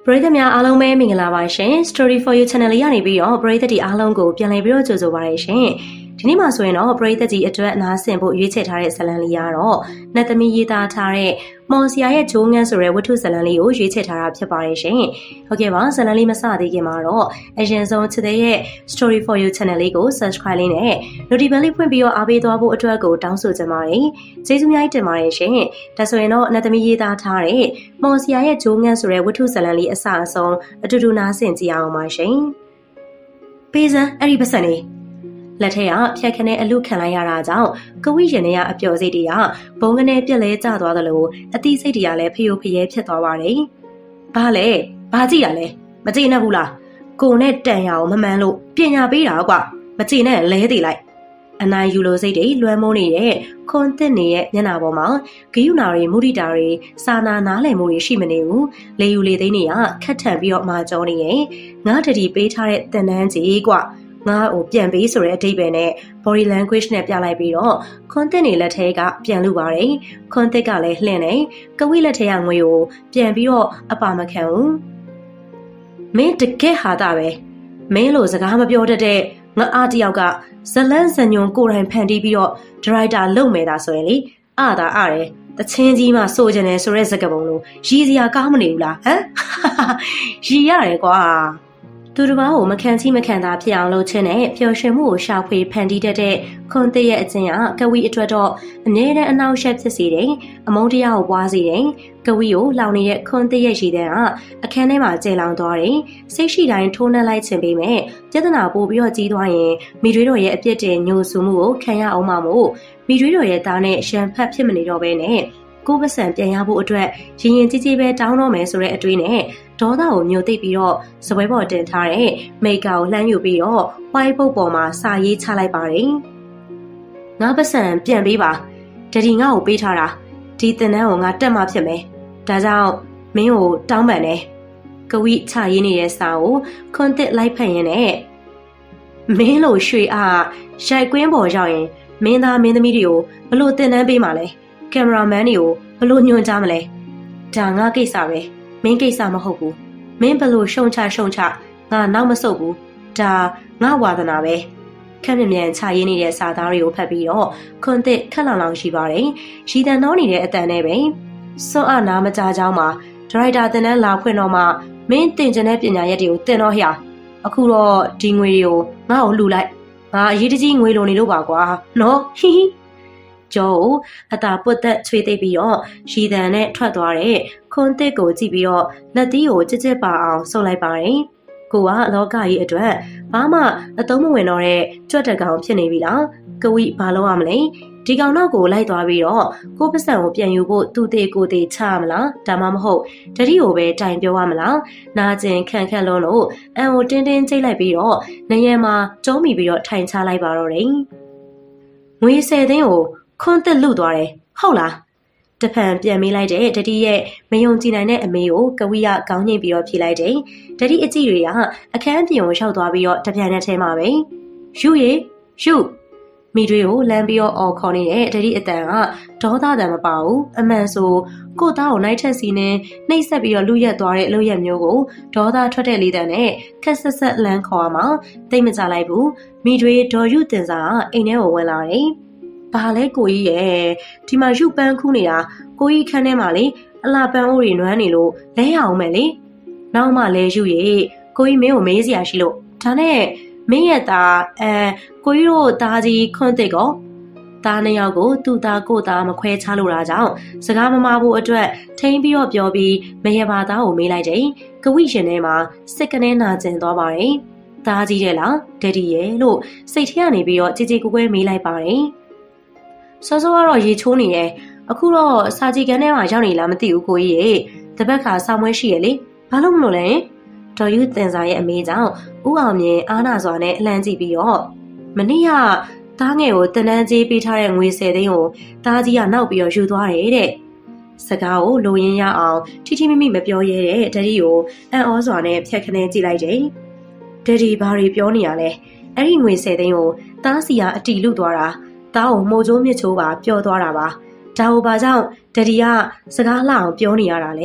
ပရိသတ်များအားလုံးပဲမင်္ဂလာပါရှင် Story for You Channel လေးရနေပြီးတော့ပရိသတ်ဒီအားလုံးကိုပြန်လည်ပြီးတော့ကြိုဆိုပါရရှင်ဒီနေ့မှာဆိုရင်တော့ပရိသတ်ကြီးအတွက်နားဆင်ဖို့ရွေးချယ်ထားတဲ့ဇာတ်လမ်းလေးကတော့နတ်သမီးရေးသားထားတဲ့မော်စီယာရဲ့ဂျိုးငန်းဆိုတဲ့ဝတ္ထုဇာတ်လမ်းလေးကိုရွေးချယ်ထားတာဖြစ်ပါတယ်ရှင်ဟုတ်ကဲ့ပါဇာတ်လမ်းလေးမစသေးခင်မှာတော့အရင်ဆုံးချစ်တဲ့ရဲ့ Story for You Channel လေးကို Subscribe လေးနဲ့ Notification လေးဖွင့်ပြီးတော့အားပေးသွားဖို့အတွက်ကိုတောင်းဆိုချင်ပါတယ်ကျေးဇူးများတင်ပါတယ်ရှင်ဒါဆိုရင်တော့နတ်သမီးရေးသားထားတဲ့မော်စီယာရဲ့ဂျိုးငန်းဆိုတဲ့ဝတ္ထုဇာတ်လမ်းလေးအစအဆုံးအတူတူနားဆင်ကြည့်အောင်ပါရှင်ပေးစမ်းအဲ့ဒီပတ်စံလေးလက်ထက်ကဖြတ်ခနဲ့အလူခံလိုက်ရတာကြောင့်ကဝိရင်နဲ့အပျော်စိတ်တွေကဘုံကနေပြက်လဲကျသွားသလိုအတိစိတ်တွေကလည်းဖျို့ဖျဲဖြစ်သွားပါတယ်။ဘာလဲ။ဘာကြည့်ရလဲ။မကြည့်နဲ့ဘူးလား။ကိုနဲ့တန်ရအောင်မမှန်လို့ပညာပေးတာကွာ။မကြည့်နဲ့လဲသေးလိုက်။အနိုင်ယူလိုစိတ်တွေလွှမ်းမိုးနေတဲ့ခွန်သစ်နေရဲ့မျက်နှာပေါ်မှာဂယုနာတွေမုဒိတာတွေစာနာနားလည်မှုတွေရှိမနေဘူး။လေယူလေသိန်းတွေကခက်ထန်ပြီးတော့မာကြောနေရဲ့။ငါတတိပေးထားတဲ့တန်တန်းကြီးကွာ။ငါ့ကိုပြန်ပေးဆိုတဲ့အဓိပ္ပာယ်နဲ့ body language နဲ့ပြလိုက်ပြီးတော့ခွန်သစ်နေလက်ထဲကပြန်လူပါတယ်ခွန်သစ်ကလည်းလှင့်နေကဝိလက်ထဲကငွေကိုပြန်ပြီးတော့အပါမခံဘူးမင်းတကယ်ဟာတာပဲမင်းလိုစကားမပြောတတ်တဲ့ငါအားတယောက်ကဇလန်းဇညွန်ကိုယ်တိုင်ဖန်တီးပြီးတော့ဒရိုက်တာလုပ်မယ်တာဆိုရင်လေအားတယ်တချင်းကြီးမှစိုးကျင်တယ်ဆိုတဲ့စကားပုံလို့ရည်စရာကောင်းမနေဘူးလားဟမ်ရည်ရတယ်ကွာသူတစ်ပါးကိုမခံချိမခံတာဖြစ်အောင်လုပ်ခြင်းနဲ့ပျော်ရွှင်မှုကိုရှာဖွေဖန်တီးတတ်တဲ့ခွန်သစ်ရဲ့အကျင့်ကကဝီအတွက်တော့အမြဲတမ်းအနှောက်အယှက်ဖြစ်စေတယ်။အမုန်းတရားကိုပွားစေတယ်။ကဝီကိုလောင်နေတဲ့ခွန်သစ်ရဲ့ရည်တန်းကအခန်းထဲမှာကျဲလောင်သွားတယ်။စိတ်ရှိတိုင်းထိုးနှက်လိုက်ခြင်းပေးမယ်။ပြဿနာပို့ပြီးတော့ကြီးသွားရင်မိတွေးတော်ရဲ့အပြစ်တင်ညှို့ဆူမှုကိုခံရအောင်မှမို့မိတွေးတော်ရဲ့သားနဲ့ရံဖတ်ဖြစ်မနေတော့ဘဲနဲ့ကိုယ်ပစံပြန်ရဖို့အတွက်ရင်ရင်ကြီးကြီးပဲတောင်းတော့မယ်ဆိုတဲ့အတွေးနဲ့ဒေါသကိုမျိုးသိပ်ပြီးတော့စပွဲပေါ်တင်ထားတဲ့မိတ်ကာကိုလှမ်းယူပြီးတော့ဝိုင်းပုတ်ပေါ်မှာစာရေးချလိုက်ပါတယ်။ငါပစံပြန်ပေးပါဒဒီငါ့ကိုပေးထားတာဒီတင်တန်းကိုငါတက်မှဖြစ်မယ်။ဒါကြောင့်မင်းကိုတောင်းပန်တယ်။ကဝိချရေးနေတဲ့စာကိုခွန်သစ်လိုက်ဖတ်ရင်းနဲ့မင်းလိုရွှေအားရိုက်ကွင်းပေါ်ရောက်ရင်မင်းသားမင်းသမီးတွေကိုဘလို့တင်တန်းပေးမှလဲ။ကင်မရာမန်တွေကိုဘလို့ညွှန်ကြားမလဲဒါငါကိစ္စပဲမင်းကိစ္စမဟုတ်ဘူးမင်းဘလို့ရှုံချငါနောက်မဆုတ်ဘူးဒါငါဝါသနာပဲခက်မြမြန်ချရေးနေတဲ့စာသားတွေကိုဖတ်ပြီးတော့ခွန်သစ်ခက်လောင်လောင်ရှိပါတယ်ရီတန်နှောနေတဲ့အတန်နဲ့ပဲစွန့်အနာမကြကြောင်းမှာဒရိုက်တာတင်တန်းလာဖွင့်တော့မှမင်းတင်ကျင်တဲ့ပညာရက်တွေကိုတင်တော့ဟျာအခုတော့ဒီငွေတွေကိုငါ့ကိုလှူလိုက်ငါအရေးတကြီးငွေလိုနေလို့ပါကွာနော်ဟီဟီကျော်အတာပွတ်သက်ချွေသိပ်ပြီးတော့ရီတန်နဲ့ထွက်သွားတဲ့ခွန်သစ်ကိုကြည့်ပြီးတော့လက်သီးကိုကြစ်ကြစ်ပါအောင်ဆုပ်လိုက်ပါတယ်။ကိုကလောကကြီးအတွက်ဘာမှအသုံးမဝင်တော့တဲ့ကြွက်တကောင်ဖြစ်နေပြီလား။ကဝိဘာလို့ရမလဲ။ဒီကောင်တော့ကိုလိုက်သွားပြီးတော့ကိုပစံကိုပြန်ယူဖို့သူ့သေးကိုသေးချရမလား။ဒါမှမဟုတ်တတိကိုပဲတိုင်ပြောရမလား။နာကျင်ခန့်ခန့်လုံးလို့အန်ကိုတင်းတင်းချိတ်လိုက်ပြီးတော့နေရံမှာကျုံးမိပြီးတော့ထိုင်ချလိုက်ပါတော့တယ်။ငွေ10သိန်းကိုခွန်သစ်လူသွားတယ်ဟုတ်လားတဖန်ပြန်မေးလိုက်တဲ့ဒတိရဲ့မယုံကြည်နိုင်တဲ့အမေကိုကဝိရကောင်းညှိပြီးတော့ဖြေလိုက်တယ်ဒတိအကြည့်တွေကအခန်းပြင်ကိုရောက်သွားပြီးတော့တပြန်တဲ့ထဲမှာပဲယူမိတွေကိုလမ်းပြီးတော့အော်ခေါ်နေတဲ့ဒတိအတန်ကဒေါသတန်မပါဘူးအမှန်ဆိုကိုသားကိုနိုင်ထက်စီနဲ့နှိပ်ဆက်ပြီးတော့လူရက်သွားတဲ့လုပ်ရက်မျိုးကိုဒေါသထွက်တဲ့လေးတန်နဲ့ခက်ဆက်ဆက်လမ်းခေါ်မှာတိတ်မကြလိုက်ဘူးမိတွေဒေါ်ယူတင်စာအိမ်ထဲကိုဝင်လာတယ်ဘာလဲကိုကြီးရဲ့ဒီမှာရုပ်ပန်းခူးနေတာကိုကြီးခန်းထဲမှာလေအလားပန်းအိုးတွေနွမ်းနေလို့လဲရအောင်မယ်လေနောက်မှလဲရုရဲ့ကိုကြီးမင်းကိုမေးစရာရှိလို့ဒါနဲ့မင်းရဲ့သားကိုကြီးတို့သားကြီးခွန်းသစ်ကောသားနှစ်ယောက်ကိုသူ့သားကိုသားမခွဲခြားလို့တာကြောင့်စကားမမဖို့အတွက်ထိန်းပြီးတော့ပြောပြီးမရပါသားကိုမေးလိုက်တယ်ကဝိရှင်ထဲမှာစစ်ကနေနာကျင်သွားပါတယ်သားကြီးတဲ့လားဒက်ဒီရဲ့လို့စိတ်ထဲကနေပြီးတော့ကြည်ကြည်ကွယ်ကွယ်မေးလိုက်ပါတယ်စောစောကတော့ရေချိုးနေတယ်အခုတော့စာကြည့်ကန်းထဲမှာရောက်နေလားမသိဘူးကိုကြီးရေတပတ်ခါဆောင်းမွဲရှိရလေဘာလို့မလို့လဲဒေါ်ယူတင်စာရဲ့အမေကြောင့်ဦးအောင်မြင်အားနာစွာနဲ့အလန့်ကြည့်ပြီးတော့မနေ့ကသားငယ်ကိုတနန်းကြီးပေးထားတဲ့ငွေ10သိန်းကိုသားကြီးကနောက်ပြီးတော့ယူသွားတယ်တဲ့စကားကိုလိုရင်းရအောင်ထိထိမိမိမပြောရဲတဲ့ဒက်ဒီကိုအံ့ဩစွာနဲ့ဖြတ်ခနဲကြည့်လိုက်တယ်ဒက်ဒီဘာတွေပြောနေရလဲအဲ့ဒီငွေ10သိန်းကိုသားစီကအတီလူသွားတာသားကိုမှုံချိုးမြစ်ချိုးပါပျော်သွားတာပါဒါကိုဘာကြောင့်ဒက်ဒီကစကားလှအောင်ပြောနေရတာလဲ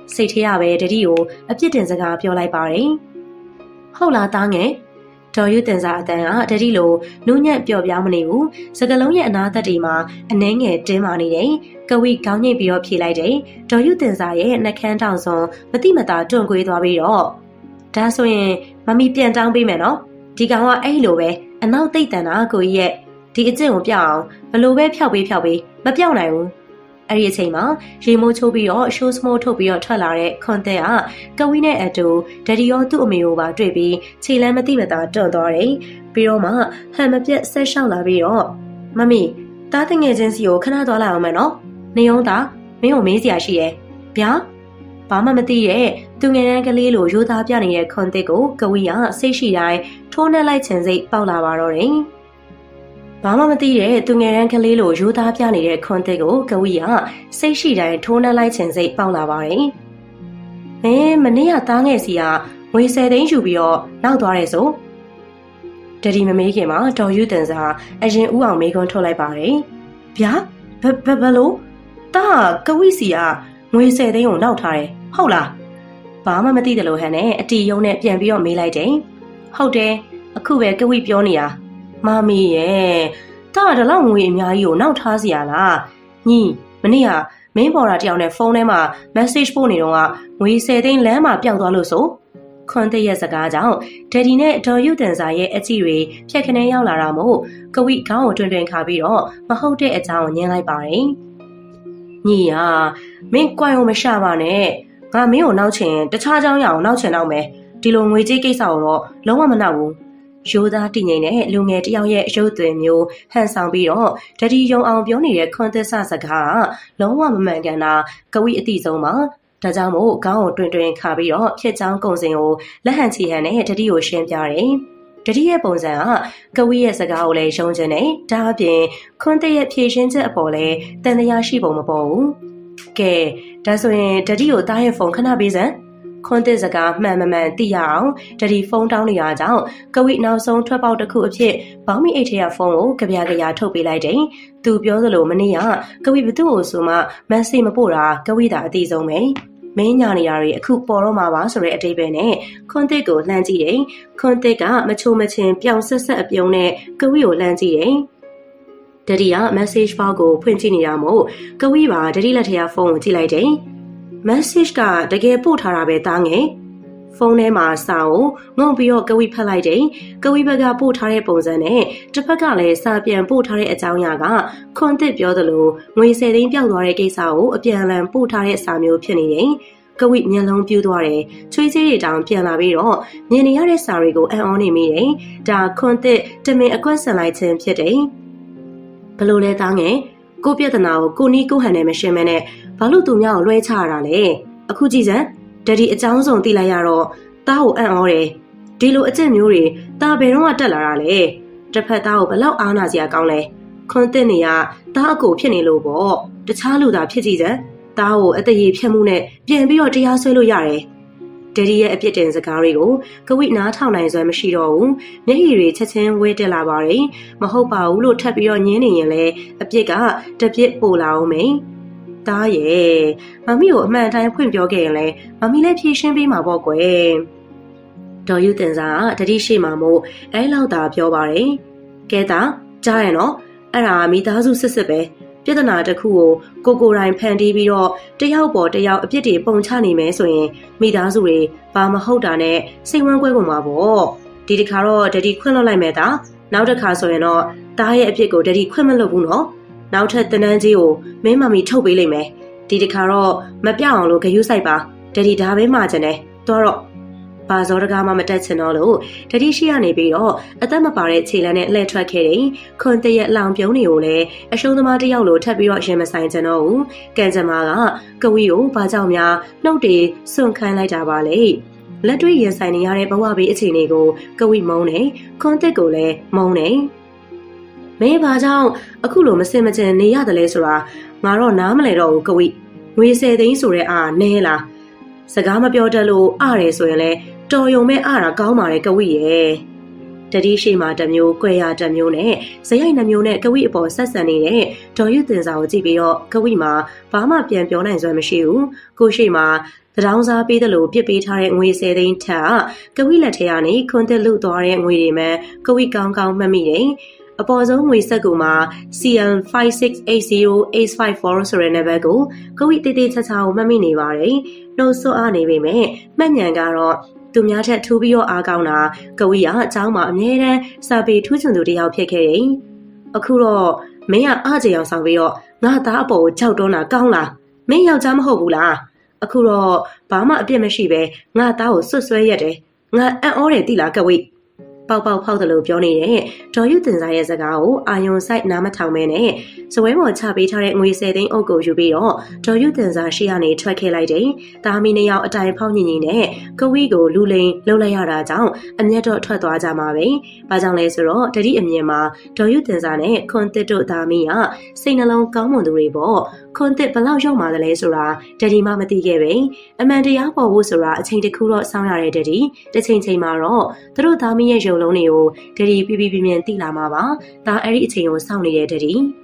စိတ်ထဲရပဲတတိကိုအပြစ်တင်စကားပြောလိုက်ပါတယ်။ဟုတ်လားသားငယ်ဒေါ်ယူတင်စာအတန်ကတတိလိုနူးညံ့ပျော်ပြောင်းမနေဘူးစကလုံးရဲ့အနာသက်တွေမှာအနှဲငယ်တင်းမာနေတယ်ကဝိခေါင်းညိတ်ပြီးတော့ဖြေလိုက်တယ်ဒေါ်ယူတင်စာရဲ့နှကန်းတောင်စွန်မတိမတာတွန့်ကွေးသွားပြီးတော့ဒါဆိုရင်မမီပြန်တောင်းပေးမယ်နော်ဒီကောင်ကအဲ့လိုပဲအနောက်သိတ်တန်တာကိုကြီးရဲ့ဒီအကျင့်ကိုပြောက်အောင်ဘလို့ပဲဖျောက်ပေးမပြောက်နိုင်ဘူးအဲ့ဒီအချိန်မှာရေမိုးချိုးပြီးတော့ရှိုးစမိုးထုတ်ပြီးတော့ထွက်လာတဲ့ခွန်တဲ့ကဝိနဲ့အတူဒဒီရောသူ့အမေကိုပါတွေ့ပြီးခြေလမ်းမသိမသာတွန့်သွားတယ်ပြီးတော့မှဟန်မပြတ်ဆက်လျှောက်လာပြီးတော့မမီတားတငယ်ချင်းစီကိုခဏသွားလိုက်အောင်မယ်နော်နေုံသားမင်းကိုမေးစရာရှိရဲ့ဗျာဘာမှမသိရဲ့သူငယ်တန်းကလေးလိုရိုးသားပြနေတဲ့ခွန်တဲ့ကိုကဝိကစိတ်ရှိတိုင်းထိုးနှက်လိုက်ခြင်းစိတ်ပေါက်လာပါတော့တယ်ဘာမှမသိတဲ့သူငယ်တန်းကလေးလိုရိုးသားပြနေတဲ့ခွန်တဲ့ကိုကဝိကစိတ်ရှိတိုင်းထိုးနှက်လိုက်ခြင်းစိတ်ပေါက်လာပါတယ်မနေ့ကသားငယ်စီကငွေ10သိန်းယူပြီးတော့နောက်သွားတယ်ဆိုတတိမမေးခင်မှာဒေါ်ယူတင်စာအရင်ဦးအောင်မေးခွန်းထုတ်လိုက်ပါတယ်ဗျာဘလို့တာကဝိစီကငွေ10သိန်းကိုနောက်ထားတယ်ဟုတ်လားဘာမှမသိတယ်လို့ဟန်နဲ့အတီယုံနဲ့ပြန်ပြီးတော့မေးလိုက်တယ်ဟုတ်တယ်အခုပဲကဝိပြောနေတာမမီရဲ့တာဒါလောက်ငွေအများကြီးကိုနောက်ထားစီရလားညီမနေ့ကမင်းပေါ်တာတယောက်နဲ့ဖုန်းထဲမှာ message ပို့နေတော့ကငွေ10သိန်းလမ်းမှာပျောက်သွားလို့ဆိုခွန်တဲ့ရဲ့စကားကြောင့်ဒက်ဒီနဲ့ဒေါ်ယူတင်စာရဲ့အကြည့်တွေဖြက်ခနဲရောက်လာတာမို့ကဝိခေါင်းကိုတွင်ခါပြီးတော့မဟုတ်တဲ့အကြောင်းကိုညင်းလိုက်ပါတယ်ညီမင်းကြွိုင်အောင်မရှာပါနဲ့ငါမင်းကိုနောက်ချင်တခြားเจ้าရအောင်နောက်ချင်တော့မယ်ဒီလိုငွေကြေးကိစ္စကိုတော့လုံးဝမနောက်ဘူးရိုးသားတည်ငြိမ်တဲ့လူငယ်တယောက်ရဲ့ရုပ်သွင်းမျိုးဟန်ဆောင်ပြီးတော့ဒတိယုံအောင်ပြောနေတဲ့ခွန်သစ္စာစကားလုံးဝမမှန်ကန်တာကဝိအတိဆုံးပါဒါကြောင့်မို့ခေါင်းကိုတွင်ခါပြီးတော့ဖြစ်ချောင်းကုံစင်ကိုလက်ဟန်ချီဟန်နဲ့ဒတိကိုရှင်းပြတယ်ဒတိရဲ့ပုံစံကဝိရဲ့စကားကိုလည်းယုံချင်တယ်ဒါအပြင်ခွန်တဲ့ရဲ့ဖြည့်ရှင်းချက်အပေါ်လည်းတန်တရားရှိပုံမပေါ်ဘူးကဲဒါဆိုရင်ဒတိကိုတားရဲ့ဖုန်းခဏပေးစမ်းခွန်တဲ့စကားမှန်သိရအောင်ဒတိဖုန်းတောင်းနေရကြောင်းကဝိနောက်ဆုံးထွက်ပေါက်တစ်ခုအဖြစ်ဘောင်းမီအိတ်ထဲကဖုန်းကိုကြပြထုတ်ပေးလိုက်တယ်သူပြောသလိုမနေ့ကကဝိဘသူ့ကိုဆိုမှမက်ဆေ့မပို့တာကဝိသာအတိဆုံးပဲမင်းညာနေရတွေအခုပေါ်တော့မှာပါဆိုတဲ့အတိတ်ပဲနဲ့ခွန်တစ်ကိုလှမ်းကြည့်တယ်ခွန်တစ်ကမချိုမချင်းပြောင်ဆက်အပြုံးနဲ့ကဝိကိုလှမ်းကြည့်တယ်ဒတိက message file ကိုဖွင့်ကြည့်နေတာမို့ကဝိပါဒတိလက်ထဲကဖုန်းကိုကြည့်လိုက်တယ် message ကတကယ်ပို့ထားတာပဲသားငယ်ဖုန်းထဲမှာစာကိုငုံပြီးတော့ကဝိဖတ်လိုက်တယ်ကဝိဘက်ကပို့ထားတဲ့ပုံစံနဲ့တစ်ဖက်ကလည်းစာပြန်ပို့ထားတဲ့အကြောင်းအရာကခွန်တစ်ပြောသလိုငွေ10သိန်းပျောက်သွားတဲ့ကိစ္စကိုအပြန်အလှန်ပို့ထားတဲ့စာမျိုးဖြစ်နေတယ်ကဝိမျက်လုံးပြူးသွားတယ်ချွေးချေးတွေတောင်ပြန်လာပြီးတော့မြင်နေရတဲ့စာတွေကိုအံ့ဩနေမိတယ်ဒါခွန်တစ်တမင်အကွက်ဆန်လိုက်ခြင်းဖြစ်တယ်ဘလို့လဲသားငယ်ကိုပြဿနာကိုကိုနီးကိုဟန်နဲ့မရှင်းမနဲ့ဘာလို့သူများကိုလွှဲချရတာလဲအခုကြည့်စမ်းဒဒီအကြောင်းစုံသိလိုက်ရတော့တားကိုအံ့ဩတယ်ဒီလိုအကျင့်မျိုးတွေတားဘယ်တော့မှတက်လာတာလဲတစ်ဖက်သားကိုဘလောက်အားနာစရာကောင်းလဲခွန်တဲ့နေရတားအကိုဖြစ်နေလို့ပေါ့တခြားလူသာဖြစ်ကြည့်စမ်းတားကိုအတရေဖြတ်မှုနဲ့ပြန်ပြီးတော့တရားစွဲလို့ရတယ်ဒဒီရဲ့အပြစ်တင်စကားတွေကိုကဝိနားထောင်နိုင်စွမ်းမရှိတော့ဘူးမျက်ရည်တွေချက်ချင်းဝဲတက်လာပါတယ်မဟုတ်ပါဘူးလို့ထပ်ပြီးတော့ညင်းနေရင်လည်းအပြစ်ကတပြစ်ပိုလာအောင်မယ်တားရဲ့မမီကိုအမှန်တိုင်းဖွင့်ပြောခဲ့ရင်လည်းမမီလည်းဖြေရှင်းပေးမှာပေါ့ကွယ်ဒေါ်ယူတင်စာကတတိရှိမှာမို့အဲလောက်သာပြောပါတယ်ကဲတာကြားရနော်အဲ့ဒါမိသားစုစစ်ပဲပြဿနာတစ်ခုကိုကိုတိုင်ဖန်တီးပြီးတော့တယောက်ပေါ်တယောက်အပြစ်တွေပုံချနေမယ်ဆိုရင်မိသားစုတွေဘာမဟုတ်တာနဲ့စိတ်ဝမ်းကွဲကုန်မှာပေါ့ဒီတစ်ခါတော့ဒတိခွင့်လွှတ်လိုက်မယ်တာနောက်တစ်ခါဆိုရင်တော့တားရဲ့အပြစ်ကိုဒတိခွင့်မလွှတ်ဘူးနော်နောက်ထပ်တနန်းကြီးကိုမင်းမမီထုတ်ပေးလိမ့်မယ်ဒီတစ်ခါတော့မပြောက်အောင်လို့ဂယုစိုက်ပါဒတိဒါပဲမှာချင်တယ်တော့ပါဇောတကားမှမတက်ချင်တော့လို့ဒတိရှိရနေပြီးတော့အသက်မပါတဲ့ခြေလမ်းနဲ့လှည့်ထွက်ခဲ့တယ်ခွန်တရက်လောင်ပြုံးတွေကိုလည်းအရှုံးသမားတယောက်လိုထပ်ပြီးတော့ရင်မဆိုင်ချင်တော့ဘူးကံကြမ္မာကကဝီကိုဘာကြောင့်များနှုတ်တွေစွန့်ခိုင်းလိုက်တာပါလေလက်တွေ့ရင်ဆိုင်နေရတဲ့ဘဝဘေးအခြေအနေကိုကဝီမုန်းတယ်ခွန်တက်ကိုလည်းမုန်းတယ်မင်းဘာကြောင့်အခုလိုမစင်မကျန်နေရတယ်လဲဆိုတာငါတော့နားမလဲတော့ဘူးကဝိငွေ10သိန်းဆိုတဲ့အားနဲလားစကားမပြောတတ်လို့အားတယ်ဆိုရင်လည်းတော်ယုံမဲ့အားတာကောင်းပါတယ်ကဝိရဲ့တတိရှိမှတစ်မျိုး၊ကွဲရတစ်မျိုးနဲ့ဇယိုက်နှမျိုးနဲ့ကဝိအပေါ်ဆက်ဆံနေတဲ့ဒေါ်ယူတင်စာကိုကြည့်ပြီးတော့ကဝိမှာဘာမှပြန်ပြောနိုင်စွမ်းမရှိဘူးကိုရှိမှာ The downside be the low, be tired, we say the inter, go we let Tiani, content look to our we me, go we count my meeting. A pause on we saguma, CM5680-854 Serenabago, go we did it at how mammy vare, no so ani we me, Manyangaro. Dumyata to be your agauna, Gawia, Tama, Mera, Sabi, Tutundu out picking. Akuro, may I ask you Savio, not double, Chaudona, Gaula, may you jam hobula. Akuro, Bama Biamashibe, not thou so swayete, not already like a week. Pau Powder Johnny, Joy you desires ago, iron sight Namatau so when what happy turret we say they all go you be all, Joy you desire Shiani, Twake lady, Damini out a time pony, go we go luling, Lolayara down, and yet to Twazamabe, Bazan Lesero, Daddy and Yema, Joy you desire, Conteto Damia, sing along Gamon the Rebo, Conte Palau Mother Lesura, Daddy Mamati gave, Amanda Yapa Wusura, change the cool Sanare Daddy, the change Maro, through Damia Lonio, Daddy Bibi Lama, that everything was sounding Daddy.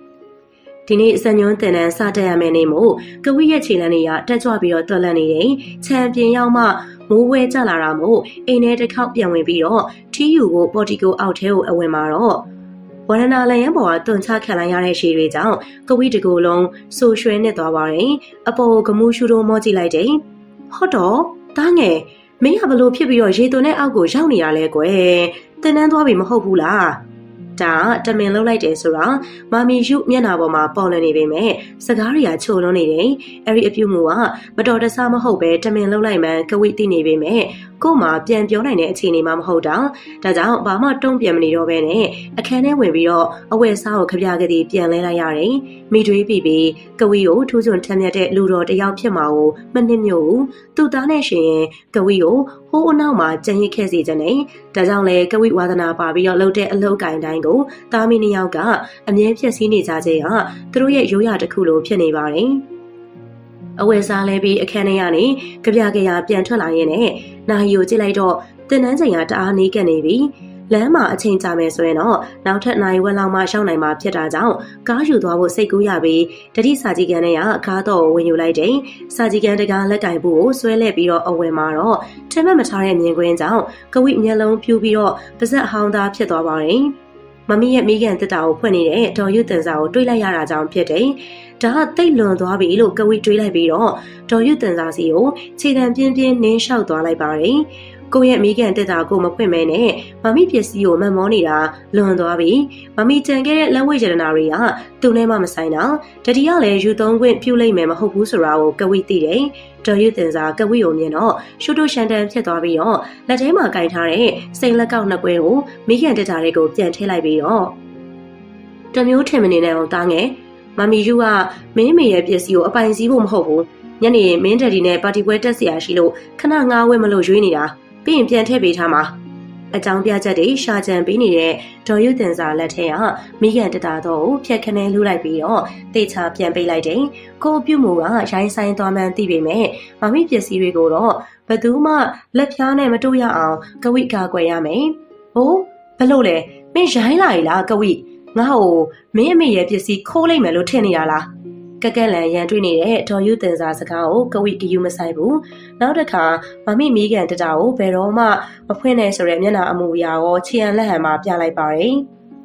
Tini Sanyon Tenan Sataya Menemo, Gawia Chilania, Tatuabio Tolani, Champion Yama, Mowe Talaramo, in it a cup young Bio, TU Botigo out hill a Wemaro. One an alayambo, don't take Kalayane she down, go we to go long, so sure netawari, a bow Gamushuro Motilite. Hoto, Dange. May have a low pibio jetone algo jouni allegue, then and wabi mahobula. Da, the mellow light is around, Mammy shoot Mianaboma, Polani me, Sagaria choloni, every a few mua, but daughter Sama Hobe, the mellow layman, Kawiti me, Goma, Pian Pionine, Tini Mam Hoda, da down Bama don't be a minute bene, a cannon will be all, away sao Kabiagadi, Pian Layari, Midri Bibi, Gawio, Tuzun Tamiate, Ludo, the Yapiamao, Manimio, Tudaneshe, Gawio, Ho Nama, Jenny Kesi Jane, da down lay Gawi Wadana Barbie or loaded a low guy dango, Damini Yauga, and the Piasini Zazea, through yet Yoya de Kulo Pianivari. Away Salebi, a Canayani, Kabiagaya Piantolayene, now you delido, the Nanzayat Ani Ganevi, Lama a change time so now that night when Lama Shawnama Pieta down, Gaju will say Guyabi, that is Sajiganea, Kato when you like day, Sajigan like I boo, swell biro away maro, Temamatari and Yanguin down, go with me alone pubio, Bazet hound up Pietawari. Mammy and Megan the Dow, Penny, do you turns out, do like Yara down Piete. Da they learn to have a look go with Drilla Biro, do you turns out, see them Pian name shout to like Barry. Go yet Megan the Dow go Mapimene, Mammy Piesio, Mamonida, learn to have Mammy Tanget language and aria, do name Mamma Sina, Daddy Yale, you don't win Pule Mema Hopusara, go with the day. Do you think that we own should do Shandan Pietavio, let him a gaitare, say like out Nagueo, Megan the Tarego, Piantelabio. Don't you terminate on Dange? Mammy, you are, Mimi, you a pine zibum hobo. Yanni, Mindadine, but it wet as the ashilo, Kananga, Wemelo Junia, being Piantebitama. A down Piazade, Shad and Binide, do you think that let her, Megan the Dado, Piacane Lulabio, data Pian Belade, go Bumua, Shine Sign Dorman Tibime, Mammy Piasi Rigoro, Baduma, let Piane Matoya, Gawika Guayame. Oh, Pelole, me shine la, Gawi. Now, me Piasi calling Meloteniala. Kagalan Yandrini, do you think that's a cow, Gawiki Yumasaibu? Now the car, Mammy Megan the Dao, Beroma, Mapuene Seremiana Amuya or Tian Lahama Pialai Barry.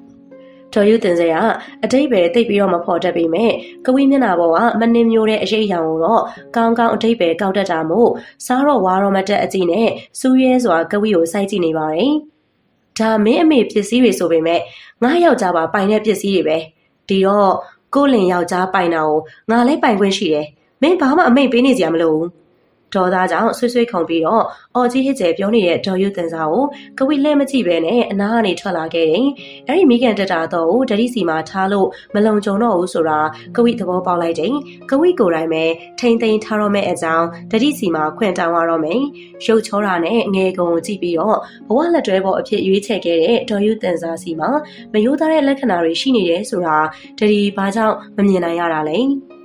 Do you think they are a day bed they be on my pot be me? Gawimina Boa, Manim Yore Jayano, Gang Tape, Gauda Damo, Saro Waromata Atine, Suyes or Gawio Saitini Barry. Da me Piasi over me, Naya Java by Nepiasi, Dio. Golin Yao Jia by now, Nale by when she may Bama may be Niziamlo. Do that out, so can't be all, or the hits a pioneer, do you think so? Go with Lemati Bene, and Nani Twalagating, Eri Megan the Dado, Dadisima Talo, Malone Jono, Sora, go with the ball lighting, go with Gorame, Tainting Tarome at down, Dadisima, Quenta Warome, Show Torane, Nego, GBO, one the driver appear you take it, do you think Sima, Mayuda Lecanary, she needed Sora, Daddy Bazao, Mamina Yara Lane.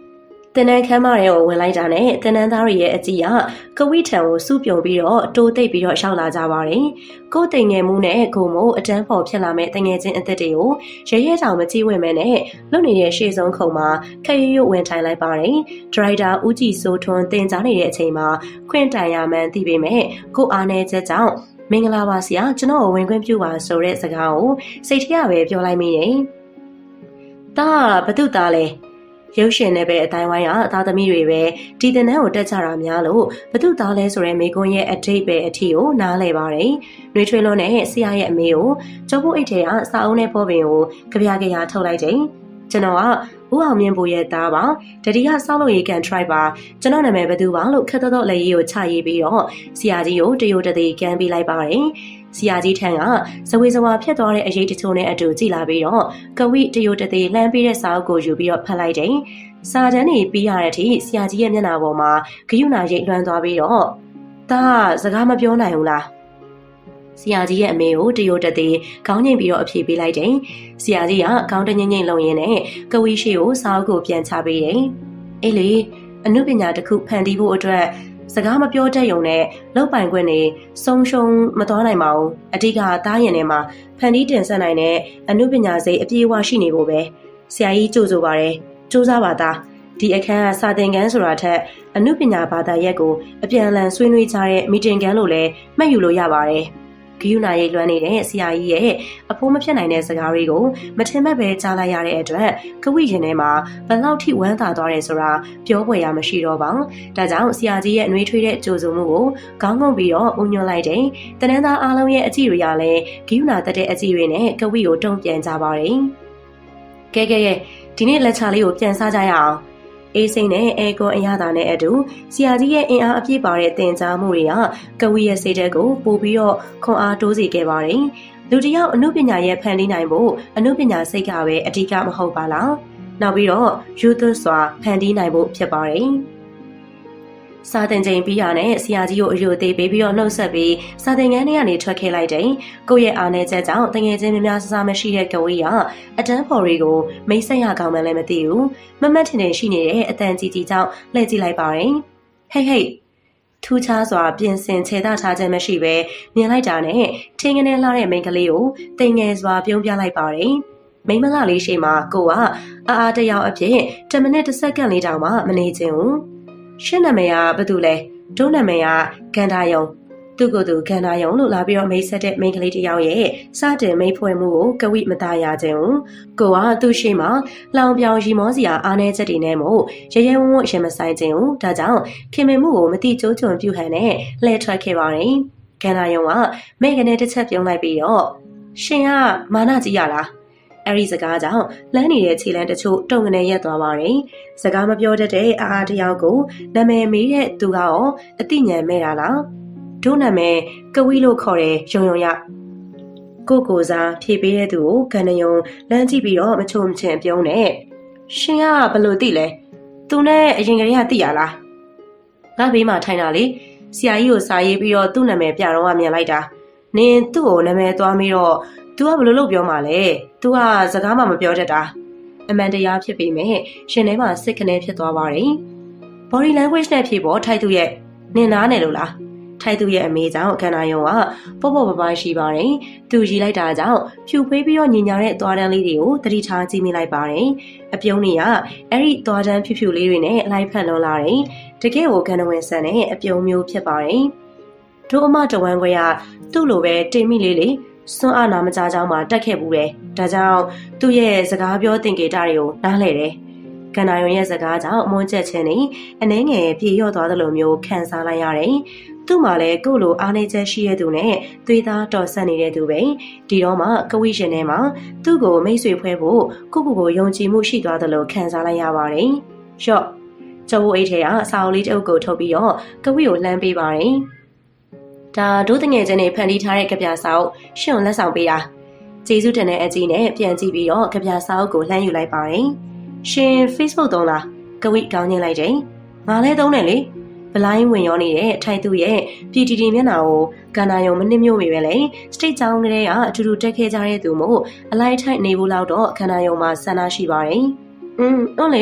တင်နန်းခမ်းမတွေကိုဝင်လိုက်တာနဲ့တင်နန်းသားတွေရဲ့အကြည့်ကဝိထံကိုစုပြုံပြီးတော့တိုးသိပ်ပြီးတော့ရှောက်လာကြပါတယ်။ကိုယ်တိမ်ငယ်မှုနဲ့ကိုမို့အတန်းဖော်ဖြစ်လာမဲ့တငယ်ချင်းအသက်တွေကိုရဲရဲတောင်မကြည့်ဝင်မဲနဲ့လွတ်နေတဲ့ရှေ့ဆုံးခုံမှာခက်ရွရွဝင်ထိုင်လိုက်ပါတယ်။ဒရိုက်တာဦးကြည်စိုးထွန်းတင်ကြားနေတဲ့အချိန်မှာခွင့်တိုင်ရမှန်းသိပေမဲ့ကိုအားနေချက်ကြောင့်မင်္ဂလာပါဆရာကျွန်တော်ဝင်ခွင့်ပြုပါဆိုတဲ့စကားကိုစိတ်ထဲကပဲပြောလိုက်မိတယ်။ဒါဘသူသားလဲရုပ်ရှင်နဲ့ပဲအတိုင်းဝိုင်းကသားသမီးတွေပဲဒီတင်နန်းကိုတက်ကြတာများလို့ဘသူသားလဲဆိုတဲ့မိကွန်းရဲ့အထိပ်ပဲအထီကိုနားလဲပါတယ်။နှွေးထွေးလွန်းနဲ့ဆရာရဲ့အမေကိုကျောင်းဖို့အိတ်ထဲကစာအုပ်နဲ့ပေါ်ပင်ကိုကြပြကြရထုတ်လိုက်တယ်။ကျွန်တော်ကဦးအောင်မြင့်ဘူရဲ့သားပါတတိယဆောက်လုပ်ရေးကန် try ပါကျွန်တော်နာမည်ဘသူပါလို့ခက်တော့လက်ရေးကိုချရေးပြီးတော့ဆရာကြီးကိုတရိုတသေးကန်ပေးလိုက်ပါတယ်။ဆရာကြီးထံကဇဝေဇဝါဖြစ်သွားတဲ့အရေးတချို့နဲ့အတူကြည်လာပြီးတော့ကဝိတရိုတသေးလှမ်းပေးတဲ့စာအုပ်ကိုယူပြီးတော့ဖတ်လိုက်တယ်။စာတန်းတွေပြီးရတဲ့အထိဆရာကြီးရဲ့မျက်နှာပေါ်မှာဂယုဏရိတ်လွှမ်းသွားပြီးတော့ဒါစကားမပြောနိုင်ဘူးလားဆရာကြီးရဲ့အမေကိုတရိုတသေးခေါင်းငိမ့်ပြီးတော့အဖြေပေးလိုက်တယ်။ဆရာကြီးကခေါင်းတငိမ့်ငိမ့်လုံရင်းနဲ့ကဝီရှိကိုစာအုပ်ကိုပြန်ချပေးတယ်။အေးလေအမှုပညာတစ်ခုဖန်တီးဖို့အတွက်စကားမပြောတတ်ရုံနဲ့လောက်ပိုင်ခွင့်နေဆုံးရှုံးမသွားနိုင်ပါဘူး။အဓိကသားရင်ထဲမှာဖန်တီးတင်ဆက်နိုင်တဲ့အမှုပညာစိတ်အပြည့်အဝရှိနေဖို့ပဲ။ဆရာကြီးကြိုဆိုပါတယ်။စူးစမ်းပါသား။ဒီအခန်းကစာသင်ခန်းဆိုတာထက်အမှုပညာဘာသာရပ်ကိုအပြန်အလှန်ဆွေးနွေးကြတဲ့မီတင်ခန်းလို့လည်းမှတ်ယူလို့ရပါတယ်။ဂယုဏရိတ်လွှမ်းနေတဲ့ဆရာကြီးရဲ့အဖိုးမဖြစ်နိုင်တဲ့စကားတွေကိုမထင်မဲ့ပဲကြားလိုက်ရတဲ့အတွက်ကဝိရင်ထဲမှာဘလောက်ထိဝမ်းသာသွားတယ်ဆိုတာပြောဖွယ်ရမရှိတော့ပါဘူး။ဒါကြောင့်ဆရာကြီးရဲ့အနှွေးထွေးတဲ့ကြိုဆိုမှုကိုခေါင်းငုံပြီးတော့ဦးညွှန်လိုက်တယ်။တနန်းသားအားလုံးရဲ့အကြည့်တွေကလည်းဂယုဏတက်တဲ့အကြည့်တွေနဲ့ကဝိကိုတုံ့ပြန်ကြပါတယ်။ကဲဒီနေ့လက်ချလေးကိုပြန်စားကြရအောင်။အေးစိမ့်နဲ့အဲကွန်အရသာနဲ့အတူဆရာကြီးရဲ့အင်အားအပြည့်ပါတဲ့သင်ကြားမှုတွေကဝီရဲ့စိတ်ဓာတ်ကိုပို့ပြီးတော့ခွန်အားတိုးစေခဲ့ပါတယ်။လူတစ်ယောက်အမှုပညာရဲ့ဖန်တီးနိုင်ဖို့အမှုပညာစိတ်ကပဲအဓိကမဟုတ်ပါလား။နောက်ပြီးတော့ယူသွစွာဖန်တီးနိုင်ဖို့ဖြစ်ပါတယ်။စာသင်ချိန်ပြီးရနဲ့ဆရာကြီးကိုအယုသေးပေးပြီးတော့နှုတ်ဆက်ပြီးစာသင်ခန်းထဲကနေထွက်ခဲ့လိုက်တယ်။ကိုယ့်ရဲ့အားနည်းချက်ကြောင့်တငယ်ချင်းများများဆဆမရှိတဲ့ကဝီကအတန်းဖော်တွေကိုမိတ်ဆက်ရကောင်းမှလည်းမသိဘူး။မမတ်ထင်ထင်ရှိနေတဲ့အတန်ကြီးကြီးကြောင့်လှည့်ကြည့်လိုက်ပါတယ်။ဟေးထူးခြားစွာပြင်ဆင်ခြေသားထားခြင်းမရှိပဲမြင်လိုက်တာနဲ့ထင်းကနေလှတဲ့မိန်းကလေးကိုတိမ်ငယ်စွာပြုံးပြလိုက်ပါတယ်။မိန်းမကလေးရှိမှကိုကအားတယောက်အဖြစ်10မိနစ်10စက္ကန့်လေးတောင်မှမနေချင်ဘူး။ရှင်းနာမည်ကဘာတူလဲဒုနာမည်ကကန်ဒါယုံသူ့ကိုယ်သူကန်ဒါယုံလို့လာပြီးတော့မိတ်ဆက်တဲ့မိန်းကလေးတစ်ယောက်ရဲ့စတင်မိတ်ဖွဲ့မှုကိုကဝိမသားရခြင်းကိုကသူ့ရှိမှလောင်ပြောင်ရီမောစရာအားနည်းချက်တွေနဲ့မို့ရရဲဝုန်းဝုန်းအရင်မဆိုင်ခြင်းဒါကြောင့်ခင်မင်မှုကိုမတိကျိုးချွန်ပြုဟန်နဲ့လှည့်ထွက်ခဲ့ပါတယ်ကန်ဒါယုံကမိတ်ကနေတစ်ချက်ပြုံးလိုက်ပြီးတော့ရှင်ကမာနကြီးရလားအဲ့ဒီစကားကြောင့်လမ်းနေတဲ့ခြေလမ်းတချို့တုံကနေရက်သွားပါတယ်။စကားမပြောတတ်တဲ့အားတယောက်ကိုနာမည်မေးတဲ့သူကရောအသိဉာဏ်မဲ့တာလား။ဒုနာမည်ကဝီလို့ခေါ်တယ်ယုံရ။ကိုစားဖြေပေးတဲ့သူကိုကန်နယုံလမ်းကြည့်ပြီးတော့မချုံချင်ပြုံးနဲ့ရှင်ကဘလို့သိလဲ။သူနဲ့အရင်ကတည်းကသိရလား။ငါဘေးမှာထိုင်တာလေဆရာကြီးကိုစာရေးပြီးတော့သူ့နာမည်ပြတော့မြင်လိုက်တာ။နင်သူ့ကိုနာမည်သွားပြီးတော့သူကဘလို့လို့ပြောမှလဲ။ तू ကစကားမှမပြောတတ်တာ။အမှန်တရားဖြစ်ပေမဲ့ရှင်ထဲမှာစိတ်ကနေဖြစ်သွားပါတယ်။ body language နဲ့ဖြေပေါ်ထိုက်သူရဲ့နင်နားနယ်လို့လား။ထိုက်သူရဲ့အမေကြောင့်ခန္ဓာယုံကပေါ့ပေါ့ပပရှိပါတယ်။သူရီလိုက်တာကြောင့်ဖြူဖွေးပြီးတော့ညင်ညာတဲ့သွားတန်းလေးတွေကိုသတိထားကြည့်မိလိုက်ပါတယ်။အပြုံးတွေကအဲ့ဒီသွားတန်းဖြူဖြူလေးတွေနဲ့အလိုက်ဖက်လွန်လာတယ်။တကယ်ကိုကန္နဝင်ဆန်တဲ့အပြုံးမျိုးဖြစ်ပါတယ်။တို့အမတဝမ်းခွဲကသူ့လိုပဲတင်မိလေးလေးစွန့်အားနာမကြကြောင်းမှတက်ခဲ့ဘူးတယ်။ဒါကြောင့်သူ့ရဲ့စကားပြောသင်္ကေတတွေကိုနားလည်တယ်။ကန္နာယုံရဲ့စကားကြောင့်အမွန်းချက်ချင်းနဲ့အနှဲငယ်ပြေလျော့သွားသလိုမျိုးခံစားလိုက်ရတယ်။သူ့မှာလည်းကို့လိုအားနေချက်ရှိတဲ့သူနဲ့သွေးသားတော်ဆက်နေတဲ့သူပဲ။ဒီတော့မှကဝိရှင်ထဲမှာသူ့ကိုမိတ်ဆွေဖွဲ့ဖို့ကိုယုံကြည်မှုရှိသွားသလိုခံစားလိုက်ရပါတယ်။ရှော့ကျော်အိတ်ထဲကစာအုပ်လေးတစ်အုပ်ကိုထုတ်ပြီးတော့ကဝိကိုလှမ်းပေးပါတယ်။ဒါဒုတငယ်ချင်းတွေဖန်တီးထားတဲ့ကြပြစာအုပ်ရှင်ကိုလက်ဆောင်ပေးတာကျေးဇူးတင်တဲ့အကြီးနဲ့ပြန်ကြည့်ပြီးတော့ကြပြစာအုပ်ကိုလှမ်းယူလိုက်ပါတယ်ရှင် Facebook သုံးလားကဝိကောင်းညင်လိုက်တယ်ငါလည်းသုံးတယ်လေဘလိုင်းဝင်ရောနေတဲ့ထိုင်သူရဲ့ PTT မျက်နှာကိုကန္နာယုံမနစ်မြို့မိပဲလေစတိတ်ကြောင်းကလေးကအတူတူတက်ခဲ့ကြတဲ့သူမို့အလိုက်ထိုက်နေဖို့လောက်တော့ကန္နာယုံမှာဆန္ဒရှိပါတယ်ဟုတ်လေ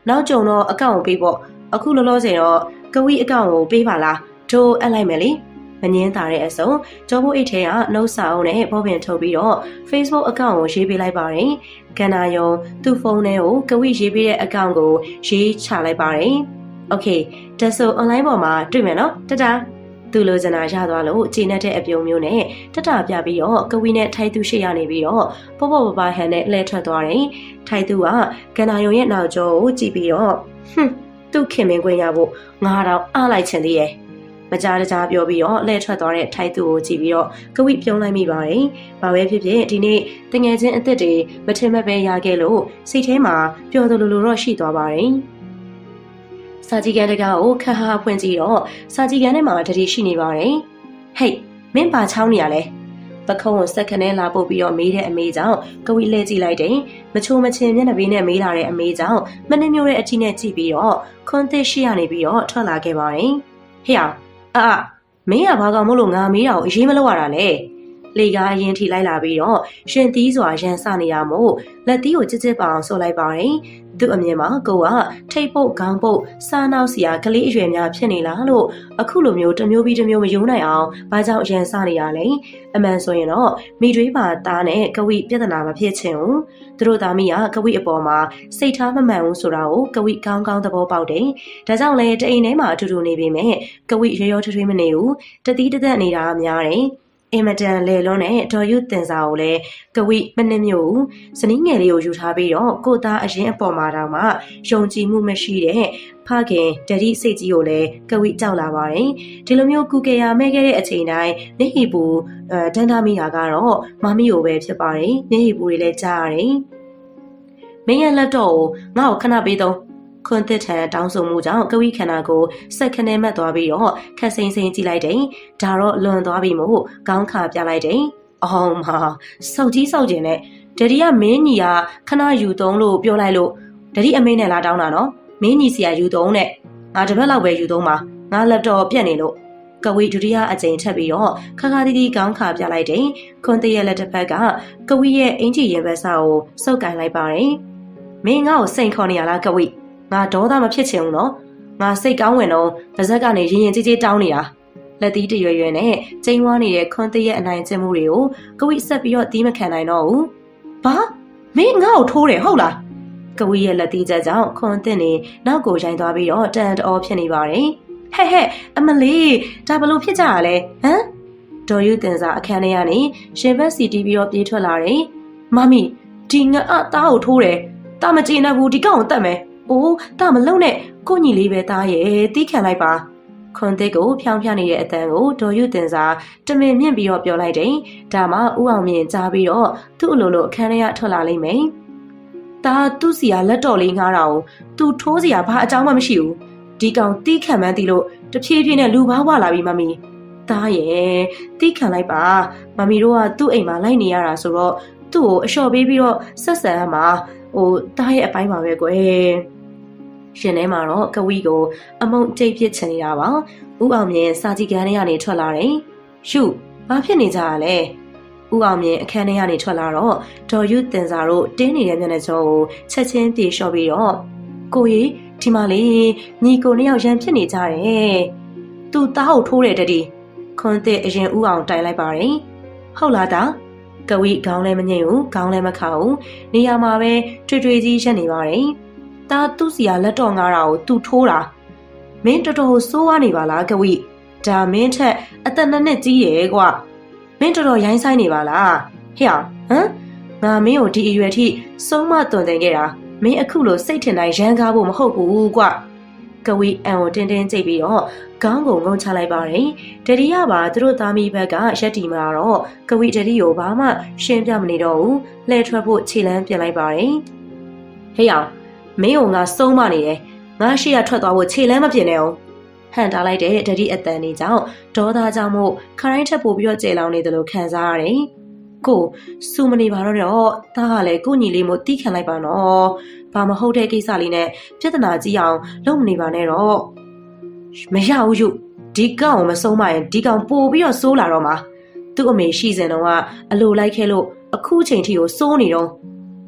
နောက်ကြုံတော့အကောင့်ကိုပေးပေါ့အခုလောလောဆယ်တော့ကဝီအကောင့်ကိုပေးပါလားတို့အပ်လိုက်မယ်လေမငင်းတာတဲ့အစုံကျော်ဖို့အိတ်ထဲကနှုတ်စာအုပ်နဲ့ဘောပင်ထုတ်ပြီးတော့ Facebook အကောင့်ကိုရေးပေးလိုက်ပါတယ်ကန္နာယုံသူ့ဖုန်းထဲကိုကဝီရေးပေးတဲ့အကောင့်ကိုရေးချလိုက်ပါတယ်โอเคဒါဆို online ပေါ်မှာတွေ့မယ်နော်တတာသူလိုချင်တာရသွားလို့ခြေနဲ့တဲ့အပြုံမျိုးနဲ့တတပြပြီးတော့ကဝီနဲ့ထိုက်သူရှေ့ရနေပြီးတော့ပေါ့ပေါ့ပပဟန်နဲ့လှည့်ထွက်သွားတယ်ထိုက်သူကကန္နာယုံရဲ့နောက်ကျောကိုကြည့်ပြီးတော့သူ့ခင်မင်းခွင့်ရဖို့ငါတော့အားလိုက်ချင်သေးရဲ့မကြားတကြားပြောပြီးတော့လှည့်ထွက်သွားတဲ့ထိုက်သူကိုကြည့်ပြီးတော့ကဝိပြုံးလိုက်မိပါတယ်။ဘာပဲဖြစ်ဖြစ်ဒီနေ့တငယ်ချင်းအစ်စ်တွေမထင်မဲ့ပဲရခဲ့လို့စိတ်ထဲမှာပျော်သလိုလိုတော့ရှိသွားပါတယ်။စာကြည့်ကန်တကားကိုခက်ဟာဖွင့်ကြည့်တော့စာကြည့်ကန်ထဲမှာတတိရှိနေပါတယ်။ဟေးမင်းပါချောင်းနေရလဲ။ပခုံးကိုစက်ခနဲလာပုတ်ပြီးတော့မေးတဲ့အမေကြောင့်ကဝိလှည့်ကြည့်လိုက်တယ်။မချိုမချင်မျက်နှာပေးနဲ့မေးလာတဲ့အမေကြောင့်မနှင်းမျိုးတဲ့အကြည့်နဲ့ကြည့်ပြီးတော့ခွန်သစ်ရှိရနေပြီးတော့ထွက်လာခဲ့ပါတယ်။ဟေ့မင်းကဘာကောင်မို့လို့ငါမေးတာကိုအရေးမလုပ်ရတာလဲလေကားအရင်ထိလိုက်လာပြီးတော့ရှင်သီးစွာရန်စနေရမို့လက်သီးကိုကြစ်ကြစ်ပအောင်ဆော်လိုက်ပါတယ်သူ့အမြင်မှာကိုကထိတ်ပုတ်ခေါင်းပုတ်စားနောက်စရာကလေးအရွယ်များဖြစ်နေလားလို့အခုလိုမျိုးတစ်မျိုးပြီးတစ်မျိုးမယုံနိုင်အောင်ဘာကြောင့်ရန်စနေရလဲအမှန်ဆိုရင်တော့မိတွေးပါသားနဲ့ကဝိပြဿနာမဖြစ်ချင်ဘူးသူတို့သားမိကကဝိအပေါ်မှာစိတ်ထားမမှန်ဘူးဆိုတာကိုကဝိကောင်းကောင်းသဘောပေါက်တယ်ဒါကြောင့်လဲတအိမ်ထဲမှာအတူတူနေပေမဲ့ကဝိရောထွေးမနေဘူးတတိတသက်နေတာများတယ်အင်မတန်လေလွန်းတဲ့ဒေါ်ယူတင်စာကိုလည်းကဝိမနှမျိုးဇနီးငယ်လေးကိုယူထားပြီးတော့ကိုသားအရင်အပေါ်မှာတောင်မှယုံကြည်မှုမရှိတဲ့ဖခင်ဒဒီစိတ်ကြီးကိုလည်းကဝိကြောက်လာပါတယ်ဒီလိုမျိုးကုကေယာမဲ့ခဲ့တဲ့အချိန်တိုင်းမျက်ဟီပူဒန်တာမီယာကတော့မမီကိုပဲဖြစ်ပါတယ်မျက်ဟီပူတွေလည်းကြားရတယ်မင်းရဲ့လက်တော့ကိုငါ့ကိုခဏပေးတော့ခွန်သစ်ထန်တောင်းဆိုမှုကြောင့်ကဝိခန္ဓာကိုစက်ခနဲမှတ်သွားပြီးတော့ခက်စိမ့်စိမ့်ကြည့်လိုက်တယ်။ဒါတော့လွန်သွားပြီမို့ခေါင်းခါပြလိုက်တယ်။အော်မစောက်ကြီးစောက်ကျင်နဲ့ဒဒီကမင်းညီကခဏယူသုံးလို့ပြောလိုက်လို့ဒဒီအမိန့်နဲ့လာတောင်းတာနော်။မင်းညီစီကယူသုံးနဲ့ငါတစ်ပတ်လောက်ပဲယူသုံးပါ။ငါလက်တော့ပြက်နေလို့ကဝိဒုတိယအကြိမ်ထပ်ပြီးတော့ခါခါတီးတီးခေါင်းခါပြလိုက်တယ်။ခွန်သစ်ရဲ့လက်တစ်ဖက်ကကဝိရဲ့အင်ကြီးရင်ဘက်စာကိုစုပ်ကင်လိုက်ပါတယ်။မင်းငါ့ကိုစိန်ခေါ်နေရလားကဝိငါဒေါသမဖြစ်ချင်ဘူးနော်ငါစိတ်ကောင်းဝင်တော့ဗဇက်ကနေရင်ရင်ကြီးကြီးတောင်းနေတာလက်သီးတရွယ်ရွယ်နဲ့ကျိန်းဝါနေတဲ့ခွန်သစ်ရဲ့အနိုင်ကျင့်မှုတွေကိုကဝိဆက်ပြီးတော့တီးမခံနိုင်တော့ဘူးဘာမင်းငါ့ကိုထိုးတယ်ဟုတ်လားကဝိရဲ့လက်သီးချက်ကြောင့်ခွန်သစ်နေနောက်ကိုရိုင်းသွားပြီးတော့တန်တော်ဖြစ်နေပါတယ်ဟဲ့အမလေးဒါဘလို့ဖြစ်ကြရလဲဟမ်ဒေါ်ယူတင်စာအခန်းထဲကနေရှင်ဘက်စီတီးပြီးတော့ပြေးထွက်လာတယ်မမီဒီငါအသားကိုထိုးတယ်တာမကျေနပ်ဘူးဒီကောင်ကိုတတ်မယ်အိုးတာမလုံနဲ့ကိုညီလေးပဲသားရဲ့တီးခံလိုက်ပါခွန်သစ်ကိုဖြောင်းပြနေတဲ့အတန်ကိုဒေါ်ယူတင်စာတမင်မြင့်ပြီးတော့ပြောလိုက်တယ်ဒါမှဥအောင်မြင့်ကြားပြီးတော့သူ့အလိုလိုအခန်းထဲကထွက်လာလိမ့်မယ်ဒါသူ့စီကလက်တော်လေးငှားတာကိုသူထိုးစီကဘာအကြောင်းမှမရှိဘူးဒီကောင်တီးခံမှန်းတီးလို့တဖြည်းဖြည်းနဲ့လူဘာဝလာပြီမမီသားရဲ့တီးခံလိုက်ပါမမီတို့ကသူ့အိမ်မှာလိုက်နေရတာဆိုတော့သူ့ကိုအလျှော့ပေးပြီးတော့ဆက်ဆံရမှာသားရဲ့အပိုင်းပါပဲကွယ်ရှင်ထဲမှာတော့ကဝီကိုအမုံကြိတ်ပစ်ချင်နေတာပါဦးအောင်မြင့်စာကြည့်ကန်းထဲကနေထွက်လာတယ်ရှုဘာဖြစ်နေကြရလဲဦးအောင်မြင့်အခန်းထဲကနေထွက်လာတော့ဒေါ်ယူတင်စာတို့တင်းနေတဲ့မျက်နှာကျောကိုချက်ချင်းပြေလျှော့ပြီးတော့ကိုကြီးဒီမှာလေညီကိုနှစ်ယောက်ရန်ဖြစ်နေကြတယ်သူ့သားကိုထိုးတယ်တတိခွန်သစ်အရင်ဦးအောင်တိုင်လိုက်ပါတယ်ဟုတ်လားတာကဝီခေါင်းလည်းမငိမ့်ဘူးခေါင်းလည်းမခါဘူးနေရာမှာပဲထွေထွေကြီးရက်နေပါတယ်ဒါသူ့စီကလက်တော်ငါးတာကိုသူထိုးတာမင်းတော်တော်ဆိုးဝါးနေပါလားကဝိဒါမင်းထက်အသက်နှစ်ကြီးရဲ့ကွာမင်းတော်တော်ရိုင်းဆိုင်နေပါလားဟဲ့ဟမ်ငါမင်းကိုဒီအရွယ်ထိစုံမသွန်သင်ခဲ့တာမင်းအခုလိုစိတ်ထင်တိုင်းရမ်းကားဖို့မဟုတ်ဘူးကွာကဝိအန်ကိုတင်းတင်းကြိတ်ပြီးတော့ခေါင်းကိုငုံချလိုက်ပါတယ်ဒဒီရပါသူတို့သားမိဘက်ကရက်တီမှာတော့ကဝိဒဒီကိုဘာမှရှင်းပြမနေတော့ဘူးလှည့်ထွက်ဖို့ခြေလမ်းပြင်လိုက်ပါတယ်ဟေ့မင်းကိုငါစုံးမနေတယ်ငါရှိရထွက်သွားဖို့ခြေလမ်းမပြင်နဲ့အောင်ဟန်တာလိုက်တဲ့ဒဒီအတန်နေကြောင့်ဒေါသကြောင့်မို့ခရိုင်းထပ်ပို့ပြီးတော့ကျေလောင်နေတယ်လို့ခံစားရတယ်ကိုစူမနေပါတော့ဒါကလည်းကိုညီလေးမို့တီးခံလိုက်ပါနော်ဘာမဟုတ်တဲ့ကိစ္စလေးနဲ့ပြဿနာကြီးအောင်လုပ်မနေပါနဲ့တော့မရဘူးယူဒီကောင်ကိုမဆုံးမရင်ဒီကောင်ပို့ပြီးတော့စိုးလာတော့မှာသူ့အမေရှိစင်တော့ကအလိုလိုက်ခဲလို့အခုချိန်ထိကိုစိုးနေတော့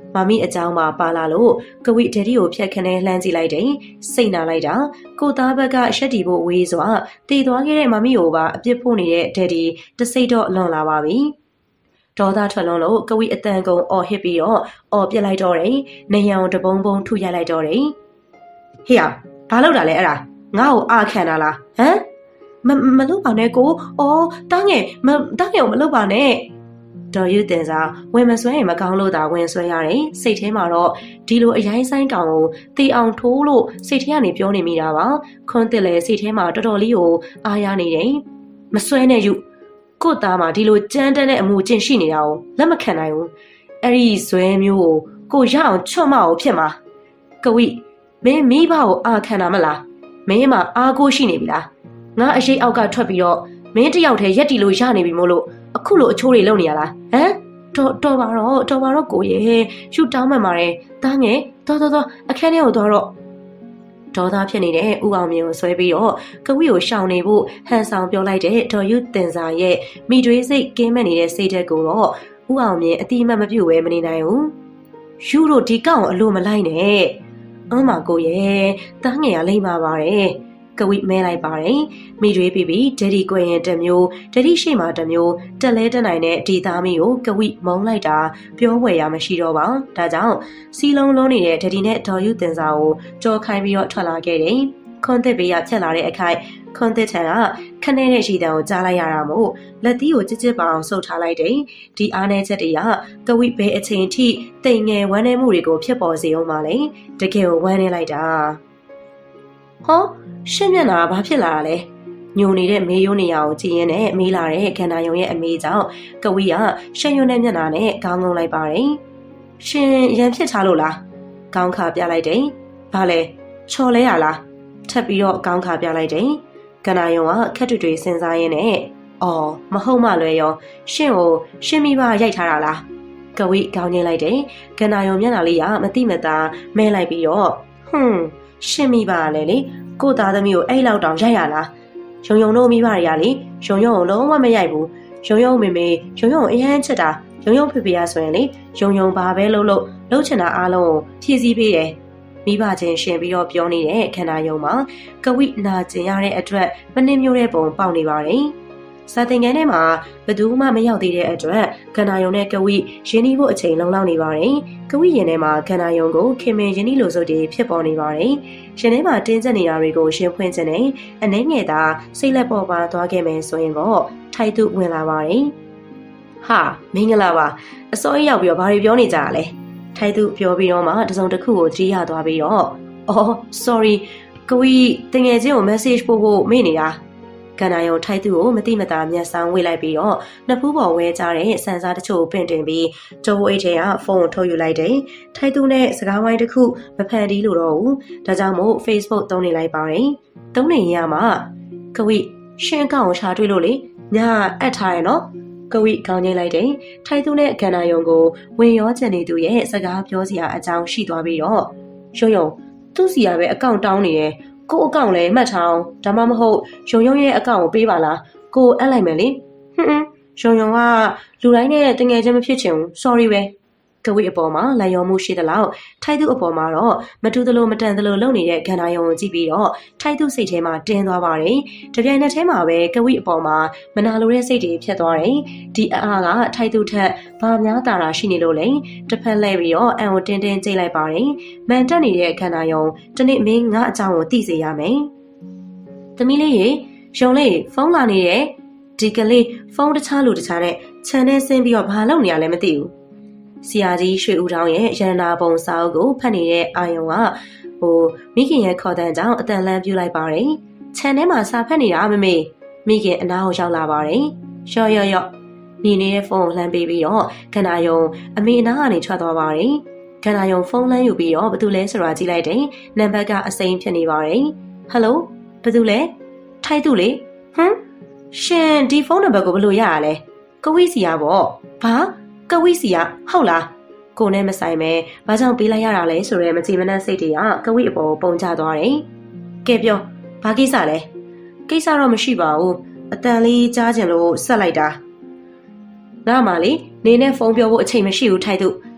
မမီအကြောင်းမှာပါလာလို့ကဝိဒက်ဒီကိုဖြတ်ခနဲလှမ်းကြည့်လိုက်တယ်စိတ်နာလိုက်တာကိုသားဘက်ကရှက်တီဖို့ဝေးစွာတည်သွားခဲ့တဲ့မမီကိုပါအပြစ်ဖို့နေတဲ့ဒက်ဒီတစိတ်တော့လွန်လာပါပြီဒေါသထွက်လွန်လို့ကဝိအတန်ကုန်အော်ဟစ်ပြီးတော့အော်ပြစ်လိုက်တော့တယ်နေရန်တပုံပုံထုရိုက်လိုက်တော့တယ်ဟေ့ဘာလုပ်တာလဲအဲ့ဒါငါ့ကိုအာခံတာလားဟမ်မလုပ်ပါနဲ့ကိုအော်တားငယ်ကိုမလုပ်ပါနဲ့ဒေါ်ယူတင်စာဝင်မဆွဲရင်မကောင်းလို့သာဝင်ဆွဲရတယ်စိတ်ထဲမှာတော့ဒီလိုအရင်ဆိုင်ကောင်ကိုတေအောင်ထိုးလို့စိတ်ထဲကနေပြောနေမိတာပါခွန်းတစ်လည်းစိတ်ထဲမှာတော်တော်လေးကိုအားရနေတယ်မဆွဲနဲ့ယူကို့သားမှာဒီလိုကြမ်းတမ်းတဲ့အမှုကျင့်ရှိနေတာကိုလက်မခံနိုင်ဘူးအဲ့ဒီဇွဲမျိုးကိုရအောင်ချွတ်မအောင်ဖြစ်မှာကဝိမင်းမိဘကိုအာခံတာမလားမင်းမှာအားကိုးရှိနေပြီလားငါအရေးအောက်ကထွက်ပြီးတော့မင်းတယောက်တည်းရက်တီလို့ရနေပြီမို့လို့အခုလိုအချိုးတွေလုံနေရလားဟမ်တော်ပါတော့ကိုရဲ့ရှူတောင်းမှန်ပါတယ်တားငယ်တော်အခန်းထဲကိုသွားတော့ဒေါသဖြစ်နေတဲ့ဦးအောင်မြင့်ကိုဆွဲပြီးတော့ကဝိကိုရှောင်နေဖို့ဟန်ဆောင်ပြောလိုက်တဲ့ဒေါ်ယူတင်စာရဲ့မိတွေးစိတ်ကင်းမဲ့နေတဲ့စိတ်ဓာတ်ကိုတော့ဦးအောင်မြင့်အတိအမှတ်မပြုတ်ဝဲမနေနိုင်ဘူးယူတို့ဒီကောင်အလိုမလိုက်နဲ့အမကိုရဲ့တားငယ်ကလိမ့်ပါပါတယ်ကဝိမဲလိုက်ပါတယ်မိတွေးပြီးဒက်ဒီကွယ်ရင်တစ်မျိုးဒက်ဒီရှိမှတစ်မျိုးတက်လဲတက်နိုင်တဲ့ဒီသားမီးကိုကဝိမုံလိုက်တာပြောဝယ်ရမရှိတော့ပါဒါကြောင့်စီလုံးလုံးနေတဲ့ဒက်ဒီနဲ့ဒေါ်ယူတင်စာကိုကြော်ခိုင်းပြီးတော့ထွက်လာခဲ့တယ်ခွန်သစ်ဘေးကဖြတ်လာတဲ့အခိုက်ခွန်သစ်ထံကခနဲ့တဲ့ရှိတံကိုကြားလိုက်ရတာမို့လက်သီးကိုကြစ်ကြစ်ပအောင်ဆုပ်ထားလိုက်တယ်ဒီအားနေချက်တွေကကဝိဘဲအချိန်ထိတိမ်ငယ်ဝမ်းနည်းမှုတွေကိုဖြစ်ပေါ်စေအောင်ပါလေတကယ်ကိုဝမ်းနေလိုက်တာဟောရှင်းမျက်နှာဘာဖြစ်လာတာလဲညိုနေတဲ့မေးရိုးနေရာကိုကြည့်ရင်းနဲ့မေးလာတဲ့ခန္ဓာယုံရဲ့အမေးကြောင့်ကဝိကရှင်းရွံ့တဲ့မျက်နှာနဲ့ခေါင်းငုံလိုက်ပါတယ်ရှင်ရန်ဖြစ်ထားလို့လားခေါင်းခါပြလိုက်တယ်ဘာလဲချော်လဲရလားထပ်ပြီးတော့ခေါင်းခါပြလိုက်တယ်ခန္ဓာယုံကခက်တွေစဉ်းစားရင်းနဲ့အော်မဟုတ်မှလွယ်ရောရှင်ကိုရှင်မိဘရိုက်ထားတာလားကဝိခေါင်းငင်းလိုက်တယ်ခန္ဓာယုံမျက်နှာလေးကမတိမတာမဲလိုက်ပြီးတော့ရှင်မိဘလည်းလေကိုသားသမီးကိုအဲ့လောက်တောင်ရိုက်ရလားယုံတို့မိဘတွေကလေယုံကိုလုံးဝမရိုက်ဘူးယုံမေမေယုံအရန်ချစ်တာယုံဖေဖေရဆိုရင်လေယုံဘာပဲလှုပ်ချင်တာအားလုံးကိုဖြည့်ဆည်းပေးတယ်မိဘချင်းရှင်ပြီးတော့ပြောနေတဲ့ခန္ဓာယုံမှာကဝိနာကျင်ရတဲ့အတွက်မနှင်းမျိုးတဲ့ပုံပေါက်နေပါတယ်စာသင်ခန်းထဲမှာဘယ်သူမှမရောက်သေးတဲ့အတွက်ခန္ဓာယုံနဲ့ကဝိရင်းနှီးဖို့အချိန်လုံလောက်နေပါတယ်။ကဝိရင်ထဲမှာခန္ဓာယုံကိုခင်မင်ရင်းနှီးလို့ဆိုတည်းဖြစ်ပေါ်နေပါတယ်။ရှင်ထဲမှာတင်းကျပ်နေတာတွေကိုရှင်းဖွင့်ခြင်းနဲ့အနှဲငယ်သာစိတ်လက်ပေါ်ပါသွားခဲ့မယ်ဆိုရင်တော့ထိုက်သူဝင်လာပါတယ်။ဟာမင်္ဂလာပါအစောကြီးရောက်ပြီးတော့ဘာတွေပြောနေကြတာလဲ။ထိုက်သူပြောပြီးတော့မှတစုံတစ်ခုကိုသတိရသွားပြီးတော့အော် sorry ကဝိတငယ်ချင်းကို message ပို့ဖို့မေ့နေတာခန္ဓာယုံထိုက်သူကိုမတိမတာမျက်စောင်းဝေးလိုက်ပြီးတော့နှစ်ဖူးပေါ်ဝဲကြတဲ့စံစားတချို့ကိုပင့်တင်ပြီးကျိုးအိတ်ထဲကဖုန်းကိုထုတ်ယူလိုက်တယ်။ထိုက်သူနဲ့စကားဝိုင်းတစ်ခုမဖန်တီးလို့တော့ဘူး။ဒါကြောင့်မို့ Facebook သုံးနေလိုက်ပါတယ်။သုံးနေရမှာကဝိရှင်းကောင်ရှာတွေ့လို့လေညာအပ်ထားရနော်။ကဝိခေါင်းငိမ့်လိုက်တယ်။ထိုက်သူနဲ့ခန္ဓာယုံကိုဝင်ရောချင်နေသူရဲ့စကားပြောစရာအကြောင်းရှိသွားပြီးတော့ယုံသူ့စီကပဲအကောင့်တောင်းနေတယ်။ကို့အကောင့်လည်းမှတ်ထားအောင်ဒါမှမဟုတ်ယုံရဲ့အကောင့်ကိုပေးပါလားကိုအပ်လိုက်မယ်လေယုံကလူတိုင်းနဲ့တငယ်ချင်းမဖြစ်ချင်ဘူး sorry ပဲကဝိအပေါ်မှာလန်ရောမှုရှိသလောက်ထိုက်သူအပေါ်မှာတော့မတူသလိုမတန်သလိုလုပ်နေတဲ့ခန္ဓာယုံကိုကြည့်ပြီးတော့ထိုက်သူစိတ်ထဲမှာတင်းသွားပါတယ်တပြိုင်နက်တည်းမှာပဲကဝိအပေါ်မှာမနာလိုတဲ့စိတ်တွေဖြစ်သွားတယ်ဒီအားကထိုက်သူထက်ဘာများတာရှိနေလို့လဲတစ်ဖက်လဲပြီးတော့အန်ကိုတင်းတင်းကြိတ်လိုက်ပါတယ်မန်တက်နေတဲ့ခန္ဓာယုံတနေ့မင်းငါအကြောင်းကိုသိစေရမယ်သမီးလေးရေယုံလေးဖုန်းလာနေတယ်ဒီကလေးဖုန်းတခြားလူတခြားနဲ့ခြံထဲဆင်းပြီးတော့ဘာလုပ်နေရလဲမသိဘူးဆရာကြီးရွှေဦးတောင်းရဲ့ရတနာပုံစာအုပ်ကိုဖတ်နေတဲ့အာယုံကမိခင်ရဲ့ခေါ်တဲ့ကြောင့်အတန်လန်းပြူလိုက်ပါတယ်ခြံထဲမှာစာဖတ်နေတာမေမိခင်အနားကိုရောက်လာပါတယ်ရော့နေနေတဲ့ဖုန်းကိုလှမ်းပေးပြီးတော့ခန္ဓာယုံအမေအနားကနေထွက်သွားပါတယ်ခန္ဓာယုံဖုန်းလှမ်းယူပြီးတော့ဘာတူလဲဆိုတာကြည့်လိုက်တယ်နံပါတ်ကအစိမ်းဖြစ်နေပါတယ်ဟယ်လိုဘာတူလဲထိုက်သူလေရှင်ဒီဖုန်းနံပါတ်ကိုဘယ်လိုရရလဲကဝိစီယာပေါ့ဘာကဝိစီယာဟုတ်လားကိုနဲ့မဆိုင်ပဲဘာကြောင့်ပေးလိုက်ရတာလဲဆိုရဲမကြည်မနှက်စိတ်တွေကကဝိအပေါ်ပုံချသွားတယ်ကဲပြောဘာကိစ္စလဲကိစ္စတော့မရှိပါဘူးအတန်လေးကြားချင်လို့ဆက်လိုက်တာငါမှလေနေနဲ့ဖုန်းပြောဖို့အချိန်မရှိဘူးထိုက်သူ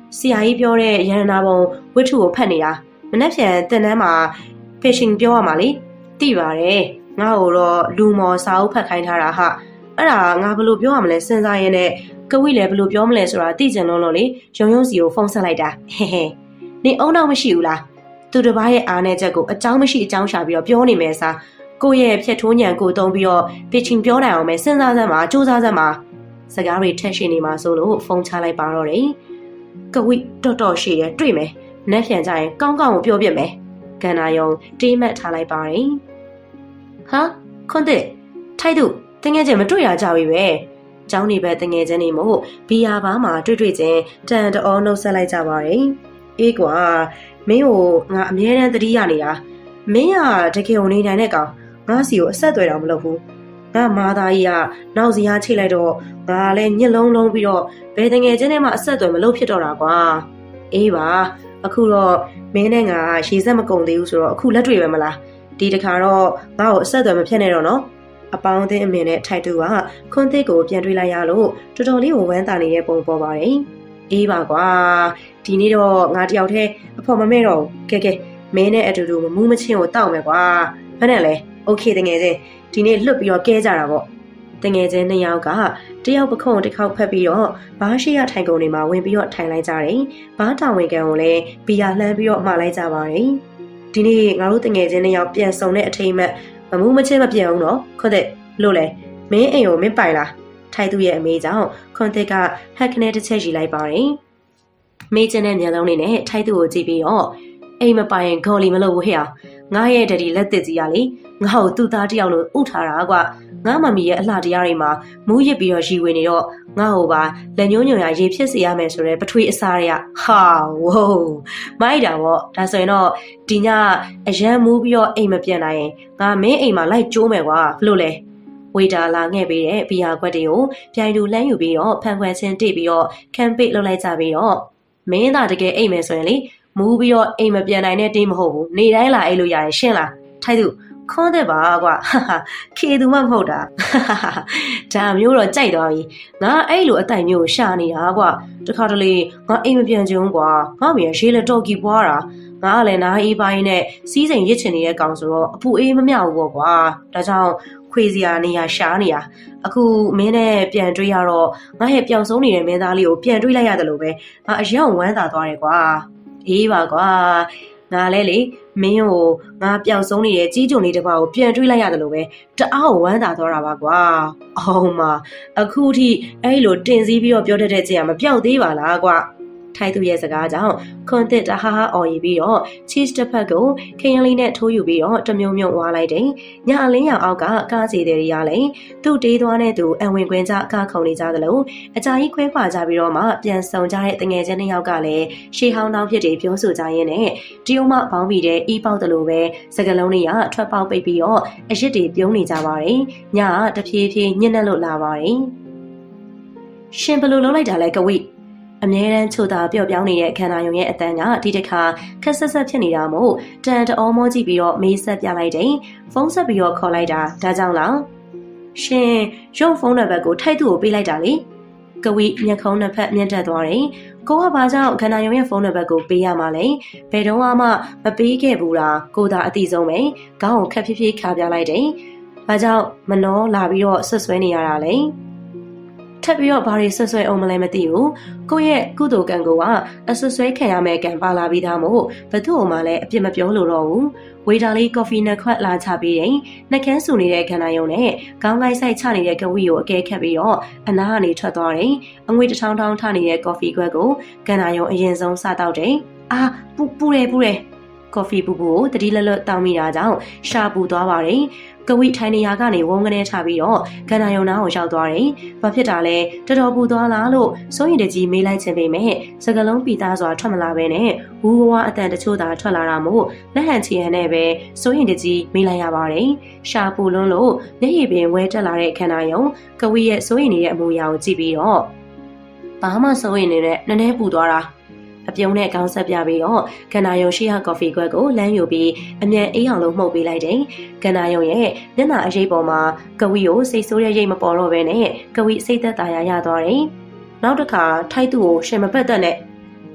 ဆရာကြီးပြောတဲ့ရဟန္တာဘုံဝိထုကိုဖတ်နေတာမနှက်ဖြန်တင်တန်းမှာဖေရှင်ပြောရမှာလေသိပါတယ်ငါ့ကိုတော့လူမော်စာအုပ်ဖတ်ခိုင်းထားတာဟာအဲ့ဒါငါဘယ်လိုပြောရမလဲစဉ်းစားရင်းနဲ့ကဝိလည်းဘယ်လိုပြောမလဲဆိုတာသိကျင်လို့လေရုံရုံစီကိုဖုန်းဆက်လိုက်တာဟဲဟဲနေအုံတော့မရှိဘူးလားသူတစ်ပါးရဲ့အားနဲ့ချက်ကိုအကြောင်းမရှိအကြောင်းရှာပြီးတော့ပြောနေမယ်စားကိုရဲ့ဖြတ်ထိုးညံကိုတုံးပြီးတော့ဖေရှင်ပြောနိုင်အောင်မယ်စဉ်းစားစမ်းပါစူးစမ်းစမ်းပါစကားတွေထက်ရှိနေမှာဆိုလို့ဖုန်းချလိုက်ပါတော့တယ်ကဝိတော်ရှိတယ်တွေ့မယ်နက်ဖြန်ကြရင်ကောင်းကောင်းကိုပြောပြမယ်ကန္နာယုံတေးမှတ်ထားလိုက်ပါတယ်ဟာခွန်းတဲ့ထိုက်သူတငယ်ချင်းမတွေ့ရကြပြီပဲကျောင်းနေပဲတငယ်ချင်းနေမို့ဘီယာဘားမှာတွေ့ချင်းတန်တော်နှုတ်ဆက်လိုက်ကြပါတယ်အေးကွာမင်းကိုငါအမြဲတမ်းသတိရနေတာမင်းကတကယ်ကိုနေနိုင်တဲ့ကောင်ငါစီကိုအဆက်သွယ်တော့မလုပ်ဘူးငါမာသားကြီးကနောက်စီအားချိတ်လိုက်တော့ငါလည်းညစ်လုံးလုံးပြီးတော့ဘယ်တငယ်ချင်းနဲ့မှအဆက်အသွယ်မလုပ်ဖြစ်တော့တာကွာအေးပါအခုတော့မင်းနဲ့ငါရေစက်မကုန်သေးဘူးဆိုတော့အခုလက်တွေ့ပဲမလားဒီတခါတော့ငါ့ကိုအဆက်အသွယ်မဖြစ်နဲ့တော့နော်အပေါင်းအသင်းအမေနဲ့ထိုက်တူကခွန်းသစ်ကိုပြန်တွေးလိုက်ရလို့တော်တော်လေးကိုဝမ်းသာနေတဲ့ပုံပေါ်ပါတယ်အေးပါကွာဒီနေ့တော့ငါတယောက်တည်းအဖော်မမဲ့တော့ကဲမင်းနဲ့အတူတူမမှုမချင်းကိုတောက်မယ်ကွာဘယ်နဲ့လဲโอเคတငယ်ချင်းဒီနေ့လွတ်ပြီးတော့ကဲကြတာပေါ့တငယ်ချင်းနှစ်ယောက်ကတယောက်ပခုံးတစ်ခေါက်ဖက်ပြီးတော့ဘားရှိရထိုင်ကုန်တွေမှာဝင်ပြီးတော့ထိုင်လိုက်ကြတယ်ဘားတာဝန်ခံကိုလည်းဘီယာလှမ်းပြီးတော့မှာလိုက်ကြပါတယ်ဒီနေ့ငါတို့တငယ်ချင်းနှစ်ယောက်ပြန်ဆုံတဲ့အထိမ်းအမှတ်မမှုမချင်းမပြန်အောင်နော်ခွန်းတဲ့လို့လေမင်းအိမ်ကိုမင်းပိုင်လားထိုက်သူရဲ့အမေကြောင့်ခွန်းတဲ့ကဟက်ခနဲ့တစ်ချက်ယူလိုက်ပါတယ်မေးချင်တဲ့မျက်လုံးလေးနဲ့ထိုက်သူကိုကြည့်ပြီးတော့အိမ်မပိုင်ရင်ဂေါ်လီမလုပ်ဘူးဟဲ့အောင်ငါရဲ့ဒဒီလက်တစ်ကြီးရလေငါ့ကိုသူ့သားတယောက်လိုဥထားတာကွာငါမမီရဲ့အလှတရားတွေမှာမူးရစ်ပြီးတော့ရီဝင်နေတော့ငါ့ဟိုပါလက်ညှိုးညွန်ရရေဖြစ်စေရမယ်ဆိုတဲ့ပထွေးအစားတွေကဟာဝိုးမိုက်တာပေါ့ဒါဆိုရင်တော့ဒီညအရန်မူးပြီးတော့အိမ်မပြန်နိုင်ရင်ငါမင်းအိမ်မှာလိုက်ကျိုးမယ်ကွာဘလို့လဲဝေတာလာငှဲ့ပေးတဲ့ဘီယာခွက်တွေကိုပြိုင်တူလှမ်းယူပြီးတော့ဖန်ခွက်ချင်းတိတ်ပြီးတော့ခံပိတ်လုပ်လိုက်ကြပြီးတော့မင်းသာတကယ်အိမ်မယ်ဆိုရင်လေမူးပြီးတော့အိမ်မပြန်နိုင်တဲ့တင်းမဟုတ်ဘူးနေတိုင်းလာအိတ်လို့ရတယ်ရှင်းလားထိုက်သူခွန်းတဲ့ပါကွာခေသူမှမဟုတ်တာဒါမျိုးတော့ကြိုက်သွားပြီငါအဲ့လိုအတိုင်မျိုးရှာနေတာကွာတခါတလေငါအိမ်မပြန်ချင်ဘူးကွာငါမင်းရေးလက်တော်ကြီးပွားတာငါကလည်းနားအေးပိုင်းနဲ့စီးစိမ်ရစ်ချင်နေတဲ့ကောင်ဆိုတော့အပူအေးမမြောက်ဘူးပေါ့ကွာဒါကြောင့်ခွေစရာနေရာရှာနေတာအခုမင်းနဲ့ပြန်တွေ့ရတော့ငါရဲ့ပျောက်ဆုံးနေတဲ့မင်းသားလေးကိုပြန်တွေ့လိုက်ရတယ်လို့ပဲငါအရင်ဝမ်းသာသွားတယ်ကွာအေးပါကွာငါလဲလေမင်းကိုငါပျောက်ဆုံးနေတဲ့ကြီးကြုံလေးတစ်ပါးကိုပြန်တွေးလိုက်ရတယ်လို့ပဲတအားဝမ်းသာသွားတာပါကွာအောင်မအခုထိအဲ့လိုတင်စည်းပြီးတော့ပြောတတ်တဲ့ကြင်ကမပျောက်သေးပါလားကွာထိုက်သူရဲ့စကားကြောင့်ခွန်တစ်တဟာဟာအော်ရီပြီးတော့ cheese တစ်ဖက်ကိုခရင်လေးနဲ့ထိုးယူပြီးတော့တမြုံမြုံဝါလိုက်တယ်ညအလင်းရောင်အောက်ကကားစီတဲ့ရလဲသူ့တေးသွားတဲ့သူအဝင်ခွင်ကြအကားခုံနေကြသလိုအကြာကြီးခွဲခွာကြပြီးတော့မှပြန်ဆုံကြတဲ့တငယ်ချင်းနှစ်ယောက်ကလည်းရှေးဟောင်းနှောင်းဖြစ်တွေပြောဆိုကြရင်းနဲ့တရုံမပေါင်းပြီးတဲ့အီးပေါက်တယ်လို့ပဲစကလုံးတွေကထွက်ပေါက်ပိတ်ပြီးတော့အရစ်တွေပြုံးနေကြပါတယ်ညတဖြည်းဖြည်းညှက်နှက်လို့လာပါတယ်ရှင်ဘယ်လိုလုပ်လိုက်တာလဲကဝိအမြဲတမ်းချိုတာပျော့ပြောင်းနေတဲ့ခန္ဓာယုံရဲ့အတန်းကဒီတစ်ခါခက်ဆက်ဆက်ဖြစ်နေတာမို့တန်တအောမောကြည့်ပြီးတော့မေးဆက်ပြလိုက်တယ်ဖုန်းဆက်ပြီးတော့ခေါ်လိုက်တာဒါကြောင့်လားရှင်ရုံဖုန်းနံပါတ်ကိုထိုက်သူ့ကိုပေးလိုက်တာလေကဝိမျက်ခုံးနှစ်ဖက်မြင့်တက်သွားတယ်ကိုကဘာကြောင့်ခန္ဓာယုံရဲ့ဖုန်းနံပါတ်ကိုပေးရမှာလဲဘယ်တော့မှမပေးခဲ့ဘူးလားကိုသာအတိဆုံးပဲခေါင်းကိုခက်ဖြည်းဖြည်းခါပြလိုက်တယ်ဘာကြောင့်မနှောလာပြီးတော့ဆွဆွဲနေရတာလဲထပ်ပြီးတော့ဘာတွေဆွဆွဲအောင်မလဲမသိဘူးကိုရဲ့ကုသိုလ်ကံကအဆွဆွဲခံရမယ့်ကံပါလာပြီးသားမို့ဘသူ့မှလည်းအပြစ်မပြောလို့တော့ဘူးဝေတာလေးကော်ဖီနဲ့ခွက်လာချပြီးတယ်နှက်ခမ်းဆူနေတဲ့ခန္ဓာယုံနဲ့ခေါင်းလိုက်ဆိုင်ချနေတဲ့ကဝီကိုအကဲခတ်ပြီးတော့အနားကနေထွက်သွားတယ်အငွေတစ်ထောင်ထောင်ထနေတဲ့ကော်ဖီခွက်ကိုခန္ဓာယုံအရင်ဆုံးစတောက်တယ်အာပူတယ်ကော်ဖီပူကိုတတိလလတောင်းမိတာကြောင့်ရှာပူသွားပါတယ်ကဝိထိုင်နေရာကနေဝုန်းကနေချပြီးတော့ခန္ဓာယုံနာကိုရောက်သွားတယ်။ဘာဖြစ်တာလဲတော်တော်ပူသွားလားလို့စိုးရင်တကြီးမေးလိုက်ခြင်းပေမဲ့စကလုံးပီသားစွာထွက်မလာပဲနဲ့ဝူဝါအတန်တချို့သာထွက်လာတာမို့လက်ဟန်ချီဟန်နဲ့ပဲစိုးရင်တကြီးမေးလိုက်ရပါတယ်။ရှာပူလွန်းလို့မျက်ရည်ပင်ဝဲတက်လာတဲ့ခန္ဓာယုံကဝိရဲ့စိုးရင်နေတဲ့အမူအရာကိုကြည့်ပြီးတော့ဘာမှစိုးရင်နေတဲ့နည်းနည်းပူသွားတာအပြုံးနဲ့ခေါင်းဆက်ပြပြီးတော့ကန္နာယုံရှိဟာကော်ဖီခွက်ကိုလမ်းယူပြီးအမြန်အေးအောင်လို့မှုတ်ပေးလိုက်တယ်။ကန္နာယုံရဲ့မျက်နှာအရိပ်ပေါ်မှာကဝီကိုစိတ်ဆိုးတဲ့ရိပ်မပေါ်တော့ဘဲနဲ့ကဝီစိတ်သက်သာရသွားတယ်။နောက်တစ်ခါထိုက်သူ့ကိုရှင်မပတ်သက်နဲ့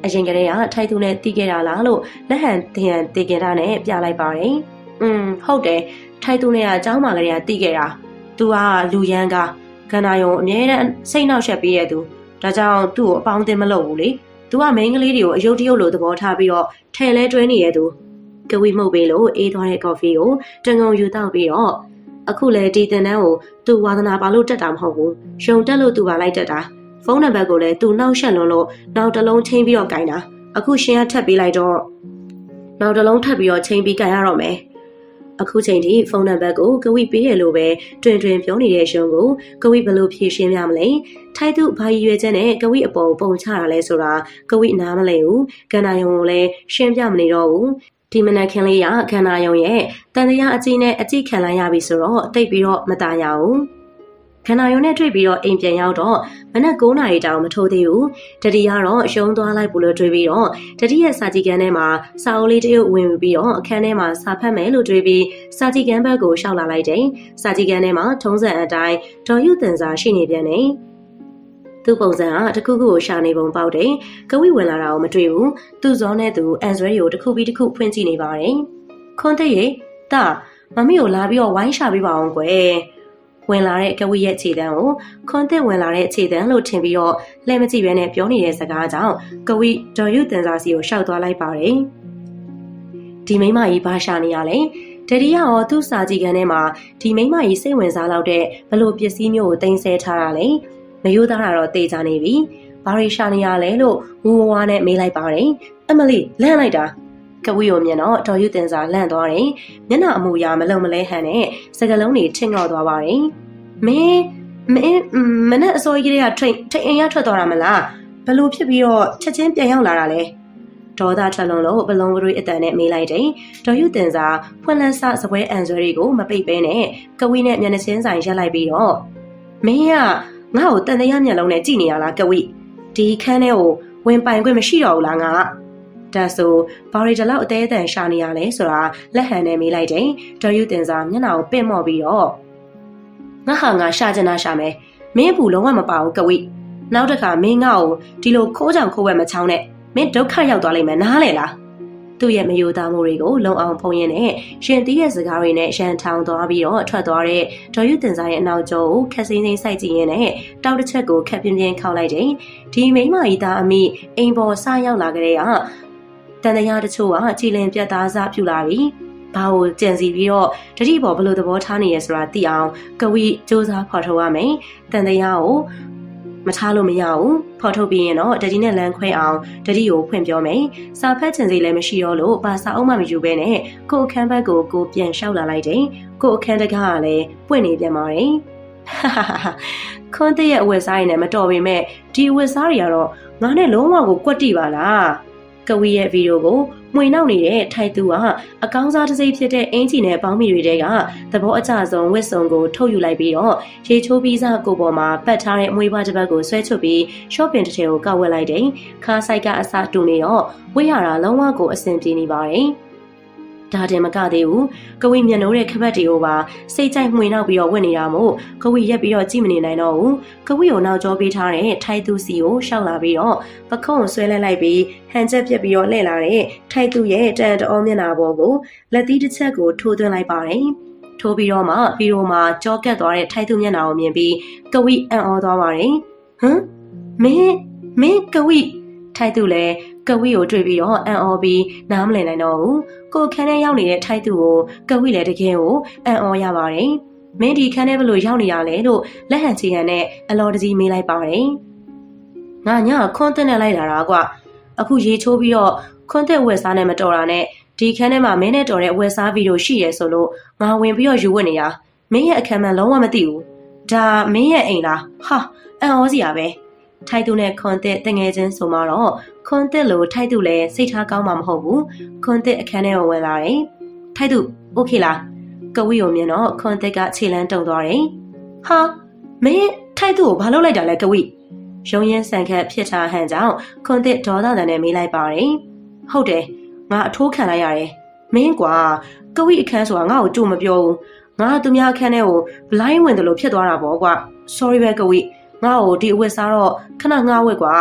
အရင်ကတည်းကထိုက်သူနဲ့တီးခဲ့တာလားလို့လက်ဟန်တင်ဟန်တေကင်တာနဲ့ပြလိုက်ပါတယ်ဟုတ်တယ်ထိုက်သူနဲ့ကเจ้าမကလေးကတီးခဲ့တာသူကလူရန်ကခန္ဓာယုံအမြဲတမ်းစိတ်နှောက်ယှက်ပေးရသူဒါကြောင့်သူ့ကိုအပေါင်းအသင်းမလုပ်ဘူးလေသူကမိန်းကလေးတွေကိုအယုတ်တရုတ်လိုသဘောထားပြီးတော့ထဲလဲတွဲနေရသူကဝီမှုတ်ပေးလို့အေးသွားတဲ့ကော်ဖီကိုတငုံယူတောက်ပြီးတော့အခုလေဒီတင်တန်းကိုသူဝါသနာပါလို့တက်တာမဟုတ်ဘူးရှုံတက်လို့သူပါလိုက်တက်တာဖုန်းနံပါတ်ကိုလည်းသူနှောက်ရှက်လွန်းလို့နောက်တစ်လုံးချိန်ပြီးတော့ကင်တာအခုရှင်ကထပ်ပေးလိုက်တော့နောက်တစ်လုံးထပ်ပြီးတော့ချိန်ပြီးကင်ရတော့မယ်အခုချိန်ထိဖုန်းနံပါတ်ကိုကဝီပေးရလို့ပဲတွင်တွင်ပြောနေတဲ့ရှုံကိုကဝီဘယ်လိုဖြေရှင်းရမလဲထိုက်သူဘာရည်ရွယ်ချက်နဲ့ကဝီအပေါ်ပုံချတာလဲဆိုတာကဝီနားမလဲဘူးကန္နာယုံကိုလည်းရှင်းပြမနေတော့ဘူးဒီမနက်ခင်းလေးကခန္ဓာယုံရဲ့တန်တရားအကြီးနဲ့အကြည့်ခံလိုက်ရပြီဆိုတော့တိတ်ပြီးတော့မตายရဘူးခန္ဓာယုံနဲ့တွေ့ပြီးတော့အိမ်ပြန်ရောက်တော့မနက်9 နာရီတောင်မထိုးသေးဘူးတတိကတော့ရှုံးသွားလိုက်ဘူးလို့တွေးပြီးတော့တတိရဲ့စာကြည့်ခန်းထဲမှာစာအုပ်လေးတစ်ရုပ်ဝင်ပြီးတော့အခန်းထဲမှာစာဖတ်မယ်လို့တွေးပြီးစာကြည့်ခန်းဘက်ကိုရှောက်လာလိုက်တယ်စာကြည့်ခန်းထဲမှာထုံးစံအတိုင်းဒေါ်ယူတင်စာရှိနေပြန်တယ်သူ့ပုံစံကတခုခုကိုရှာနေပုံပေါက်တယ်။ကဝိဝင်လာတာကိုမတွေ့ဘူး။သူ့ဇောနဲ့သူအန်ဆွဲကိုတစ်ခုပြီးတစ်ခုဖွင့်ကြည့်နေပါတယ်။ခွန်တဲ့ရေတာမမီကိုလာပြီးတော့ဝိုင်းရှာပေးပါအောင်ကွယ်။ဝင်လာတဲ့ကဝိရဲ့ခြေတန်းကိုခွန်တဲ့ဝင်လာတဲ့ခြေတန်းလို့ထင်ပြီးတော့လှည့်မကြည့်ဘဲနဲ့ပြောနေတဲ့စကားကြောင့်ကဝိဒေါ်ယူတင်စာစီကိုရှောက်သွားလိုက်ပါတယ်။ဒီမိမကြီးဘာရှာနေရလဲ။တတိယရောသူ့စာကြည့်ခန်းထဲမှာဒီမိမကြီးစိတ်ဝင်စားလောက်တဲ့ဘလို့ပစ္စည်းမျိုးကိုတင်ဆက်ထားတာလေ။မယိုးသားတာတော့တေချာနေပြီ။ဘာရီရှာနေရလဲလို့ဝူဝါနဲ့မေးလိုက်ပါတယ်။အမလီလန့်လိုက်တာကဝီကိုမြင်တော့ဒေါ်ယူတင်စာလန့်သွားတယ်။မျက်နှာအမူအရာမလုံမလဲဟန်နဲ့စကလုံးတွေထင်ငေါ်သွားပါတယ်။မင်းမနဲ့အစိုးရကထိတ်အိမ်ရထွက်သွားတာမလား။ဘလို့ဖြစ်ပြီးတော့ချက်ချင်းပြန်ရောက်လာတာလဲ။ဒေါသထွက်လွန်လို့ဘလုံးပရိအတန်နဲ့မေးလိုက်တယ်။ဒေါ်ယူတင်စာဖွင့်လန်းစစပွဲအန်ဆွဲတွေကိုမပိတ်ပဲနဲ့ကဝီနဲ့မျက်နှာချင်းဆိုင်ရက်လိုက်ပြီးတော့မင်းကငါ့ကိုတန်တရားမျက်လုံးနဲ့ကြည့်နေရလားကဝိဒီခန်းထဲကိုဝင်ပိုင်ခွင့်မရှိတော့ဘူးလားငါဒါဆိုဘာရီတလောက်အသေးအတန်ရှာနေရလဲဆိုတာလက်ဟန်နဲ့မေးလိုက်တယ်ဒေါ်ယူတင်စာမျက်နှာကိုပင့်မော့ပြီးတော့ငါဟာငါရှာချင်တာရှာမယ်မင်းဘူးလုံးဝမပါဘူးကဝိနောက်တစ်ခါမင်းငါ့ကိုဒီလိုခိုးကြောင်ခိုးဝဲမချောင်းနဲ့မင်းဒုက္ခရောက်သွားလိမ့်မယ်နားလေလားသူ့ရဲ့မယိုသားမှုတွေကိုလုံအောင်ဖုံးရင်းနဲ့ရှင်သီးရဲ့စကားတွေနဲ့ရန်ထောင်သွားပြီးတော့ထွက်သွားတဲ့ဒေါ်ယူတင်စာရဲ့အနောက်ကျောကိုခက်စင်းစင်းစိုက်ကြည့်ရင်းနဲ့တောက်တစ်ချက်ကိုခက်ပြင်းပြင်းခောက်လိုက်တယ်ဒီမိမကြီးသားအမိအိမ်ပေါ်ဆရောက်လာကြတဲ့ကတန်တရားတချို့ကကြည်လင်ပြတ်သားစားပြူလာပြီဘာကိုကြံစီပြီးတော့တတိပေါ်ဘလို့သဘောထားနေရဆိုတာသိအောင်ကဝိစူးစမ်းဖော်ထုတ်ရမယ်တန်တရားကိုမထားလို့မရဘူးဖော်ထုတ်ပြီးရင်တော့တတိနဲ့လမ်းခွဲအောင်တတိကိုဖွင့်ပြောမယ်စာဖတ်ချင်စိလည်းမရှိတော့လို့ဘာစာအုပ်မှမယူဘဲနဲ့ကိုအခန်းဘက်ကိုပြန်လျှောက်လာလိုက်တယ်ကိုအခန်းတကားကလည်းပွင့်နေပြန်ပါတယ်ခွန်းတဲ့ရဲ့အဝတ်စားရည်နဲ့မတော်ပေမဲ့ဒီအဝတ်စားတွေကတော့ငါနဲ့လုံးဝကိုကွက်တိပါလားကဝီရဲ့ဗီဒီယိုကိုမှွေနောက်နေတဲ့ထိုက်သူကအကောင်းစားတစ်စိမ့်ဖြစ်တဲ့အင်ဂျီနဲ့ပေါင်းမီတွေတဲကသဘောအကျဆုံးဝတ်စုံကိုထုတ်ယူလိုက်ပြီးတော့ရေချိုးပြီးစားကိုပေါ်မှာပတ်ထားတဲ့အမွေးပွားတစ်ပတ်ကိုဆွဲချွတ်ပြီးရှော့ပင်တစ်ထည်ကိုကောက်ဝက်လိုက်တယ်ခါဆိုင်ကအစားတူနေတော့ဝတ်ရတာလုံးဝကိုအဆင်ပြေနေပါတယ်ဒါတင်မကသေးဘူးကဝီမျက်နှိုးတဲ့ခပတ်တွေကိုပါစိတ်ကြိုက်မှွေနောက်ပြီးတော့ဝတ်နေတာမို့ကဝီရက်ပြီးတော့ကြည့်မနေနိုင်တော့ဘူးကဝီကိုနောက်ကျောပေးထားတဲ့ထိုက်သူစီကိုရှောက်လာပြီးတော့ပခုံးကိုဆွဲလိုက်ပြီးဟန်ချက်ပြက်ပြီးတော့လှည့်လာတဲ့ထိုက်သူရဲ့တန်တောမျက်နှာပေါ်ကိုလက်သီးတစ်ချက်ကိုထိုးသွင်းလိုက်ပါတယ်ထိုးပြီးတော့မှဗီဒီယိုမှာကြောကက်သွားတဲ့ထိုက်သူမျက်နှာကိုမြင်ပြီးကဝီအံ့ဩသွားပါတယ်ဟမ်မင်းကဝီထိုက်သူလည်းကဝီကိုတွေ့ပြီးတော့အံ့ဩပြီးနားမလည်နိုင်တော့ဘူးကိုခန်းထဲရောက်နေတဲ့ထိုက်သူကိုကဝီလည်းတကယ်ကိုအံ့ဩရပါတယ်မင်းဒီခန်းထဲဘလို့ရောက်နေရလဲလို့လက်ဟန်ချီဟန်နဲ့အလော်တကြီးမေးလိုက်ပါတယ်ငါညခွန်းတက်နဲ့လိုက်လာတာကွအခုရေချိုးပြီးတော့ခွန်းတက်ဝက်စားနဲ့မတော်တာနဲ့ဒီခန်းထဲမှာမင်းနဲ့တော်တဲ့ဝက်စားဗီဒီယိုရှိရဲဆိုလို့ငါဝင်ပြီးတော့ယူဝတ်နေတာမင်းရဲ့အခန်းမှလုံးဝမသိဘူးဒါမင်းရဲ့အိမ်လားဟာအံ့ဩစရာပဲထိုက်သူနဲ့ခွန်တက်တငယ်ချင်းဆိုမှတော့ခွန်တက်လို့ထိုက်သူလည်းစိတ်ထားကောင်းမှာမဟုတ်ဘူးခွန်တက်အခန်းထဲကိုဝင်လာတယ်ထိုက်သူโอเคလားကဝီကိုမြင်တော့ခွန်တက်ကခြေလန်းတုံသွားတယ်ဟာမင်းထိုက်သူကိုဘာလုပ်လိုက်တာလဲကဝီရုံရင်ဆန်ခတ်ဖြစ်ထားဟန်ကြောင့်ခွန်တက်ဒေါသတန်နဲ့မေးလိုက်ပါတယ်ဟုတ်တယ်ငါအထိုးခံလိုက်ရတယ်မင်းကွာကဝီအခန်းဆိုတာငါ့ကိုကြို့မပြောဘူးငါသူများအခန်းထဲကိုဘလိုင်းဝင်တယ်လို့ဖြစ်သွားတာပေါ့ကွာ sorry ပဲကဝီငါ့ကိုဒီအဝတ်စားတော့ခဏငှားဝက်ကွာ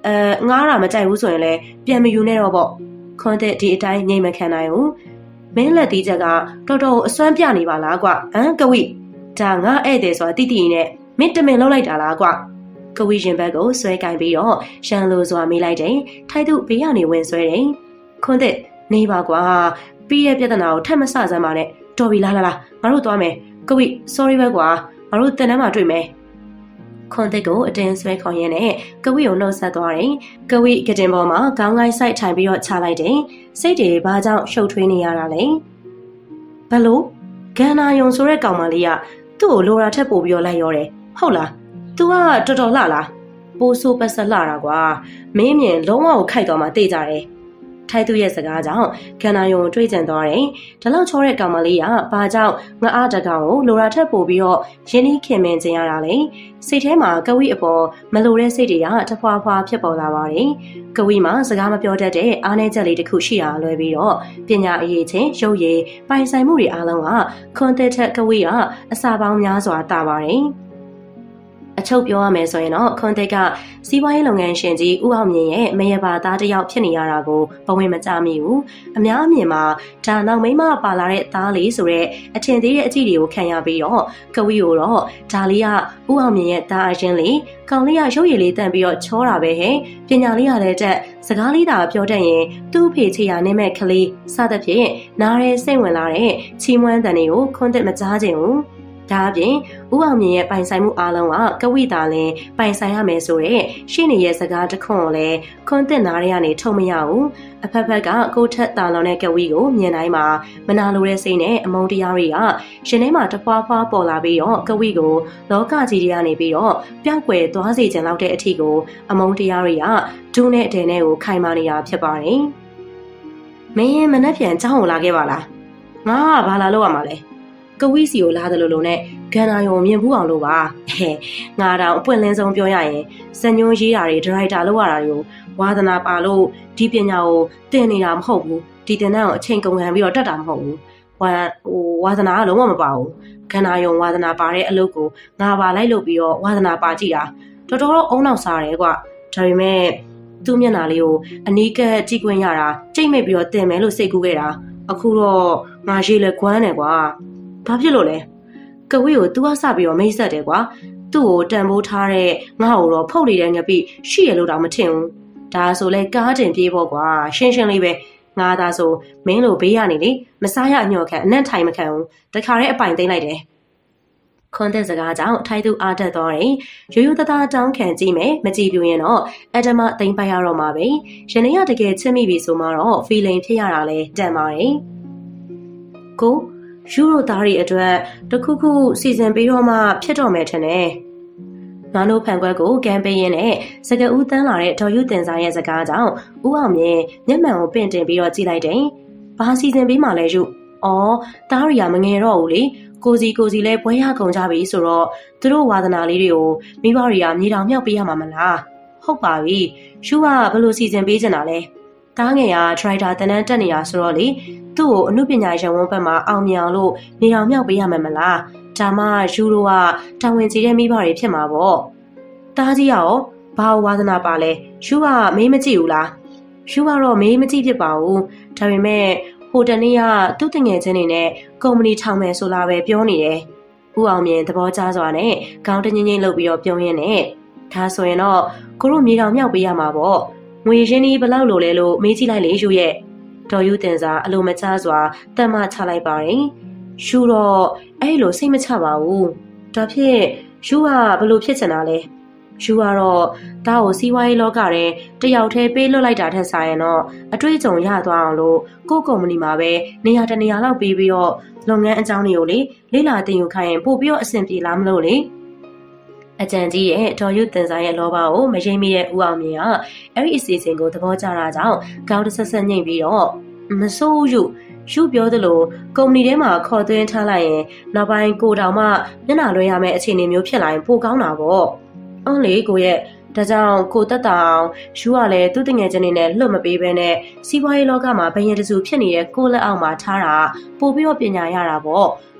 ငါးတာမကြိုက်ဘူးဆိုရင်လည်းပြန်မယူနဲ့တော့ပေါ့ခွန်တဲ့ဒီအတိုင်းငြိမ်မခံနိုင်ဘူးမင်းလက်သီးချက်ကတော်တော်အစွမ်းပြနေပါလားကွကဝိဒါငါဧည့်သည်ဆိုတာတိတိနဲ့မင်းတမင်လောက်လိုက်တာလားကွကဝိရင်ဘက်ကိုဆွဲကင်ပြီးတော့ရှန်လိုစွာမေးလိုက်တယ်ထိုက်သူဘေးကနေဝင်ဆွဲတယ်ခွန်တဲ့နေပါကွာပြီးရဲ့ပြဿနာကိုထပ်မဆစမ်းပါနဲ့တော်ပြီလားငါတို့သွားမယ်ကဝိ sorry ပဲကွာငါတို့တန်တန်းမှာတွေ့မယ်ခွန်တဲ့ကိုအတင်းဆွဲခေါ်ရင်းနဲ့ကဝိကိုနှုတ်ဆက်သွားတယ်ကဝိကတင်ပေါ်မှာခေါင်းကိုင်းဆိုင်ထိုင်ပြီးတော့ချလိုက်တယ်စိတ်တွေဘာကြောင့်ရှုပ်ထွေးနေရတာလဲဘလို့ဂန္နာယုံဆိုတဲ့ကောင်မလေးကသူ့ကိုလိုရာထက်ပို့ပြီးတော့လိုက်ရောတယ်ဟုတ်လား तू ကတော်တော်လှလားပိုးဆိုးပတ်ဆက်လှတာကွာမင်းမြင်လုံးဝကိုခိုက်သွားမှသိကြတယ်ထိုက်သူရဲ့စကားကြောင့်ခန္ဓာယုံတွေးကြံသွားတယ်ဒါလောက်ချောတဲ့ကောင်မလေးကဘာကြောင့်ငါအားတကောင်ကိုလိုရာထက်ပို့ပြီးတော့ရင်းနှီးခင်မင်ခြင်းရတာလေစိတ်ထဲမှာကဝိအပေါ်မလိုတဲ့စိတ်တွေကတဖွာဖွာဖြစ်ပေါ်လာပါတယ်ကဝိမှာစကားမပြောတတ်တဲ့အားနည်းချက်လေးတစ်ခုရှိတာလွယ်ပြီးတော့ပညာအရေးချင်းရုပ်ရည်ပိုင်ဆိုင်မှုတွေအားလုံးကခွန်သက်ထက်ကဝိကအစာပေါင်းများစွာတာပါတယ်အချုပ်ပြောရမယ်ဆိုရင်တော့ခွန်သက်ကစီးပွားရေးလုပ်ငန်းရှင်ကြီးဦးအောင်မြင့်ရဲ့မရပါသားတစ်ယောက်ဖြစ်နေရတာကိုဘဝင်မကြမိဘူးအများအမြင်မှာဒါနောက်မိမပါလာတဲ့သားလေးဆိုတော့အထင်သေးတဲ့အကြည့်တွေကိုခံရပြီးတော့ကဝီကိုတော့ဒါလေးကဦးအောင်မြင့်ရဲ့သားအရင်လေးကောင်လေးကရုပ်ရည်လေးတန်ပြီးတော့ချောတာပဲဟဲ့ပညာလေးရတဲ့တက်စကားလေးသာပြောတတ်ရင်သူ့ဖေချေရနဲ့မဲ့ကလေးစသဖြင့်နားရဲစိတ်ဝင်လာတဲ့ချီးမွမ်းတန်တွေကိုခွန်သက်မကြားခြင်းဘူးဒါအပြင်ဦးအောင်မြင့်ရဲ့ပိုင်ဆိုင်မှုအားလုံးကကဝိတာလင်ပိုင်ဆိုင်ရမယ်ဆိုတဲ့ရှင်းနေရဲ့စကားတစ်ခွန်းကိုလည်းခွန်းသက်နားရကနေထုတ်မရဘူးအဖက်ဖက်ကကိုထက်တာလောင်တဲ့ကဝိကိုမြင်တိုင်းမှာမနာလိုတဲ့စိတ်နဲ့အမုန်းတရားတွေကရှင်ထဲမှာတဖွာဖွာပေါ်လာပြီးတော့ကဝိကိုလောကကြီးတွေကနေပြီးတော့ပျောက်ကွယ်သွားစေခြင်းလောက်တဲ့အထီကိုအမုန်းတရားတွေကဒုနဲ့အတဲနဲ့ကိုခိုင်မာနေတာဖြစ်ပါတယ်မင်းမနှက်ပြန်ကြောင်းကိုလာခဲ့ပါလားငါကဘာလာလို့ရမှာလဲကဝိစီကိုလာတယ်လို့နဲ့ဂန္ဓာယုံမြင်ဘူးအောင်လို့ပါငါတော့အပွင့်လင်းဆုံးပြောရရင်စညွှန်းရေးတာတွေဒရိုက်တာလုပ်ရတာတွေကိုဝါသနာပါလို့ဒီပညာကိုသင်နေတာမဟုတ်ဘူးဒီသင်တန်းကိုအချိန်ကုန်ခံပြီးတော့တတ်တာမဟုတ်ဘူးဝါသနာကလုံးဝမပါဘူးဂန္ဓာယုံဝါသနာပါတဲ့အလုပ်ကိုငါပါလိုက်လို့ပြီးတော့ဝါသနာပါကြည့်တာတော်တော်အုံနောက်စားတယ်ကွာဒါပေမဲ့သူ့မျက်နှာလေးကိုအနီးကပ်ကြည့်ခွင့်ရတာကြိတ်မိတ်ပြီးတော့တင်မယ်လို့စိတ်ကူးခဲ့တာအခုတော့ငါရေးလဲကွမ်းတယ်ကွာဘာဖြစ်လို့လဲကဝိကို तू ကစပြီးတော့မိတ်ဆက်တယ်ကွာသူ့ကိုတန်ဖိုးထားတဲ့ငါ့ကိုတော့ဖုတ်နေတဲ့ငပိရှိရလို့တော့မထင်ဘူးဒါဆိုလဲကားတင်ပြေးဖို့ကွာရှင်းရှင်းလေးပဲငါသာဆိုမင်းလိုဘေးရနေလေမစားရအညော့ခံအနက်ထိုင်မခံဘူးတခါတည်းအပိုင်သိမ့်လိုက်တယ်ခွန်တဲ့စကားကြောင့်ထိုက်သူအားတက်သွားတယ်ရိုးရိုးသားသားတောင်းခံကြည့်မယ်မကြည့်ပြရင်တော့အတမသိမ့်ပိုက်ရတော့မှာပဲရှင်နေရတကယ်ချစ်မိပြီဆိုမှတော့ feeling ဖြစ်ရတာလဲတန်ပါတယ်ကိုယူရိုသားတွေအတွက်တခုခုစီစဉ်ပြီးတော့မှဖြစ်တော့မယ်ထင်တယ်။ငါတို့ဖန်ခွက်ကိုကမ်ပိန်းရင်းနဲ့စကဦးတန်းလာတဲ့ဒေါ်ယူတင်စားရဲ့စကားကြောင့်ဦးအောင်မြင်မျက်မှန်ကိုပင့်တင်ပြီးတော့ကြည့်လိုက်တယ်။ဘာစီစဉ်ပြီးမှလဲယူ။အော်သားရီကမငယ်တော့ဘူးလေ။ကိုစီလဲပွဲရကုန်ကြပြီဆိုတော့သူတို့ဝါသနာလေးတွေကိုမိဘတွေကမြေတောင်မြောက်ပေးရမှာမလား။ဟုတ်ပါပြီ။ယူကဘယ်လိုစီစဉ်ပေးချင်တာလဲ။သားငယ်ကဒရိုက်တာတန်းတက်နေတာဆိုတော့လေသူ့ကိုအမှုပညာရဝန်းဘက်မှာအောင်မြင်အောင်လို့နေအောင်မြောက်ပေးရမယ်မလားဒါမှယူရိုကတာဝန်ကြီးတဲ့မိဘတွေဖြစ်မှာပေါ့တားကြီးရောဘာဝါသနာပါလဲယူကမေးမကြည့်ဘူးလားယူကတော့မေးမကြည့်ဖြစ်ပါဘူးဒါပေမဲ့ဟိုတနေ့ကသူ့တငယ်ချင်းတွေနဲ့ကုမ္ပဏီထောင်မယ်ဆိုလာပဲပြောနေတယ်ဦးအောင်မြင်သဘောကျစွာနဲ့ခေါင်းတငိမ့်ငိမ့်လုပ်ပြီးတော့ပြောရင်းနဲ့ဒါဆိုရင်တော့ကိုတို့မြေတောင်မြောက်ပေးရမှာပေါ့ငွေရင်းကြီးဘယ်လောက်လိုလဲလို့မေးကြည့်လိုက်လေယူရဲ့တော်ယူတင်စာအလိုမချစွာတတ်မှချလိုက်ပါတယ်။ယူတော့အဲ့လိုစိတ်မချပါဘူး။ဒါဖြင့်ယူကဘလို့ဖြစ်ချင်တာလဲ။ယူကတော့ဒါကိုစီးပွားရေးလောကထဲတယောက်တည်းပေးလွတ်လိုက်တာထက်ဆိုင်ရင်တော့အတွေ့အကြုံရသွားအောင်လို့ကိုယ့်ကုမ္ပဏီမှာပဲနေရာတနေရာလောက်ပေးပြီးတော့လုပ်ငန်းအကြောင်းတွေကိုလေ့လာသင်ယူခိုင်းရင်ပို့ပြီးတော့အဆင်ပြေလားမလို့လေ။အကြံကြီးရဲ့ဒေါ်ယူတင်စာရဲ့လောဘကိုမရိပ်မိတဲ့ဦးအောင်မြင့်ကအဲ့ဒီအစီအစဉ်ကိုသဘောကျတာကြောင့်ကောင်းတဆက်ဆက်ညှိပြီးတော့မစိုးယူပြောသလိုကုမ္ပဏီထဲမှာခေါ်သွင်းထားလိုက်ရင်နောက်ပိုင်းကိုတောင်မှမျက်နှာလွှဲရမယ့်အခြေအနေမျိုးဖြစ်လာရင်ပိုကောင်းတာပေါ့။အော်လေကိုရဲ့ဒါကြောင့်ကိုတက်တာအောင်ယူကလည်းသူ့တငယ်ချင်းတွေနဲ့လွတ်မပေးဘဲနဲ့စီးပွားရေးလောကမှာဘယင်တစုဖြစ်နေတဲ့ကိုလက်အောက်မှာထားတာပို့ပြီးတော့ပညာရတာပေါ့။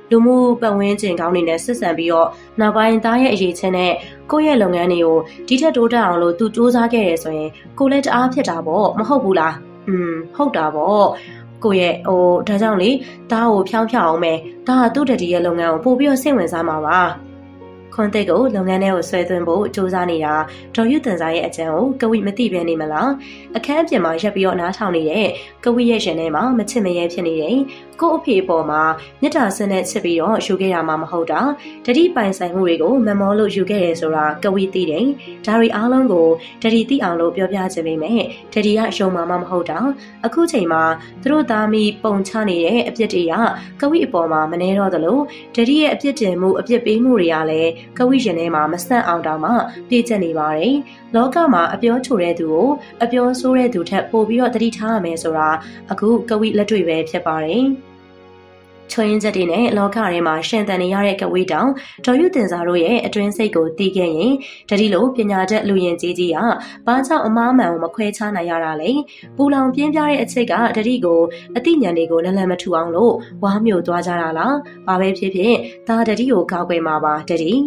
လူမှုပတ်ဝန်းကျင်ကောင်းတွေနဲ့ဆက်ဆံပြီးတော့နောက်ပိုင်းသားရဲ့အရေးချင်းနဲ့ကိုယ့်ရဲ့လုပ်ငန်းတွေကိုဒီထက်တိုးတက်အောင်လို့သူစူးစမ်းခဲ့တယ်ဆိုရင်ကိုလည်းတအားဖြစ်တာပေါ့မဟုတ်ဘူးလားဟုတ်တာပေါ့ကိုရဲ့ဒါကြောင့်လေဒါကိုဖြောင်းအောင်မယ်ဒါကသူ့တတိရဲ့လုပ်ငန်းကိုပို့ပြီးတော့စိတ်ဝင်စားမှာပါခွန်တိတ်ကိုလုပ်ငန်းထဲကိုဆွဲသွင်းဖို့စူးစမ်းနေတာဒေါ်ယူတန်စာရဲ့အကြံကိုကဝိမသိပဲနေမလားအခန်းအပြင်မှာရက်ပြီးတော့နားထောင်နေတဲ့ကဝိရဲ့ရှင်ထဲမှာမချစ်မရဲဖြစ်နေတယ်ကို့အဖေအပေါ်မှာမြတ်တာဆန်းနဲ့ချစ်ပြီးတော့ယူခဲ့ရမှာမဟုတ်တာတတိပိုင်ဆိုင်မှုတွေကိုမမောလို့ယူခဲ့တယ်ဆိုတာကဝိသိတယ်ဒါရီအားလုံးကိုတတိသိအောင်လို့ပြောပြချင်ပေမဲ့တတိကယုံမှာမဟုတ်တာအခုချိန်မှာသူတို့သားမိပုံချနေတဲ့အပြစ်တွေကကဝိအပေါ်မှာမနှဲတော့သလိုတတိရဲ့အပြစ်တင်မှုအပြစ်ပေးမှုတွေကလည်းကဝိရှင်ထဲမှာမဆန့်အောင်တောင်မှပြည့်ကျက်နေပါတယ်။လောကမှာအပြောချိုတဲ့သူကိုအပြောဆိုးတဲ့သူထက်ပိုပြီးတော့တတိထားရမယ်ဆိုတာအခုကဝိလက်တွေ့ပဲဖြစ်ပါတယ်။ချွင်းချက်တွေနဲ့လောကထဲမှာရှင်သန်နေရတဲ့ကဝိတောင်ဒေါ်ယူတင်စာတို့ရဲ့အတွင်းစိတ်ကိုတီးခဲ့ရင်တတိလိုပညာတတ်လူရင်ကြီးကြီးကဘာကြောင့်အမားမှန်ကိုမခွဲခြားနိုင်ရတာလဲပူလောင်ပြင်းပြတဲ့အချက်ကတတိကိုအသိဉာဏ်တွေကိုလလန်မထူအောင်လို့ဝါမျိုးသွားကြတာလားဘာပဲဖြစ်ဖြစ်ဒါတတိကိုကောက်ွယ်မှာပါတတိ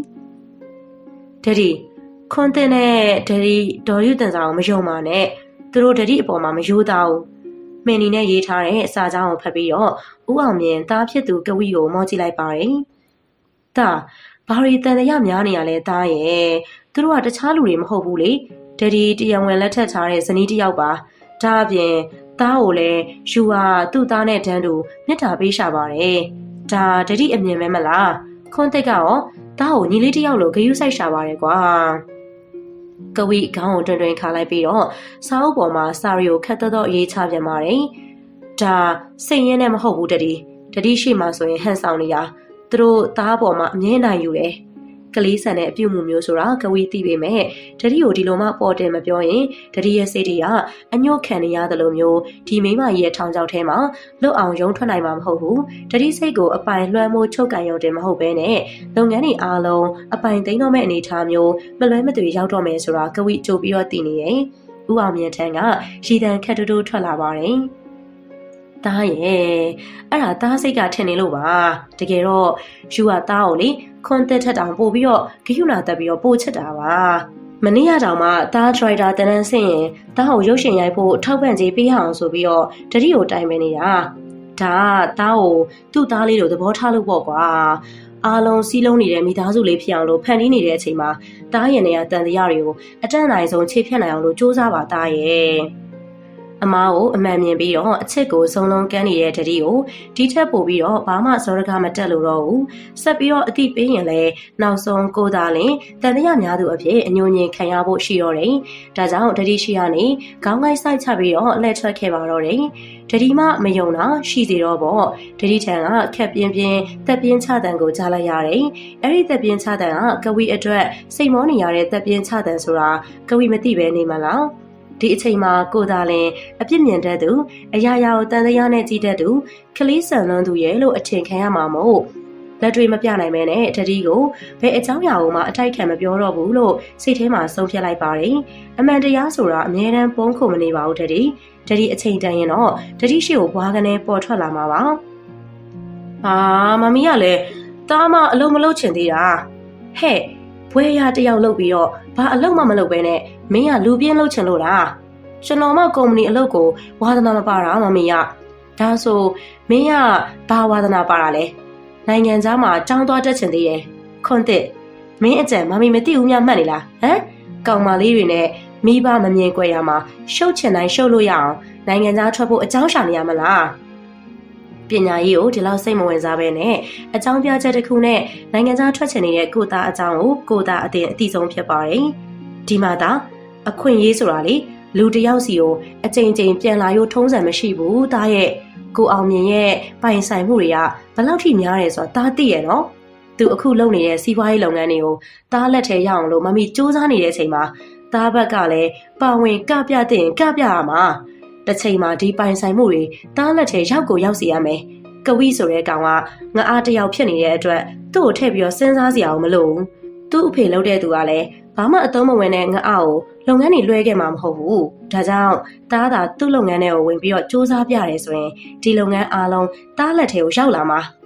ခွန်တင်နဲ့ဒရီဒေါ်ယူတန်စာကိုမယုံပါနဲ့သူတို့ဒရီအပေါ်မှာမယိုးသားဘူးမင်းနီနဲ့ရေးထားတဲ့စာကြောင်းကိုဖတ်ပြီးတော့ဦးအောင်မြင်သားဖြစ်သူကဝီကိုမောကြည့်လိုက်ပါတယ်။ဒါဘာရီတန်တရများနေရလဲသားရဲ့သူတို့ကတခြားလူတွေမဟုတ်ဘူးလေဒရီတရားဝင်လက်ထပ်ထားတဲ့ဇနီးတစ်ယောက်ပါဒါအပြင်သားကိုလည်းယူဟာသူ့သားနဲ့တန်းတူမြတ်တာပေးရှာပါတယ်ဒါဒရီအမြင်ပဲမလားခွန်တိတ်ကရောသားကိုညီလေးတစ်ယောက်လိုဂယုစိုက်ရှာပါတယ်ကွာကဝိခေါင်းကိုတွင်ခါလိုက်ပြီးတော့စာအုပ်ပေါ်မှာစာရီကိုခက်တော့ရေးချပြန်ပါတယ်ဒါစိတ်ရင်းနဲ့မဟုတ်ဘူးတတိရှိမှဆိုရင်ဟန်ဆောင်နေတာသူတို့သားပေါ်မှာအမြဲတမ်းယူတယ်ကလေးဆန်တဲ့အပြုတ်မှုမျိုးဆိုတာကဝီသိပေမဲ့တတိကိုဒီလိုမှပေါ်တယ်မပြောရင်တတိရဲ့စိတ်တွေကအညှို့ခံနေရတယ်လို့မျိုးဒီမိမကြီးရဲ့ထောင်ချောက်ထဲမှာလွတ်အောင်ရုံထွက်နိုင်မှာမဟုတ်ဘူးတတိစိတ်ကိုအပိုင်လွှမ်းမိုးချုပ်ကန်ရုံတင်မဟုတ်ဘဲနဲ့လုပ်ငန်းတွေအားလုံးအပိုင်သိမ်းတော့မဲ့အနေအထားမျိုးမလွဲမသွေရောက်တော့မယ်ဆိုတာကဝီကြိုပြီးတော့သိနေရင်ဥအောင်မြင့်ထန်းကရည်တန်ခက်တူတူထွက်လာပါတယ်သားရဲ့အဲ့ဒါသားစိတ်ကထင်နေလို့ပါတကယ်တော့ယူကသားကိုလေခွန်တက်ထက်တောင်ပို့ပြီးတော့ဂယုနာတက်ပြီးတော့ပို့ချစ်တာပါမနေ့ကတောင်မှသားဒရိုက်တာတန်းတန်းဆင်းရင်သားကိုရုပ်ရှင်ရိုက်ဖို့ထောက်ပံ့ကြေးပေးအောင်ဆိုပြီးတော့တတိကိုတိုင်ပင်နေတာဒါသားကိုသူ့သားလေးတို့သဘောထားလို့ပေါ့ကွာအားလုံးစီးလုံးနေတဲ့မိသားစုလေးဖြစ်အောင်လို့ဖန်တီးနေတဲ့အချိန်မှာသားရင်တွေကတန်တရားတွေကိုအတန့်နိုင်ဆုံးခြေဖြတ်နိုင်အောင်လို့စူးစမ်းပါသားရဲ့အမားကိုအမှန်မြင်ပြီးတော့အချစ်ကိုစုံလုံးကမ်းနေတဲ့တတိကိုဒီထက်ပိုပြီးတော့ဘာမှစောရကမတက်လို့တော့ဘူးဆက်ပြီးတော့အတိပေးရင်လည်းနောက်ဆုံးကိုသာလင်တန်တရားများသူအဖြစ်အညိုညင်ခံရဖို့ရှိတော့တယ်ဒါကြောင့်တတိရှိရနေခေါင်းကိုက်ဆိုင်ချပြီးတော့လှည့်ထွက်ခဲ့ပါတော့တယ်တတိမှမယုံတာရှိသေးတော့ပေါ့တတိထံကခက်ပြင်းပြင်းတက်ပြင်းချတန်ကိုကြားလိုက်ရတယ်အဲ့ဒီတက်ပြင်းချတန်ကကဝီအတွက်စိတ်မောနေရတဲ့တက်ပြင်းချတန်ဆိုတာကဝီမသိပဲနေမှာလားဒီအချိန်မှာကိုသာလင်အပြစ်မြင်တတ်သူအရာရာကိုတန်တရားနဲ့ကြည့်တတ်သူကလေးဆန်လွန်းသူရဲ့လို့အထင်ခံရမှာမို့လက်တွေမပြနိုင်မဲနဲ့တတိကိုဘယ်အကြောင်းအရာကိုမှအတိုက်ခံမပြောတော့ဘူးလို့စိတ်ထဲမှာဆုံးဖြတ်လိုက်ပါတယ်အမှန်တရားဆိုတာအမြဲတမ်းပုံခုမနေပါဘူးတတိအချိန်တန်ရင်တော့တတိရှိကိုဘွားကနေပေါ်ထွက်လာမှာပါမမီကလည်းတားမအလုံးမလုံးချင်သေးတာဟဲ့ဘွဲရတယောက်လုပ်ပြီးတော့ဘာအလုပ်မှမလုပ်ပဲနဲ့မင်းကလူပြင်းလုပ်ချင်လို့လားကျွန်တော်မှကုမ္ပဏီအလုပ်ကိုဝါသနာမပါတာမမေရဒါဆိုမင်းကဘာဝါသနာပါတာလဲနိုင်ငံသားမှာចောင်းသွားတက်ချင်သေးတယ်ခွန်တစ်မင်းအကြံမမီမသိဘူးများမှတ်နေလားဟမ်ကောင်မလေးတွေနဲ့မိဘမမြင်ကြွယ်ရမှာရှုပ်ချင်တိုင်းရှုပ်လို့ရအောင်နိုင်ငံသားထွက်ဖို့အကြောင်းရှာနေရမလားပညာရေးကိုဒီလောက်စိတ်မဝင်စားပဲနဲ့အကြောင်းပြချက်တစ်ခုနဲ့နိုင်ငံသားထွက်ချင်နေတဲ့ကိုသားအကြောင်းကိုကိုသားအသိဆုံးဖြစ်ပါတယ်ဒီမှာသာအခွင့်အရေးဆိုတာလေလူတယောက်စီကိုအကြိမ်ကြိမ်ပြန်လာရိုးထုံးစံမရှိဘူးသားရဲ့ကိုအောင်မြင်ရဲ့ပိုင်ဆိုင်မှုတွေကဘယ်လောက်ထိများတယ်ဆိုတာသားသိရဲ့နော်သူအခုလုပ်နေတဲ့စီးပွားရေးလုပ်ငန်းတွေကိုသားလက်ထဲရအောင်လို့မမီစူးစမ်းနေတဲ့အချိန်မှာသားဘက်ကလည်းပါဝင်ကပြတဲ့ကပြရမှာတစ်ချိန်မှာဒီပိုင်ဆိုင်မှုတွေတားလက်ထဲရောက်ကိုရောက်စီရမယ်။ကဝိဆိုတဲ့ကောင်ကငါအားတယောက်ဖြစ်နေတဲ့အတွက်သူ့ကိုထည့်ပြီးတော့စဉ်းစားစရာမလိုဘူး။သူ့အဖေလုပ်တဲ့သူကလည်းဘာမှအသုံးမဝင်တဲ့ငါအားကိုလုပ်ငန်းတွေလွှဲခဲ့မှာမဟုတ်ဘူး။ဒါကြောင့်တားတာသူ့လုပ်ငန်းထဲကိုဝင်ပြီးတော့စူးစမ်းပြရဲဆိုရင်ဒီလုပ်ငန်းအားလုံးတားလက်ထဲကိုရောက်လာမှာ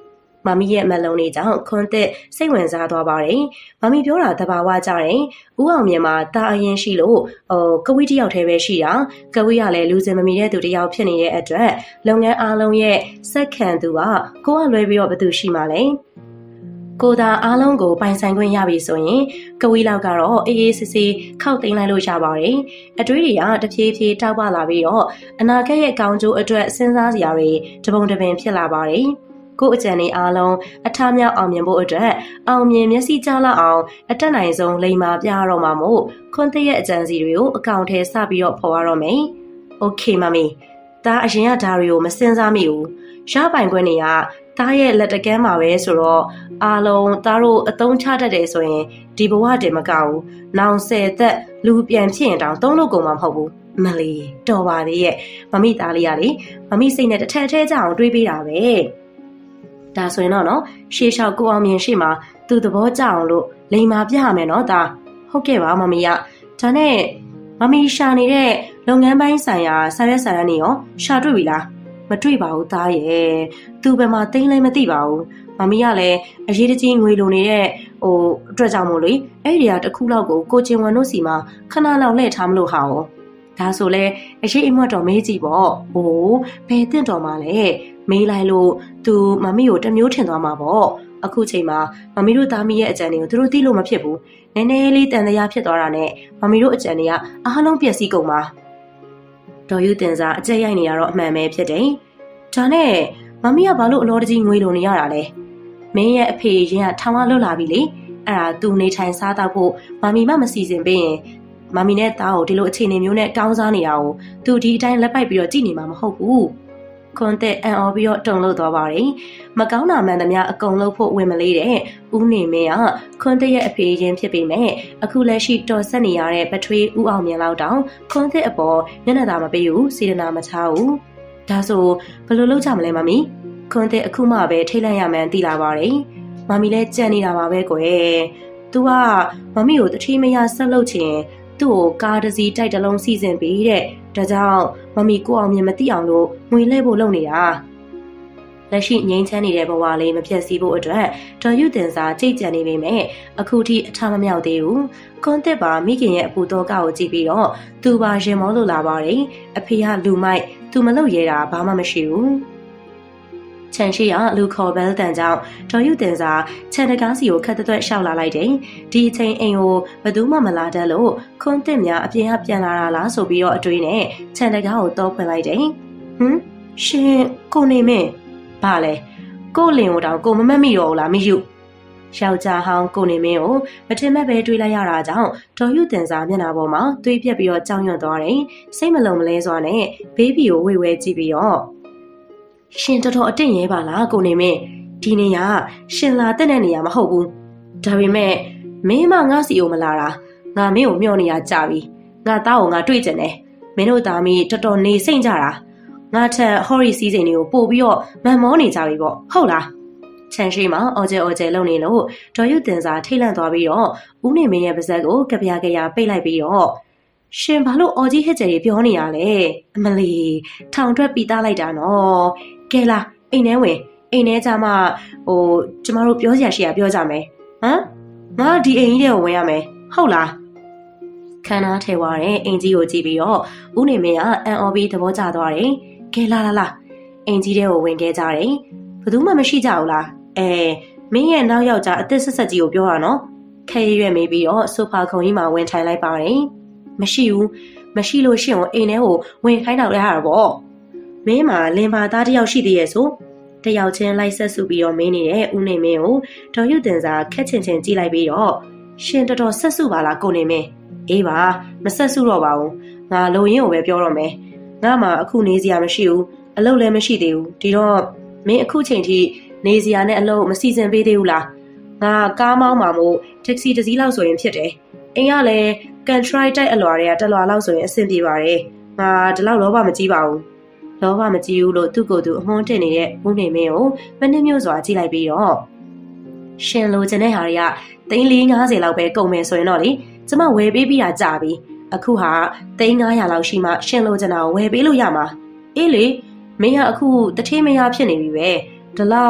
မမီရဲ့မလုံးလေးကြောင့်ခွန်းသက်စိတ်ဝင်စားသွားပါတယ်မမီပြောတာတဘာဝကြတယ်ဦးအောင်မြင်မှာတာအရင်ရှိလို့ကဝိတယောက်တည်းပဲရှိတာကဝိကလည်းလူစင်မမီတဲ့သူတယောက်ဖြစ်နေတဲ့အတွက်လုပ်ငန်းအားလုံးရဲ့စက်ခံသူကကိုကလွဲပြီးတော့ဘယ်သူရှိမှလဲကိုသာအားလုံးကိုပိုင်ဆိုင်ခွင့်ရပြီဆိုရင်ကဝီလောက်ကတော့အေးအေးဆေးဆေးခောက်သိမ်းလိုက်လို့ရပါတယ်။အတွေးတွေကတဖြည်းဖြည်းတောက်ပလာပြီးတော့အနာဂတ်ရဲ့ကောင်းကျိုးအတွက်စဉ်းစားစရာတွေတပုံတပင်ဖြစ်လာပါတယ်။ကို့အကြံတွေအားလုံးအထမြောက်အောင်မြင်ဖို့အတွက်အောင်မြင်မျက်စိကြားလောက်အောင်အတက်နိုင်ဆုံးလိမ္မာပြတော့မှာမို့ခွန်းသက်ရဲ့အကြံစီတွေကိုအကောင့်ထဲစပြီးတော့ဖော်ရတော့မယ်။ Okay မမီဒါအရင်ကဒါတွေကိုမစဉ်းစားမိဘူး။ရပိုင်ခွင့်တွေကသားရဲ့လက်တကမ်းမှာပဲဆိုတော့အားလုံးသားတို့အသုံးချတတ်တယ်ဆိုရင်ဒီဘဝတည်းမကဘူးနောင်10သက်လူပြန်ဖြစ်ရင်တောင်သုံးလို့ကုန်မှာမဟုတ်ဘူးမလီတော်ပါသေးရဲ့မမိသားလေးကလေမမိစိတ်နဲ့တစ်ထက်ထဲကြအောင်တွေးပေးတာပဲဒါဆိုရင်တော့နော်ရှေးလျှောက်ကိုအောင်မြင်ရှိမှာသူသဘောကျအောင်လို့လိန်မာပြရမယ်နော်ဒါဟုတ်ကဲ့ပါမမီကဒါနဲ့မမီရှာနေတဲ့လုပ်ငန်းပိုင်းဆိုင်ရာစာရွက်စာတမ်းတွေရောရှာတွေ့ပြီလားမတွေ့ပါဘူးသားရဲ့သူဘယ်မှာသိမ်းလဲမသိပါဘူးမမီကလည်းအရေးတကြီးငွေလိုနေတဲ့အတွက်ကြောင့်မို့လေအဲ့ဒီကတစ်ခုလောက်ကိုချင်းဝန်တို့စီမှာခဏလောက်လှည့်ထားမလို့ဟာ哦ဒါဆိုလဲအရေးအမွတ်တော်မေးကြည့်ပေါ့ဟိုဘယ်တင့်တော်မှာလဲမေးလိုက်လို့သူမမီကိုတမျိုးထင်သွားမှာပေါ့အခုချိန်မှာမမီတို့သားမီရဲ့အကြံတွေကိုသူတို့သိလို့မဖြစ်ဘူးနည်းနည်းလေးတန်တရားဖြစ်သွားတာနဲ့မမီတို့အကြံတွေကအားလုံးပျက်စီးကုန်ပါတော်ယူတင်စားအကြက်ရိုက်နေရတော့အမှန်ပဲဖြစ်တယ်ဒါနဲ့မမီကဘာလို့အလောတကြီးငွေလိုနေရတာလဲမင်းရဲ့အဖေရင်ကထောင်ကလွတ်လာပြီလေအဲ့ဒါသူနေထိုင်စားတော့ဖို့မမီမစီစဉ်ပေးရင်မမီနဲ့သားကိုဒီလိုအခြေအနေမျိုးနဲ့တောင်းစားနေတာကိုသူဒီအတိုင်းလက်ပိုက်ပြီးတော့ကြည့်နေမှာမဟုတ်ဘူးခွန်တဲ့အံ့ဩပြီးတော့တုန်လှုပ်သွားပါတယ်မကောင်းတာမှန်သမျှအကုန်လုံးဖို့ဝင်မလေးတဲ့ဦးနေမင်းကခွန်တဲ့ရဲ့အဖေရင်ဖြစ်ပေမဲ့အခုလက်ရှိတော်ဆက်နေရတဲ့ပထွေးဦးအောင်မြင်လောက်တောင်ခွန်တဲ့အပေါ်မျက်နှာသာမပေးဘူးစေတနာမချဘူးဒါဆိုဘယ်လိုလုပ်ကြမလဲမမီခွန်တဲ့အခုမှပဲထိတ်လန့်ရမှန်းသိလာပါတယ်မမီလည်းကြံနေတာပါပဲကွယ်သူကမမီကိုတတိမရဆက်လုပ်ချင်သူ့ကိုကားတစ်စီးတိုက်တလုံးစီစဉ်ပေးတဲ့ဒါကြောင့်မမီကိုအောင်မြင်မသိအောင်လို့ငွေလဲဖို့လုပ်နေတာလက်ရှိငိမ့်ချမ်းနေတဲ့ဘဝလေးမပြတ်စည်းဖို့အတွက်တော်ယူတင်စာကြိတ်ကြံနေပေမဲ့အခုထိအထမမြောက်သေးဘူးကွန်တက်ပါမိခင်ရဲ့အပူတော်ကောက်ကိုကြည့်ပြီးတော့သူပါရင်မောလို့လာပါတယ်အဖေကလူမိုက်သူမလုပ်ရဲတာဘာမှမရှိဘူးချန်ရှိကလူခေါ်ဘဲတန်ကြောင့်တော်ယူတင်စာခြံတကားစီကိုခက်သွက်ရှောက်လာလိုက်တယ်ဒီအချိန်အိမ်ကိုဘယ်သူမှမလာတတ်လို့ခွန်းတက်များအပြင်ကပြန်လာတာလားဆိုပြီးတော့အတွေးနဲ့ခြံတကားကိုတောဖွင့်လိုက်တယ်ဟမ်ရှင်ကိုနေမင်းဘာလဲကိုလင်ကိုတောင်ကိုမမတ်မိတော့ဘူးလားမယူယောက်ျားဟောင်းကိုနေမင်းကိုမထင်မဲ့ပဲတွေးလိုက်ရတာကြောင့်တော်ယူတင်စာမျက်နှာပေါ်မှာသွေးပြက်ပြီးတော့ကြောင်ရွံ့သွားတယ်စိတ်မလုံမလဲစွာနဲ့ဘေးဘီကိုဝေဝဲကြည့်ပြီးတော့ရှင်တော်တော်အတင့်ရဲပါလားကိုနေမင်းဒီနေရာရှင်လာတဲ့နေရာမဟုတ်ဘူးဒါပေမဲ့မင်းမငါစီကိုမလာတာငါမင်းကိုမျှော်နေရကြပြီငါသားကိုငါတွေ့ကျင်တယ်မင်းတို့သားမီးတော်တော်နေစိမ့်ကြတာငါထက်ဟော်ရီစီးစိန်တွေကိုပို့ပြီးတော့မန်မောနေကြပြီပေါ့ဟုတ်လားချန်ရှိမှာအော်ကျဲလုံနေလို့ဒေါ်ယူတင်စာထိတ်လန့်သွားပြီးတော့ဦးနေမင်းရဲ့ပါဇက်ကိုကြပြကြရပိတ်လိုက်ပြီးတော့ရှင်ဘာလို့အော်ကြီးဟစ်ကြဲပြောနေရလဲအမလီထောင်ထွက်ပြီးသားလိုက်တာနော်ကဲလာအိမ်ထဲဝင်အိမ်ထဲကြမှာကျမတို့ပြောစရာရှိရပြောကြမယ်ဟမ်ငါဒီအိမ်ကြီးထဲကိုဝင်ရမယ်ဟုတ်လားခန္ဓာထဲဝါတဲ့အိမ်ကြီးကိုကြည့်ပြီးတော့ဦးနေမင်းကအန်အော်ပြီးသဘောကျသွားတယ်ကဲလာအိမ်ကြီးထဲကိုဝင်ခဲ့ကြတယ်ဘယ်သူမှမရှိကြဘူးလားမင်းရဲ့နောက်ယောက်ျားအသက်ဆက်ကြီးကိုပြောတာနော်ခဲရွက်မေးပြီးတော့ဆိုဖာခုံကြီးမှာဝင်ထိုင်လိုက်ပါတယ်မရှိဘူးမရှိလို့ရှင်ကိုအိမ်ထဲကိုဝင်ခိုင်းတော့ရတာပေါ့မင်းမှာလင်ပါသားတယောက်ရှိသေးရဲ့ဆိုတယောက်ချင်းလိုက်ဆက်စုပြီးတော့မင်းနေတဲ့ဦးနေမင်းကိုဒေါ်ယူတင်စာခက်ချင်ချင်ကြည့်လိုက်ပြီးတော့ရှင်တော်တော်ဆက်စုပါလားကိုနေမင်းအေးပါမဆက်စုတော့ပါဘူးငါလုံရင်းကိုပဲပြောတော့မယ်ငါမှအခုနေစရာမရှိဘူးအလုပ်လည်းမရှိသေးဘူးဒီတော့မင်းအခုချိန်ထိနေစရာနဲ့အလုပ်မစီစဉ်ပေးသေးဘူးလားငါကားမောင်းမှာမို့တက္ကစီတစ်စီးလောက်ဆိုရင်ဖြစ်တယ်အိမ်ကလည်းကန်ထရိုက်တိုက်အလွာတွေကတလွာလောက်ဆိုရင်အဆင်ပြေပါတယ်ငါဒီလောက်လောဘမကြီးပါဘူးလောဘမကြီးဘူးလို့သူ့ကိုယ်သူအမွှန်းတင်နေတဲ့ဦးနေမင်းကိုမနှင်းမျိုးစွာကြည့်လိုက်ပြီးတော့ရှင်လိုချင်တဲ့ဟာတွေက350လောက်ပဲကုန်မယ်ဆိုရင်တော့လေကျမဝယ်ပေးပြီးတာကြာပြီအခုဟာ300လောက်ရှိမှရှင်လိုချင်တာကိုဝယ်ပေးလို့ရမှာအေးလေမင်းကအခုတထေးမရဖြစ်နေပြီပဲဒီလောက်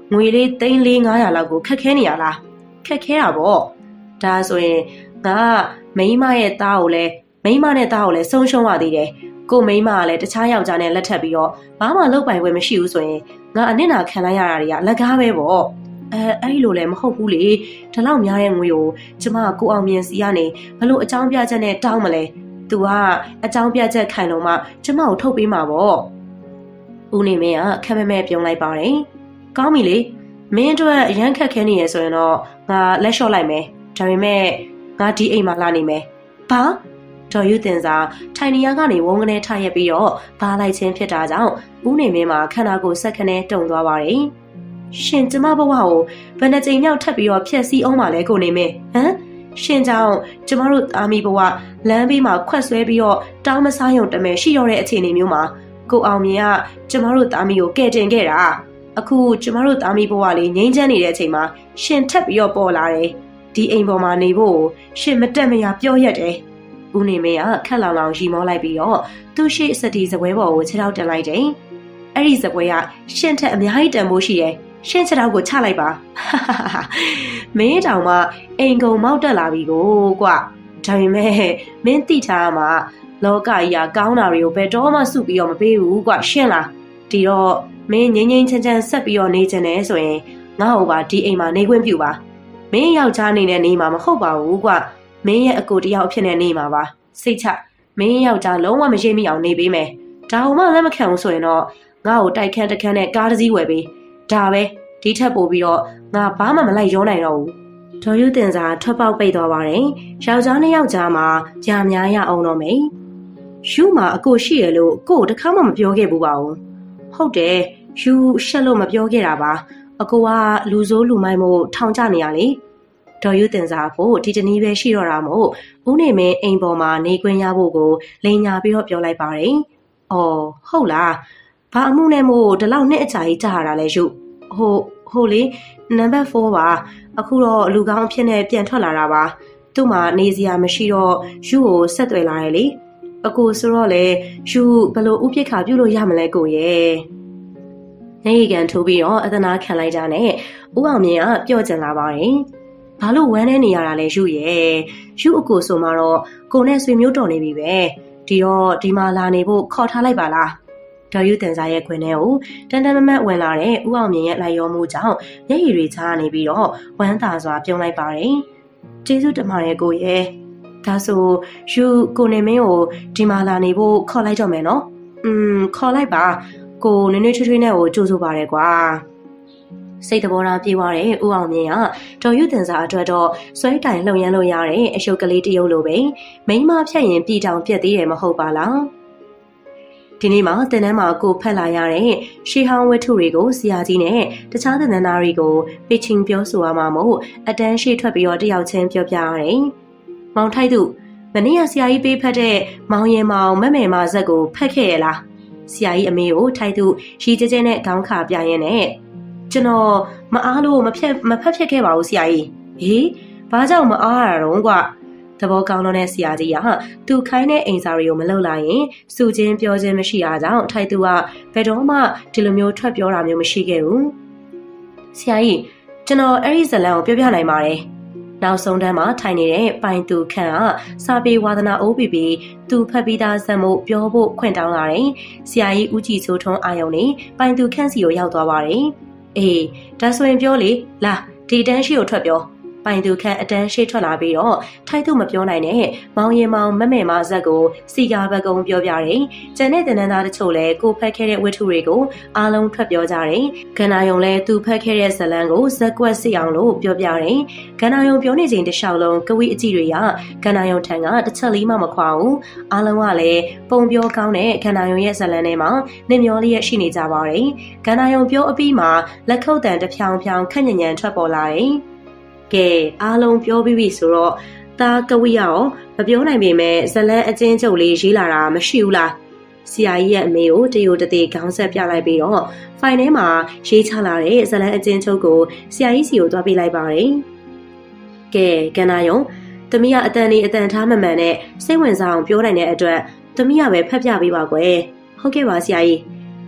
ငွေလေး300-500လောက်ကိုခက်ခဲနေရလားခက်ခဲတာပေါ့ဒါဆိုရင်ငါမိန်းမရဲ့သားကိုလည်းမိန်းမနဲ့သားကိုလည်းဆုံးရှုံးရသေးတယ်ကိုမိန်းမကလည်းတခြားယောက်ျားနဲ့လက်ထပ်ပြီးတော့ဘာမှလုပ်ပိုင်ခွင့်မရှိဘူးဆိုရင်ငါအနစ်နာခံလိုက်ရတာတွေကလက်ကားပဲပေါ့အဲ့ဒီလိုလည်းမဟုတ်ဘူးလေဒီလောက်များတဲ့ငွေကိုကျမကိုအောင်မြင်စီကနေဘလို့အကြောင်းပြချက်နဲ့တောင်းမလဲသူကအကြောင်းပြချက်ခိုင်လုံးမှကျမကိုထုတ်ပေးမှာပေါ့ဦးနေမင်းကခက်မဲမဲပြုံးလိုက်ပါတယ်ကောင်းပြီလေမင်းတို့အရန်ခက်ခဲနေရဆိုရင်တော့ငါလက်လျှော့လိုက်မယ်ဒါပေမဲ့ငါဒီအိမ်မှာလာနေမယ်ဘာတော်ယူတင်စာထိုင်နေရကနေဝုန်းကနေထရက်ပြီးတော့ဘားလိုက်ခြင်းဖြစ်တာကြောင့်ဦးနေမင်းမှာခန္ဓာကိုယ်ဆက်ခနဲတုံသွားပါတယ်ရှင်ကျမဘဝကိုဘယ်နှကြိမ်မြောက်ထပ်ပြီးတော့ဖျက်ဆီးအောင်ပါလဲကိုနေမင်းဟမ်ရှင်ကြောင့်ကျမတို့သားမီးဘဝလမ်းဘေးမှာခွက်ဆွဲပြီးတော့တောင်းမစားရုံတမယ်ရှိတော့တဲ့အခြေအနေမျိုးမှာကိုအောင်မြင်ကကျမတို့သားမီးကိုကဲတင်ခဲ့တာအခုကျမတို့သားမီးဘဝလေးငြိမ်းချမ်းနေတဲ့အချိန်မှာရှင်ထပ်ပြီးတော့ပေါ်လာတယ်ဒီအိမ်ပေါ်မှာနေဖို့ရှင်မတက်မရပြောရက်တယ်ဦးနေမင်းကခက်လောင်လောင်ရီမောလိုက်ပြီးတော့သူ့ရှိစတီစပွဲပေါ်ကိုခြေထောက်တင်လိုက်တယ်အဲ့ဒီစပွဲကရှင်ထက်အများကြီးတန်ဖိုးရှိတယ်ရှင်ခြေထောက်ကိုချလိုက်ပါမင်းတောင်မှအိမ်ကုန်မောက်တက်လာပြီကိုကွာဒါပေမဲ့မင်းသိထားမှာလောကကြီးကကောင်းတာတွေကိုဘယ်တော့မှစုပြီးတော့မပေးဘူးကွာရှင်းလားဒီတော့မင်းငိမ့်ငိမ့်ချမ်းချမ်းဆက်ပြီးတော့နေချင်တယ်ဆိုရင်ငါ့ဟိုပါဒီအိမ်မှာနေခွင့်ပြုပါမင်းယောက်ျားနေနဲ့နေမှာမဟုတ်ပါဘူးကွာမင်းရဲ့အကိုတယောက်ဖြစ်နေနေမှာပါစိတ်ချမင်းယောက်ျားလုံးဝမရိပ်မိအောင်နေပေးမယ်ဒါမှလက်မခံဘူးဆိုရင်တော့ငါ့ကိုတိုက်ခန်းတစ်ခန်းနဲ့ကားတစ်စီးဝယ်ပေးဒါပဲဒီထက်ပိုပြီးတော့ငါဘာမှမလိုက်ရောနိုင်တော့ဘူးဒေါ်ယူတင်စာထွက်ပေါက်ပိတ်သွားပါတယ်ယောက်ျားနဲ့ယောက်ျားမှာကြာများရအောင်တော့မယ်ယူမှာအကိုရှိရလို့ကို့တခါမှမပြောခဲ့ဘူးပါဘူးဟုတ်တယ်ယူရှက်လို့မပြောခဲ့တာပါအကိုကလူဆိုးလူမိုက်မို့ထောင်ကျနေရလေဒေါ်ယူတင်စာဖို့ဒီတနည်းပဲရှိတော့တာမို့ဦးနေမင်းအိမ်ပေါ်မှာနေခွင့်ရဖို့ကိုလိန်ညာပြီးတော့ပြောလိုက်ပါတယ်။အော်ဟုတ်လား။ဘာအမှုနဲ့မို့ဒီလောက်နှစ်အကြာကြီးကြာရတာလဲယူ။ဟုတ်လေနံပါတ်4ပါအခုတော့လူကောင်းအဖြစ်နဲ့ပြန်ထွက်လာတာပါ။သူ့မှာနေစရာမရှိတော့ယူကိုဆက်သွယ်လာတယ်လေ။အကိုဆိုတော့လေယူဘလို့ဥပိ္ပခါပြုလို့ရမလဲကိုရဲ့။နေကန်ထိုးပြီးတော့အသနာခံလိုက်ကြနဲ့ဦးအောင်မြင့်ကပြောကျင်လာပါတယ်။ဘာလို့ဝမ်းနေနေရတာလဲယူရဲ့ယူအကိုဆိုမှတော့ကိုနဲ့ဆွေမျိုးတော်နေပြီပဲဒီတော့ဒီမှာလာနေဖို့ခေါ်ထားလိုက်ပါလားဒေါ်ယူတင်စာရဲ့ခွင်ထဲကိုတန်တန်မမတ်ဝင်လာတဲ့ဦးအောင်မြင့်ရဲ့လိုက်ရောမှုကြောင့်မျက်ရည်တွေချာနေပြီးတော့ဝမ်းသာစွာပြုံးလိုက်ပါတယ်ကျေးဇူးတင်ပါတယ်ကိုရဲ့ဒါဆိုယူကိုနေမင်းကိုဒီမှာလာနေဖို့ခေါ်လိုက်တော့မယ်နော်ခေါ်လိုက်ပါကိုနွေ့နွေ့ထွေးထွေးနဲ့ကိုကြိုးဆိုပါတယ်ကွာစိတ်တဘောထားပြေးသွားတဲ့ဦးအောင်မြင့်ကဒေါ်ယူတင်စာအတွက်တော့ဆွဲကင်လှုံရမ်းလို့ရတဲ့အရှုပ်ကလေးတရုပ်လိုပဲမိန်းမဖြတ်ရင်ပြည်တောင်ပြက်သေးတယ်မဟုတ်ပါလားဒီနေ့မှာတင်တန်းမှာကိုဖက်လာရတဲ့ရှေးဟောင်းဝတ္ထုတွေကိုဆရာကြီးနဲ့တခြားတင်တန်းသားတွေကိုပိချင်းပြောဆိုရမှာမို့အတန်းရှေ့ထွက်ပြီးတော့တယောက်ချင်းပြောပြရတယ်မောင်ထိုက်သူမနေ့ကဆရာကြီးပေးဖက်တဲ့မောင်ရင်မောင်မက်မယ်မဇက်ကိုဖက်ခဲ့ရလားဆရာကြီးအမေကိုထိုက်သူရီကျဲကျဲနဲ့ခေါင်းခါပြရင်းနဲ့ကျွန်တော်မအားလို့မဖက်ဖြစ်ခဲ့ပါဘူးဆရာကြီးဟေးဘာကြောင့်မအားရတော့ကွာသဘောကောင်းတဲ့ဆရာကြီးကသူခိုင်းတဲ့အိမ်စာတွေကိုမလုပ်လိုက်ရင်စူချင်းပြောချင်းမရှိတာကြောင့်ထိုက်သူကဘယ်တော့မှဒီလိုမျိုးထွက်ပြောတာမျိုးမရှိခဲ့ဘူးဆရာကြီးကျွန်တော်အဲ့ဒီဇလန်ကိုပြောပြနိုင်ပါတယ်နောက်ဆုံးတန်းမှာထိုင်နေတဲ့ပိုင်သူခန့်ကစာပေဝါသနာ OPP သူဖတ်ပြီးသားဇက်မှုပြောဖို့ခွင့်တောင်းလာတယ်ဆရာကြီးဦးကြည်စိုးထွန်းအာယုံနေပိုင်သူခန့်စီကိုရောက်သွားပါတယ်အေးဒါဆိုရင်ပြောလေလာဒီတန်းရှိကိုထွက်ပြောပိုင်သူခန့်အတန်းရှိထွက်လာပြီးတော့ထိုက်သူမပြောနိုင်တဲ့မောင်ရင်မောင်မက်မယ်မဇက်ကိုစီကာဘကုံပြောပြတယ်ကျန်တဲ့တင်နန်းသားတချို့လည်းကိုဖက်ခဲ့တဲ့ဝတ္ထုတွေကိုအားလုံးထွက်ပြောကြတယ်ကန္နာယုံလည်းသူဖက်ခဲ့တဲ့ဇလန်းကိုဇက်ကွက်စစ်အောင်လို့ပြောပြတယ်ကန္နာယုံပြောနေချိန်တစ်လျှောက်လုံးကဝိအကြည့်တွေကကန္နာယုံထံကတစ်ချက်လေးမှမခွာဘူးအားလုံးကလည်းပုံပြောကောင်းတဲ့ကန္နာယုံရဲ့ဇလန်းထဲမှာနေမျောလေးရရှိနေကြပါတယ်ကန္နာယုံပြောအပြီးမှာလက်ခုပ်တန်တစ်ဖြောင်ဖြောင်ခက်ညံ့ညံ့ထွက်ပေါ်လာတယ်ကဲအားလုံးပြောပြီးပြီဆိုတော့သားကဝိရောမပြောနိုင်ပေမဲ့ဇလန်းအချင်းချုပ်လေးရေးလာတာမရှိဘူးလားဆရာကြီးရဲ့အမေကိုတရိုတသေးခေါင်းဆက်ပြလိုက်ပြီးတော့ဖိုင်ထဲမှာရေးချလာတဲ့ဇလန်းအချင်းချုပ်ကိုဆရာကြီးစီကိုတွားပေးလိုက်ပါတယ်ကဲကန္နာယုံသမီးကအတန်လေးအတန်ထားမှန်မှန်နဲ့စိတ်ဝင်စားအောင်ပြောနိုင်တဲ့အတွက်သမီးကပဲဖတ်ပြပေးပါကွယ်ဟုတ်ကဲ့ပါဆရာကြီးက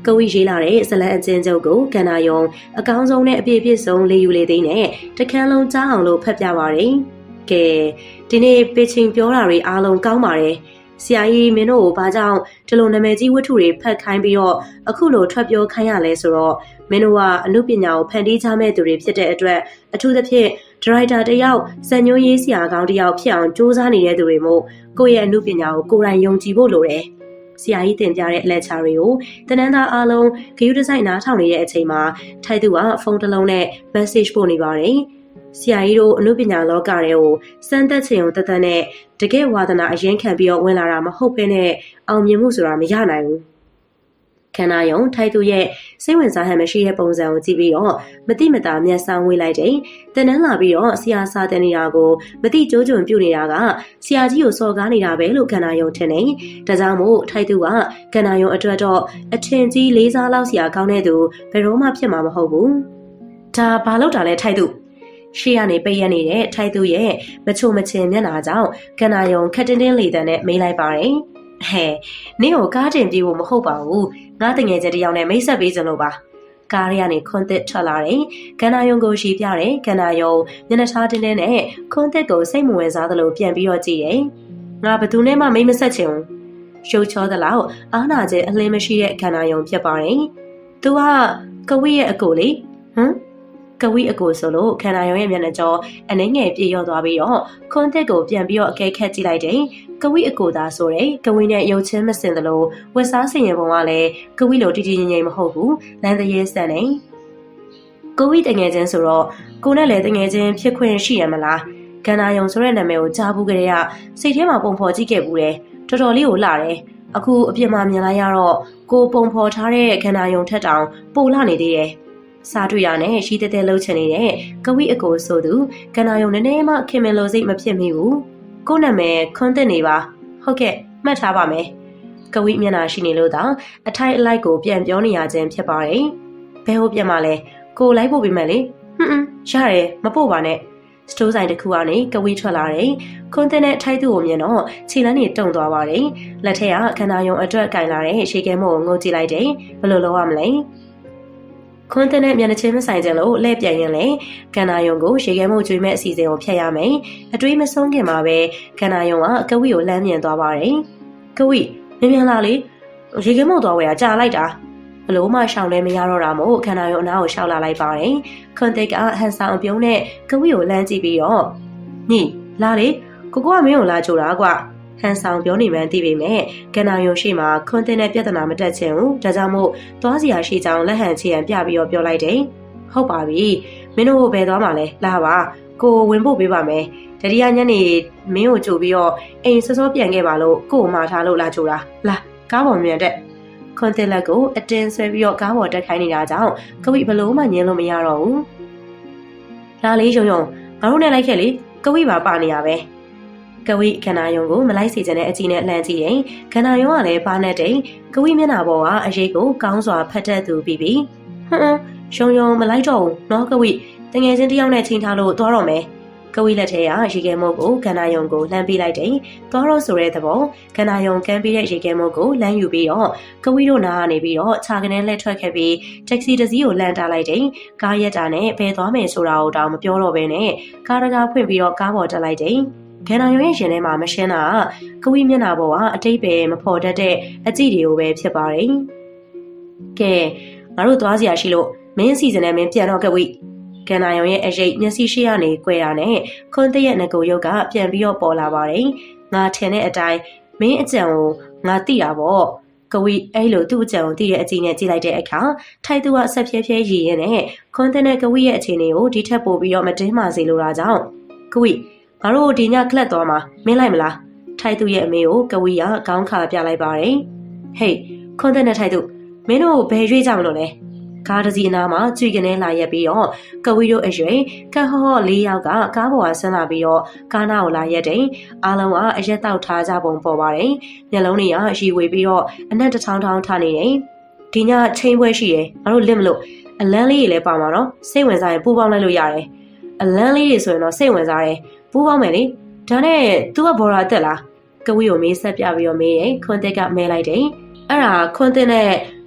ကဝီရေးလာတဲ့ဇလန်အကျဉ်းချုပ်ကိုကန္နာယုံအကောင်းဆုံးနဲ့အပြည့်ပြည့်စုံလေယူလေသိနဲ့တခန်းလုံးကြားအောင်လို့ဖတ်ပြပါတယ်။ကဲဒီနေ့ပေချင်းပြောတာတွေအားလုံးကောင်းပါတယ်။ဆရာကြီးမင်းတို့ကိုဘာကြောင့်ဒီလိုနာမည်ကြီးဝတ္ထုတွေဖတ်ခိုင်းပြီးတော့အခုလိုထွက်ပြောခိုင်းရလဲဆိုတော့မင်းတို့ကအမှုပညာကိုဖန်တီးချမဲ့သူတွေဖြစ်တဲ့အတွက်အထူးသဖြင့်ဒါရိုက်တာတယောက်စံညွှန်းရေးဆရာကောင်းတယောက်ဖြစ်အောင်စူးစမ်းနေတဲ့သူတွေမို့ကိုယ့်ရဲ့အမှုပညာကိုကိုယ်တိုင်ယုံကြည်ဖို့လိုတယ်။ဆရာကြီးတင်ပြတဲ့ lecture တွေကိုတနင်္လာအားလုံးဂရုတစိုက်နားထောင်နေတဲ့အချိန်မှာထိုက်သူကဖုန်းတစ်လုံးနဲ့ message ပို့နေပါတယ်။ဆရာကြီးတို့အမှုပညာလောကတွေကိုစမ်းသပ်ခြင်းုံတသက်နဲ့တကယ်ဝါသနာအရင်ခံပြီးတော့ဝင်လာတာမဟုတ်ဘဲနဲ့အောင်မြင်မှုဆိုတာမရနိုင်ဘူး။ခန္ဓာယုံထိုက်သူရဲ့စိတ်ဝင်စားဟန်မရှိတဲ့ပုံစံကိုကြည့်ပြီးတော့မတိမတာမျက်စောင်းဝေးလိုက်တယ်။တနန်းလာပြီးတော့ဆရာစာတင်နေတာကိုမတိကြိုးကြွံပြုတ်နေတာကဆရာကြီးကိုစော်ကားနေတာပဲလို့ခန္ဓာယုံထင်တယ်။ဒါကြောင့်မို့ထိုက်သူကခန္ဓာယုံအတွက်တော့အထင်ကြီးလေးစားလောက်ဆရာကောင်းတဲ့သူဘယ်တော့မှဖြစ်မှာမဟုတ်ဘူး။ဒါဘာလို့တာလဲထိုက်သူရှေ့ကနေပိတ်ရနေတဲ့ထိုက်သူရဲ့မချိုမချင်မျက်နှာကြောင့်ကန္နာယုံခက်တင်းတင်းလေးတန်းနဲ့မေးလိုက်ပါတယ်။ဟဲ့နင့်ကိုကားတင်ပြေးဖို့မဟုတ်ပါဘူး။ငါတငယ်ချင်းတယောက်နဲ့မိတ်ဆက်ပေးကြလို့ပါ။ကားရကနေခွန်းသစ်ထွက်လာတယ်။ကန္နာယုံကိုရှိပြတယ်။ကန္နာယုံမျက်နှာထားတင်းတင်းနဲ့ခွန်းသစ်ကိုစိတ်မဝင်စားသလိုပြန်ပြီးတော့ကြည့်တယ်။ငါဘသူနဲ့မှမိတ်မဆက်ချင်ဘူး။ရှုပ်ချောသလောက်အားနာခြင်းအလင်းမရှိတဲ့ကန္နာယုံဖြစ်ပါတယ်။ "तू ကဝိရဲ့အကိုလေ။ဟမ်ကဝိအကိုဆိုလို့ခန္ဓာယုံရဲ့မျက်နှာကြောအနှဲငယ်ပြေရောသွားပြီးတော့ခွန်းသစ်ကိုပြန်ပြီးတော့အကဲခတ်ကြည့်လိုက်တယ်။ကဝိအကိုသားဆိုတဲ့ကဝိနဲ့ရုပ်ချင်းမစင်သလိုဝက်စားစင်ရပုံကလည်းကဝိလိုတည်တည်ငြိမ်ငြိမ်မဟုတ်ဘူး။လမ်းသေးရဲဆန်နေ။ကဝိတငယ်ချင်းဆိုတော့ကိုနဲ့လည်းတငယ်ချင်းဖြစ်ခွင့်ရှိရမလား။ခန္ဓာယုံဆိုတဲ့နာမည်ကိုကြားဘူးကြတဲ့ကစိတ်ထဲမှာပုံဖော်ကြည့်ခဲ့ဘူးတယ်။တော်တော်လေးကိုလှတယ်။အခုအပြစ်မှမြင်လိုက်ရတော့ကိုပုံဖော်ထားတဲ့ခန္ဓာယုံထက်တောင်ပိုလှနေသေးတယ်။စားတွေ့ရနဲ့ရှိတဲ့လှုပ်ချင်နေတဲ့ကဝိအကိုဆိုသူကန္နာယုံနည်းနည်းမှခင်မင်လိုစိတ်မဖြစ်မိဘူးကိုနာမည်ခွန်းသစ်နေပါဟုတ်ကဲ့မှတ်ထားပါမယ်ကဝိမျက်နှာရှိနေလို့သာအထိုက်အလိုက်ကိုပြန်ပြောနေရခြင်းဖြစ်ပါတယ်ဘဲဟုတ်ပြန်မလဲကိုလိုက်ဖို့ပြမယ်လေရတယ်မပို့ပါနဲ့စတိုးဆိုင်တစ်ခုကနေကဝိထွက်လာတယ်ခွန်းသစ်နဲ့ထိုက်သူကိုမြင်တော့ခြေလမ်းတွေတုံသွားပါတယ်လက်ထက်ကခန္ဓာယုံအတွက်ကင်လာတဲ့ရှေးကဲမို့ကိုငိုကြည့်လိုက်တယ်ဘယ်လိုလုပ်ရမလဲခွန်းတဲ့မျက်နှာချင်းမဆိုင်ကြလို့လှည့်ပြန်ရင်လေကန္နာယုံကိုရေခဲမှုကျွေးမဲ့အစီအစဉ်ကိုဖျက်ရမယ်အတွေးမဆုံးခင်မှာပဲကန္နာယုံကကဝိကိုလှမ်းမြင်သွားပါတယ်ကဝိမြန်လာလေရေခဲမှုသွားဝယ်ကြာလိုက်တာဘလို့မှရှောင်လဲမရတော့တာမို့ကန္နာယုံအနားကိုရှောက်လာလိုက်ပါတယ်ခွန်းတဲ့ကဟန်ဆောင်ပြုံးနဲ့ကဝိကိုလှမ်းကြည့်ပြီးတော့ညီလာလေကိုကမင်းကိုလာကြိုတာကွာဟန်ဆောင်ပြောနေမှန်းသိပေမဲ့ကန္နာယုံရှိမှခွန်းတဲ့ပြဿနာမတက်ချင်ဘူးဒါကြောင့်မို့သွားစီရာရှိကြောင်လက်ဟန်ချီရန်ပြပြီးတော့ပြောလိုက်တယ်ဟုတ်ပါပြီမင်းတို့ဘယ်သွားမှလဲလာပါကိုဝင်ဖို့ပေးပါမယ်တတိယညနေမင်းကိုကြိုပြီးတော့အိမ်စောစောပြန်ခဲ့ပါလို့ကို့ကိုမှာထားလို့လာကြိုတာလာကားပေါ်မြန်တက်ခွန်းတဲ့လက်ကိုအတင်းဆွဲပြီးတော့ကားပေါ်တက်ခိုင်းနေတာကြောင့်ကဝိဘလို့မှညင်းလို့မရတော့ဘူးလာလေးယုံယုံငါတို့နဲ့လိုက်ခဲ့လေကဝိပါနေရပဲကဝိခန္ဓာယုံကိုမလိုက်စေချင်တဲ့အကြည့်နဲ့လှမ်းကြည့်ရင်ခန္ဓာယုံကလည်းပါနဲ့တိန်ကဝိမျက်နှာပေါ်ကအရေးကိုကောင်းစွာဖတ်တတ်သူပြီးပြီယုံယုံမလိုက်တော့ဘူးနော်ကဝိတငယ်ချင်းတယောက်နဲ့ချိန်ထားလို့သွားတော့မယ်ကဝိလက်ထဲကရေခဲမုတ်ကိုခန္ဓာယုံကိုလှမ်းပေးလိုက်တယ်သွားတော့ဆိုတဲ့သဘောခန္ဓာယုံကမ်းပေးတဲ့ရေခဲမုတ်ကိုလမ်းယူပြီးတော့ကဝိတို့နားကနေပြီးတော့ခြာကနေလှည့်ထွက်ခဲ့ပြီးတက္ကစီတစ်စီးကိုလမ်းတားလိုက်တယ်ကားရက်တာနဲ့ဘယ်သွားမယ်ဆိုတာကိုတောင်မပြောတော့ဘဲနဲ့ကားတကားဖွင့်ပြီးတော့ကားပေါ်တက်လိုက်တယ်ခန္ဓာယုံရဲ့ရှင်ထဲမှာမရှင်းတာကဝိမျက်နှာပေါ်ကအတိတ်ပဲမဖော်တတ်တဲ့အကြည့်တွေကိုပဲဖြစ်ပါတယ်။ကဲငါတို့သွားစရာရှိလို့မင်းအစီအစဉ်နဲ့မင်းပြန်တော့ကဝိခန္ဓာယုံရဲ့အရေးမျက်စိရှိရနေကြွယ်တာနဲ့ခွန်းတဲ့ရဲ့ငကိုရုပ်ကပြန်ပြီးတော့ပေါ်လာပါတယ်။ငါထင်တဲ့အတိုင်းမင်းအကြံကိုငါသိတာပေါ့။ကဝိအဲ့လိုသူ့အကြံကိုသိတဲ့အကြည့်နဲ့ကြည့်လိုက်တဲ့အခါထိုက်သူကဆက်ဖြဲဖြဲရည်ရင်နဲ့ခွန်းတဲ့နဲ့ကဝိရဲ့အခြေအနေကိုဒီထက်ပိုပြီးတော့မတင်းမာစေလိုတာကြောင့်ကဝိငါတို့ဒီညကလပ်သွားမှာမင်းလိုက်မလားထိုက်သူရဲ့အမေကိုကဝီကခေါင်းခါပြလိုက်ပါတယ်ဟေးခွန်းတဲ့နဲ့ထိုက်သူမင်းတို့ဘယ်ရွေးကြမလို့လဲကားတစ်စီးအနားမှာကြွေကနေလာရက်ပြီးတော့ကဝီတို့အရွယ်ကဟော၄ယောက်ကကားပေါ်ကဆင်းလာပြီးတော့ကားနာကိုလာရက်တယ်အားလုံးကအရက်တောက်ထားကြပုံပေါ်ပါတယ်မျက်လုံးတွေကရီဝေပြီးတော့အနက်တစ်ထောင်ထောင်ထားနေတယ်ဒီညချိန်ပွဲရှိတယ်ငါတို့လင့်မလို့အလန်းလေးတွေလည်းပါမှာနော်စိတ်ဝင်စားရင်ပူပေါင်းလိုက်လို့ရတယ်အလန်းလေးတွေဆိုရင်တော့စိတ်ဝင်စားတယ်ပူပေါင်းမယ်လေဒါနဲ့ तू ကဘော်ရာတက်လားကဝီကိုမေးဆက်ပြပြီးတော့မေးတယ်ခွန်းသစ်ကမဲလိုက်တယ်အဲ့ဒါခွန်းသစ်နဲ့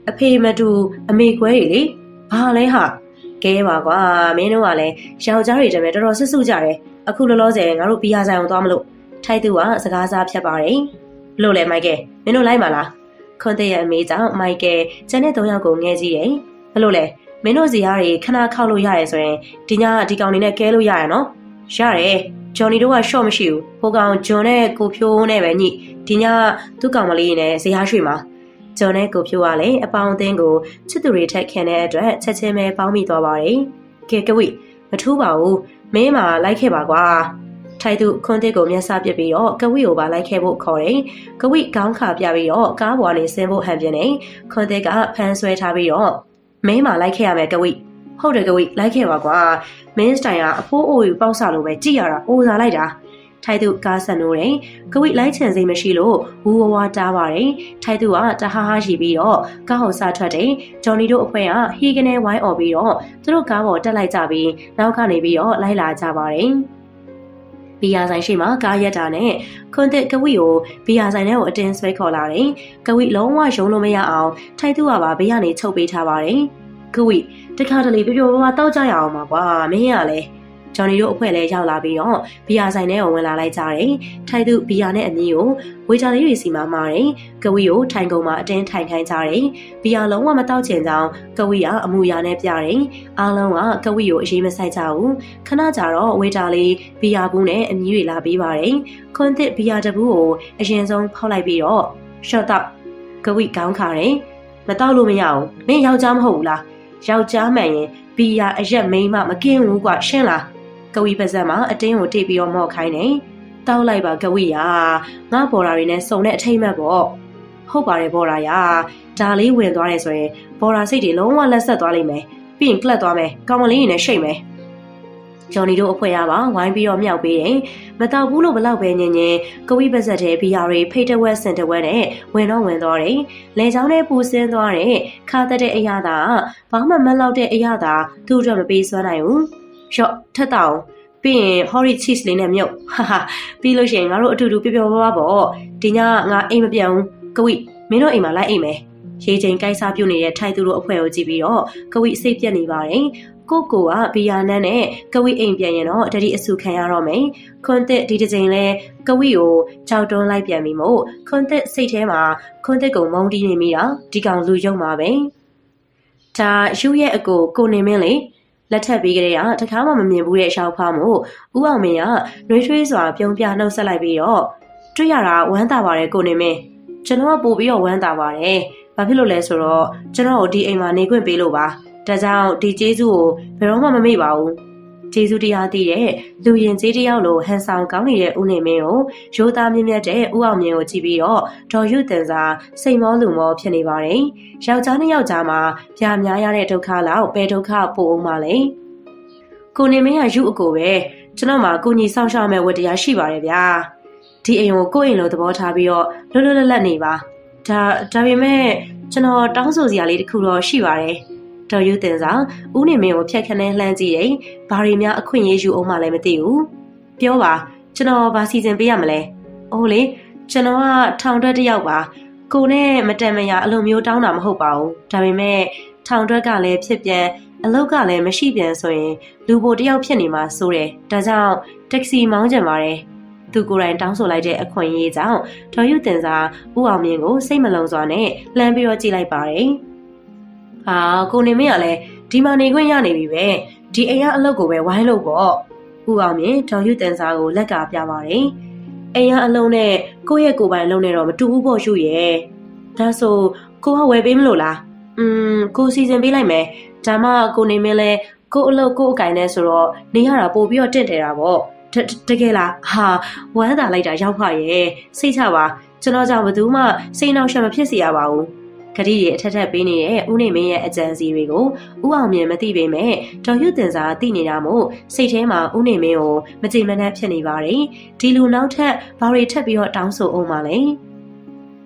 အဖေမတူအမေခွဲတွေလေဘာလဲဟာကဲပါကွာမင်းတို့ကလည်းယောက်ျားတွေတည်းပဲတော်တော်ဆွတ်ဆုကြတယ်အခုလောလောဆယ်ငါတို့ဘီယာဆိုင်အောင်သွားမလို့ထိုက်သူကစကားစားဖြတ်ပါတယ်လို့လေမိုက်ကယ်မင်းတို့လိုက်ပါလားခွန်တဲ့ရဲ့အမေကြောင့်မိုက်ကယ်ကျန်တဲ့၃ယောက်ကိုငဲကြည့်တယ်ဘလို့လဲမင်းတို့စီကားတွေခဏခောက်လို့ရတယ်ဆိုရင်ဒီညဒီကောင်နေနဲ့ကဲလို့ရရနော်ရတယ်ဂျော်နီတို့ကရှော့မရှိဘူးဟိုကောင်ဂျွန်နဲ့ကိုဖြိုးနဲ့ပဲညိဒီညသူ့ကောင်မလေးနဲ့ဇေယျရွှေမှာဂျွန်နဲ့ကိုဖြိုးကလည်းအပေါင်းအသင်းကိုချစ်သူတွေထက်ခင်တဲ့အတွက်ချက်ချင်းပဲပေါင်းမိသွားပါတယ်ကဲကဝိမထူးပါဘူးမင်းမလိုက်ခဲ့ပါကွာထိုက်သူခွန်တစ်ကိုမျက်စာပစ်ပြီးတော့ကဝိကိုပါလိုက်ခဲ့ဖို့ခေါ်တယ်ကဝိခေါင်းခါပြပြီးတော့ကားပေါ်ကနေဆင်းဖို့ဟန်ပြင်းနေခွန်တစ်ကဖမ်းဆွဲထားပြီးတော့မင်းမလိုက်ခဲ့ရမယ်ကဝိဟုတ်တယ်ကဝိလိုက်ခဲ့ပါကွာမင်းစတိုင်ကအဖိုးအိုကိုပေါက်ဆလို့ပဲကြည့်ရတာအိုစားလိုက်တာထိုက်သူကားဆန်လို့တယ်ကဝိလိုက်ချင်စိမရှိလို့ဝူဝဝတားပါတယ်ထိုက်သူကတဟားဟားရှိပြီးတော့ကားဟောစားထွက်တယ်ဂျော်နီတို့အဖွဲ့ကဟီးကနေဝိုင်းអော်ပြီးတော့သူတို့ကားပေါ်တက်လိုက်ကြပြီးနောက်ကနေပြီးတော့လိုက်လာကြပါတယ်ဘီယာဆိုင်ရှိမှာကားရက်တာနဲ့ခွန်တဲ့ကဝိကိုဘီယာဆိုင်ထဲကိုအတင်းဆွဲခေါ်လာတယ်ကဝိလုံးဝရုံလို့မရအောင်ထိုက်သူကပါဘေးကနေချုပ်ပေးထားပါတယ်ကဝိတခါတလေပျော်ပျော်ပါတောက်ကြရအောင်ပါကွာမင်းရလဲဂျော်နီတို့အဖွဲ့လည်းရောက်လာပြီးတော့ဘီယာဆိုင်ထဲကိုဝင်လာလိုက်ကြတယ်ထိုက်သူဘီယာနဲ့အမီကိုဝေချာလေးတွေစီမှာမှာတယ်ကဝိကိုထိုင်ကုန်မှာအတင်းထိုင်ခိုင်းကြတယ်ဘီယာလုံးဝမတောက်ချင်ကြောင်းကဝိကအမူအရာနဲ့ပြတယ်အားလုံးကကဝိကိုအရေးမဆိုင်ကြဘူးခဏကြာတော့ဝေချာလေးဘီယာဘူးနဲ့အမီတွေလာပေးပါတယ်ခွန်တစ်ဘီယာတဘူးကိုအရင်ဆုံးဖောက်လိုက်ပြီးတော့ရှော့တော့ကဝိကောင်းခါတယ်မတောက်လို့မရဘူးမင်းယောက်ျားမဟုတ်ဘူးလားယောက်ျားမှန်ရင်ဘီယာအရက်မိန်းမမကင်းဘူးကွာရှင်းလားကဝိပါဇက်မှာအတင်းကိုတိတ်ပြီးတော့မော့ခိုင်းနေတောက်လိုက်ပါကဝိယာငါဘော်ရာတွေနဲ့စုံတဲ့အထိမ့်မဲ့ပေါ့ဟုတ်ပါတယ်ဘော်ရာယာဒါလေးဝင်သွားတယ်ဆိုရင်ဘော်ရာစိတ်တွေလုံးဝလက်ဆက်သွားလိမ့်မယ်ပြီးရင်ကလပ်သွားမယ်ကောင်မလေးနဲ့ရှိတ်မယ်ဂျော်နီတို့အဖွဲ့ရပါဝိုင်းပြီးတော့မြောက်ပေးတယ်မတောက်ဘူးလို့ဘလောက်ပဲညင်ညင်ကဝိပါဇက်တဲ့ဘီယာတွေဖိတ်တဝက်စင်တဝက်နဲ့ဝင်တော့ဝင်သွားတယ်လေချောင်းနဲ့ပူဆင်းသွားတဲ့ခါတက်တဲ့အရာသာဘာမှမလောက်တဲ့အရာသာသူ့အတွက်မပေးစွမ်းနိုင်ဘူးရော့ထက်တောင်ပြီးရင် Hori cheese လေးနဲ့မြုပ်ဟာပြီးလို့ရှိရင်ငါတို့အတူတူပျော်ပျော်ပါပါပေါ့ဒီညငါအိမ်မပြောင်းကဝိမင်းတို့အိမ်မှာလိုက်အိမ်မယ်ရေချိန်ကိုက်စားပြုတ်နေတဲ့ထိုင်သူတို့အဖွဲ့ကိုကြည့်ပြီးတော့ကဝိစိတ်ပြက်နေပါတယ်ကိုကဘီယာနန်းနဲ့ကဝိအိမ်ပြန်ရင်တော့တတိအဆူခံရတော့မယ်ခွန်တစ်ဒီတစ်ချိန်လဲကဝိကိုကြောက်တွန်းလိုက်ပြန်ပြီမို့ခွန်တစ်စိတ်ထဲမှာခွန်တစ်ကိုမုန်းတီးနေမိတာဒီကောင်လူယုံပါပဲဒါယူရဲ့အကိုနေမင်းလေလက်ထပ်ပြီးကြတဲ့တခါမှမမြင်ဘူးတဲ့ရှောက်ဖားမို့ဦးအောင်မင်းကနှွေးထွေးစွာပြုံးပြနှုတ်ဆက်လိုက်ပြီးတော့တွေ့ရတာဝမ်းသာပါတယ်ကိုနေမင်းကျွန်တော်ကပို့ပြီးတော့ဝမ်းသာပါတယ်ဘာဖြစ်လို့လဲဆိုတော့ကျွန်တော်တို့ဒီအိမ်မှာနေခွင့်ပေးလို့ပါဒါကြောင့်ဒီကျေးဇူးကိုဘယ်တော့မှမမေ့ပါဘူးကျေးဇူးတရားသိတဲ့လူရင်ကျေးတယောက်လိုဟန်ဆောင်ကောင်းနေတဲ့ဦးနေမင်းကိုရိုးသားမြင့်မြတ်တဲ့ဦးအောင်မြင့်ကိုကြည့်ပြီးတော့ဒေါ်ရွတ်တင်စာစိတ်မောလူမောဖြစ်နေပါတယ်ယောက်ျားနဲ့ယောက်ျားမှာပြာများရတဲ့ဒုက္ခလောက်ပဲဒုက္ခပို့အောင်ပါလေကိုနေမင်းကယူအကိုပဲကျွန်တော်မှာကိုကြီးစောင့်ရှောက်မဲ့ဝတ္တရားရှိပါတယ်ဗျာဒီအိမ်ကိုကိုယ့်အိမ်လိုသဘောထားပြီးတော့လွတ်လွတ်လပ်လပ်နေပါဒါပေမဲ့ကျွန်တော်တောင်းဆိုစရာလေးတစ်ခုတော့ရှိပါတယ်ဒေါ်ယူတင်စာဦးနေမင်းကိုဖြတ်ခနဲလှမ်းကြည့်တယ်ဘာတွေများအခွင့်အရေးယူအောင်မှလည်းမသိဘူးပြောပါကျွန်တော်ဘာစီစဉ်ပေးရမလဲအိုးလေကျွန်တော်ကထောင်တွက်တစ်ယောက်ပါကိုနဲ့မတန်မရအလိုမျိုးတောင်းတာမဟုတ်ပါဘူးဒါပေမဲ့ထောင်တွက်ကလည်းဖြစ်ပြန်အလောက်ကလည်းမရှိပြန်ဆိုရင်လူပိုတစ်ယောက်ဖြစ်နေမှာစိုးတယ်ဒါကြောင့်တက္ကစီမောင်းကြပါတယ်သူကိုယ်တိုင်တောင်းဆိုလိုက်တဲ့အခွင့်အရေးကြောင့်ဒေါ်ယူတင်စာဦးအောင်မြင့်ကိုစိတ်မလုံစွာနဲ့လှမ်းပြီးတော့ကြည့်လိုက်ပါတယ်ဟာကိုနေမင်းကလည်းဒီမှာနေခွင့်ရနေပြီပဲဒီအိမ်ကအလုပ်ကိုပဲဝိုင်းလို့ပေါ့ဦးအောင်မြင့်ဒေါ်ယူတင်စာကိုလက်ကပြပါတယ်အိမ်ကအလုံးနဲ့ကိုယ့်ရဲ့ကိုယ်ပိုင်လုံးနဲ့တော့မတူဘူးပေါ့ယူရဲ့ဒါဆိုကိုကဝယ်ပေးမလို့လားကိုစီစဉ်ပေးလိုက်မယ်ဒါမှကိုနေမင်းလဲကိုအလုပ်ကိုအကင်နဲ့ဆိုတော့နေရတာပို့ပြီးတော့တင့်တယ်တာပေါ့တကယ်လားဟာဝမ်းသာလိုက်တာရောက်ဖရဲ့စိတ်ချပါကျွန်တော်ကြောင့်ဘယ်သူမှစိတ်နှောက်ယှက်မဖြစ်စေရပါဘူးခရီးတွေအထက်ထက်ပေးနေတဲ့ဦးနေမင်းရဲ့အကြံစီတွေကိုဦးအောင်မြင်မသိပေမဲ့ဒေါ်ရွတ်တင်စာသိနေတာမို့စိတ်ထဲမှာဦးနေမင်းကိုမကြည်မနှက်ဖြစ်နေပါတယ်ဒီလူနောက်ထပ်ဘာတွေထပ်ပြီးတော့တောင်းဆိုအောင်ပါလဲ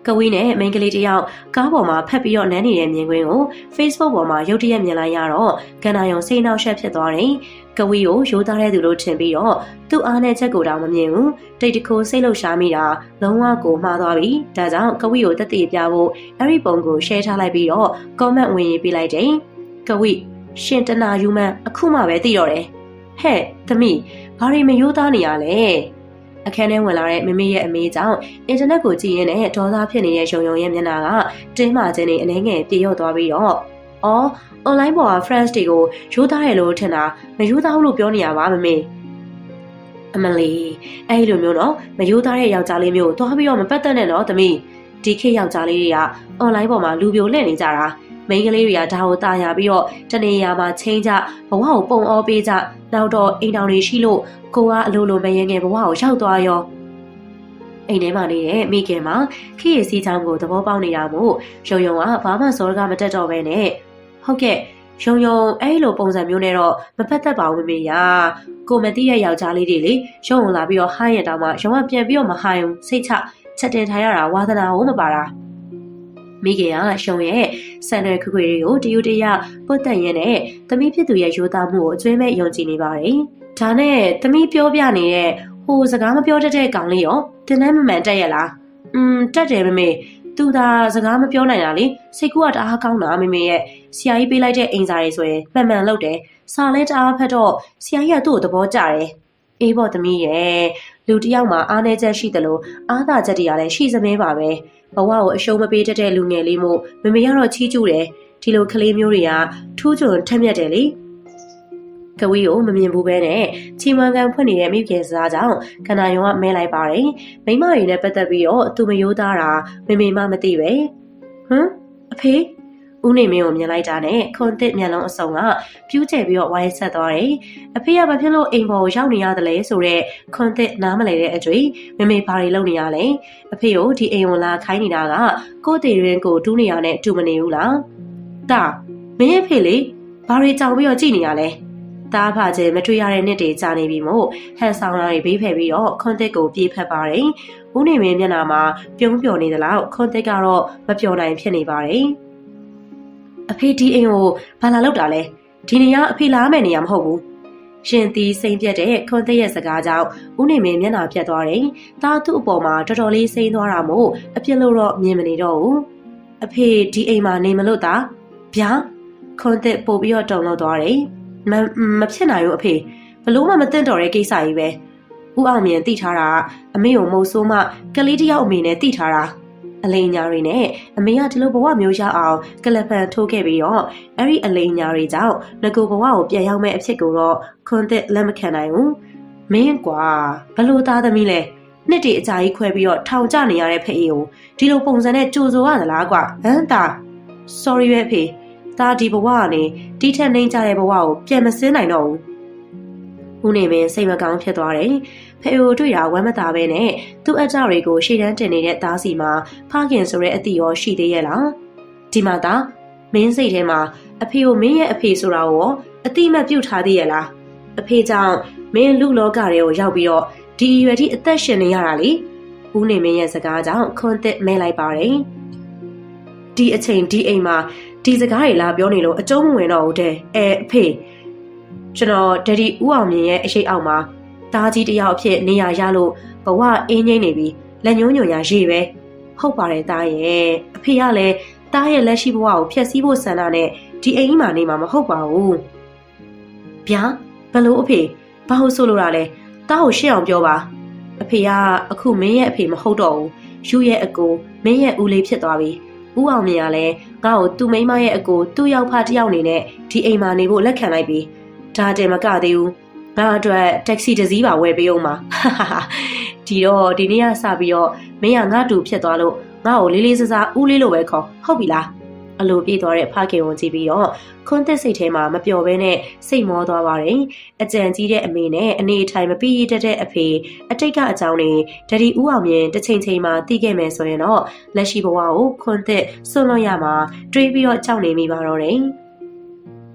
ကဝီနဲ့မိန်းကလေးတယောက်ကားပေါ်မှာဖက်ပြီးတော့နန်းနေတဲ့မြင်ကွင်းကို Facebook ပေါ်မှာရုတ်တရက်မြင်လိုက်ရတော့ကန္နာယုံစိတ်နှောက်ယှက်ဖြစ်သွားတယ်။ကဝီကိုရိုးသားတဲ့သူလို့ထင်ပြီးတော့သူ့အားနဲ့ချက်ကိုတောင်မမြင်ဘူး။တိတ်တခိုးစိတ်လှုပ်ရှားမိတာလုံးဝကိုမှားသွားပြီ။ဒါကြောင့်ကဝီကိုတက်တည်ပြဖို့အဲ့ဒီပုံကို share ထားလိုက်ပြီးတော့ comment ဝင်ရေးပေးလိုက်တယ်။ကဝီရှင်တနာယူမှန်အခုမှပဲသိတော့တယ်။ဟဲ့သမီးဘာတွေမရိုးသားနေရလဲ။အခန်းထဲဝင်လာတဲ့မမေရဲ့အမေကြောင့်အင်တာနက်ကိုကြည့်ရင်းနဲ့ဒေါသဖြစ်နေတဲ့ရုံရုံရဲ့မျက်နှာကတင်းမာခြင်းနဲ့အနှဲငယ်ပြေလျော့သွားပြီးတော့အော် online ပေါ်က friends တွေကိုရိုးသားတယ်လို့ထင်တာမရိုးသားဘူးလို့ပြောနေရပါမမေအမလီအဲ့လိုမျိုးတော့မရိုးသားတဲ့ယောက်ျားလေးမျိုးသွားပြီးတော့မပတ်သက်နဲ့တော့သမီးဒီခေတ်ယောက်ျားလေးတွေက online ပေါ်မှာလူပြိုလှည့်နေကြတာမိန်းကလေးတွေကဒါကိုတာယာပြီးတော့တနေရာမှာချင်းကြဘဝကိုပုံအောပေးကြနောက်တော့အိမ်တော်တွေရှိလို့ကိုကအလိုလိုမယင်ငယ်ဘဝကိုရောက်သွားရောအိမ်ထဲမှာနေတဲ့မိခင်မှာခေရစီချောင်းကိုသဘောပေါက်နေတာမို့ရုံရုံကဘာမှစောရကမတက်တော့ပဲနဲ့ဟုတ်ကဲ့ရုံရုံအဲ့လိုပုံစံမျိုးနဲ့တော့မဖက်သက်ပါဘူးမေယာကိုမသိတဲ့ယောက်ျားလေးတွေလေရုံုံလာပြီးတော့ဟိုင်းရတောင်မှရုံကပြန်ပြီးတော့မဟိုင်းဘူးစိတ်ချချက်တင်ထားရတာဝါသနာဟုတ်မပါတာမိခင်ကရှုံရဲ့ဆန်တဲ့ခွေခွေတွေကိုတယူတရပုတ်တက်ရင်းနဲ့သမီးဖြစ်သူရဲ့ရိုးသားမှုကိုအကျွမ်းမဲ့ယုံကြည်နေပါတယ်။ဒါနဲ့သမီးပြောပြနေတဲ့ဟိုစကားမပြောတတ်တဲ့ကောင်လေးရောတင်နှမ်းမမှန်တက်ရလား။တက်တယ်မမေသူသာစကားမပြောနိုင်တာလေစိတ်ကူကတအားကောင်းတာမမေရဲ့ဆရာကြီးပေးလိုက်တဲ့အိမ်စာတွေဆိုရင်မှန်မှန်လုပ်တယ်။စာလဲတအားဖတ်တော့ဆရာကြီးကသူ့ကိုသဘောကျတယ်။အေးပေါ့သမီးရဲ့လူတစ်ယောက်မှာအားနည်းချက်ရှိတယ်လို့အားသာချက်တွေကလည်းရှိစမဲပါပဲ။ဘဝကိုအရှုံးမပေးတတ်တဲ့လူငယ်လေးမို့မမေကတော့ချီးကျူးတယ်ဒီလိုကလေးမျိုးတွေကထူးချွန်ထက်မြက်တယ်လေကဝီကိုမမြင်ဘူးပဲနဲ့ချီမွန်ကန်ဖွင့်နေတဲ့မိခင်စားကြောင့်ကန္နာယုံကမဲလိုက်ပါတယ်မိမတွေနဲ့ပတ်သက်ပြီးတော့သူမယိုးသားတာမမေမမသိပဲဟမ်အဖေဦးနေမင်းကိုမြင်လိုက်တာနဲ့ခွန်သစ်မျက်လုံးအစုံကပြူးကျဲပြီးတော့ဝိုင်းဆက်သွားတယ်အဖေကဘာဖြစ်လို့အိမ်ပေါ်ရောက်နေရတယ်လဲဆိုတော့ခွန်သစ်နားမလဲတဲ့အတွေ့မမေဘာတွေလုပ်နေရလဲအဖေကိုဒီအိမ်ဝင်လာခိုင်းနေတာကကိုယ့်တေရင်ကိုတူးနေရနဲ့တူမနေဘူးလားတာမင်းအဖေလေဘာတွေကြောင်ပြီးတော့ကြည်နေရလဲတားဖကျဲမတွေ့ရတဲ့နှစ်တွေကြာနေပြီမို့ဟန်ဆောင်လာတွေဘေးဖယ်ပြီးတော့ခွန်သစ်ကိုပြေးဖက်ပါတယ်ဦးနေမင်းမျက်နှာမှာပြုံးပျော်နေသလောက်ခွန်သစ်ကတော့မပျော်နိုင်ဖြစ်နေပါတယ်အဖေဒီအိမ်ကိုဘာလာလောက်တာလဲဒီနေရာအဖေလာမယ့်နေရာမဟုတ်ဘူးရှင်သီးစိမ့်ပြက်တဲ့ခွန်သက်ရဲ့စကားကြောင့်ဦးနေမင်းမျက်နှာပြတ်သွားတယ်တားသူ့အပေါ်မှာတော်တော်လေးစိမ့်သွားတာမို့အပြစ်လို့တော့မြင်မနေတော့ဘူးအဖေဒီအိမ်မှာနေမလို့တာဗျာခွန်သက်ပို့ပြီးတော့တုံလို့သွားတယ်မဖြစ်နိုင်ဘူးအဖေဘလို့မှမသိတော့တဲ့ကိစ္စကြီးပဲဦးအောင်မြင်သိထားတာအမေကိုမုတ်ဆိုးမှကလေးတယောက်အမေနဲ့သိထားတာအလိန်ညာတွေနဲ့အမေကဒီလိုဘဝမျိုးရအောင်ကလပ်ပန်ထိုးခဲ့ပြီးတော့အဲ့ဒီအလိန်ညာတွေကြောင့်ငကိုဘဝကိုပြန်ရောက်မဲ့အဖြစ်ကိုတော့ခွန်သက်လက်မခံနိုင်ဘူးမင်းကွာဘလို့သားသမီးလဲနှစ်တည်းအကြာကြီးခွဲပြီးတော့ထောင်ကျနေရတဲ့ဖေးကိုဒီလိုပုံစံနဲ့ကြိုဆိုရသလားကွာဟမ်တာ sorry ပဲဖေသားဒီဘဝကနေတီးထက်နှိမ့်ကြတဲ့ဘဝကိုပြန်မစင်းနိုင်တော့ဘူးဦးနေမင်းစိတ်မကောင်းဖြစ်သွားတယ်ဖေကိုတွေ့တာဝမ်းမသာပဲနဲ့သူ့အကြတွေကိုရှေ့တန်းတင်နေတဲ့သားစီမှာဖခင်ဆိုတဲ့အတီရောရှိသေးရဲ့လားဒီမှာသားမင်းစိတ်ထဲမှာအဖေကိုမင်းရဲ့အဖေဆိုတာကိုအတိမတ်ပြုတ်ထားသေးရဲ့လားအဖေကြောင့်မင်းလူလောကတွေကိုရောက်ပြီးတော့ဒီရွယ်ထိအသက်ရှင်နေရတာလေဦးနေမင်းရဲ့စကားကြောင့်ခွန်သက်မဲလိုက်ပါတယ်ဒီအချိန်ဒီအိမ်မှာဒီစကားတွေလာပြောနေလို့အကျုံးမဝင်တော့ဘူးတဲ့အဖေကျွန်တော်ဒက်ဒီဦးအောင်မြင်ရဲ့အရှိတ်အောက်မှာသားကြီးတယောက်အဖြစ်နေရရလို့ဘဝအင်းငိမ့်နေပြီးလက်ညှိုးညွန်ရရေပဲဟုတ်ပါတယ်သားရဲ့အဖေကလည်းသားရဲ့လက်ရှိဘဝကိုဖျက်ဆီးဖို့ဆန္ဒနဲ့ဒီအိမ်ကြီးမှာနေမှာမဟုတ်ပါဘူးဗျာဘလို့အဖေဘာလို့ဆိုလိုတာလဲသားကိုရှင်းအောင်ပြောပါအဖေကအခုမင်းရဲ့အဖေမဟုတ်တော့ဘူးယူရဲ့အကိုမင်းရဲ့ဦးလေးဖြစ်သွားပြီဦးအောင်မြင်ကလည်းငါ့ကိုသူ့မိန်းမရဲ့အကိုသူ့ရောက်ဖတယောက်နေနဲ့ဒီအိမ်မှာနေဖို့လက်ခံလိုက်ပြီဒါတည်းမကသေးဘူးငါအတွက်တက္ကစီတစ်စီးပါဝယ်ပေးအောင်ပါဒီတော့ဒီနေ့ကစပြီးတော့မင်းကငါတူဖြစ်သွားလို့ငါ့ကိုလေးလေးစားစားဦးလေးလိုပဲခေါ်ဟုတ်ပြီလားအလိုပြေးသွားတဲ့ဖခင်ကိုကြည့်ပြီးတော့ခွန်းသက်စိတ်ထဲမှာမပျော်ဘဲနဲ့စိတ်မောသွားပါတယ်အကြံကြီးတဲ့အမေနဲ့အနေအထိုင်မပြီးရတဲ့အဖေအတိတ်ကအကြောင်းတွေဒဒီဦးအောင်မြင်တစ်ချိန်ချိန်မှာသိခဲ့မယ်ဆိုရင်တော့လက်ရှိဘဝကိုခွန်းသက်ဆွလွန်ရမှာတွေးပြီးတော့ကြောက်နေမိပါတော့တယ်ဒ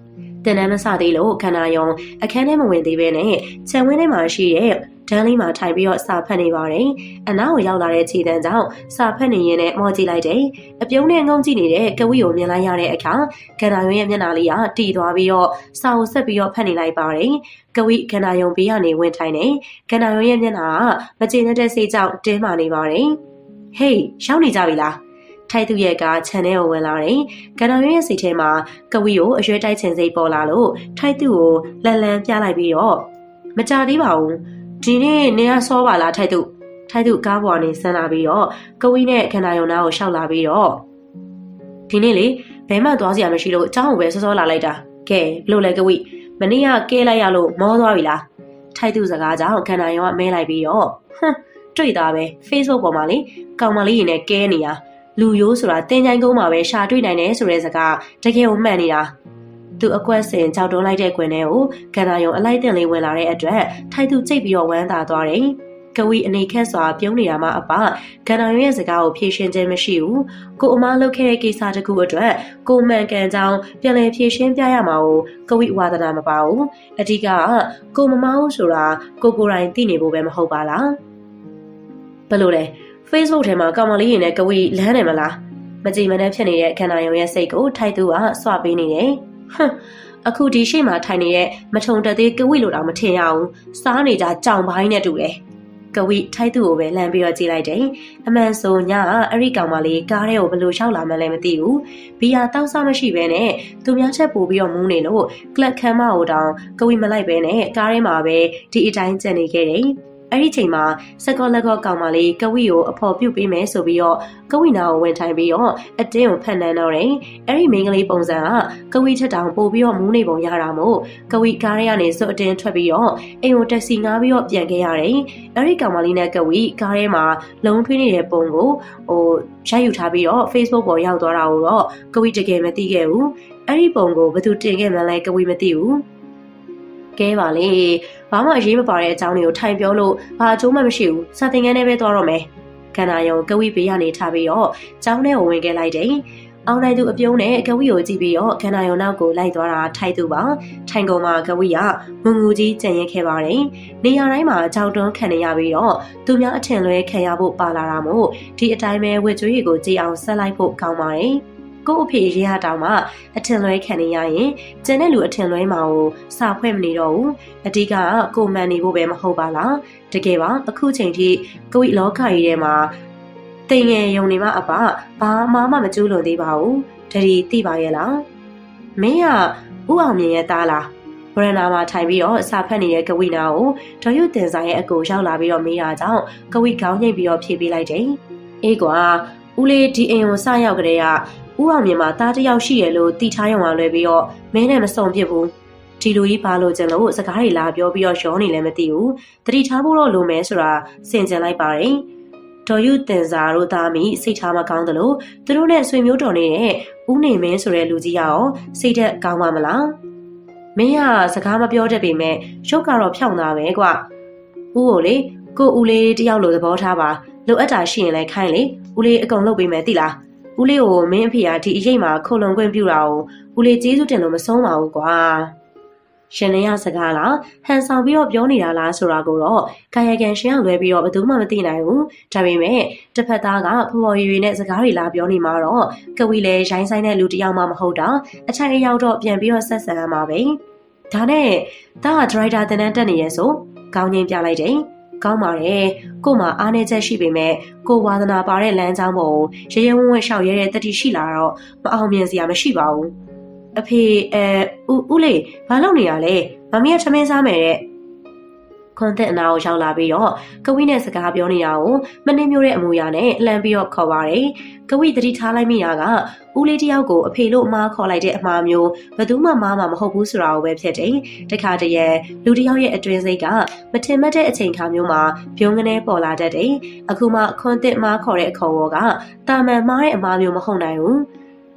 တင်နန်းမစသေးလို့ခန္ဓာယုံအခန်းထဲမဝင်သေးပဲနဲ့ခြံဝင်းထဲမှာရှိတဲ့ဒန်းလေးမှာထိုင်ပြီးတော့စာဖတ်နေပါတယ်။အနောက်ကိုရောက်လာတဲ့ခြေတန်းကြောင့်စာဖတ်နေရင်းနဲ့မော်ကြည့်လိုက်တယ်။အပြုံးနဲ့ငုံကြည့်နေတဲ့ကဝီကိုမြင်လိုက်ရတဲ့အခါခန္ဓာယုံရဲ့မျက်နှာလေးကတီသွားပြီးတော့စာကိုဆက်ပြီးတော့ဖတ်နေလိုက်ပါတယ်။ကဝီခန္ဓာယုံဘေးကနေဝင်ထိုင်နေခန္ဓာယုံရဲ့မျက်နှာကမကျေနပ်တဲ့စိတ်ကြောင့်တင်းမာနေပါတယ်။ဟေးရောက်နေကြပြီလား။ထိုက်သူရဲ့ကခြံထဲကိုဝင်လာတယ်။ကန္နာရဲ့စိတ်ထဲမှာကဝီကိုအရွယ်တိုက်ချင်စိတ်ပေါ်လာလို့ထိုက်သူကိုလန်လန်ပြလိုက်ပြီးတော့မကြသေးပါဘူး။ဒီနေ့နေရစောပါလားထိုက်သူကားပေါ်ကနေဆင်းလာပြီးတော့ကဝီနဲ့ကန္နာယုံနာကိုရှောက်လာပြီးတော့ဒီနေ့လေဘယ်မှသွားစရာမရှိလို့အเจ้าကိုပဲစောစောလာလိုက်တာ။ကဲဘလို့လဲကဝီမနေ့ကကဲလိုက်ရလို့မောသွားပြီလား။ထိုက်သူစကားကြောင့်ကန္နာယုံကမဲလိုက်ပြီးတော့တွေ့တာပဲ Facebook ပေါ်မှာလေကောင်မလေးရင်နဲ့ကဲနေရလူရိုးဆိုတာတင်ချိုင်းကုန်းမှာပဲရှာတွေ့နိုင်တယ်ဆိုတဲ့စကားတကယ်ကိုမှန်နေတာသူအကွက်စင်ကြောက်တွန်းလိုက်တဲ့ကွင်ထဲကိုကန္နာယုံအလိုက်တင်လေးဝင်လာတဲ့အတွက်ထိုက်သူကြိတ်ပြီးတော့ဝမ်းသာသွားတယ်ကဝီအနေခက်စွာပြုံးနေတာမှအပကန္နာယုံရဲ့စကားကိုဖြေရှင်းခြင်းမရှိဘူးကိုအမားလုပ်ခဲ့တဲ့ကိစ္စတခုအတွက်ကိုမှန်ကန်ကြောင်းပြန်လည်ဖြေရှင်းပြရမှာကိုကဝီဝါသနာမပါဘူးအဓိကကိုမမဟုတ်ဆိုတာကိုကိုယ်တိုင်သိနေဖို့ပဲမဟုတ်ပါလားဘယ်လိုလဲFacebook ထဲမှာကောင်မလေးရင်နဲ့ကဝီလမ်းတယ်မလားမကြည်မနှက်ဖြစ်နေတဲ့ခန္ဓာယုံရဲ့စိတ်ကိုထိုက်သူကစွပေးနေတယ်အခုဒီရှိမှထိုင်နေတဲ့မထုံတက်သေးကဝီလိုတော့မထင်ရအောင်စားနေကြကြောင်ပိုင်းနဲ့တူတယ်ကဝီထိုက်သူကိုပဲလှမ်းပြီးတော့ကြည့်လိုက်တယ်အမှန်ဆိုညအဲ့ဒီကောင်မလေးကားထဲကိုဘလို့ရောက်လာမှလည်းမသိဘူးဘီယာတောက်စားမရှိဘဲနဲ့သူများချက်ပို့ပြီးတော့မူးနေလို့ကလပ်ခမ်းမကိုတောင်ကဝီမလိုက်ဘဲနဲ့ကားထဲမှာပဲဒီအတိုင်းကျန်နေခဲ့တယ်အဲ့ဒီချိန်မှာစကောလက်ကောကောင်မလေးကဝီကိုအဖော်ပြုတ်ပေးမယ်ဆိုပြီးတော့ကဝီနာကိုဝင်ထိုင်ပြီးတော့အတင်းကိုဖက်နှမ်းတော့တယ်။အဲ့ဒီမိန်းကလေးပုံစံကကဝီထက်တောင်ပို့ပြီးတော့မူးနေပုံရတာမို့ကဝီကားထဲကနေစွတ်အတင်းထွက်ပြီးတော့အိမ်ကိုတက်စီငားပြီးတော့ပြန်ခဲ့ရတယ်။အဲ့ဒီကောင်မလေးနဲ့ကဝီကားထဲမှာလုံးထွေးနေတဲ့ပုံကိုရိုက်ယူထားပြီးတော့ Facebook ပေါ်ရောက်သွားတာကိုတော့ကဝီတကယ်မသိခဲ့ဘူး။အဲ့ဒီပုံကိုဘယ်သူတင်ခဲ့မှန်းလဲကဝီမသိဘူး။ကဲပါလေဘာမှအရေးမပါတဲ့အကြောင်းတွေကိုထိုင်ပြောလို့ဘာအကျိုးမှမရှိဘူးစာသင်ခန်းထဲပဲသွားတော့မယ်ခန္ဓာယုံကဝီဘေးကနေထားပြီးတော့ကျောင်းထဲကိုဝင်ခဲ့လိုက်တယ်အောင်နိုင်သူအပြုံးနဲ့ကဝီကိုကြည့်ပြီးတော့ခန္ဓာယုံနောက်ကိုလိုက်သွားတာထိုက်သူပါထိုင်ကုန်မှာကဝီကငုံငူကြီးကြံရင်ခဲ့ပါတယ်နေရာတိုင်းမှာကြောက်တွန်းခံနေရပြီးတော့သူများအထင်လွဲခံရဖို့ပါလာတာမို့ဒီအတိုင်းပဲဝစ်ကြွေးကိုကြည်အောင်ဆက်လိုက်ဖို့ကောင်းပါတယ်ကို့အဖေရေးရတောင်မှအထင်လွဲခံနေရရင်ကျန်တဲ့လူအထင်လွဲမှာကိုစာဖွဲ့မနေတော့ဘူးအဓိကကိုမှန်နေဖို့ပဲမဟုတ်ပါလားတကယ်ပါအခုချိန်ထိကိုယ့်လောကကြီးထဲမှာတင်ငယ်ယုံနေမှအပဘာမှမကျူးလွန်သေးပါဘူးတတိသိပါရဲ့လားမင်းကဥအောင်မြင်ရဲ့သားလားဗရန်နာမှာထိုင်ပြီးတော့စာဖတ်နေတဲ့ကဝီနာကိုဒေါ်ရုတင်ဆိုင်ရဲ့အကိုရောက်လာပြီးတော့မေးတာကြောင့်ကဝီခေါင်းညိတ်ပြီးတော့ဖြေပေးလိုက်တယ်အေးကွာဦးလေးဒီအိမ်ကိုစရောက်ကြတဲ့ကဦးအောင်မြင်မှာတားတယောက်ရှိရလို့တီထားရုံအောင်လွယ်ပြီးတော့မင်းနဲ့မစုံဖြစ်ဘူးဒီလိုကြီးပါလို့ကျင်လို့စကားတွေလာပြောပြီးတော့ရောနေလည်းမသိဘူးတတိထားဖို့တော့လိုမယ်ဆိုတာစင်ကြင်လိုက်ပါတယ်ဒေါ်ယူတင်စာတို့သားမိစိတ်ထားမကောင်းသလိုသူတို့နဲ့ဆွေမျိုးတော်နေတဲ့ဦးနေမင်းဆိုတဲ့လူကြီးရောစိတ်သက်ကောင်းပါမလားမင်းကစကားမပြောတတ်ပေမဲ့ရုပ်ကတော့ဖြောင်းတာပဲကွဦးကိုလေကိုဦးလေးတယောက်လိုသဘောထားပါလိုအပ်တာရှိရင်လည်းခိုင်းလေဦးလေးအကုန်လုပ်ပေးမယ်သိလားဦးလေးကိုမင်းအဖေကဒီအရေးမှာခုံလုံခွင့်ပြုတာကိုဦးလေးကျေးဇူးတင်လို့မဆုံးပါဘူးကွာရှင်နေရစကားလားဟန်ဆောင်ပြီးတော့ပြောနေတာလားဆိုတာကိုတော့ကာယကံရှင်အောင်လွဲပြီးတော့ဘယ်သူမှမသိနိုင်ဘူးဒါပေမဲ့တစ်ဖက်သားကဖော်ဖော်ရွေရွေနဲ့စကားတွေလာပြောနေမှာတော့ကဝီလည်းရိုင်းဆိုင်တဲ့လူတစ်ယောက်မှမဟုတ်တာအချိုင်အရောက်တော့ပြန်ပြီးတော့ဆက်ဆံရမှာပဲဒါနဲ့ဒါကဒရိုက်တာတင်တန်းတက်နေရဲဆိုကောင်းချင်းပြလိုက်တယ်ကောင်းပါတယ်ကို့မှာအားနေချက်ရှိပေမဲ့ကိုဝါသနာပါတဲ့လမ်းကြောင်းပေါ်ကိုရဲရဲဝံ့ဝံ့ရှောက်ရဲတဲ့တတိရှိလာတော့မအောင်မြင်စရာမရှိပါဘူးအဖေဦးလေးဘာလုပ်နေရလဲမမီးကထမင်းစားမယ်တဲ့ခွန်သက်အနာကိုရောက်လာပြီးတော့ကဝီနဲ့စကားပြောနေတာကိုမနှင်းမျိုးတဲ့အမူအရာနဲ့လှမ်းပြီးတော့ခေါ်ပါတယ်ကဝီတတိထားလိုက်မိတာကဦးလေးတယောက်ကိုအဖေလို့အမားခေါ်လိုက်တဲ့အမှားမျိုးဘယ်သူမှမားမှာမဟုတ်ဘူးဆိုတာကိုပဲဖြစ်တယ်တခါတည်းလူတယောက်ရဲ့အတွင်းစိတ်ကမထင်မှတ်တဲ့အချိန်ခါမျိုးမှာပြုံးကနေပေါ်လာတတ်တယ်အခုမှခွန်သက်မားခေါ်တဲ့အခေါ်ဝေါ်ကတာမန်မားတဲ့အမှားမျိုးမဟုတ်နိုင်ဘူး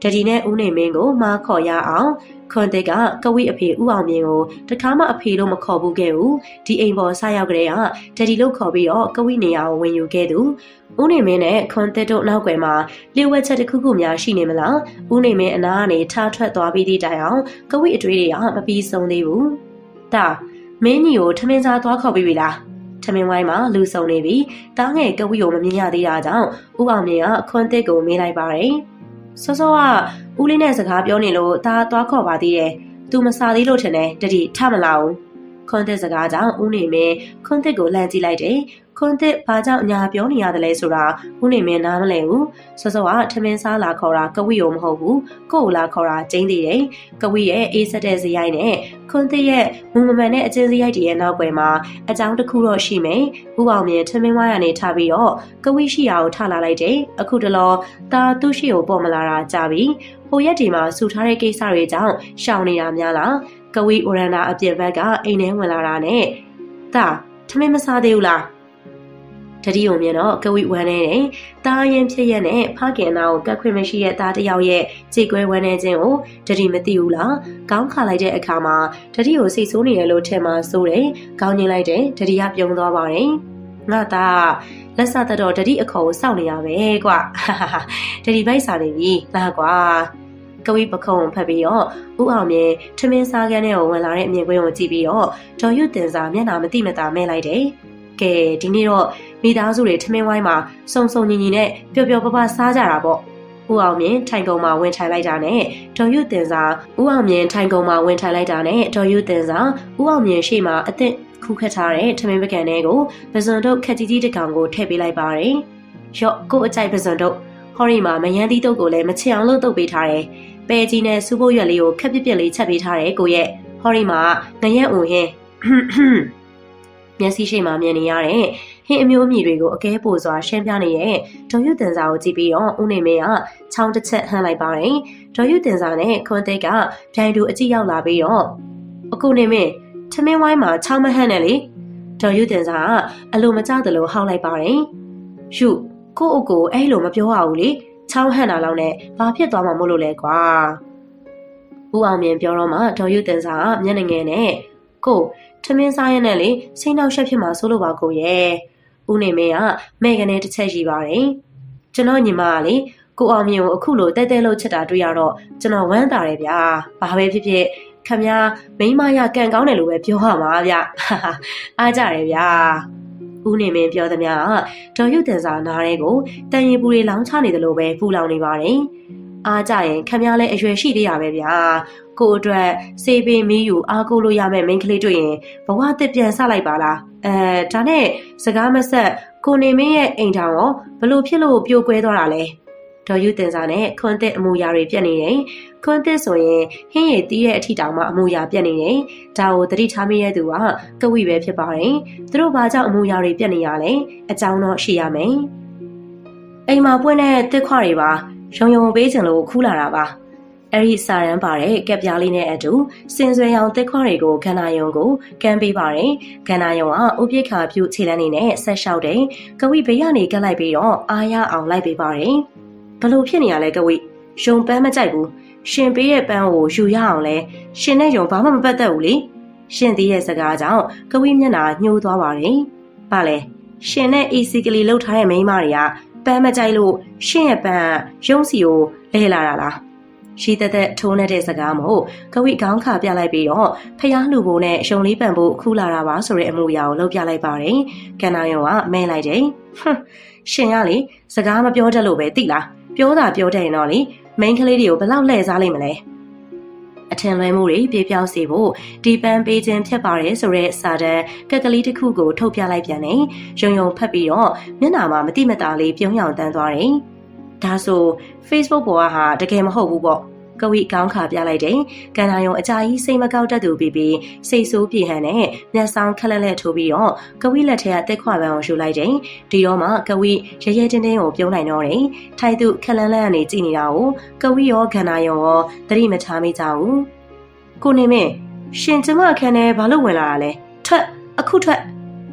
တတိနဲ့ဦးနေမင်းကိုမားခေါ်ရအောင်ခွန်သစ်ကကဝိအဖေဦးအောင်မြင့်ကိုတခါမှအဖေလို့မခေါ်ဘူးခဲ့ဘူးဒီအိမ်ပေါ်ဆရောက်ကြတဲ့ကတတိလို့ခေါ်ပြီးတော့ကဝိနေရာကိုဝင်ယူခဲ့သူဦးနေမင်းနဲ့ခွန်သစ်တို့နောက်ွယ်မှာလျှို့ဝှက်ချက်တစ်ခုခုများရှိနေမလားဦးနေမင်းအနာကနေထားထွက်သွားပြီးသည့်တိုင်အောင်ကဝိအတွေ့တွေကမပြီးဆုံးသေးဘူးတာမင်းကြီးကိုထမင်းစားသွားခေါ်ပြီးပြီလားထမင်းဝိုင်းမှာလူစုံနေပြီတားငယ်ကဝိကိုမမြင်ရသေးတာကြောင့်ဦးအောင်မြင့်ကခွန်သစ်ကိုမေးလိုက်ပါတယ်စောစောကဦးလေးနဲ့စကားပြောနေလို့ဒါသွားခေါ်ပါသေးတယ်။ "तू မစားသေးလို့ထင်တယ်တတိထမလာဘူး။ခွန်သစ်စကားကြောင့်ဦးနေမင်းခွန်သစ်ကိုလှမ်းကြည့်လိုက်တယ်။ခွန်သစ်ဘာကြောင့်အညာပြောနေရတယ်လဲဆိုတာဦးနေမင်းနားမလည်ဘူး။စောစောကထမင်းစားလာခေါ်တာကဝိကိုမဟုတ်ဘူး။ကို့ကိုလာခေါ်တာကျင်းသေးတယ်။ကဝိရဲ့အေးဆက်တဲ့ဇယိုက်နဲ့ခွန်သစ်ရဲ့မူမမှန်တဲ့အကျဉ်းဇယိုက်တွေရဲ့နောက်ွယ်မှာအကြောင်းတစ်ခုတော့ရှိမယ်။ဦးအောင်မြင့်ထမင်းဝိုင်းကနေထားပြီးတော့ကဝိရှိရာကိုထလာလိုက်တယ်။အခုတလောဒါသူ့ရှိကိုပေါ်မလာတာကြာပြီ။ဟိုရက်ဒီမှာစူထားတဲ့ကိစ္စတွေကြောင့်ရှောင်နေတာများလားကဝီအိုရန်နာအပြစ်ဘက်ကအိမ်ထဲဝင်လာတာနဲ့တာထမင်းမစားသေးဘူးလားတတိယုံမြင်တော့ကဝီဝမ်းနေတယ်တားရင်ဖြစ်ရက်နဲ့ဖခင်နာကိုကတ်ခွင့်မရှိတဲ့သားတစ်ယောက်ရဲ့ခြေကွဲဝမ်းနေခြင်းကိုတတိမသိဘူးလားခေါင်းခါလိုက်တဲ့အခါမှာတတိကိုစိတ်ဆိုးနေတယ်လို့ထင်မှဆိုတယ်ခေါင်းညင်လိုက်တယ်တတိကပြုံးသွားပါတယ်ငါသားလက်စသက်တော့တတိအခေါ်ကိုစောင့်နေရပဲကွာတတိပိုက်စားနေပြီလာကွာကဝိပခုံးဖတ်ပြီးတော့ဦးအောင်မြင်ထမင်းစားကန်းထဲကိုဝင်လာတဲ့အမြင်ကွင်းကိုကြည့်ပြီးတော့ဒေါ်ရွတ်တင်စာမျက်နှာမတိမတာမဲလိုက်တယ်ကဲဒီနေ့တော့မိသားစုတွေထမင်းဝိုင်းမှာစုံစုံညီညီနဲ့ပျော်ပျော်ပပစားကြတာပေါ့ဦးအောင်မြင်ထိုင်ကုန်မှာဝင်ထိုင်လိုက်တာနဲ့ဒေါ်ရွတ်တင်စာဦးအောင်မြင်ထိုင်ကုန်မှာဝင်ထိုင်လိုက်တာနဲ့ဒေါ်ရွတ်တင်စာဦးအောင်မြင်ရှေ့မှာအသက်ခုခတ်ထားတဲ့ထမင်းပကံတွေကိုပဇွန်တို့ခက်ကြီးကြီးတစ်ကောင်ကိုထည့်ပေးလိုက်ပါတယ်။ရော့ကိုအကြိုက်ပဇွန်တို့ဟော်ရီမှာမယန်းသီးတုပ်ကိုလည်းမချင်အောင်လို့တုပ်ပေးထားတယ်။ပဲကြီးနဲ့စူးဖို့ရွက်လေးကိုခက်ပြက်လေးချက်ပေးထားတယ်ကိုရဲ့ဟော်ရီမှာငရက်ဦးဟင်းမျက်စိရှိမှမြင်နေရတဲ့ဟင်းအမျိုးအမည်တွေကိုအကဲပိုစွာရှင်းပြနေတဲ့ဒေါ်ရွတ်တင်စာကိုကြည့်ပြီးတော့ဦးနေမင်းကချောင်းတစ်ချက်ဟမ်းလိုက်ပါတယ်။ဒေါ်ရွတ်တင်စာနဲ့ခွန်သိက်ကပြိုင်တူအကြည့်ရောက်လာပြီးတော့အခုနေမင်းထမင်းဝိုင်းမှာချောင်းမဟန့်နဲ့လေဒေါ်ရွတင်စာကအလိုမကျသလိုဟောက်လိုက်ပါတယ်ယူကို့အကိုအဲ့လိုမပြောရဘူးလေချောင်းဟန့်တာလောက်နဲ့ဘာဖြစ်သွားမှာမို့လို့လဲကွာဦးအောင်မြင်ပြောတော့မှဒေါ်ရွတင်စာကမျက်နှာငယ်နဲ့ကိုထမင်းစားရနဲ့လေစိတ်နှောက်ရှက်ဖြစ်မှာစိုးလို့ပါကိုရဲ့ဦးနေမင်းကမဲ့ကနေတစ်ချက်ရှိပါတယ်ကျွန်တော်ညီမကလေကိုအောင်မြင်ကိုအခုလိုတဲတဲလို့ချက်တာတွေ့ရတော့ကျွန်တော်ဝမ်းသာတယ်ဗျာဘာပဲဖြစ်ဖြစ်ခမများမိမရကန်ကောင်းတယ်လို့ပဲပြောရမှာဗျအားကြတယ်ဗျာဦးနေမင်းပြောသမျှဒေါ်ရွတ်တင်စာနားရဲကိုတန်ရီပူတွေလောင်းချနေတယ်လို့ပဲပူလောင်နေပါတယ်အားကြရင်ခမများလည်းအရွယ်ရှိသေးရပဲဗျာကိုအတွက်စေးပင်မီးယူအားကိုလို့ရမယ့်မိန်းကလေးတွေ့ရင်ဘဝတစ်ပြန်ဆလိုက်ပါလားဒါနဲ့စကားမဆက်ကိုနေမင်းရဲ့အိမ်ထောင်ရောဘလို့ဖြစ်လို့ပြိုကွဲသွားတာလဲဒေါ်ယူတင်စာနဲ့ခွန်းသစ်အမူအရာတွေပြက်နေတယ်။ခွန်းသစ်ဆိုရင်ဟင်းရည်တီးတဲ့အထီတောင်မှအမူအရာပြက်နေတယ်။ဒါကိုသတိထားမိတဲ့သူကကဝိပဲဖြစ်ပါတယ်။သူတို့ဘာကြောင့်အမူအရာတွေပြက်နေရလဲ။အကြောင်းတော့ရှိရမယ်။အိမ်မှာပွင့်တဲ့တစ်ခွတွေပါရုံရုံပေးချင်လို့ခူးလာတာပါ။အဲ့ဒီစာရန်ပါတဲ့ကက်ပြားလေးနဲ့အတူစင်ဆွေရောင်တစ်ခွတွေကိုခန္ဓာယုံကိုကမ်းပေးပါတယ်။ခန္ဓာယုံကဥပိ္ပခါပြုခြေလမ်းနေနဲ့ဆက်လျှောက်တယ်။ကဝိဘေးကနေကတ်လိုက်ပြီးတော့အားရအောင်လိုက်ပေးပါတယ်။ဘလို့ဖြစ်နေရလဲကဝိရုံပန်းမကြိုက်ဘူးရှင်ပေးတဲ့ပန်းကိုယူရအောင်လဲရှင်နဲ့ရုံဘာမှမပတ်သက်ဘူးလေရှင်သေးတဲ့စကားကြောင့်ကဝိမျက်နှာညှိုးသွားပါတယ်။ဘာလဲရှင်နဲ့အေစီကလေးလှုပ်ထားတဲ့မိန်းမတွေကပန်းမကြိုက်လို့ရှင်ရဲ့ပန်းရုံစီကိုလဲလာတာလားရှိတဲ့ထိုးနေတဲ့စကားမို့ကဝိခေါင်းခါပြလိုက်ပြီးတော့ဖျားလူဘိုးနဲ့ရှုံလေးပန်ဖို့ခူးလာတာပါဆိုတဲ့အမှုအရာကိုလုပ်ပြလိုက်ပါတယ်။ကန္နာယုံကမဲလိုက်တယ်။ရှင်ကလေစကားမပြောတတ်လို့ပဲသိလားပြောတာပြောတဲ့ရင်တော့လေမိန်းကလေးတွေကိုဘယ်လောက်လှည့်စားလိုက်မလဲအထင်လွဲမှုတွေပြေပြောင်းစေဖို့ဒီပန်းပေးခြင်းဖြစ်ပါတယ်ဆိုတဲ့စာတမ်းကက်ကလေးတစ်ခုကိုထုတ်ပြလိုက်ပြန်တယ်ရုံရုံဖတ်ပြီးတော့မျက်နှာမှာမတိမတာလေးပြုံးရောင်တန်းသွားတယ်ဒါဆို Facebook ပေါ်ကတကယ်မဟုတ်ဘူးပေါ့ကဝိခေါင်းခါပြလိုက်တယ်။ကန်နာယုံအကြာကြီးစိတ်မကောက်တတ်သူပြီးစိတ်ဆိုးပြေဟန်နဲ့မျက်စောင်းခက်လက်လက်ထိုးပြီးတော့ကဝိလက်ထဲကတက်ခွာပန်းကိုယူလိုက်တယ်။ဒီတော့မှကဝိရဲရဲတင်းတင်းကိုပြုံးနိုင်တော့တယ်။ထိုက်သူခက်လန်းလန်းကနေကြည့်နေတာကိုကဝိရောကန်နာယုံရောသတိမထားမိကြဘူး။ကိုနေမင်းရှင်ကျမအခန်းထဲဘာလို့ဝင်လာတာလဲ။ထွက်အခုထွက်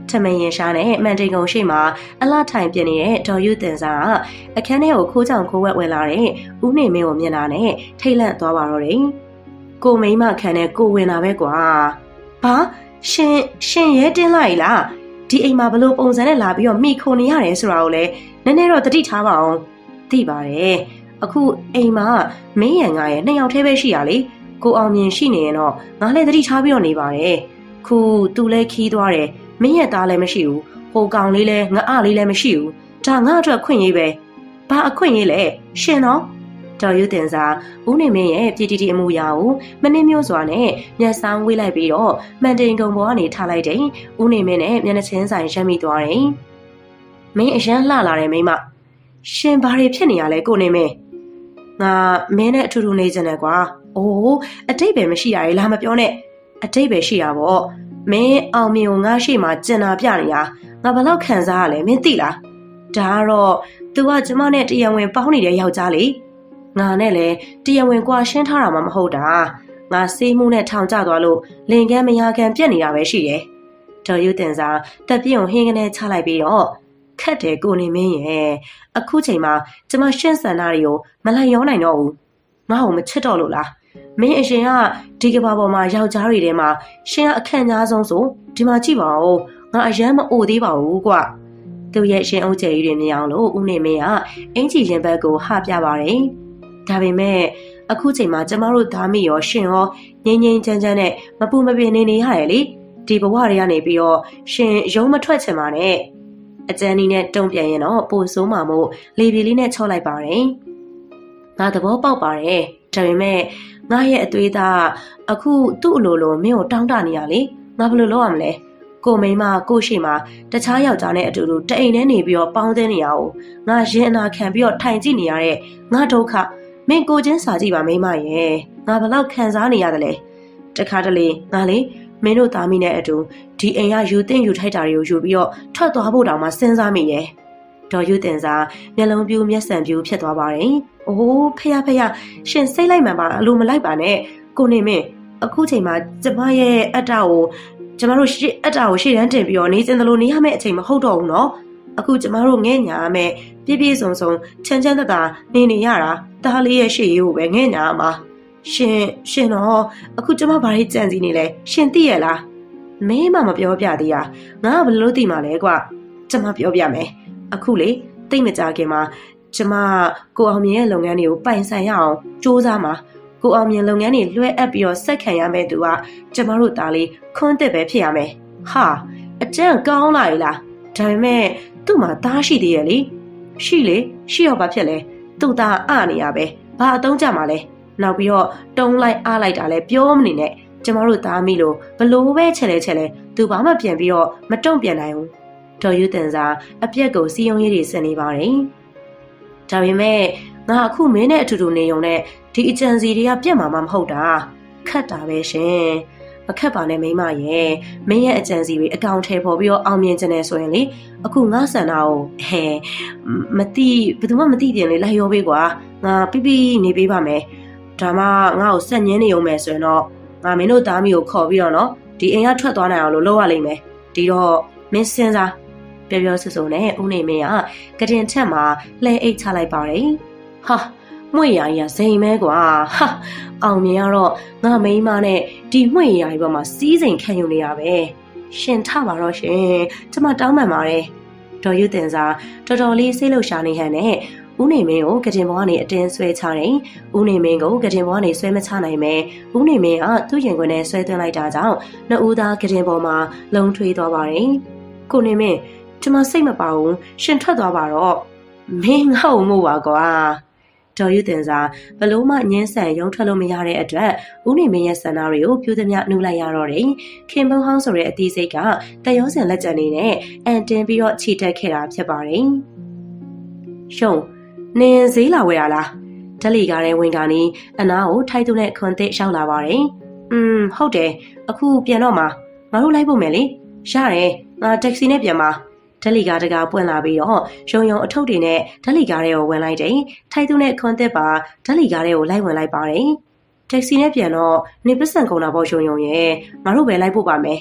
ထမင်းရင်ရှားနဲ့မန်တိန်ကုံရှိမှာအလှထိုင်ပြနေတဲ့ဒေါ်ယူတင်စာကအခန်းထဲကိုခိုးကြောင်ခိုးဝက်ဝင်လာတဲ့ဦးနေမင်းကိုမြင်လာနဲ့ထိတ်လန့်သွားပါတော့တယ်။ကိုမိမခန်းနဲ့ကိုဝင်လာပဲကွာ။ဘာရှင်ရဲတင်းလိုက်လား။ဒီအိမ်မှာဘလို့ပုံစံနဲ့လာပြီးတော့မိခိုနေရတယ်ဆိုတာကိုလည်းနည်းနည်းတော့တတိထားပါအောင်။သိပါတယ်။အခုအိမ်မှာမင်းရန်ကရဲ့2ယောက်တည်းပဲရှိရလေ။ကိုအောင်မြင်ရှိနေရင်တော့ငါလည်းတတိထားပြီးတော့နေပါတယ်။ခုသူလည်းခီးသွားတယ်။မင်းရဲ့သားလည်းမရှိဘူးဟိုကောင်လေးလည်းငါအလေးလည်းမရှိဘူးဒါငါအတွက်ခွင့်ရေးပဲဘာအခွင့်ရေးလဲရှင်တော့တော်ယူတင်စာဦးနေမင်းရဲ့ပြည်တီတီအမှုရာကိုမနှင်းမျိုးစွာနဲ့မျက်စောင်းဝေးလိုက်ပြီးတော့မန်တိန်ကုံပေါ်ကနေထားလိုက်တယ်ဦးနေမင်းနဲ့မျက်နှာချင်းဆိုင်ရက်မိသွားတယ်မင်းအရန်လှလာတယ်မိမရှင်ဘာတွေဖြစ်နေရလဲကိုနေမင်းငါမင်းနဲ့အထူတူနေကြတယ်ကွာအိုးအတိတ်ပဲမရှိရလေလာမပြောနဲ့အတိတ်ပဲရှိရပေါ့မင်းအောင်မြင်ကိုငါရှိမှကျင်နာပြနေတာငါဘလောက်ခံစားရလဲမင်းသိလားဒါကတော့ तू ကကျမနဲ့တရားဝင်ပေါင်းနေတဲ့ယောက်ျားလေငါနဲ့လည်းတရားဝင်ကွာရှင်းထားတာမှမဟုတ်တာငါစေးမှုနဲ့ထောင်ကျသွားလို့လင်ကန်းမယားကန်းပြက်နေတာပဲရှိတယ်ဒေါ်ယူတင်စာတက်ပြင်းကိုဟင်းကနေချလိုက်ပြီးတော့ခက်တယ်ကိုနေမင်းရဲ့အခုချိန်မှာကျမရှင်းစံတာတွေကိုမလိုက်ရောနိုင်တော့ဘူးငါ့ကိုမချစ်တော့လို့လားမင်းအရှင်ကဒီကဘာပေါ်မှာယောက်ျားတွေထဲမှာရှင်ကအခန့်ညားဆုံးဆိုဒီမှာကြည့်ပါဦးငါအရန်မအိုသေးပါဘူးကွသူရဲ့ရှင်အုပ်ကျယ်ကြီးတွေမြင်အောင်လို့ဦးနေမင်းကအင်ကြီးရင်ဘက်ကိုဟပြပါတယ်ဒါပေမဲ့အခုချိန်မှာကျမတို့သားမိရောရှင်ရောငိမ့်ငိမ့်ချမ်းချမ်းနဲ့မပူမပင်နေရတယ်လေဒီဘဝတွေကနေပြီးတော့ရှင်ရုံးမထွက်ချင်ပါနဲ့အကျန်းကြီးနဲ့တုံ့ပြန်ရင်တော့ပိုဆိုးမှာမို့လေပြေလေးနဲ့ချော့လိုက်ပါတယ်ငါသဘောပေါက်ပါတယ်ဒါပေမဲ့ငါရဲ့အသွေးသားအခုသူ့အလိုလိုမင်းကိုတောင်းတနေရလေငါဘယ်လိုလုပ်ရမလဲကိုမိမကိုရှိမှာတခြားယောက်ျားနဲ့အတူတူတအိမ်ထဲနေပြီးတော့ပေါင်းသင်းနေရအောင်ငါရင်အနာခံပြီးတော့ထိုင်ကြည့်နေရတဲ့ငါဒုက္ခမင်းကိုချင်းစာကြည့်ပါမိမရဲ့ငါဘလောက်ခံစားနေရတယ်လဲတခါတလေငါလေမင်းတို့သားမိနဲ့အတူဒီအိမ်ကယူသိမ့်ယူထိုက်တာတွေကိုယူပြီးတော့ထွက်သွားဖို့တောင်မှစဉ်းစားမိရဲ့ဒေါ်ယူတင်စာမျက်လုံးပြူးမျက်စံပြူးဖြစ်သွားပါတယ်။အိုးဖះရှင်စိတ်လိုက်မှန်ပါအလိုမလိုက်ပါနဲ့ကိုနေမင်းအခုချိန်မှာကျမရဲ့အတ္တကိုကျမတို့အတ္တကိုရှေ့တန်းတင်ပြီးတော့နေစင်သလိုနေရမယ့်အချိန်မဟုတ်တော့ဘူးနော်။အခုကျမတို့ငဲ့ညာရမယ့်ပြည့်ပြည့်စုံစုံချမ်းချမ်းသာသာနေရတာဒါလေးရဲ့ရှေ့ရေးကိုပဲငဲ့ညာရမှာရှင်တော့အခုကျမဘာတွေကြံစီနေလဲရှင်သိရလားမင်းမပြောပြသေးတာငါကဘယ်လိုသိမှာလဲကွကျမပြောပြမယ်အခုလေတိတ်မကြခင်မှာကျမကိုအောင်မြင်ရဲ့လုပ်ငန်းတွေကိုပိုင်ဆိုင်ရအောင်စူးစမ်းမှာကိုအောင်မြင်လုပ်ငန်းတွေလွှဲအပ်ပြီးတော့ဆက်ခံရမယ့်သူကကျမတို့သားလေးခွန်းတက်ပဲဖြစ်ရမယ်ဟာအကျန့်ကောင်းလာပြီလားဒါပေမဲ့သူ့မှာသားရှိသေးရဲ့လေရှိတော့ဘာဖြစ်လဲသူ့သားအနေရပဲဘာအတုံးကြမှာလဲနောက်ပြီးတော့တုံးလိုက်အားလိုက်တာလဲပြောမနေနဲ့ကျမတို့သားမိလို့ဘလို့ပဲချက်လဲသူဘာမှပြန်ပြီးတော့မတုံ့ပြန်နိုင်ဘူးဒေါ်ယူတင်စာအပြက်ကိုစီယုံရေးတွေဆင်နေပါတယ်။ဒါပေမဲ့ငါအခုမင်းနဲ့အတူတူနေုံနဲ့ဒီအကြံစီတွေကပြက်မှာမဟုတ်တာခက်တာပဲရှင်။မခက်ပါနဲ့မိမရဲ့မင်းရဲ့အကြံစီတွေအကောင်ထဲပေါ်ပြီးတော့အောင်မြင်ခြင်းနဲ့ဆိုရင်လေအခုငါဆန္ဒကိုမသိဘယ်သူမှမသိတင်လေလိုက်ရောပေးကွာငါပြနေပေးပါမယ်။ဒါမှငါ့ကိုစက်ညင်းနေုံမယ်ဆိုရင်တော့ငါမင်းတို့သားမီးကိုခေါ်ပြီးတော့နော်ဒီအိမ်ကထွက်သွားနိုင်အောင်လုပ်ရလိမ့်မယ်။ဒီတော့မင်းစဉ်းစားပြောဆူနဲ့ဦးနေမင်းကကတင်ထက်မှာလှဲအိတ်ချလိုက်ပါတယ်ဟာမွေရကြီးကဇိမ်မဲကွာဟာအောင်မြင်ကတော့ငါမိန်းမနဲ့ဒီမွေရကြီးပေါ်မှာစီးစိမ်ခံယူနေရပဲရှင်ထပါတော့ရှင်ကျမတောင်းပန်ပါတယ်ဒေါ်ယူတင်စာတော်တော်လေးစိတ်လှုပ်ရှားနေဟန်နဲ့ဦးနေမင်းကိုကတင်ပေါ်ကနေအတင်းဆွဲချတယ်ဦးနေမင်းကိုကတင်ပေါ်ကနေဆွဲမချနိုင်ပဲဦးနေမင်းကသူ့ရင်ခွင်နဲ့ဆွဲသွင်းလိုက်တာကြောင့်နှစ်ဦးသားကတင်ပေါ်မှာလုံထွေးသွားပါတယ်ကိုနေမင်းကျမစိတ်မပါဘူးရှင်ထွက်သွားပါတော့မင်းငါ့ကိုမို့ပါကွာဒေါ်ယူတင်စာဘလို့မှငင်းဆန်ရုံထွက်လို့မရတဲ့အတွက်ဦးနေမင်းရဲ့ဆန္ဒတွေကိုပြူသမျှနှုတ်လိုက်ရတော့တယ်ခင်ဘုံဟောင်းဆိုတဲ့အသီးစိတ်ကတရောစင်လက်ကျန်နေနဲ့အန်တင်ပြီးတော့ခြေတက်ခဲ့တာဖြစ်ပါတယ်ရှုံနင်ဈေးလာဝယ်ရလားဓလီကားတဲ့ဝင်ကနေအနာကိုထိုက်သူနဲ့ခွန်သစ်ရှောက်လာပါတယ်ဟုတ်တယ်အခုပြန်တော့မှာငါတို့လိုက်ဖို့မယ်လေရတယ်ငါတက္ကစီနဲ့ပြန်မှာဓလီကားတကာပွင့်လာပြီးတော့ရုံအထုပ်တွေနဲ့ဓလီကားတွေကိုဝင်လိုက်တယ်ထိုက်သူနဲ့ခွန်သစ်ပါဓလီကားတွေကိုလိုက်ဝင်လိုက်ပါတယ်တက္ကစီနဲ့ပြန်တော့နေပစံကုန်တာပေါ့ရုံရဲ့ငါတို့ပဲလိုက်ဖို့ပါမယ်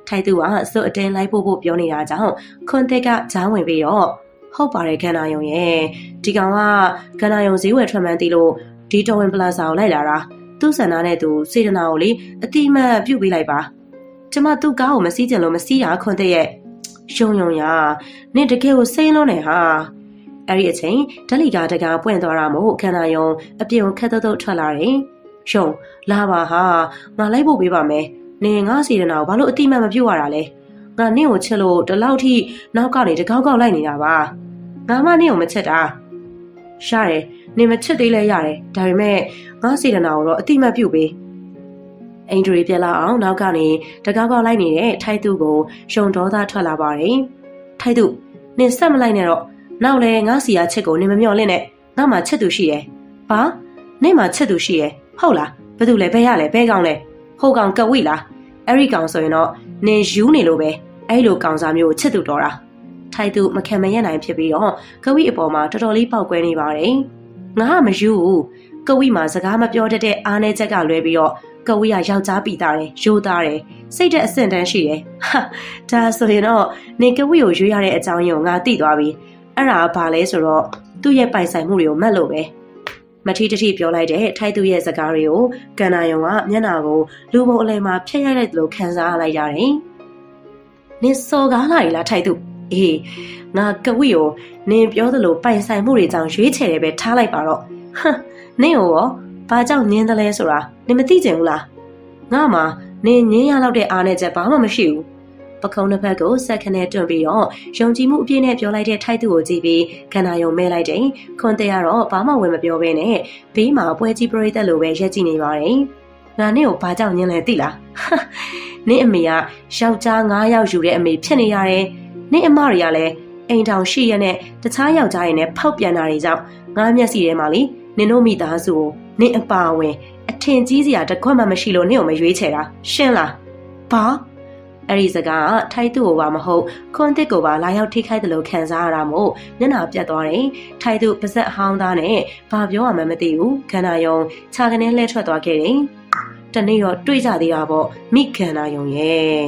ထိုက်သူကစွတ်အတင်းလိုက်ဖို့ပြောနေတာကြောင့်ခွန်သစ်ကကြားဝင်ပြီးတော့ဟုတ်ပါတယ်ခန္ဓာယုံရဲ့ဒီကောင်ကခန္ဓာယုံဈေးဝယ်ထွက်မှန်းသိလို့ဒီတော်ဝင်ပလာဇာကိုလိုက်လာတာသူ့ဆန္ဒနဲ့သူစေတနာကိုလေအတိမတ်ပြုတ်ပေးလိုက်ပါကျမသူ့ကားကိုမစီးကြလို့မစီးတာခွန်သစ်ရဲ့ယုံရနင်တကယ်ကိုစိမ့်လုံးနေဟာအဲ့ဒီအချိန်ဓလီကာတကာပွင့်သွားတာမို့ခန္ဓာယုံအပြုံခက်တော့ထွက်လာတယ်ယုံလာပါဟာငါလိုက်ဖို့ပေးပါမယ်နင်ငါစေတနာကိုဘာလို့အတိမတ်မပြုတ်ရတာလဲငါနင့်ကိုချစ်လို့တလောက်ထိနောက်ကနေတကောက်ကောက်လိုက်နေတာပါငါမနင့်ကိုမချစ်တာရတယ်နင်မချစ်သေးလဲရတယ်ဒါပေမဲ့ငါစေတနာကိုတော့အတိမတ်ပြုတ်ပေးအင်ဒရီပြက်လာအောင်နောက်ကနေတကောက်ကောက်လိုက်နေတဲ့ထိုက်သူကိုရှုံဒေါသထွက်လာပါတယ်ထိုက်သူနင်ဆက်မလိုက်နဲ့တော့နောက်လဲငါစီယာချစ်ကိုနင်မမျှော်လင့်နဲ့ငါမှချစ်သူရှိတယ်ဘာနင့်မှချစ်သူရှိတယ်ဟုတ်လားဘယ်သူလဲဘဲရလဲဘဲကောင်လဲဟိုကောင်ကဝိလားအဲ့ဒီကောင်ဆိုရင်တော့နင်ယူနေလို့ပဲအဲ့လိုကောင်စားမျိုးကိုချစ်သူတော်တာထိုက်သူမခံမရနိုင်ဖြစ်ပြီးတော့ကဝိအပေါ်မှာတော်တော်လေးပေါက်ကွဲနေပါတယ်ငါကမယူဘူးကဝိမှာစကားမပြောတတ်တဲ့အားနည်းချက်ကလွဲပြီးတော့ကဝိကယောက်ျားပီတာတယ်ရိုးသားတယ်စိတ်တဲ့အဆင့်တန်းရှိတယ်ဟာဒါဆိုရင်တော့နေကဝိကိုရွေးရတဲ့အကြောင်းရင်းကိုငါသိသွားပြီအဲ့ဒါဘာလဲဆိုတော့သူ့ရဲ့ပိုင်ဆိုင်မှုတွေကိုမှတ်လို့ပဲမထီတထီပြောလိုက်တဲ့ထိုက်သူရဲ့စကားတွေကိုကန်နာယုံကမျက်နှာကိုလူပုံအလဲမှာဖျက်ရိုက်လိုက်သလိုခံစားလိုက်ရတယ်နင်စော်ကားလာလားထိုက်သူအေးငါကဝိကိုနင်ပြောသလိုပိုင်ဆိုင်မှုတွေကြောင့်ရွေးချယ်တယ်ပဲထားလိုက်ပါတော့ဟမ်နင်ရောဘာကြောင့်ညင်းတယ်လဲဆိုတာနင်မသိကြဘူးလားငါမှနင်ညင်းရလောက်တဲ့အားနဲ့ချက်ဘာမှမရှိဘူးပခုံးတစ်ဖက်ကိုဆက်ခနဲ့တွန့်ပြီးတော့ယုံကြည်မှုအပြည့်နဲ့ပြောလိုက်တဲ့ထိုက်သူကိုကြည့်ပြီးခန္ဓာယုံမဲလိုက်တယ်ခွန်တဲ့ကတော့ဘာမှဝင်မပြောဘဲနဲ့ဘေးမှာပွဲကြီးပရိသတ်လိုပဲရက်ကြည့်နေပါတယ်ငါနင့်ကိုဘာကြောင့်ညင်းလဲသိလားနင့်အမေကယောက်ျား9ယောက်ယူတဲ့အမေဖြစ်နေရတယ်နင့်အမတွေကလည်းအိမ်ထောင်ရှိရနဲ့တခြားယောက်ျားတွေနဲ့ဖောက်ပြန်တာတွေကြောင့်ငါမျက်စိထဲမှာလေနင်တို့မိသားစုကိုနင့်အပါဝင်အထင်ကြီးစရာတခွက်မှမရှိလို့နင့်ကိုမရွေးချယ်တာရှင်းလားဘာအဲ့ဒီစကားကထိုက်သူ့ကိုပါမဟုတ်ခွန်တစ်ကိုပါလာရောက်ထိခိုက်တယ်လို့ခံစားရတာမို့မျက်နှာပြတ်သွားတယ်ထိုက်သူပါဇက်အဟောင်းသားနဲ့ဘာပြောရမှမသိဘူးခန္ဓာယုံခြာကနေလှည့်ထွက်သွားခဲ့တယ်တနေ့တော့တွေ့ကြသေးတာပေါ့မိခန္ဓာယုံရဲ့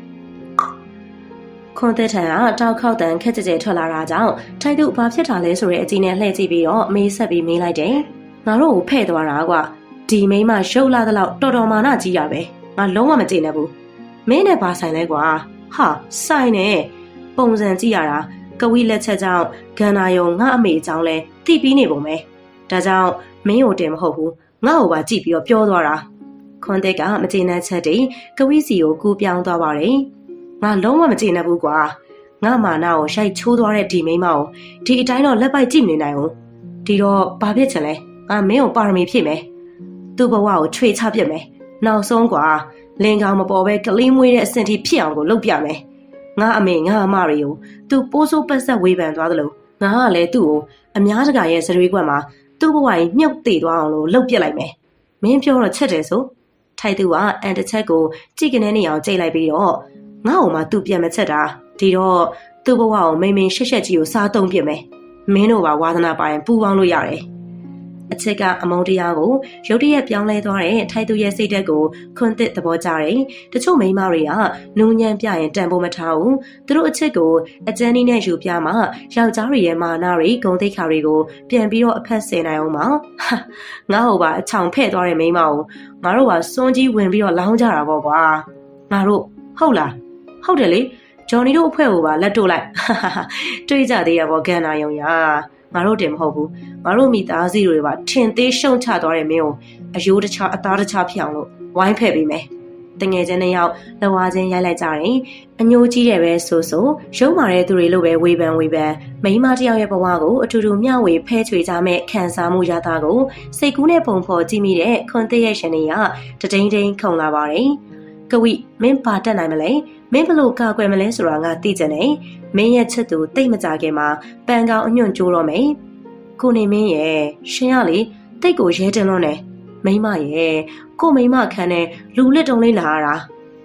ခွန်သက်ထန်ကတောက်ခေါက်တန်ခက်ကြဲကြဲထွက်လာတာကြောင့်ထိုက်သူဘာဖြစ်တာလဲဆိုတဲ့အကြည့်နဲ့လှည့်ကြည့်ပြီးတော့မေးဆက်ပြီးမေးလိုက်တယ်ငါတို့ကိုဖဲ့သွားတာကွာဒီမိန်းမရုပ်လာသလောက်တော်တော်မာနကြီးတာပဲငါလုံးဝမကျေနပ်ဘူးမင်းနဲ့ဘာဆိုင်လဲကွာဟာဆိုင်နဲ့ပုံစံကြည့်ရတာကဝိလက်ချက်ကြောင့်ဂန္ဓာယုံငါအမေအကြောင်းလဲသိပြီးနေပုံပဲဒါကြောင့်မင်းကိုတင်မဟုတ်ဘူးငါ့ကိုပါကြည့်ပြီးတော့ပြောသွားတာခွန်သက်ကမကျေနပ်ချက်တည်းကဝိစီကိုကူးပြောင်းသွားပါတယ်ငါလုံးဝမကျေနပ်ဘူးကွာငါမာနာကိုရိုက်ချိုးသွားတဲ့ဒီမိန်းမကိုဒီအတိုင်းတော့လက်ပိုက်ကြည့်မနေနိုင်ဘူးဒီတော့ဘာဖြစ်ချင်လဲငါမင်းကိုပါရမီဖြည့်မယ်သူ့ဘဝကိုချွေချပြစ်မယ်နောက်ဆုံးကွာလင်ကောင်မပေါ်ပဲကလေးမွေးတဲ့အဆင့်ထိဖြစ်အောင်ကိုလုပ်ပြမယ်ငါအမေငါအမတွေကိုသူပိုးဆိုးပတ်ဆက်ဝေးပန်သွားသလိုငါကလည်းသူ့ကိုအများတကာရဲ့စရွေးကွက်မှာသူ့ဘဝကြီးမြုပ်သေးသွားအောင်လို့လုပ်ပြစ်လိုက်မယ်မင်းပြောတော့ချက်တယ်ဆိုထိုက်သူကအန်တစ်ချက်ကိုကြည့်ကနေနေအောင်ကြိတ်လိုက်ပြီးတော့ငါ့ကိုမှသူပြန်မချက်တာဒီတော့သူ့ဘဝကိုမိန်ရှက်ရှက်ကြီးကိုစားတုံးပြစ်မယ်မင်းတို့ပါဝါသနာပါရင်ပူပေါင်းလို့ရတယ်အချက်ကအမုန်းတရားကိုရုတ်တရက်ပြောင်းလဲသွားတဲ့ထိုက်သူရဲ့စိတ်ဓာတ်ကိုခွန်သစ်သဘောကျတယ်။တချို့မိန်းမတွေကနူးညံ့ပြရင်တန်ဖိုးမထားဘူး။သူတို့အချက်ကိုအကျဉ်းနည်းနဲ့ယူပြမှယောက်ျားတွေရဲ့မာနတွေဂုဏ်သိက္ခာတွေကိုပြန်ပြီးတော့အဖက်ဆယ်နိုင်အောင်ပါ။ဟာငါ့ဟိုပါအချောင်ဖဲ့သွားတဲ့မိန်းမကိုငါတို့ကစွန်းကြီးဝင်ပြီးတော့လောင်းကြတာပေါ့ကွာ။ငါတို့ဟုတ်လားဟုတ်တယ်လေဂျော်နီတို့အဖွဲ့ကိုပါလက်တို့လိုက်တွေးကြသေးရပေါ့ဂန်နာယုံရငါတို့တင်မဟုတ်ဘူးငါတို့မိသားစုတွေပါထင်သေးရှုံချသွားတဲ့မင်းကိုအယိုးတခြားအသားတခြားဖြစ်အောင်လို့ဝိုင်းဖဲ့ပေးမယ်တငယ်ချင်းနှစ်ယောက်လက်ဝါးချင်းရိုက်လိုက်ကြတယ်အညိုးကြီးတယ်ပဲဆိုရုံမာတဲ့သူတွေလိုပဲဝေဖန်မိန်းမတယောက်ရဲ့ဘဝကိုအထူးထူးမျှဝေဖဲချွေကြမဲ့ခံစားမှုရတာကိုစိတ်ကူးနဲ့ပုံဖော်ကြည့်မိတဲ့ခွန်သစ်ရဲ့ရှင်တွေကတတိန်ခုန်လာပါတယ်ကဝိမင်းပါတတ်နိုင်မလဲမင်းဘလို့ကာကွယ်မလဲဆိုတာငါသိကြတယ်မင်းရဲ့ချစ်သူတိတ်မကြခင်မှာပန်ကောင်အညွန့်ကျိုးတော့မယ်ကိုနေမင်းရဲ့ရှင်ရလေတိတ်ကိုရဲတင်လွန်းတယ်မိမရဲ့ကိုမိမခန်းနဲ့လူလက်တုံးလေးလာရတာ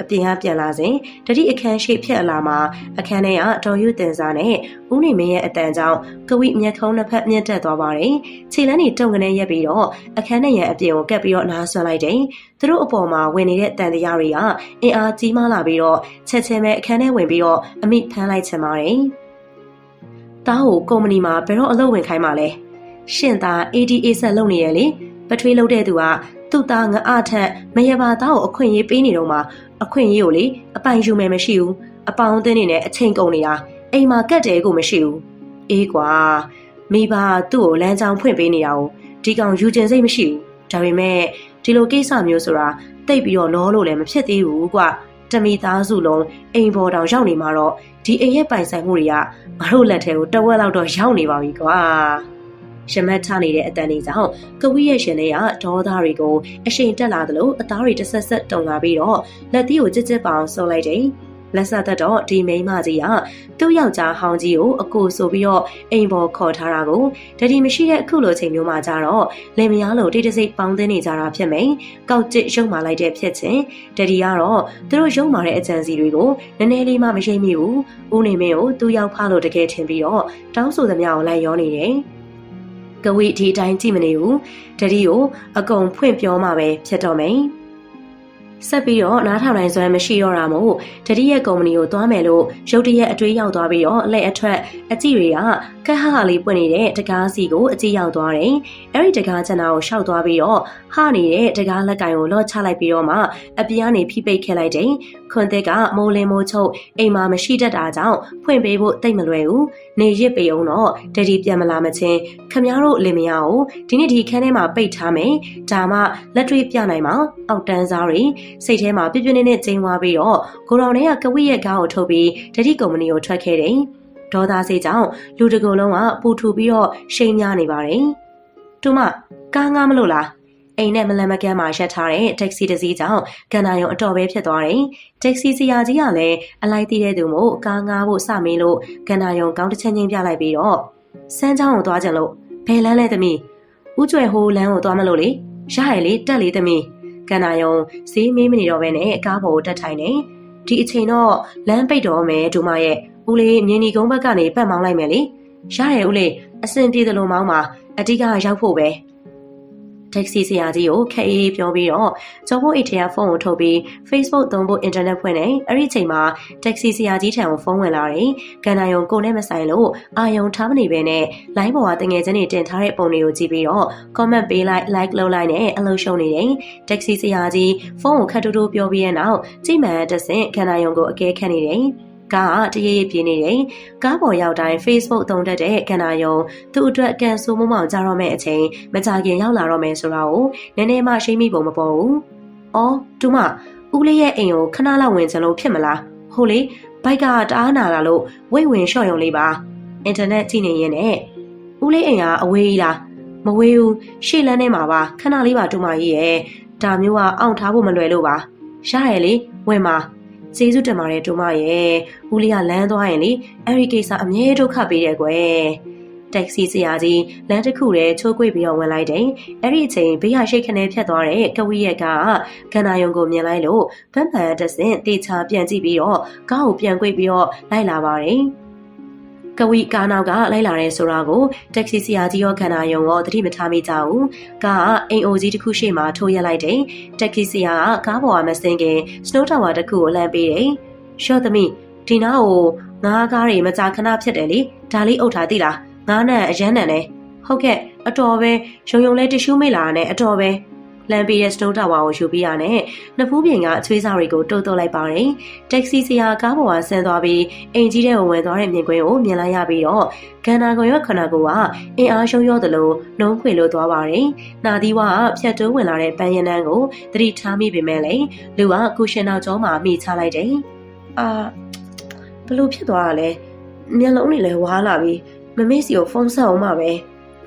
အပြင်ကပြန်လာစဉ်တတိအခန်းရှိဖြတ်အလာမှာအခန်းထဲကတော်ယူတင်စားနဲ့ဦးနေမင်းရဲ့အတန်ကြောင့်ကဝိမျက်ခုံးနှစ်ဖက်မြင့်တက်သွားပါတယ်။ခြေလမ်းတွေတုံကနေရက်ပြီးတော့အခန်းထဲရန်အပြင်ကိုကပ်ပြီးတော့နားဆွလိုက်တယ်။သူတို့အပေါ်မှာဝင်နေတဲ့တန်တရားတွေကအင်အားကြီးမားလာပြီးတော့ချက်ချင်းပဲအခန်းထဲဝင်ပြီးတော့အမိဖမ်းလိုက်ချင်ပါတယ်။တားကိုကုမ္ပဏီမှာဘယ်တော့အလုပ်ဝင်ခိုင်းမှာလဲ။ရှင်သား ADA ဆက်လုပ်နေရလေပထွေးလုပ်တဲ့သူကသူ့သားငါအထက်မရပါသားကိုအခွင့်အရေးပေးနေတော့မှအခွင့်အရေးကိုလေအပိုင်ယူမယ်မရှိဘူးအပေါင်းအသင်းတွေနဲ့အချိန်ကုန်နေတာအိမ်မှာကတ်တယ်ကိုမရှိဘူးအေးကွာမိဘသူ့ကိုလမ်းကြောင်းဖွင့်ပေးနေတာကိုဒီကောင်ယူကျင်စိတ်မရှိဘူးဒါပေမဲ့ဒီလိုကိစ္စမျိုးဆိုတာတိတ်ပြီးတော့လောလို့လည်းမဖြစ်သေးဘူးကွာတမိသားစုလုံးအိမ်ပေါ်တောင်ရောက်နေမှာတော့ဒီအိမ်ရဲ့ပိုင်ဆိုင်မှုတွေကငါတို့လက်ထဲကိုတဝက်လောက်တော့ရောက်နေပါပြီကွာရှမတ်ချနေတဲ့အတန်လေးကြောင့်ကဝိရဲ့ရှင်လေးကဒေါသတွေကိုအရှိန်တက်လာသလိုအသားတွေတဆက်ဆက်တုံလာပြီးတော့လက်သီးကိုကြစ်ကြစ်ပေါင်ဆုပ်လိုက်တယ်။လက်ဆက်သက်တော့ဒီမိန်းမကြီးကသူ့ယောက်ျားဟောင်းကြီးကိုအကိုဆိုပြီးတော့အိမ်ပေါ်ခေါ်ထားတာကိုတတိမရှိတဲ့အခုလိုချိန်မျိုးမှာကြတော့လင်မယားလိုတိတ်တဆိတ်ပေါင်းသိနေကြတာဖြစ်မယ်။ကောက်ကျစ်ရုံမာလိုက်တဲ့ဖြစ်ချင်းတတိကတော့သူတို့ရုံမာတဲ့အကြံစီတွေကိုနည်းနည်းလေးမှမရှိမိဘူး။ဦးနေမင်းကိုသူ့ယောက်ဖလို့တကယ်ထင်ပြီးတော့တောင်းဆိုသမျှကိုလိုက်ရောနေတယ်။ကဝိဒီအတိုင်းကြည့်မနေဘူးတတိကိုအကုန်ဖွင့်ပြောမှပဲဖြစ်တော့မယ်ဆက်ပြီးတော့နားထောင်နိုင်စွမ်းမရှိတော့တာမို့တတိရဲ့ကုမ္ပဏီကိုသွားမယ်လို့ရုတ်တရက်အတွေးရောက်သွားပြီးတော့လက်အထွက်အကြည့်တွေကကက်ဟာလေးပွင့်နေတဲ့တကားစီကိုအကြည့်ရောက်သွားတယ်အဲ့ဒီတကားချနာကိုရှောက်သွားပြီးတော့ဟာနေတဲ့တကားလက်ကင်ကိုလော့ချလိုက်ပြီးတော့မှအပြားနေဖိပိတ်ခဲ့လိုက်တယ်ခွန်သက်ကမိုးလင်းမိုးချုပ်အိမ်မှာမရှိတတ်တာကြောင့်ဖွင့်ပေးဖို့တိတ်မလွယ်ဘူးနေရစ်ပေအောင်တော့တတိပြန်မလာမချင်းခမည်းတော်လင်မယားကိုဒီနေ့ဒီခန်းထဲမှာပိတ်ထားမယ်ဒါမှလက်တွေ့ပြနိုင်မှာအောက်တန်းစားတွေစိတ်ထဲမှာပြပြနေနေကျင်းသွားပြီးတော့ကိုတော်နဲ့ကဝိရဲ့ကားကိုထုတ်ပြီးတတိကုမ္ပဏီကိုထွက်ခဲ့တယ်ဒေါသစိတ်ကြောင့်လူတကုံလုံးကပူထူပြီးတော့ရှိန်များနေပါတယ်တူမကားငါမလို့လားအိမ်နဲ့မလန်မကန်းမှာရက်ထားတဲ့တက္ကစီတစ်စီးကြောင့်ကန္နာယုံအတော်ပဲဖြစ်သွားတယ်။တက္ကစီဆရာကြီးကလည်းအလိုက်တည်တဲ့သူမို့ကားငါဖို့စမင်းလို့ကန္နာယုံကောင်းတစ်ချက်ချင်းပြလိုက်ပြီးတော့စမ်းချောင်းကိုသွားကြလို့ဘယ်လန်းလဲသမီးဦးကျွယ်ဟိုးလန်းကိုသွားမလို့လေရရလေတက်လေသမီးကန္နာယုံဈေးမေးမနေတော့ဘဲနဲ့ကားပေါ်ကိုတက်ထိုင်နေဒီအချိန်တော့လမ်းပိတ်တော့မယ်ဒူမရဲ့ဦးလေးမြင်းဒီကုန်းဘက်ကနေပတ်မောင်းလိုက်မယ်လေရတယ်ဦးလေးအဆင်ပြေသလိုမောင်းပါအတိကရောက်ဖို့ပဲတက္ကစီဆရာကြီးကိုခက်အေးပြောပြီးတော့ကျော်ဖို့အိတ်ထဲကဖုန်းကိုထုတ်ပြီး Facebook သုံးဖို့ internet ဖွင့်နေအဲ့ဒီအချိန်မှာတက္ကစီဆရာကြီးထံကိုဖုန်းဝင်လာတယ်။ကန်နာယုံကိုနဲ့မဆိုင်လို့အာယုံထားမနေဘဲနဲ့ line ပေါ်ကတငယ်ချင်းတွေတင်ထားတဲ့ပုံတွေကိုကြည့်ပြီးတော့ comment ပေးလိုက် like လုပ်လိုက်နဲ့အလုပ်ရှုံနေတယ်။တက္ကစီဆရာကြီးဖုန်းကိုခက်တူတူပြောပြီးတဲ့နောက်ကြိတ်မှန်တဲ့ဆင့်ကန်နာယုံကိုအကဲခတ်နေတယ်။ကားတရေပြင်းနေတယ်။ကားပေါ်ရောက်တိုင်း Facebook သုံးတတ်တဲ့ကန္နာယုံသူ့အတွက်ကန်ဆိုးမမောင်ကြတော့မဲ့အချိန်မကြခင်ရောက်လာတော့မယ်ဆိုတာကိုနည်းနည်းမှရှိမိပုံမပေါ်ဘူး။အော်တူမဦးလေးရဲ့အိမ်ကိုခဏလောက်ဝင်ချင်လို့ဖြစ်မလား။ဟုတ်လေဘိုက်ကတအားနာလာလို့ဝိတ်ဝင်လျှော့ရုံလေးပါ။အင်တာနက်ကြည့်နေရင်နဲ့ဦးလေးအိမ်ကအဝေးကြီးလားမဝေးဘူးရှေ့လန်းထဲမှာပါခဏလေးပါတူမကြီးရဲ့ဒါမျိုးကအောင်ထားဖို့မလွယ်လို့ပါ။ရရလေဝင်ပါကျေးဇူးတင်ပါတယ်တူမရဲ့ဦးလေးကလမ်းသွားရင်လေအဲ့ဒီကိစ္စအမြဲဒုက္ခပေးတယ်ကွယ်တက္ကစီဆရာကြီးလမ်းတစ်ခုတည်းချိုးကွေ့ပြီးတော့ဝင်လိုက်တယ်အဲ့ဒီအချိန်ဘေးဟာရှိတ်ခနဲဖြတ်သွားတဲ့ကဝိရက်ကကန္နာယုံကိုမြင်လိုက်လို့ဗန်းပန်တဆင့်တေချာပြန်ကြည့်ပြီးတော့ကားကိုပြန်ကွေ့ပြီးတော့လိုက်လာပါတယ်ကဝိကားနောက်ကလိုက်လာတဲ့ဆိုတာကိုတက္ကစီဆရာကြီးရောခန္ဓာယုံရောသတိမထားမိကြဘူး။ကားကအိမ်အိုကြီးတစ်ခုရှေ့မှာထိုးရက်လိုက်တယ်။တက္ကစီဆရာကကားပေါ်ကမစင်ခင်စနိုးတာဝါတစ်ခုကိုလှမ်းပေးတယ်။ရှော့သမီးဒီနားကိုငါးကားတွေမကြာခဏဖြစ်တယ်လေ။ဒါလေးအုပ်ထားသိလား။ငါးနဲ့အရန်နဲ့လေ။ဟုတ်ကဲ့အတော်ပဲရုံရုံလဲတ िश ူးမိလာနဲ့အတော်ပဲလမ်းပေးတဲ့စနိုးတာဝါကိုယူပြီးရနဲ့နှစ်ဖူးပြင်ကအချွေးစားတွေကိုတိုးတိုးလိုက်ပါတယ်။တက္ကစီဆရာကားပေါ်ကဆင်းသွားပြီးအိမ်ကြီးထဲကိုဝင်သွားတဲ့မြင်ကွင်းကိုမြင်လိုက်ရပြီးတော့ကန္နာကွန်ရွက်ခနာကိုကအင်အားရှုံးရောသလိုနှုံးခွေလို့သွားပါတယ်။နာသီးဝါကဖြတ်တိုးဝင်လာတဲ့ပန်းရနန်းကိုသတိထားမိပေမဲ့လည်းလူကကုရှင်နောက်ကျောမှာမိချလိုက်တယ်။ဘလို့ဖြစ်သွားတာလဲ။မျက်လုံးတွေလည်းဝါလာပြီးမမေ့စီကိုဖုန်းဆက်အောင်ပါပဲ။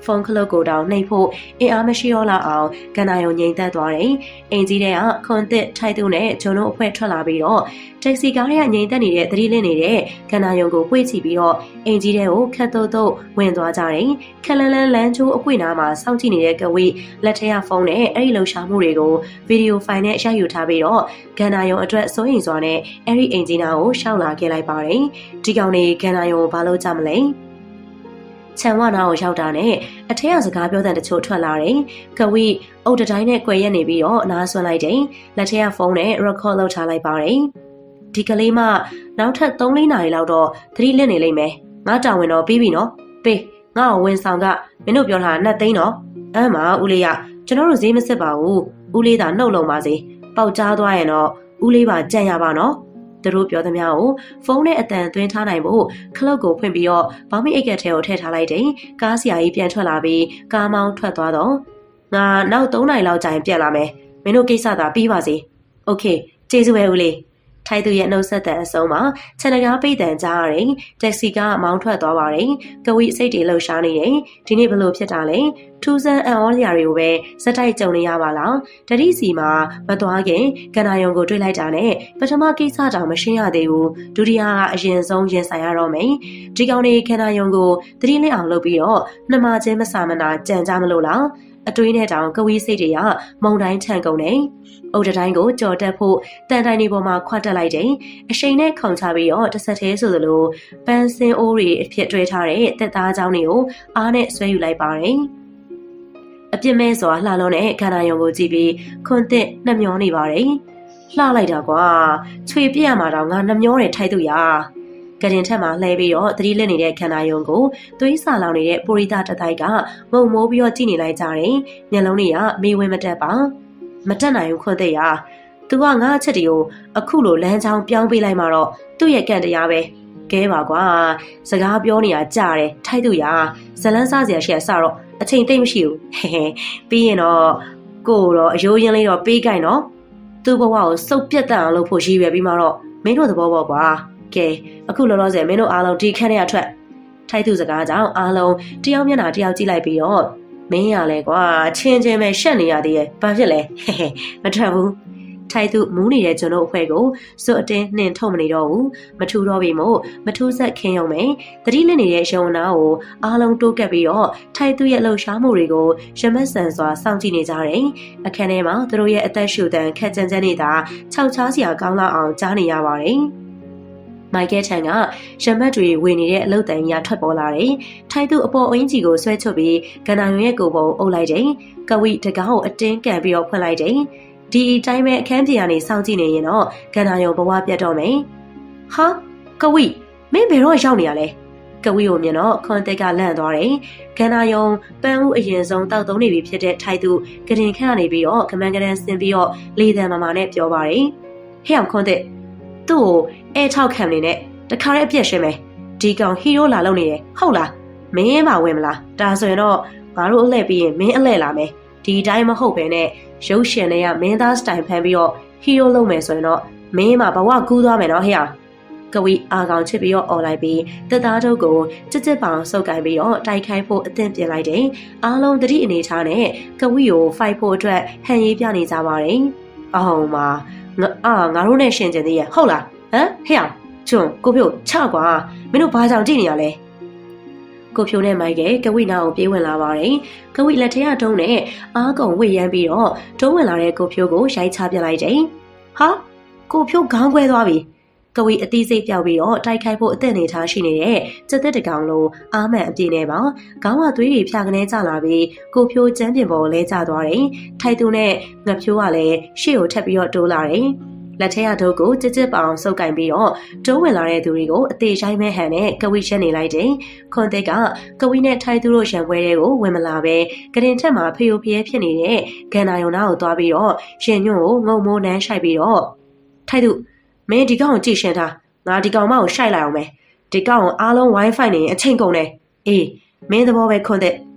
ဖုန်းခလုတ်ကိုတောင်နှိပ်ဖို့အင်အားမရှိတော့လောက်အောင်ကန္နာယုံငြိမ်သက်သွားတယ်။အိမ်ကြီးထဲကခွန်သစ်ထိုက်သူနဲ့ဂျွန်တို့အဖွဲ့ထွက်လာပြီးတော့တက်စီကားရဲ့ငြိမ်သက်နေတဲ့သတိလင့်နေတဲ့ကန္နာယုံကိုပွေ့ချပြီးတော့အိမ်ကြီးထဲကိုခတ်တော့ဝင်သွားကြတယ်။ခက်လန်းလန်းလမ်းချိုးအကွေ့နားမှာစောင့်ကြည့်နေတဲ့ကဝိလက်ထဲကဖုန်းနဲ့အဲ့ဒီလှူရှာမှုတွေကိုဗီဒီယိုဖိုင်နဲ့ရိုက်ယူထားပြီးတော့ကန္နာယုံအတွက်စိုးရိမ်စွာနဲ့အဲ့ဒီအိမ်ကြီးနာကိုရှောက်လာခဲ့လိုက်ပါတယ်။ဒီကောင်လေးကန္နာယုံကိုဘာလို့ကြမလဲ။ခြံဝနာကိုရောက်တာနဲ့အထက်ကစကားပြောတဲ့တချို့ထွက်လာတယ်။ကဝိအုတ်တိုင်းနဲ့ကွယ်ရက်နေပြီးတော့နားဆွလိုက်တယ်။လက်ထက်ကဖုန်းနဲ့ record လုပ်ထားလိုက်ပါတယ်။ဒီကလေးမနောက်ထပ်3-4နာရီလောက်တော့သတိလစ်နေလိမ့်မယ်။ငါတာဝန်တော့ပြီးပြီနော်။ပေးငါ့ကိုဝင်ဆောင်ကမင်းတို့ပြောထား2သိန်းနော်။အမ်းမဦးလေးရကျွန်တော်တို့ဈေးမစစ်ပါဘူး။ဦးလေးသာနှုတ်လုံးပါစေ။ပေါက်ကြားသွားရင်တော့ဦးလေးပါကြံ့ရပါနော်။သူတို့ပြောသမျှကိုဖုန်းနဲ့အတန်သွင်းထားနိုင်ဖို့ခလုတ်ကိုဖွင့်ပြီးတော့ဘောင်းမီအိတ်ကက်ထဲကိုထည့်ထားလိုက်တယ်။ကားဆရာကြီးပြန်ထွက်လာပြီးကားမောင်းထွက်သွားတော့ငါနောက်3နာရီလောက်ကြာရင်ပြန်လာမယ်။မင်းတို့ကိစ္စသာပြီးပါစေ။ Okay ကျေးဇူးပဲဦးလေး။ထိုက်သူရဲ့နှုတ်ဆက်တဲ့အဆုံးမှာခြံတကားပိတ်တန်ကြားရတယ်။တက်စီကမောင်းထွက်သွားပါတယ်။ကဝိစိတ်တွေလှုပ်ရှားနေတယ်။ဒီနေ့ဘလို့ဖြစ်တာလဲ။ထူးဆန်းအံ့ဩစရာတွေကိုပဲစက်တိုက်ကြုံနေရပါလား။တတိစီမှာမသွားခင်ကန္နာယုံကိုတွေ့လိုက်တာနဲ့ပထမကိစ္စတောင်မရှင်းရသေးဘူး။ဒုတိယကအရင်ဆုံးရင်ဆိုင်ရတော့မယ်။ဒီကောင်လေးကန္နာယုံကိုသတိလစ်အောင်လုပ်ပြီးတော့နှမချင်းမဆာမနာကြံကြမလို့လား။အတွေးနဲ့တောင်ကဝီးစိတ်တွေကမုံတိုင်းထန်ကုန်နေအုတ်တိုင်းကိုကြော်တက်ဖို့တန်တိုင်းဒီပေါ်မှာခွတ်တက်လိုက်တယ်အရှိန်နဲ့ခုန်ချပြီးတော့တစ်ဆက်သေးဆိုသလိုပန်းစင်းအိုးတွေအဖြစ်တွဲထားတဲ့တက်သားချောင်းတွေကိုအားနဲ့ဆွဲယူလိုက်ပါတယ်အပြစ်မဲ့စွာလှလုံးနဲ့ခန္ဓာယုံကိုကြည့်ပြီးခွန်သစ်နှမျောနေပါတယ်လှလိုက်တာကွာချွေပြက်ရမှာတော့ငါနှမျောတယ်ထိုက်သူရကရင်ထက်မှာလှဲပြီးတော့သတိလစ်နေတဲ့ခန္ဓာယုံကိုသွေးစာလောင်နေတဲ့ပရိသတ်တတိုက်ကငုံမိုးပြီးတော့ကြည့်နေလိုက်ကြတယ်မျက်လုံးတွေကမေးဝင်မတက်ပါမတက်နိုင်ဘူးခွန်သစ်ရသူကငါ့အချက်တွေကိုအခုလိုလမ်းချောင်းပြောင်းပေးလိုက်မှတော့သူ့ရဲ့ကံတရားပဲကဲပါကွာစကားပြောနေတာကြားတယ်ထိုက်သူရဇလန်းစားစရာရှိရစတော့အချိန်သိမ့်မရှိဘူးဟဲဟဲပြီးရင်တော့ကိုတော့အယိုးရင်းလေးတော့ပေးကြိုင်နော်သူ့ဘဝကိုစုပ်ပြတ်တတ်အောင်လုပ်ဖို့ရည်ရွယ်ပြီးမှတော့မင်းတို့သဘောပေါက်ကွာကဲအခုလောလောဆယ်မင်းတို့အားလုံးဒီခန်းထဲကထွက်ထိုက်သူစကားကြောင့်အားလုံးတယောက်မျက်နှာတယောက်ကြည့်လိုက်ပြီးတော့မင်းရလဲကွာချင်းချင်းပဲရှက်နေရသေးရဲ့ဘာဖြစ်လဲဟဲဟဲမထွက်ဘူးထိုက်သူမူးနေတဲ့ကျွန်တော်အဖွဲ့ကိုစွတ်အတင်းနှင်ထုတ်မနေတော့ဘူးမထူတော့ပြီမို့မထူးဆက်ခင်းရုံပဲတတိလက်နေတဲ့ရုံနာကိုအားလုံးတိုးကပ်ပြီးတော့ထိုက်သူရဲ့လှုပ်ရှားမှုတွေကိုရမက်ဆန်စွာစောင့်ကြည့်နေကြတယ်အခန်းထဲမှာသူတို့ရဲ့အသက်ရှူတန်ခက်ကြမ်းကြမ်းနေတာခြောက်ချားစရာကောင်းလောက်အောင်ကြားနေရပါတယ်မိုက်ကဲထန်ကရမတ်တွေဝင်နေတဲ့အလုတ်တန်ကြီးထွက်ပေါ်လာတယ်။ထိုက်သူအပေါ်အင်းကြီးကိုဆွဲချွတ်ပြီးကန္နာယုံရဲ့ကိုယ်ပေါ်အုပ်လိုက်တယ်။ကဝိတကားကိုအတင်းကန်ပြီးတော့ဖွင့်လိုက်တယ်။ဒီအတိုင်းပဲအခန်းပြင်ကနေစောင့်ကြည့်နေရင်တော့ကန္နာယုံဘဝပြတ်တော့မယ်။ဟာကဝိမင်းဘယ်တော့ရောက်နေရလဲ။ကဝိကိုမြင်တော့ခွန်တက်ကလန့်သွားတယ်။ကန္နာယုံပန်းဦးအရင်ဆုံးတောက်သုံးနေပြီဖြစ်တဲ့ထိုက်သူကရင်ခန့်ကနေပြီးတော့ကမန်ကရန်ဆင်ပြီးတော့လေတံမာမာနဲ့ပြောပါတယ်။ဟဲ့အောင်ခွန်တက်သူ့ကိုအဲထောက်ခံနေနဲ့တခါတည်းအပြက်ရှင်းမယ်ဒီကောင်ဟီးရိုးလာလို့နေတယ်ဟုတ်လားမင်းမဝင်မလားဒါဆိုရင်တော့ငါတို့အလှည့်ပြီးရင်မင်းအလှည့်လာမယ်ဒီတိုင်းမဟုတ်ပဲနဲ့ရုပ်ရှင်တွေကမင်းသားစတိုင်ဖန်ပြီးတော့ဟီးရိုးလုပ်မယ်ဆိုရင်တော့မင်းမဘဝကူးသွားမယ်နော်ဟဲ့အောင်ကဝီအာကောင်ချစ်ပြီးတော့អော်လိုက်ပြီးတက်သားတို့ကိုကြစ်ကြစ်ပောင်ဆုပ်ကင်ပြီးတော့တိုက်ခိုက်ဖို့အသင့်ပြင်လိုက်တယ်အားလုံးတတိအနေထားနဲ့ကဝီကိုဖိုက်ဖို့အတွက်ဟန်ရေးပြနေကြပါတယ်အောင်ပါငါတို့နဲ့ရှင်ကျင်သေးရဲ့ဟုတ်လားဟမ်ဟဲ့အောင်ကျွန်းကိုဖြိုချကွာမင်းတို့ဘာကြောင့်ကြည့်နေရလဲကိုဖြိုနဲ့မိုက်ကကဝိနာကိုပြေးဝင်လာပါတယ်ကဝိလက်ထဲကတုံးနဲ့အားကုန်ဝိရမ်းပြီးတော့တုံးဝင်လာတဲ့ကိုဖြိုကိုရိုက်ချပြလိုက်တယ်ဟာကိုဖြိုခေါင်းခွဲသွားပြီကဝိအသီးစိတ်ပြောက်ပြီးတော့တိုက်ခိုက်ဖို့အသင့်နေထားရှိနေတဲ့စက်သက်တကောင်လိုအားမှန်အပြည့်နဲ့ပါခေါင်းကသွေးတွေဖြာကနေကျလာပြီးကိုဖြိုကျန်းပြင်ပေါ်လဲကျသွားတယ်ထိုက်သူနဲ့ငဖြိုးကလည်းရှေ့ကိုထပ်ပြီးတော့တိုးလာတယ်လက်ထဲကတို့ကိုကြစ်ကြစ်ပောင်ဆုပ်ကင်ပြီးတော့တုံးဝင်လာတဲ့သူတွေကိုအသေးရိုက်မဲ့ဟန်နဲ့ကဝိရှက်နေလိုက်တယ်ခွန်သက်ကကဝိနဲ့ထိုက်သူတို့ရံပွဲတွေကိုဝင်မလာပဲကရင်ထက်မှာဖျို့ဖျဲဖြစ်နေတဲ့ဂန္နာယုံနာကိုသွားပြီးတော့ရင်ညွန့်ကိုငုံမိုးနန်းရှိုက်ပြီးတော့ထိုက်သူမင်းဒီကောင်ကိုကြည့်ရှင်းထားငါဒီကောင်မကိုရှိုက်လိုက်အောင်မယ်ဒီကောင်ကိုအားလုံး Wi-Fi နေအချိန်ကုန်တယ်အေးမင်းသဘောပဲခွန်သက်ထို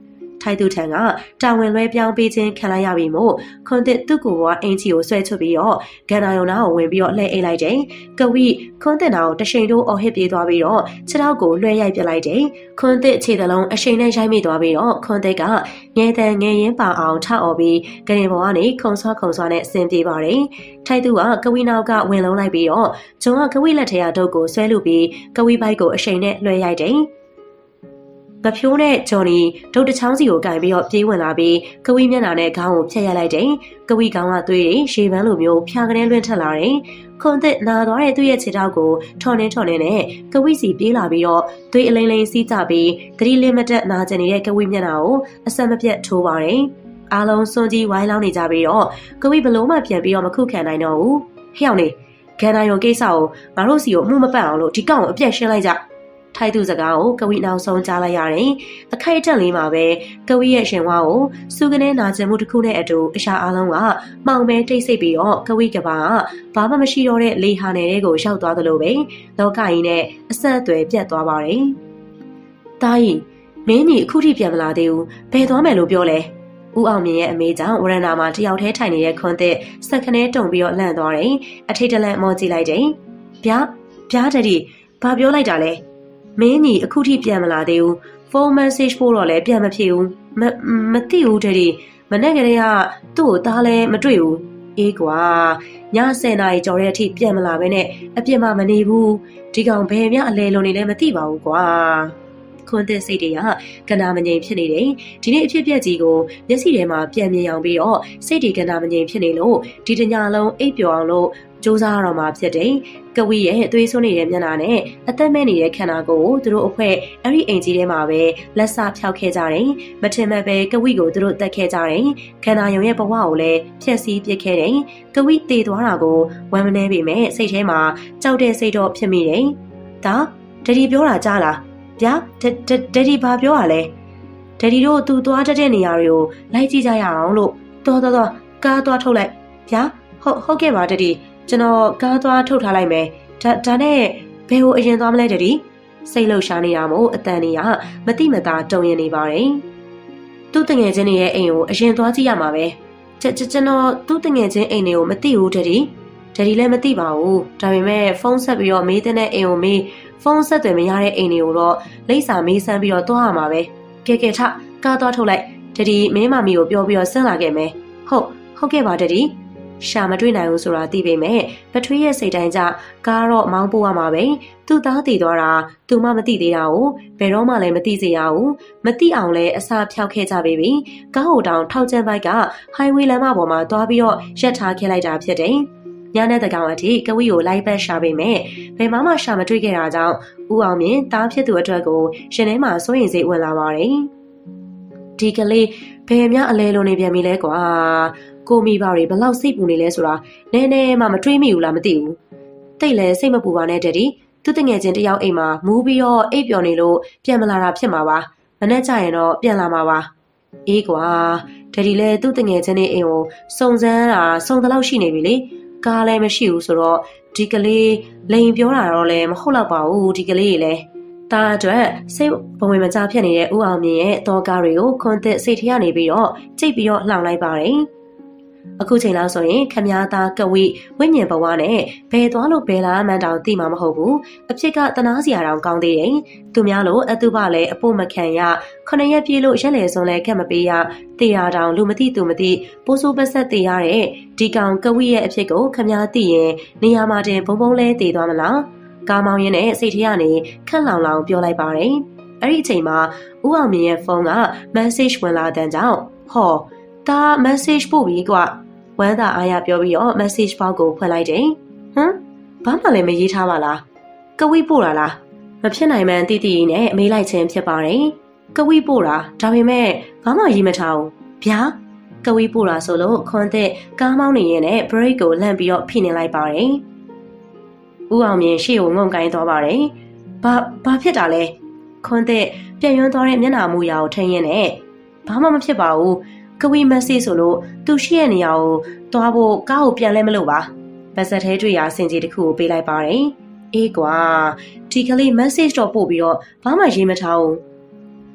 ထိုက်သူထံကတာဝန်လွှဲပြောင်းပေးခြင်းခံလိုက်ရပြီမို့ခွန်သစ်သူ့ကိုယ်ကအင်ချီကိုဆွဲချွတ်ပြီးတော့ဂန္ဓာယုံနာကိုဝင်ပြီးတော့လှည့်အိတ်လိုက်တယ်။ကဝိခွန်သစ်နာကိုတရှိန်တို့အော်ဟစ်ပြေးသွားပြီးတော့ခြေထောက်ကိုလွှဲရိုက်ပြလိုက်တယ်။ခွန်သစ်ခြေသလုံးအရှိန်နဲ့ရိုက်မိသွားပြီးတော့ခွန်သစ်ကငယ်တန်ငယ်ရင်းပါအောင်ထအော်ပြီးကရင်ပေါ်ကနေခုံဆွာနဲ့ဆင်းပြေးပါတယ်။ထိုက်သူကကဝိနောက်ကဝင်လုံးလိုက်ပြီးတော့ဂျုံကကဝိလက်ထဲကဒုတ်ကိုဆွဲလူပြီးကဝိဘိုက်ကိုအရှိန်နဲ့လွှဲရိုက်တယ်။ငဖြိုးနဲ့ဂျွန်နီဒုတ်တချောင်းစီကိုကင်ပြီးတော့ပြေးဝင်လာပြီးကဝိမျက်နှာနဲ့ခေါင်းကိုဖျက်ရိုက်လိုက်တယ်။ကဝိခေါင်းကသွေးတွေရှေးပန်းလိုမျိုးဖျားကနေလွင့်ထက်လာတယ်။ခွန်သစ်နာသွားတဲ့သူ့ရဲ့ခြေထောက်ကိုထော်နေနဲ့ကဝိစီပြေးလာပြီးတော့သွေးအလိမ့်စီးကြပြီးသတိလင်းမတက်နာကျင်နေတဲ့ကဝိမျက်နှာကိုအဆက်မပြတ်ထိုးပါတယ်။အားလုံးစွန်ကြီးဝိုင်းလောင်းနေကြပြီးတော့ကဝိဘလုံးမှပြန်ပြီးတော့မခုခံနိုင်တော့ဘူး။ဟျောင်းနေဂန္ဓာယုံကိစ္စကိုငါတို့စီကိုမှုမပတ်အောင်လို့ဒီကောင်ကိုအပြက်ရှင်းလိုက်ကြ။ထိုက်သူစကားကိုကဝိနောက်ဆုံးကြားလိုက်ရတယ်။အခိုက်အတန့်လေးမှာပဲကဝိရဲ့ရှင်ဝါကိုစုကနေနာကျင်မှုတစ်ခုနဲ့အတူအရာအလုံးကမှောင်မဲတိတ်ဆိတ်ပြီးတော့ကဝိကဘာဘာမှမရှိတော့တဲ့လေဟာနယ်တွေကိုရောက်သွားသလိုပဲလောကကြီးနဲ့အဆက်အသွယ်ပြတ်သွားပါတယ်။တာကြီးမင်းကြီးအခုထိပြန်မလာသေးဘူး။ဘယ်သွားမယ်လို့ပြောလဲ။ဦးအောင်မြင့်ရဲ့အမေကြောင့်ဝရဏာမှာတယောက်တည်းထိုင်နေတဲ့ခွန်သစ်စက်ခနဲတုံပြီးတော့လန့်သွားတယ်။အထိတ်တလန့်မောကြည့်လိုက်တယ်။ဗျာတတိဘာပြောလိုက်တာလဲ။မင်းကြီးအခုထိပြန်မလာသေးဘူးဖုန်း message ပို့တော့လည်းပြန်မဖြစ်ဘူးမသိဘူးတည်းမနေ့ကလေးကသူ့ကိုသားလည်းမတွေ့ဘူးအေးကွာည10 နာရီကျော်တဲ့အထိပြန်မလာဘဲနဲ့အပြစ်မှမနေဘူးဒီကောင်ဘယ်များအလဲလုံးနေလဲမသိပါဘူးကွာခွန်သစ်စိတ်တွေကကနာမငြိမ်ဖြစ်နေတယ်ဒီနေ့အဖြစ်ပြက်ကြီးကိုမျက်စိထဲမှာပြန်မြင်အောင်ပြီးတော့စိတ်တွေကနာမငြိမ်ဖြစ်နေလို့ဒီတညလုံးအိပ်ပျော်အောင်လို့စူးစမ်းရတော့မှာဖြစ်တယ်ကဝိရဲ့သွေးဆွနေတဲ့မျက်နှာနဲ့အသက်မဲ့နေတဲ့ခန္ဓာကိုယ်ကိုသူတို့အဖွဲ့အဲ့ဒီအိမ်ကြီးထဲမှာပဲလက်စဖျောက်ခဲ့ကြတယ်မထင်မဲ့ပဲကဝိကိုသူတို့တက်ခဲ့ကြတယ်ခန္ဓာယုံရဲ့ဘဝကိုလည်းဖျက်ဆီးပစ်ခဲ့တယ်ကဝိတည်သွားတာကိုဝမ်းမနေပေမဲ့စိတ်ထဲမှာကြောက်တဲ့စိတ်တော့ဖြစ်မိတယ်ဒါဒဒီပြောတာကြားလားဗျာဒဒီဘာပြောရလဲဒဒီတို့သူသွားတတ်တဲ့နေရာတွေကိုလိုက်ကြည့်ကြရအောင်လို့တော်ကားသွားထုတ်လိုက်ဗျာဟုတ်ကဲ့ပါဒဒီကျွန်တော်ကားသွားထုတ်ထားလိုက်မယ်ဒါနဲ့ဘယ်ကိုအရင်သွားမလဲတည်းစိတ်လှုပ်ရှားနေတာမို့အတန်နေရမတိမတာတုံရင်နေပါတယ်သူ့တငယ်ချင်းရဲ့အိမ်ကိုအရင်သွားကြည့်ရမှာပဲကျွန်တော်သူ့တငယ်ချင်းအိမ်တွေကိုမသိဘူးတည်းလည်းမသိပါဘူးဒါပေမဲ့ဖုန်းဆက်ပြီးတော့မေးတဲ့အိမ်ကိုမေးဖုန်းဆက်သွယ်မရတဲ့အိမ်တွေကိုတော့လိပ်စာမေးစမ်းပြီးတော့သွားရမှာပဲကဲထကားသွားထုတ်လိုက်တည်းမင်းမမီကိုပြောပြီးတော့ဆင်းလာခဲ့မယ်ဟုတ်ကဲ့ပါတည်းရှာမတွေ့နိုင်ဘူးဆိုတာသိပေမဲ့ပထွေးရဲ့စိတ်တိုင်းကြကားတော့မောင်းပို့ရမှာပဲသူ့သားတည်သွားတာသူမှမသိသေးတာကိုဘယ်တော့မှလည်းမသိစေရဘူးမသိအောင်လည်းအစာဖြောက်ခဲ့ကြပြီကားဟိုတောင်ထောက်ကျန်းဘိုက်ကဟိုင်ဝေးလမ်းမပေါ်မှာသွားပြီးတော့ရက်ထားခဲ့လိုက်တာဖြစ်တယ်ညနေတကောင်အထိကဝိကိုလိုက်ပတ်ရှာပေမဲ့ဘယ်မှရှာမတွေ့ခဲ့တာကြောင့်ဦးအောင်မြင့်တားဖြစ်သူအတွက်ကိုရှင်ထဲမှာစိုးရင်စိတ်ဝင်လာပါတယ်ဒီကလေးဘယ်များအလဲလုံးနေပြန်ပြီလဲကွာကိုမိဘတွေဘလောက်စိတ်ပူနေလဲဆိုတာနည်းနည်းမှမတွေးမိဘူးလားမသိဘူးတိတ်လဲစိတ်မပူပါနဲ့တည်းသူတငယ်ချင်းတယောက်အိမ်မှာမူးပြီးတော့အိပ်ပျော်နေလို့ပြန်မလာတာဖြစ်မှာပါမနေ့ကျရင်တော့ပြန်လာမှာပါအေးကွာတည်းလဲသူတငယ်ချင်းရဲ့အိမ်ကိုစုံစမ်းတာစုံတလောက်ရှိနေပြီလေကားလည်းမရှိဘူးဆိုတော့ဒီကလေးလိန်ပြောတာတော့လည်းမဟုတ်တော့ပါဘူးဒီကလေးကြီးလည်းတာအတွက်စိတ်ဘဝင်မကြဖြစ်နေတဲ့ဦးအောင်မြင့်ရဲ့တောကားတွေကိုခွန်သစ်စိတ်ထရနေပြီးတော့ကြိတ်ပြီးတော့လှောင်လိုက်ပါတယ်အခုချိန်လောက်ဆိုရင်ခမည်းသားကဝိဝိညာဉ်ဘဝနဲ့ဘယ်သွားလို့ဘယ်လာမှန်းတောင်သိမှာမဟုတ်ဘူးအဖြစ်ကတနာစရာတောင်ကောင်းသေးတယ်သူများလို့အတုပလည်းအဖို့မခံရ9 ရက်ပြည့်လို့ရက်လေစွန်းလည်းခက်မပေးရတေရတောင်လူမသိသူမသိပိုးဆိုးပဆက်တေရတဲ့ဒီကောင်ကဝိရဲ့အဖြစ်ကိုခမည်းသိရင်နေရာမှာတင်ဘုံလဲတည်သွားမလားကားမောင်းရင်းနဲ့စိတ်ထဲကနေခက်လောင်ပြောလိုက်ပါတယ်အဲ့ဒီအချိန်မှာဦးအောင်မြင့်ရဲ့ဖုန်းက message ဝင်လာတဲ့ကြောင့်ဒါ message ပို့ပြီးကွာဝမ်းသာအားရပြောပြီးတော့ message ပေါက်ကိုဖွင့်လိုက်တယ်ဘာမှလည်းမရေးထားပါလားကဝိပို့တာလားမဖြစ်နိုင်မှန်းတိနဲ့မေးလိုက်ခြင်းဖြစ်ပါတယ်ကဝိပို့တာဒါပေမဲ့ဘာမှရေးမထားဘူးဗျာကဝိပို့တာဆိုလို့ခွန်သစ်ကားမောင်းနေရင်လည်း break ကိုလန့်ပြီးတော့ဖိနေလိုက်ပါတယ်ဦးအောင်မြင့်ရှေ့ကိုငုံကိုင်းသွားပါတယ်ဘာဖြစ်တာလဲခွန်သစ်ပြည့်ရွံ့သွားတဲ့မျက်နှာမူရာကိုထိန်းရင်းနဲ့ဘာမှမဖြစ်ပါဘူးကဝိမက်ဆေ့ဆိုလို့သူရှိရဲ့နေရာကိုသွားဖို့ကားကိုပြန်လဲမလို့ပါဗတ်ဆက်သေးတွေ့ရာစင်ကြီးတစ်ခုကိုပေးလိုက်ပါတယ်အေးကွာဒီကလေး message တော့ပို့ပြီးတော့ဘာမှရေးမထားဘူး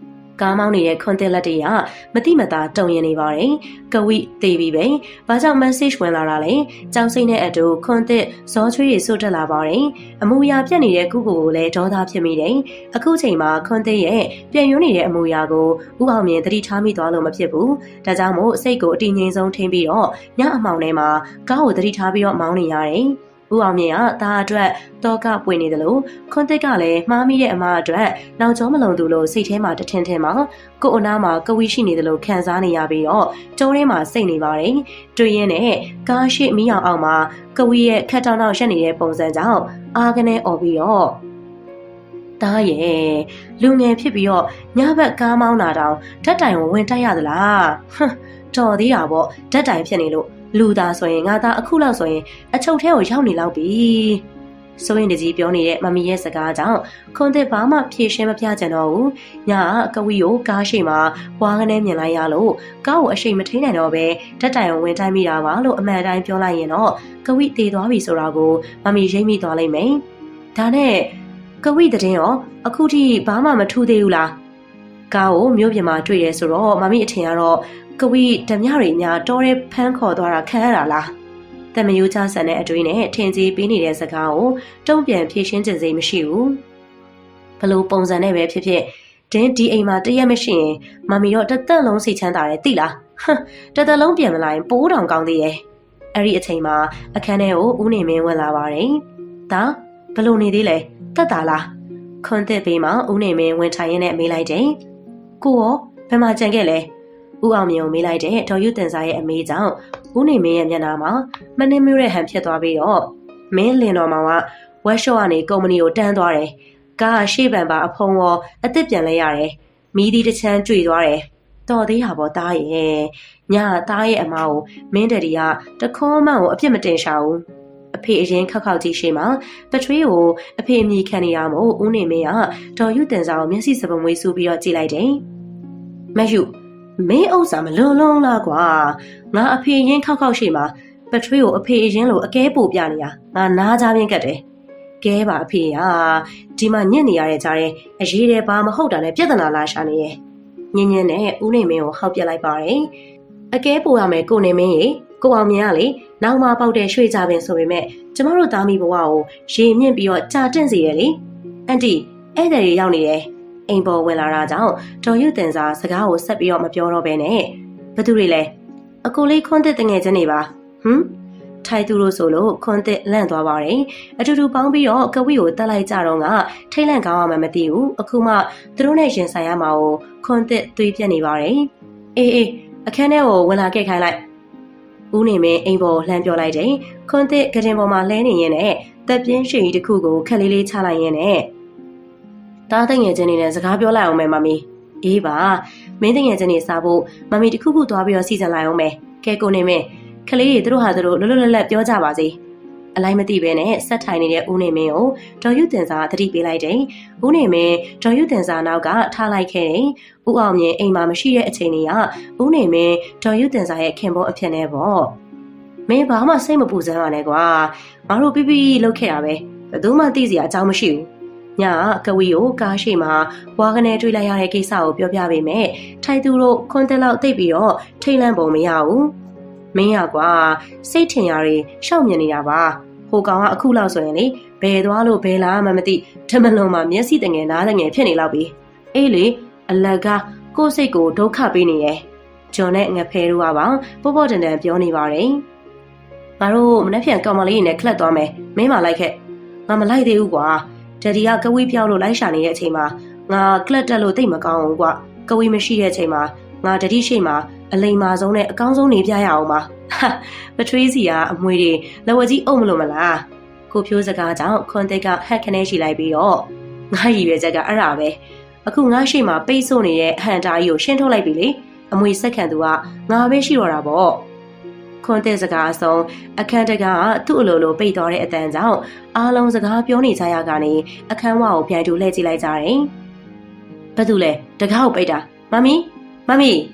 ကားမောင်းနေတဲ့ခွန်တက်လက်တွေကမတိမတာတုံရင်နေပါတယ်ကဝိတေးပြီးပဲဘာကြောင့် message ဝင်လာတာလဲကြောင်စိမ့်တဲ့အတူခွန်တက်ဇောချွေးတွေစွတ်တက်လာပါတယ်အမူအရာပြက်နေတဲ့ကုကိုလည်းဒေါသဖြစ်မိတယ်အခုချိန်မှာခွန်တက်ရဲ့ပြန်ရွံ့နေတဲ့အမူအရာကိုဦးအောင်မြင်သတိထားမိသွားလို့မဖြစ်ဘူးဒါကြောင့်မို့စိတ်ကိုအတည်ငြိမ်ဆုံးထိန်းပြီးတော့ညအမှောင်ထဲမှာကားကိုသတိထားပြီးတော့မောင်းနေရတယ်ဦးအောင်မြင်ကသားအတွက်တောကပွင့်နေတယ်လို့ခွန်သစ်ကလည်းမှားမိတဲ့အမအတွက်နောက်ကျောမလုံသူလို့စိတ်ထဲမှာတထင်ထင်မှာကိုအနားမှာကဝီရှိနေတယ်လို့ခံစားနေရပြီးတော့ကျိုးထဲမှာစိတ်နေပါတယ်တွေ့ရင်းနဲ့ကားရှိမီးအောင်မှာကဝီရဲ့ခက်တောင်းတောင်းရက်နေတဲ့ပုံစံကြောင့်အာကနေអော်ပြီးတော့တားရဲ့လူငယ်ဖြစ်ပြီးတော့ညဘက်ကားမောင်းတာတောင်ဓာတ်တိုင်ကိုဝင်တိုက်ရသလားတော်သေးတာပေါ့ဓာတ်တိုင်ဖြစ်နေလို့လူသားဆိုရင်ငါသားအခုလောက်ဆိုရင်အချုပ်ထဲကိုရောက်နေလောက်ပြီဆိုရင်တကြီးပြောနေတဲ့မမီရဲ့စကားကြောင့်ခွန်သစ်ဘာမှဖြေရှင်းမပြကြတော့ဘူးညကဝီကိုကားရှိမှာဝါးကနေမြင်လိုက်ရလို့ကားကိုအရှိန်မထိန်နိုင်တော့ပဲဓာတ်တိုင်ကိုဝင်တိုင်းမိတာပါလို့အမှန်တိုင်းပြောလိုက်ရင်တော့ကဝီတည်သွားပြီဆိုတာကိုမမီရိပ်မိသွားလိမ့်မယ်ဒါနဲ့ကဝီတဲ့ရောအခုထိဘာမှမထူးသေးဘူးလားကားကိုမြို့ပြင်မှာတွေ့ရဲဆိုတော့မမီအထင်ကတော့ကဝီဓမြတွေများတောထဲဖမ်းခေါ်သွားတာခံရတာလားတမယိုးချဆန်တဲ့အတွေ့နဲ့ထင်ကြီးပေးနေတဲ့စကားကိုတုံ့ပြန်ဖြေရှင်းခြင်းစိတ်မရှိဘူးဘလို့ပုံစံနဲ့ပဲဖြစ်ဖြစ်တင်းဒီအိမ်မှာတရက်မရှိရင်မမီတော့တသက်လုံးစိတ်ချမ်းသာတယ်သိလားတသက်လုံးပြန်မလာရင်ပိုးတောင်ကောင်းသေးရဲ့အဲ့ဒီအချိန်မှာအခန်းထဲကိုဦးနေမင်းဝင်လာပါတယ်ဒါဘလို့နေသေးလဲတက်တာလားခွန်သစ်ဘေးမှာဦးနေမင်းဝင်ထိုင်ရင်းနဲ့မေးလိုက်တယ်ကိုရောဘယ်မှာကြံခဲ့လဲဦးအောင်မြင့်ကိုမေးလိုက်တဲ့ဒေါ်ယူတင်စာရဲ့အမေကြောင့်ဦးနေမင်းရဲ့မျက်နှာမှာမနှင်းမျိုးတဲ့ဟန်ဖြစ်သွားပြီးတော့မင်းလင်တော်မောင်ကဝက်ရှော့ကနေကုမ္ပဏီကိုတန်းသွားတယ်။ကားရှေ့ပံပါအဖုံရောအသစ်ပြန်လဲရတယ်။မီးဒီတစ်ချမ်းကျွေသွားတယ်။တော်သေးတာပေါ့သားရဲ့။ညသားရဲ့အမကိုမင်းတတီကတခေါမှန်ကိုအပြစ်မတင်ရှာဘူး။အဖေအရင်ခောက်ကြီးရှိမှပထွေးကိုအဖေအမိခံနေရမို့ဦးနေမင်းကဒေါ်ယူတင်စာကိုမျက်စိစပမွေးစူးပြီးတော့ကြည့်လိုက်တယ်။မယူမင်းဥစ္စာမလွန်လုံးလားကွာငါအဖေရင်ခောက်ရှိမှာပထွေးကိုအဖေရင်လိုအကဲပို့ပြနေရငါနားကြပြင်းကတ်တယ်ကဲပါအဖေကဒီမှာညစ်နေရတဲ့ကြားတဲ့အရေးတယ်ဘာမဟုတ်တာနဲ့ပြဿနာလာရှာနေရဲ့ညင်းညင်းနဲ့ဦးနေမင်းကိုဟောက်ပြလိုက်ပါတယ်အကဲပို့ရမယ်ကိုနေမင်းရေကိုအောင်မြင်ကလေနောက်မှပေါက်တဲ့ရွှေကြပင်ဆိုပေမဲ့ကျမတို့သားမိဘဝကိုရေမြင့်ပြီးတော့ကြာတင့်စေရလေအန်တီအဲ့တဲ့တွေရောက်နေတယ်အိမ်ပေါ်ဝင်လာတာကြောင့်ဒေါ်ယူတင်စာစကားကိုဆက်ပြီးတော့မပြောတော့ဘဲနဲ့ဘသူတွေလဲအကိုလေးခွန်းသစ်တငယ်ချင်းတွေပါထိုင်သူတို့ဆိုလို့ခွန်းသစ်လန့်သွားပါတယ်အတူတူပေါင်းပြီးတော့ကဝီကိုတက်လိုက်ကြတော့ကထိတ်လန့်ကောင်းအောင်မသိဘူးအခုမှသူတို့နဲ့ရင်ဆိုင်ရမှာကိုခွန်းသစ်သွေးပြက်နေပါတယ်အေးအခန်းထဲကိုဝင်လာခဲ့ခိုင်းလိုက်ဦးနေမင်းအိမ်ပေါ်လှမ်းပြောလိုက်တယ်ခွန်းသစ်ကတင်ပေါ်မှာလဲနေရင်နဲ့တက်ပြင်းရှိကြီးတစ်ခုကိုခက်လေးလေးချလိုက်ရင်နဲ့တားတငယ်ချင်းတွေနဲ့စကားပြောလိုက်အောင်မယ်မမီအေးပါမင်းတငယ်ချင်းတွေစားဖို့မမီတခုခုသွားပြီးတော့စီစဉ်လိုက်အောင်မယ်ကဲကိုနေမင်းကလေးတွေသူတို့ဟာသူတို့လွတ်လွတ်လပ်လပ်ပြောကြပါစေအလိုက်မသိပဲနဲ့ဆက်ထိုင်နေတဲ့ဦးနေမင်းကိုဒေါ်ယူတင်စာသတိပေးလိုက်တယ်ဦးနေမင်းဒေါ်ယူတင်စာနောက်ကထားလိုက်ခဲ့တယ်ဦးအောင်မြင်အိမ်မှာမရှိတဲ့အချိန်တွေကဦးနေမင်းဒေါ်ယူတင်စာရဲ့ခင်ပွန်းအဖြစ်နဲ့ပေါ့မင်းဘာမှစိတ်မပူစမ်းပါနဲ့ကွာငါတို့ပြီးလုပ်ခဲ့တာပဲဘယ်သူမှသိစရာအကြောင်းမရှိဘူးညကဝီကိုကားရှိမှာဝါကနေတွေ့လိုက်ရတဲ့ကိစ္စကိုပြောပြပေးမယ်ထိုင်သူတို့ခွန်းတက်လောက်တိတ်ပြီးတော့ထိတ်လန့်ပုံမရဘူးမင်းရကွာစိတ်ထင်ရတွေရှောက်မြင်နေတာပါဟိုကောင်ကအခုလောက်ဆိုရင်လေဘယ်သွားလို့ဘယ်လာမှမသိထမလွန်မှာမျက်စိတငယ်နားတငယ်ဖြစ်နေလောက်ပြီအေးလေအလကကိုယ်စိတ်ကိုဒုက္ခပေးနေရဲ့ဂျွန်နဲ့ငဖဲတို့ကပါပေါ့တန်ပြောနေပါတယ်ငါတို့မနှက်ဖြန်ကောင်မလေးနဲ့ခလက်သွားမယ်မင်းမလိုက်ခဲ့ငါမလိုက်သေးဘူးကွာဒဒီကကဝီပြောင်းလို့လိုက်ရှာနေတဲ့အချိန်မှာငါကလတ်တက်လို့တိတ်မကောင်းဘူးကွာကဝီမရှိတဲ့အချိန်မှာငါဒဒီရှိမှာအလိမ်မာဆုံးနဲ့အကောင်းဆုံးနေပြရအောင်ပါပထွေးစီကအမွေတွေလက်ဝဲကြီးအုပ်မလို့မလားကိုဖြိုးစကားကြောင့်ခွန်တိတ်ကဟက်ခနဲရှိလိုက်ပြီးတော့ငါရည်ရွယ်ချက်ကအဲ့ဒါပဲအခုငါရှိမှာပိတ်ဆို့နေတဲ့ဟန်တာကြီးကိုရှင်းထုတ်လိုက်ပြီလေအမွေစက်ခံသူကငါပဲရှိတော့တာပေါ့ခွန်တဲ့စကားအဆုံးအခန်းတကသူ့အလိုလိုပိတ်သွားတဲ့အတန်ကြောင့်အားလုံးစကားပြောနေကြရကနေအခန်းဝကိုပြန်တူလှည့်ကြည့်လိုက်ကြတယ်။ဘာတူလဲတကားကိုပိတ်တာမမီ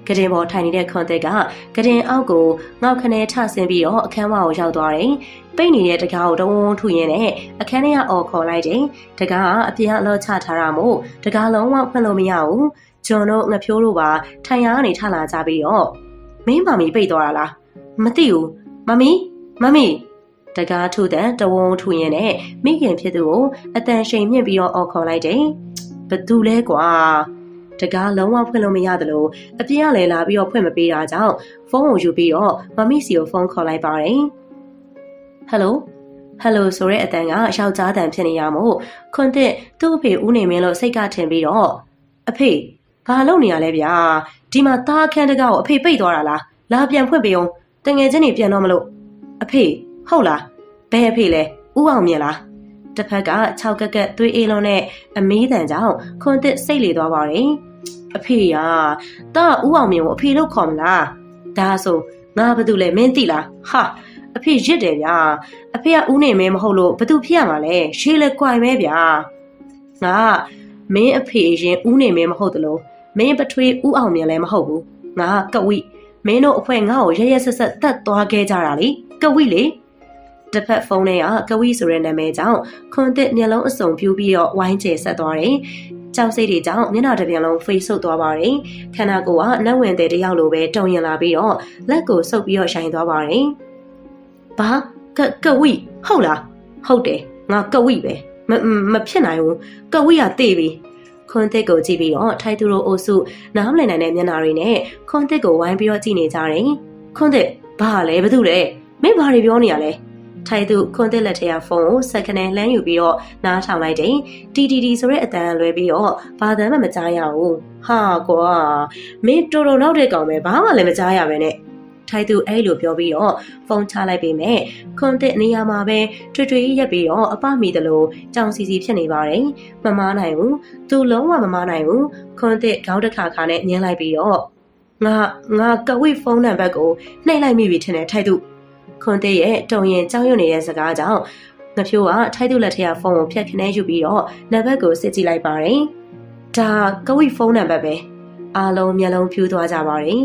ကတင်ပေါ်ထိုင်နေတဲ့ခွန်သစ်ကကတင်အောက်ကိုငေါက်ခနဲထဆင်းပြီးတော့အခန်းဝကိုရောက်သွားတယ်။ပိတ်နေတဲ့တကားကိုတုံးထုရင်းနဲ့အခန်းထဲကအော်ခေါ်လိုက်တယ်။တကားကအပြင်အလောချထားတာမို့တကားလုံးဝဖွင့်လို့မရဘူး။ဂျွန်တို့ငဖြိုးတို့ပါထိုင်ရကနေထလာကြပြီးတော့မင်းမမီပိတ်သွားတာလား။မသိဘူး။မမီတကားထုတဲ့တဝုံထုရင်းနဲ့မိခင်ဖြစ်သူကိုအတန်ရှိန်မြင့်ပြီးတော့အော်ခေါ်လိုက်တယ်။ဘသူလဲကွာ။တကားလုံးဝဖွင့်လို့မရတယ်လို့အပြင်ကလည်းလာပြီးတော့ဖွင့်မပေးတာကြောင့်ဖုန်းကိုယူပြီးတော့မမီစီကိုဖုန်းခေါ်လိုက်ပါတယ်။ဟယ်လိုဆိုတဲ့အတန်ကယောက်ျားတန်ဖြစ်နေရမို့ခွန်းတဲ့သူ့အဖေဦးနေမင်းလို့စိတ်ကထင်ပြီးတော့အဖေဘာလုပ်နေရလဲဗျာဒီမှာသားအခန်းတကားကိုအဖေပိတ်သွားတာလားလာပြန်ဖွင့်ပေးအောင်တငယ်ချင်းတွေပြန်တော့မလို့အဖေဟုတ်လားဘယ်အဖေလဲဦးအောင်မြင်လားတစ်ဖက်က6ကက်ကက်သွေးအေးလုံးနဲ့အမေးတန်ကြောင့်ခွန်းတဲ့စိတ်လေသွားပါတယ်အဖေရာတာဦးအောင်မြင်ကိုအဖေလို့ခေါ်မလားဒါဆိုငါဘာတူလဲမင်းသိလားဟာအဖေရစ်တယ်ဗျာအဖေကဦးနေမဲမဟုတ်လို့ဘာတူဖြစ်ရမှာလဲရှေးလဲကြွိုင်မဲဗျာငါမင်းအဖေရင်ဦးနေမဲမဟုတ်တလို့မင်းပထွေးဦးအောင်မြင်လည်းမဟုတ်ဘူးငါကဝိမင်းတို့အဖွဲငါ့ကိုရဆက်ဆက်တတ်သွားခဲ့ကြတာလေကဝိလေတစ်ဖက်ဖုန်းထဲကကဝိဆိုတဲ့နာမည်ကြောင့်ခွန်သစ်မျက်လုံးအစုံပြူးပြီးတော့ဝိုင်းကျဲဆက်သွားတယ်ကြောက်စိတ်တွေကြောင့်မျက်နှာတစ်ပြန်လုံးဖေးဆုပ်သွားပါတယ်ခန္ဓာကိုယ်ကနှက်ဝင်တဲ့တယောက်လိုပဲတုံရင်လာပြီးတော့လက်ကိုဆုပ်ပြီးတော့ရှိုင်သွားပါတယ်ဘာကဝိဟုတ်လားဟုတ်တယ်ငါကဝိပဲမဖြစ်နိုင်ဘူးကဝိကတေးပြီခွန်သစ်ကိုကြည့်ပြီးတော့ထိုက်သူတို့အိုစုနားမလည်နိုင်တဲ့မျက်နှာတွေနဲ့ခွန်သစ်ကိုဝိုင်းပြီးတော့ကြည့်နေကြတယ်ခွန်သစ်ဘာလဲဘာလို့လဲမင်းဘာတွေပြောနေရလဲထိုက်သူခွန်သစ်လက်ထဲကဖုန်းကိုစက္ကနဲလှမ်းယူပြီးတော့နားထောင်လိုက်တယ်တီဆိုတဲ့အတန်လွဲပြီးတော့ဘာတမ်းမှမကြားရဘူးဟာကွာမင်းတော်တော်နောက်တဲ့ကောင်ပဲဘာမှလည်းမကြားရပဲနဲ့ထိုက်သူအဲ့လိုပြောပြီးတော့ဖုန်းချလိုက်ပေမဲ့ခွန်သစ်နေရာမှာပဲထွေရက်ပြီးတော့အပမိတယ်လို့ကြောင်စီဖြစ်နေပါတယ်မမားနိုင်ဘူးသူလုံးဝမမားနိုင်ဘူးခွန်သစ်ခေါင်းတစ်ခါနဲ့ညှင်းလိုက်ပြီးတော့ငါကဝိဖုန်းနံပါတ်ကိုနှိပ်လိုက်မိပြီထင်တယ်ထိုက်သူခွန်သစ်ရဲ့တုံရင်ကြောက်ရွံ့နေတဲ့စကားကြောင့်ငဖြိုးကထိုက်သူလက်ထက်ကဖုန်းကိုဖြတ်ခနဲယူပြီးတော့နံပါတ်ကိုစစ်ကြည့်လိုက်ပါတယ်ဒါကဝိဖုန်းနံပါတ်ပဲအားလုံးမျက်လုံးဖြူးသွားကြပါတယ်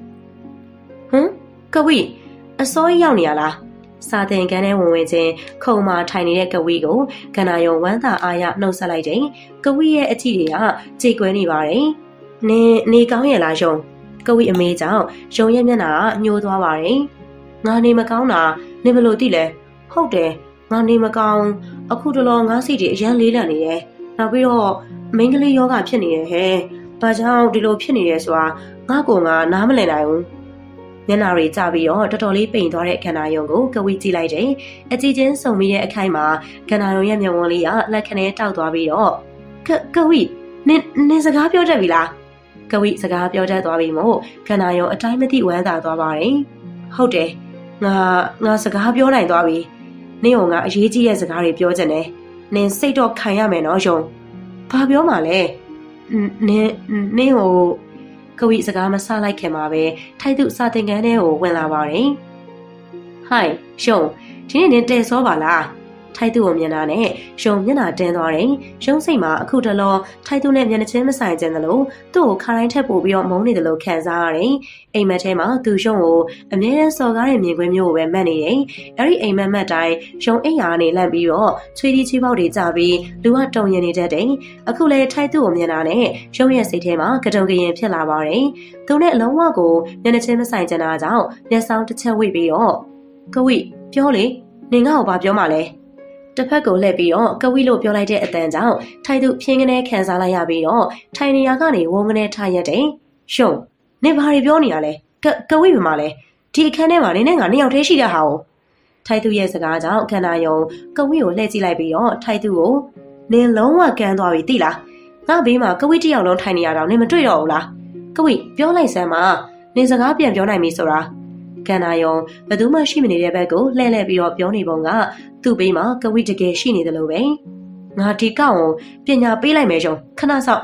ကဝိအစိုးရရောက်နေရလားစာသင်ခန်းထဲဝင်ချင်းခုံမာထိုင်နေတဲ့ကဝိကိုကန္နာယုံဝမ်းသာအားရနှုတ်ဆက်လိုက်တယ်ကဝိရဲ့အကြည့်တွေကကြေကွဲနေပါတယ်နေကောင်းရဲ့လားယုံကဝိအမေကြောင့်ယုံရဲ့မျက်နှာကညှိုးသွားပါတယ်ငါနေမကောင်းတာနေဘလို့သိလဲဟုတ်တယ်ငါနေမကောင်းအခုတလောငါစိတ်တွေအရန်လေးလံနေတယ်နောက်ပြီးတော့မိန်းကလေးယောဂဖြစ်နေတယ်ဟဲ့ဘာကြောင့်ဒီလိုဖြစ်နေရဲဆိုတာငါကနားမလည်နိုင်ဘူးမျက်နှာတွေကျပြီးတော့တော်တော်လေးပိန်သွားတဲ့ခန္ဓာယုံကိုကဝိကြည့်လိုက်တယ်။အကြည့်ချင်းစုံပြီးတဲ့အခိုက်မှာခန္ဓာယုံရဲ့မျက်ဝန်းလေးကလက်ခနဲတောက်သွားပြီးတော့ကဝိနင်စကားပြောတတ်ပြီလား။ကဝိစကားပြောတတ်သွားပြီမို့ခန္ဓာယုံအတိုင်းမသိဝမ်းသာသွားပါတယ်။ဟုတ်တယ်။ငါစကားပြောနိုင်သွားပြီ။နင်ကငါအရေးကြီးတဲ့စကားတွေပြောချင်တယ်။နင်စိတ်တော့ခံရမယ်နော်ယုံ။ဘာပြောမှလဲ။နင်ကိုကဝိစကားမဆလိုက်ခင်မှာပဲထိုက်သူစာသင်ခန်းထဲကိုဝင်လာပါတယ်။ဟိုင်ရှုံဒီနေ့နင်တဲစောပါလား။ထိုက်သူကိုမြင်တာနဲ့ရှုံမျက်နှာတင်းသွားတယ်။ရှုံစိတ်မှာအခုတလောထိုက်သူနဲ့မျက်နှာချင်းမဆိုင်ကြတယ်လို့သူ့ကိုခါတိုင်းထက်ပို့ပြီးတော့မုန်းနေတယ်လို့ခံစားရတယ်။အိမ်မက်ထဲမှာသူရှုံကိုအမြဲတမ်းစော်ကားတဲ့မြင်ကွင်းမျိုးကိုပဲမှတ်နေတယ်။အဲ့ဒီအိမ်မက်တိုင်းရှုံအိမ်ယာကနေလန့်ပြီးတော့ချွေးတီးချီးပေါက်တွေကြပြီးလူကတုံရင်နေတတ်တယ်။အခုလေထိုက်သူကိုမြင်တာနဲ့ရှုံရဲ့စိတ်ထဲမှာကတုံကရင်ဖြစ်လာပါတယ်။သူနဲ့အလုံးဝကိုမျက်နှာချင်းမဆိုင်ကြတာကြောင့်မျက်စောင်းတစ်ချက်ဝိပြီးတော့ကဝိပြောလေနင်ငါ့ကိုဘာပြောမှလဲတစ်ဖက်ကိုလှည့်ပြီးတော့ကဝိလို့ပြောလိုက်တဲ့အတန်ကြောင့်ထိုက်သူဖြင်းကနေခံစားလိုက်ရပြီးတော့ထိုင်နေရာကနေဝုန်းကနေထားရက်တယ်ရှုံနင်ဘာတွေပြောနေရလဲကဝိမမလဲဒီအခန်းထဲမှာနင်နဲ့ငါနှစ်ယောက်တည်းရှိတဲ့ဟာကိုထိုက်သူရဲ့စကားကြောင့်ခန္ဓာယုံကဝိကိုလှည့်ကြည့်လိုက်ပြီးတော့ထိုက်သူကိုနင်လုံးဝကန်းသွားပြီသိလားငါဘေးမှာကဝိတစ်ယောက်လုံးထိုင်နေရတော့နင်မတွေ့တော့ဘူးလားကဝိပြောလိုက်စမ်းပါနင်စကားပြန်ပြောနိုင်ပြီဆိုတာခန္ဓာယုံဘယ်သူမှရှိမနေတဲ့ဘက်ကိုလှည့်လှည့်ပြီးတော့ပြောနေပုံကသူ့ဘေးမှာကဝိတကယ်ရှိနေတယ်လို့ပဲငါဒီကောက်ကိုပညာပေးလိုက်မယ်ယုံခဏဆောက်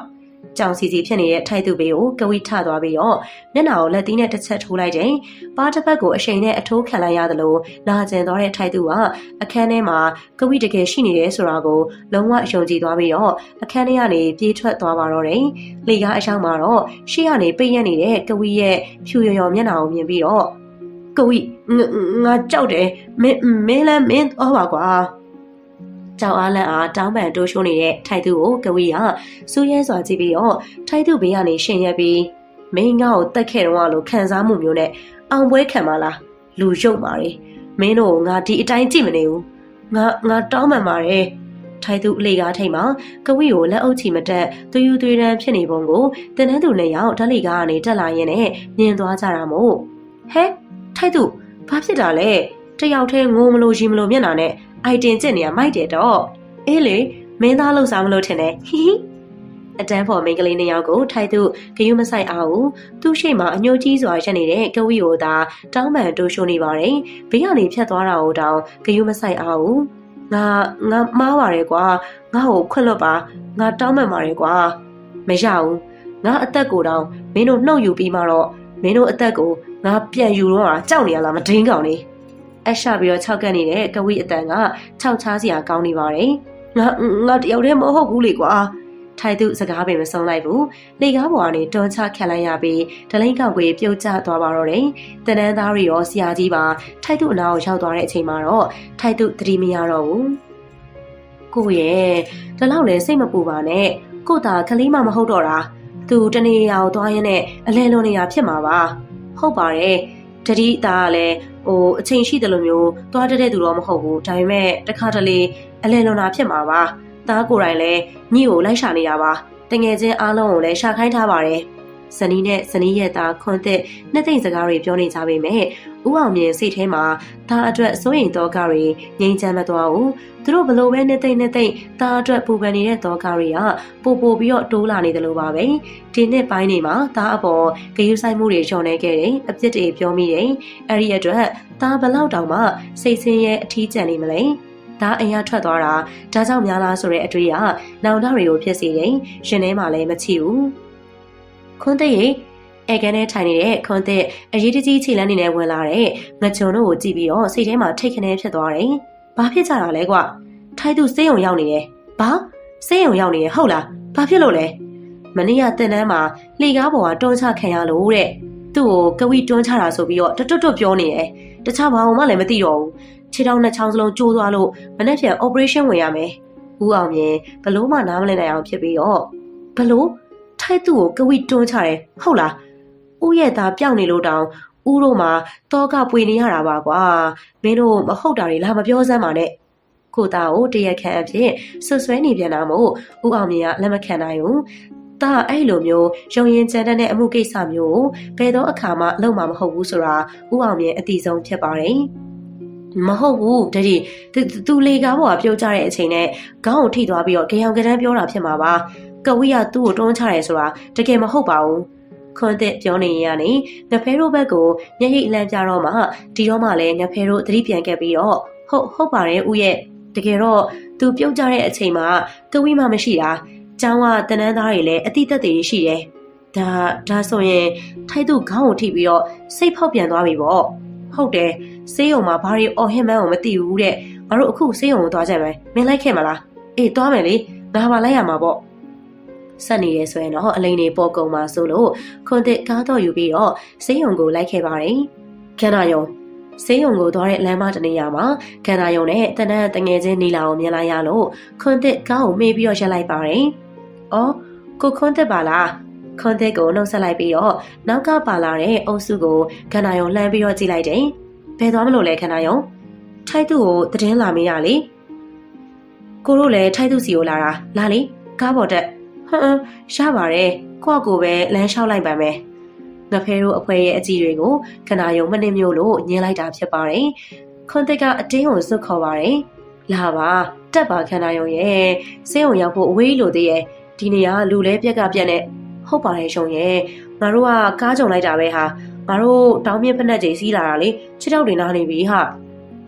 ကြောင်စီစီဖြစ်နေတဲ့ထိုက်သူဘေးကိုကဝီထသွားပြီးတော့မျက်နှာကိုလက်သီးနဲ့တစ်ချက်ထိုးလိုက်တယ်။ပါးတစ်ဖက်ကိုအရှိန်နဲ့အထိုးခံလိုက်ရသလိုနာကျင်သွားတဲ့ထိုက်သူကအခန်းထဲမှာကဝီတကယ်ရှိနေတယ်ဆိုတာကိုလုံးဝယုံကြည်သွားပြီးတော့အခန်းထဲကနေပြေးထွက်သွားပါတော့တယ်။လေကားအရောက်မှာတော့ရှေ့ကနေပိတ်ရက်နေတဲ့ကဝီရဲ့ဖြူရော်မျက်နှာကိုမြင်ပြီးတော့ကဝီငါကြောက်တယ်မင်းလည်းမင်းသွားပါကွာကြောင်အားလန့်အားတောင်းပန်တိုးရှိုးနေတဲ့ထိုက်သူကိုကဝီကစူးရဲစွာကြည့်ပြီးတော့ထိုက်သူဘေးကနေရှင်ရက်ပြီးမင်းငါ့ကိုတက်ခဲ့တော့လို့ခံစားမှုမျိုးနဲ့အောင်ပွဲခံပါလားလူရုပ်ပါလေမင်းတို့ငါဒီအတိုင်းကြည့်မနေဘူးငါတောင်းပန်ပါတယ်ထိုက်သူအလေကားထိတ်မှာကဝီကိုလက်အုပ်ချီမတက်သူယူသွေးတန်းဖြစ်နေပုံကိုတင်တဲ့သူနဲ့ရောက်ဓာတ်လေကားကနေတက်လာရင်းနဲ့မြင်သွားကြတာမို့ဟဲထိုက်သူဘာဖြစ်တာလဲတယောက်တည်းငိုမလို့ရှိမလို့မျက်နှာနဲ့အိုက်တင်ကျင့်နေရမိုက်တယ်တော့အေးလေမင်းသားလှုပ်ရှားမလို့ထင်တယ်ဟီဟီအတန်းဖော်မိန်းကလေးနှစ်ယောက်ကိုထိုက်သူဂယုမဆိုင်အောင်သူ့ရှိမှအညိုကြီးစွာရက်နေတဲ့ကဝီကိုသာတောင်းပန်တိုးရှိုးနေပါတယ်ဘေးကနေဖြတ်သွားတာကိုတောင်ဂယုမဆိုင်အောင်ငါမားပါတယ်ကွာငါ့ကိုခွင့်လွတ်ပါငါတောင်းပန်ပါတယ်ကွာမရဘူးငါအသက်ကိုတောင်မင်းတို့နှုတ်ယူပြီးမှတော့မင်းတို့အသက်ကိုငါပြန်ယူတော့ကြောက်နေရလားမဒင်းကောင်လေးအရှာပြီးတော့၆ကက်နေတဲ့ကဝီအတန်က၆ချားစရာကောင်းနေပါတယ်ငါတယောက်တည်းမဟုတ်ဘူးလေကွာထိုက်သူစကားပင်မဆုံးလိုက်ဘူးလေကားပေါ်ကနေတွန်းချခံလိုက်ရပြီးဒလိမ့်ကောက်ကွေပြုတ်ကျသွားပါတော့တယ်တနန်းသားတွေရောဆရာကြီးပါထိုက်သူအနာကိုရောက်သွားတဲ့အချိန်မှာတော့ထိုက်သူသတိမရတော့ဘူးကိုရဲ့ဒီလောက်လည်းစိတ်မပူပါနဲ့ကိုသာကလေးမမဟုတ်တော့တာသူတနေရာကိုသွားရင်းနဲ့အလဲလွန်နေတာဖြစ်မှာပါဟုတ်ပါတယ်တတိသားကလည်းအချိန်ရှိတယ်လို့မျိုးသွားတတ်တဲ့သူတော့မဟုတ်ဘူးဒါပေမဲ့တခါတလေအလဲလွန်တာဖြစ်မှာပါသားကိုယ်တိုင်လည်းညိကိုလိုက်ရှာနေတာပါတငယ်ချင်းအားလုံးကိုလည်းရှာခိုင်းထားပါတယ်ဇနီးနဲ့ဇနီးရဲ့သားခွန်သက်နှစ်သိမ့်စကားတွေပြောနေကြပေမဲ့ဦးအောင်မြင်စိတ်ထဲမှာသားအတွက်စိုးရိမ်သောကတွေငြိမ်ချမ်းမသွားဘူးသူတို့ဘလို့ပဲနှစ်သိမ့်သားအတွက်ပူပန်နေတဲ့သောကတွေကပိုပြီးတော့တိုးလာနေတယ်လို့ပါပဲဒီနှစ်ပိုင်းတွေမှာသားအပေါ်ဂရုစိုက်မှုတွေလျော့နေခဲ့တယ်အပြစ်တွေပြောမိတယ်အဲ့ဒီအတွက်သားဘလောက်တောင်မှစိတ်ဆင်းရဲအထီးကျန်နေမလဲဒါအိမ်ကထွက်သွားတာဒါကြောင့်များလားဆိုတဲ့အတွေ့အကြုံနောင်တတွေကိုဖြစ်စေတယ်ရှင်ထဲမှာလည်းမချီဘူးခွန်းတဲ့အေကန်နဲ့ထိုင်နေတဲ့ခွန်းတဲ့အရေးတကြီးခြေလမ်းနေနဲ့ဝင်လာတဲ့ငချုံတို့ကိုကြည့်ပြီးတော့စိတ်ထဲမှာထိတ်ခနဲဖြစ်သွားတယ်။ဘာဖြစ်ကြတာလဲကွာ။ထိုက်သူစေးုံရောက်နေတယ်။ဘာစေးုံရောက်နေရဟုတ်လား။ဘာဖြစ်လို့လဲ။မနေ့ကတင်တန်းမှာလှေကားပေါ်ကတွန်းချခံရလို့တဲ့။သူ့ကိုကဝီတွန်းချတာဆိုပြီးတော့တွတ်ပြောနေတယ်။တခြားဘာမှလည်းမသိတော့ဘူး။ခြေထောက်နှစ်ချောင်းစလုံးကျိုးသွားလို့မနေ့ပြန် operation ဝင်ရမယ်။ဦးအောင်မြင်ဘလို့မှနားမလည်နိုင်အောင်ဖြစ်ပြီးတော့ဘလို့ထိုက်သူ့ကိုကဝီတွန်းချတယ်ဟုတ်လားဦးရဲ့သားပြောင်းနေလို့တောင်ဦးတို့မှာတောကပွေနေရတာပါကွာမင်းတို့မဟုတ်တာတွေလာမပြောစမ်းပါနဲ့ကိုသားကိုတရက်ခန့်အဖြစ်ဆွဆွဲနေပြန်တာမို့ဦးအောင်မြင်ကလက်မခံနိုင်ဘူးဒါအဲ့လိုမျိုးရုံရင်ကြမ်းတဲ့အမှုကိစ္စမျိုးဘယ်တော့အခါမှလုပ်မှာမဟုတ်ဘူးဆိုတာဦးအောင်မြင်အတိဆုံးဖြစ်ပါတယ်မဟုတ်ဘူးတတိသူလေကားပေါ်ကပြုတ်ကြတဲ့အချိန်နဲ့ခေါင်းကိုထိသွားပြီးတော့ကြောင်ကတန်းပြောတာဖြစ်မှာပါကဝီကသူ့ကိုတွန်းချတယ်ဆိုတာတကယ်မဟုတ်ပါဘူးခွန်သက်ပြောနေရနေငဖဲတို့ဘက်ကိုမျက်ရည်အလန့်ပြတော့မှဒီတော့မှလည်းငဖဲတို့သတိပြန်ခဲ့ပြီးတော့ဟုတ်ပါတယ်ဦးရဲ့တကယ်တော့သူပြုတ်ကြတဲ့အချိန်မှာကဝီမှမရှိတာကျောင်းကတနန်းသားတွေလည်းအတိသက်တွေရှိတယ်ဒါဆိုရင်ထိုက်သူခေါင်းကိုထိပြီးတော့စိတ်ဖောက်ပြန်သွားပြီပေါ့ဟုတ်တယ်ဆေးရုံမှာဘာတွေအော်ဟစ်မှန်းကိုမသိဘူးတဲ့ငါတို့အခုဆေးရုံကိုသွားကြမယ်မင်းလိုက်ခဲ့မလားအေးသွားမယ်လေငါပါလိုက်ရမှာပေါ့ဆက်နေရဲဆိုရင်တော့အလိန်တွေပေါ်ကုန်မှာဆိုလို့ခွန်သက်ကားတော့ယူပြီးတော့ဆေးရုံကိုလိုက်ခဲ့ပါတယ်ခန္ဓာယုံဆေးရုံကိုသွားတဲ့လမ်းမတနေရာမှာခန္ဓာယုံနဲ့တနန်းတငယ်ချင်းနီလာကိုမြင်လိုက်ရလို့ခွန်သက်ကားကိုမေးပြီးတော့ရက်လိုက်ပါတယ်အော်ကိုခွန်သက်ပါလားခွန်သက်ကိုနှုတ်ဆက်လိုက်ပြီးတော့နောက်ကပါလာတဲ့အုပ်စုကိုခန္ဓာယုံလှမ်းပြီးတော့ကြည့်လိုက်တယ်ဘယ်သွားမလို့လဲခန္ဓာယုံထိုက်သူကိုသတင်းလာမေးရလေကိုတို့လည်းထိုက်သူစီကိုလာတာလာလေကားပေါ်တက်ရပါတယ်ကိုပဲလမ်းလျှောက်လိုက်ပါမယ်ငဖဲတို့အဖွဲရဲ့အကြည့်တွေကိုခဏယုံမနှင်းမျိုးလို့ညင်းလိုက်တာဖြစ်ပါတယ်ခွန်သက်ကအတင်းကိုစွတ်ခေါ်ပါတယ်လာပါတက်ပါခဏယုံရဲ့ဆေးရုံရောက်ဖို့အဝေးလို့သေးရဲ့ဒီနေရာလူလဲပြက်ကပြက်နဲ့ဟုတ်ပါတယ်ရှုံရဲ့ငါတို့ကကားကြုံလိုက်တာပဲဟာငါတို့တောင်းမြင့်ဖက်နဲ့ချိန်စီးလာတာလေခြေထောက်တွေနားနေပြီဟာ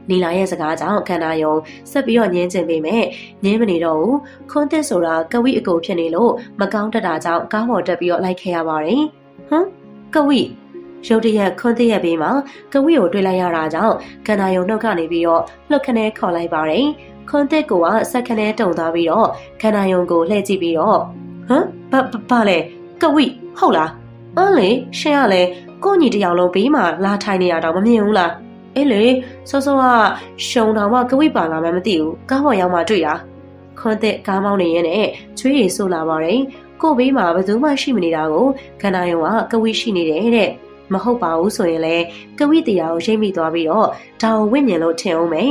နီလာရဲ့စကားကြောင့်ခန္ဓာယုံဆက်ပြီးတော့ညင်းကျင်ပေမဲ့ညင်းမနေတော့ဘူးခွန်းတစ်ဆိုတာကဝိအကိုဖြစ်နေလို့မကောင်းတတ်တာကြောင့်ကားပေါ်တက်ပြီးတော့လိုက်ခဲ့ရပါတယ်ကဝိရုတ်တရက်ခွန်းတစ်ရဲ့ဘေးမှာကဝိကိုတွေ့လိုက်ရတာကြောင့်ခန္ဓာယုံနှုတ်ကနေပြီးတော့လှုပ်ခနဲခေါ်လိုက်ပါတယ်ခွန်းတစ်ကစက်ခနဲတုံသွားပြီးတော့ခန္ဓာယုံကိုလှည့်ကြည့်ပြီးတော့ဘာလဲကဝိဟုတ်လားလေရှင်ကလည်းကိုညီတယောက်လုံးဘေးမှာလာထိုင်နေရတော့မမြင်ဘူးလားအေးလေစောစောကရှုံတော်မှကဝိပါလာမှမသိဘူးကားပေါ်ရောက်မှတွေ့တာခွန်းတဲ့ကားမောင်းနေရင်နဲ့ချွေးရည်ဆိုလာပါတယ်ကိုဘေးမှာဘယ်သူမှရှိမနေတာကိုခန္ဓာယုံကကဝိရှိနေတယ်တဲ့မဟုတ်ပါဘူးဆိုရင်လေကဝိတရားကိုရိပ်မိသွားပြီးတော့ဒါကိုဝင့်မြင်လို့ထင်အောင်မယ်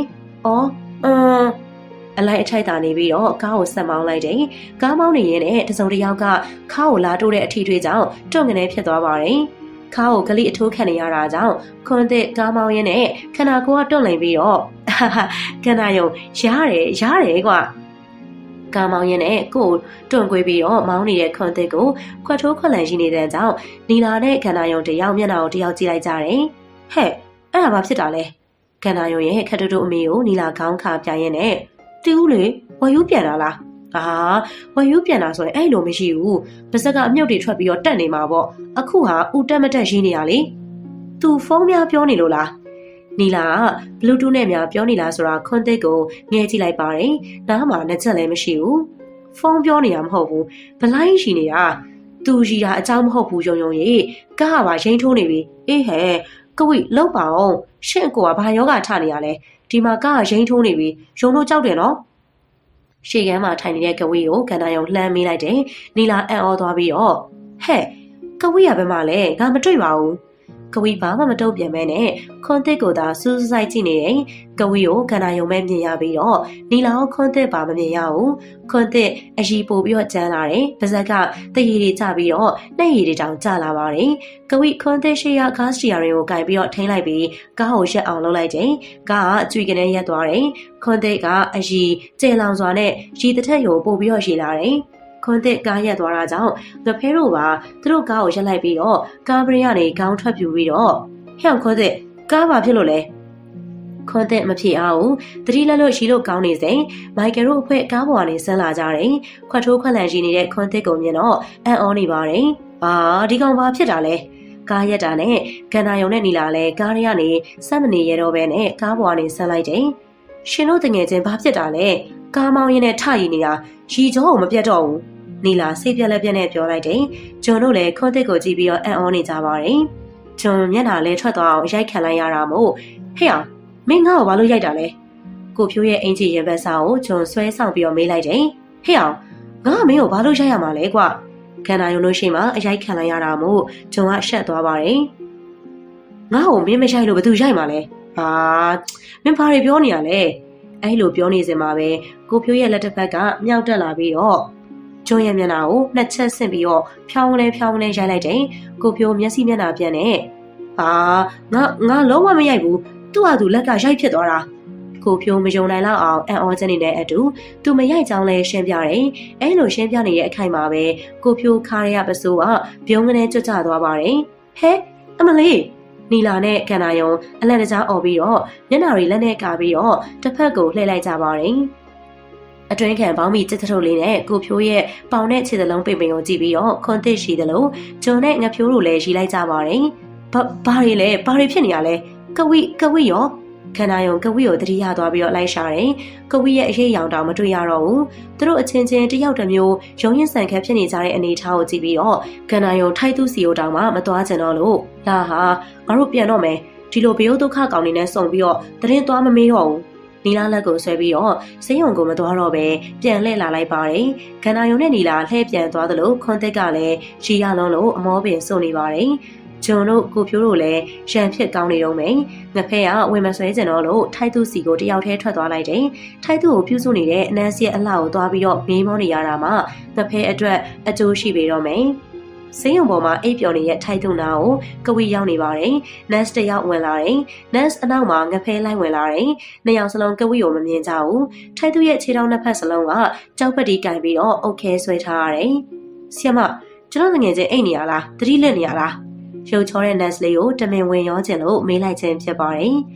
အလိုက်အထိုက်တာနေပြီးတော့ကားကိုဆက်မောင်းလိုက်တယ်ကားမောင်းနေရင်နဲ့တစုံတစ်ယောက်ကခါးကိုလာတိုးတဲ့အထီးထွေးကြောင့်တွန့်ကနေဖြစ်သွားပါတယ်ခါးကိုကလေးအထိုးခံနေရတာကြောင့်ခွန်းတဲ့ကားမောင်းရင်းနဲ့ခန္ဓာကိုယ်ကတွန့်လိန်ပြီးတော့ခန္ဓာယုံရတယ်ကွာကားမောင်းရင်းနဲ့ကိုယ်တွန့်ကွေးပြီးတော့မောင်းနေတဲ့ခွန်းတဲ့ကိုခွက်ထိုးခွက်လန်ရှိနေတဲ့ကြောင့်နီလာနဲ့ခန္ဓာယုံတယောက်မျက်နှာကိုတယောက်ကြည့်လိုက်ကြတယ်ဟဲ့အဲ့ဒါဘာဖြစ်တာလဲခန္ဓာယုံရဲ့ခက်တူအမေကိုနီလာခေါင်းခါပြရင်းနဲ့တူးလေဝယူပြန်လာလားဝယူပြန်လာဆိုရင်အဲ့လိုမရှိဘူးပါဇက်ကအမြုပ်တွေထွက်ပြီးတော့တက်နေမှာပေါ့အခုဟာဦးတက်မတက်ရင်းနေရလေသူဖုန်းများပြောနေလို့လားနီလာက Bluetooth နဲ့များပြောနေလားဆိုတာခွန်းသိကိုငဲကြည့်လိုက်ပါတယ်နားမှာနှစ်ချက်လည်းမရှိဘူးဖုန်းပြောနေတာမဟုတ်ဘူးဘလိုင်းရှိနေတာသူရှိတာအကြောင်းမဟုတ်ဘူးယုံရေကားကပါရိမ့်ထိုးနေပြီအေးဟဲ့ကဝိလောက်ပါအောင်ရှင့်ကိုကဘာယောဂထနေရလဲဒီမှာကားကရိမ့်ထိုးနေပြီယုံလို့ကြောက်တယ်နော်ရှေ့ကမ်းမှာထိုင်နေတဲ့ကဝိကိုခန္ဓာယုံလှမ်းမေးလိုက်တယ်နီလာအံ့ဩသွားပြီးတော့ဟဲ့ကဝိကဘယ်မှာလဲငါမတွေ့ပါဘူးကဝိဘာမှမတုံ့ပြန်မဲနဲ့ခွန်းသစ်ကိုသာစူးစိုက်ကြည့်နေတယ်ကဝိကိုခန္ဓာယုံမဲ့မြင်ရပြီးတော့နီလာကိုခွန်းသစ်ပါမမြင်ရဘူးခွန်းသစ်အရီပို့ပြီးတော့ကျန်းလာတယ်ပါဇက်ကတရည်တွေကျပြီးတော့နှက်ရည်တွေတောင်ကျလာပါတယ်ကဝိခွန်းသစ်ရှိရကားစတီယာတွေကိုကင်ပြီးတော့ထိန်းလိုက်ပြီးကားကိုရက်အောင်လုပ်လိုက်တယ်ကားကအကျွေကနေရက်သွားတယ်ခွန်းသစ်ကအရီကျေလောင်စွာနဲ့ရီတစ်ထက်ကိုပို့ပြီးတော့ရေလာတယ်ခွန်းသစ်ကားရက်သွားတာကြောင့်ငဖဲတို့ပါသူတို့ကားကိုရက်လိုက်ပြီးတော့ကားပရိကနေခေါင်းထွက်ပြူပြီးတော့ဟဲ့ခွန်းသစ်ကားပါဖြစ်လို့လဲခွန်းသစ်မဖြေအောင်တတိလက်လို့ရှိလို့ကောင်းနေစဉ်မိုက်ကယ်တို့အဖွဲ့ကားပေါ်ကနေဆင်းလာကြတယ်ခွက်ထိုးခွက်လန်ရှိနေတဲ့ခွန်းသစ်ကိုမြင်တော့အံ့ဩနေပါတယ်ဒီကောင်ဘာဖြစ်တာလဲကားရက်တာနဲ့ကန္နာယုံနဲ့နီလာလဲကားရကနေစက်မနေရတော့ပဲနဲ့ကားပေါ်ကနေဆင်းလိုက်တယ်ရှင်တို့တငယ်ချင်းဘာဖြစ်တာလဲကားမောင်းရင်းနဲ့ထရည်နေတာရီကြောကိုမပြတ်တော့ဘူးနီလာစိတ်ပြက်လက်ပြက်နဲ့ပြောလိုက်တယ်ဂျွန်တို့လည်းခွန်းသစ်ကိုကြည့်ပြီးတော့အံ့ဩနေကြပါတယ်ဂျွန်မျက်နှာလဲထွက်သွားအောင်ရိုက်ခံလိုက်ရတာမို့ဟဲ့အောင်မင်းငါ့ကိုဘာလို့ရိုက်တာလဲကိုဖြိုးရဲ့အင်ဂျီရင်ဘတ်စာကိုဂျွန်ဆွဲဆောင်ပြီးတော့မေးလိုက်တယ်ဟဲ့အောင်ငါကမင်းကိုဘာလို့ရိုက်ရမှာလဲကွခန္ဓာယုံလို့ရှိမှအရိုက်ခံလိုက်ရတာမို့ဂျွန်ကရှက်သွားပါတယ်ငါ့ကိုမင်းမရိုက်လို့ဘယ်သူရိုက်မှာလဲမင်းဘာတွေပြောနေရလဲအဲ့လိုပြောနေစင်မှာပဲကိုဖြိုးရဲ့လက်တစ်ဖက်ကမြောက်တက်လာပြီးတော့ဂျွန်ရဲ့မျက်နှာကိုနှစ်ချက်ဆင့်ပြီးတော့ဖြောင်းလဲရိုက်လိုက်တယ်ကိုဖြိုးမျက်စိမျက်နှာပြန်နေငါလုံးဝမရိုက်ဘူးသူ့ဟာသူလက်ကရိုက်ဖြစ်သွားတာကိုဖြိုးမယုံနိုင်လောက်အောင်အံ့ဩချက်နေတဲ့အတူသူမရိုက်ကြောင်းလဲရှင်းပြတယ်အဲ့လိုရှင်းပြနေတဲ့အခိုင်မှာပဲကိုဖြိုးခါရရပစိုးကပြုံးကနေကြွကြသွားပါတယ်ဟဲအမလေးနီလာနဲ့ခန္ဓာယုံအလန့်တကြားអော်ပြီးတော့မျက်နှာတွေလက်နဲ့ကာပြီးတော့တစ်ဖက်ကိုလှည့်လိုက်ကြပါတယ်အတွင်းခံပေါင်းမိတစ်ထုပ်လေးနဲ့ကိုဖြိုးရဲ့ပေါင်နဲ့ခြေသလုံးပိတ်ပိန်ကိုကြည့်ပြီးတော့ခွန်သစ်ရှိသလိုဂျွန်နဲ့ငဖြိုးတို့လည်းရီလိုက်ကြပါတယ်ဘာတွေလဲဘာတွေဖြစ်နေရလဲကဝိရောခန္ဓာယုံကဝိကိုတတိယသွားပြီးတော့လိုက်ရှာတယ်ကဝိရဲ့အရေးရောင်တောင်မတွေ့ရတော့ဘူးသူတို့အချင်းချင်းတယောက်တစ်မျိုးရုံရင်ဆန်ခတ်ဖြစ်နေကြတဲ့အနေအထားကိုကြည့်ပြီးတော့ခန္ဓာယုံထိုက်သူစီကိုတောင်မှမသွားချင်တော့လို့လာဟာငါတို့ပြန်တော့မယ်ဒီလိုဘေးဒုက္ခကောင်နေနဲ့စုံပြီးတော့တရင်သွားမမေးတော့ဘူးနီလာလက်ကိုဆွဲပြီးတော့စိတ်ုံကိုမသွားတော့ပဲပြန်လှည့်လာလိုက်ပါတယ်ခန္ဓာယုံနဲ့နီလာလှည့်ပြန်သွားသလိုခွန်သစ်ကလည်းရီရလုံးလို့အမောပင်စုံနေပါတယ်ဂျွန်တို့ကိုဖြိုးတို့လည်းရန်ဖြစ်ကောင်းနေတော့မယ်ငဖဲကဝင်မဆွဲကျင်တော့လို့ထိုက်သူစီကိုတယောက်တည်းထွက်သွားလိုက်တယ်ထိုက်သူကိုပြုစုနေတဲ့အနန်းစီရဲ့အလှကိုသွားပြီးတော့မေးမောနေရတာမှငဖဲအတွက်အကျိုးရှိပေတော့မယ်စိမ်းရုံပေါ်မှာအိပ်ပျော်နေတဲ့ထိုက်သူနာကိုကဝီရောက်နေပါတယ်နတ်တယောက်ဝင်လာတယ်နတ်အနောက်မှာငဖဲလိုက်ဝင်လာတယ်နှစ်ယောက်စလုံးကဝီကိုမမြင်ကြဘူးထိုက်သူရဲ့ခြေထောက်နှစ်ဖက်စလုံးကကြောက်ပက်တီကင်ပြီးတော့အုတ်ခဲဆွဲထားရတယ်ဆီယမကျွန်တော်ငယ်ချင်းအိတ်နေရလားတတိလက်နေရလားရုပ်ချောတဲ့ nurse လေးကိုတမင်ဝင်ရောခြင်းလို့မေးလိုက်ခြင်းဖြစ်ပါတယ်။ဒ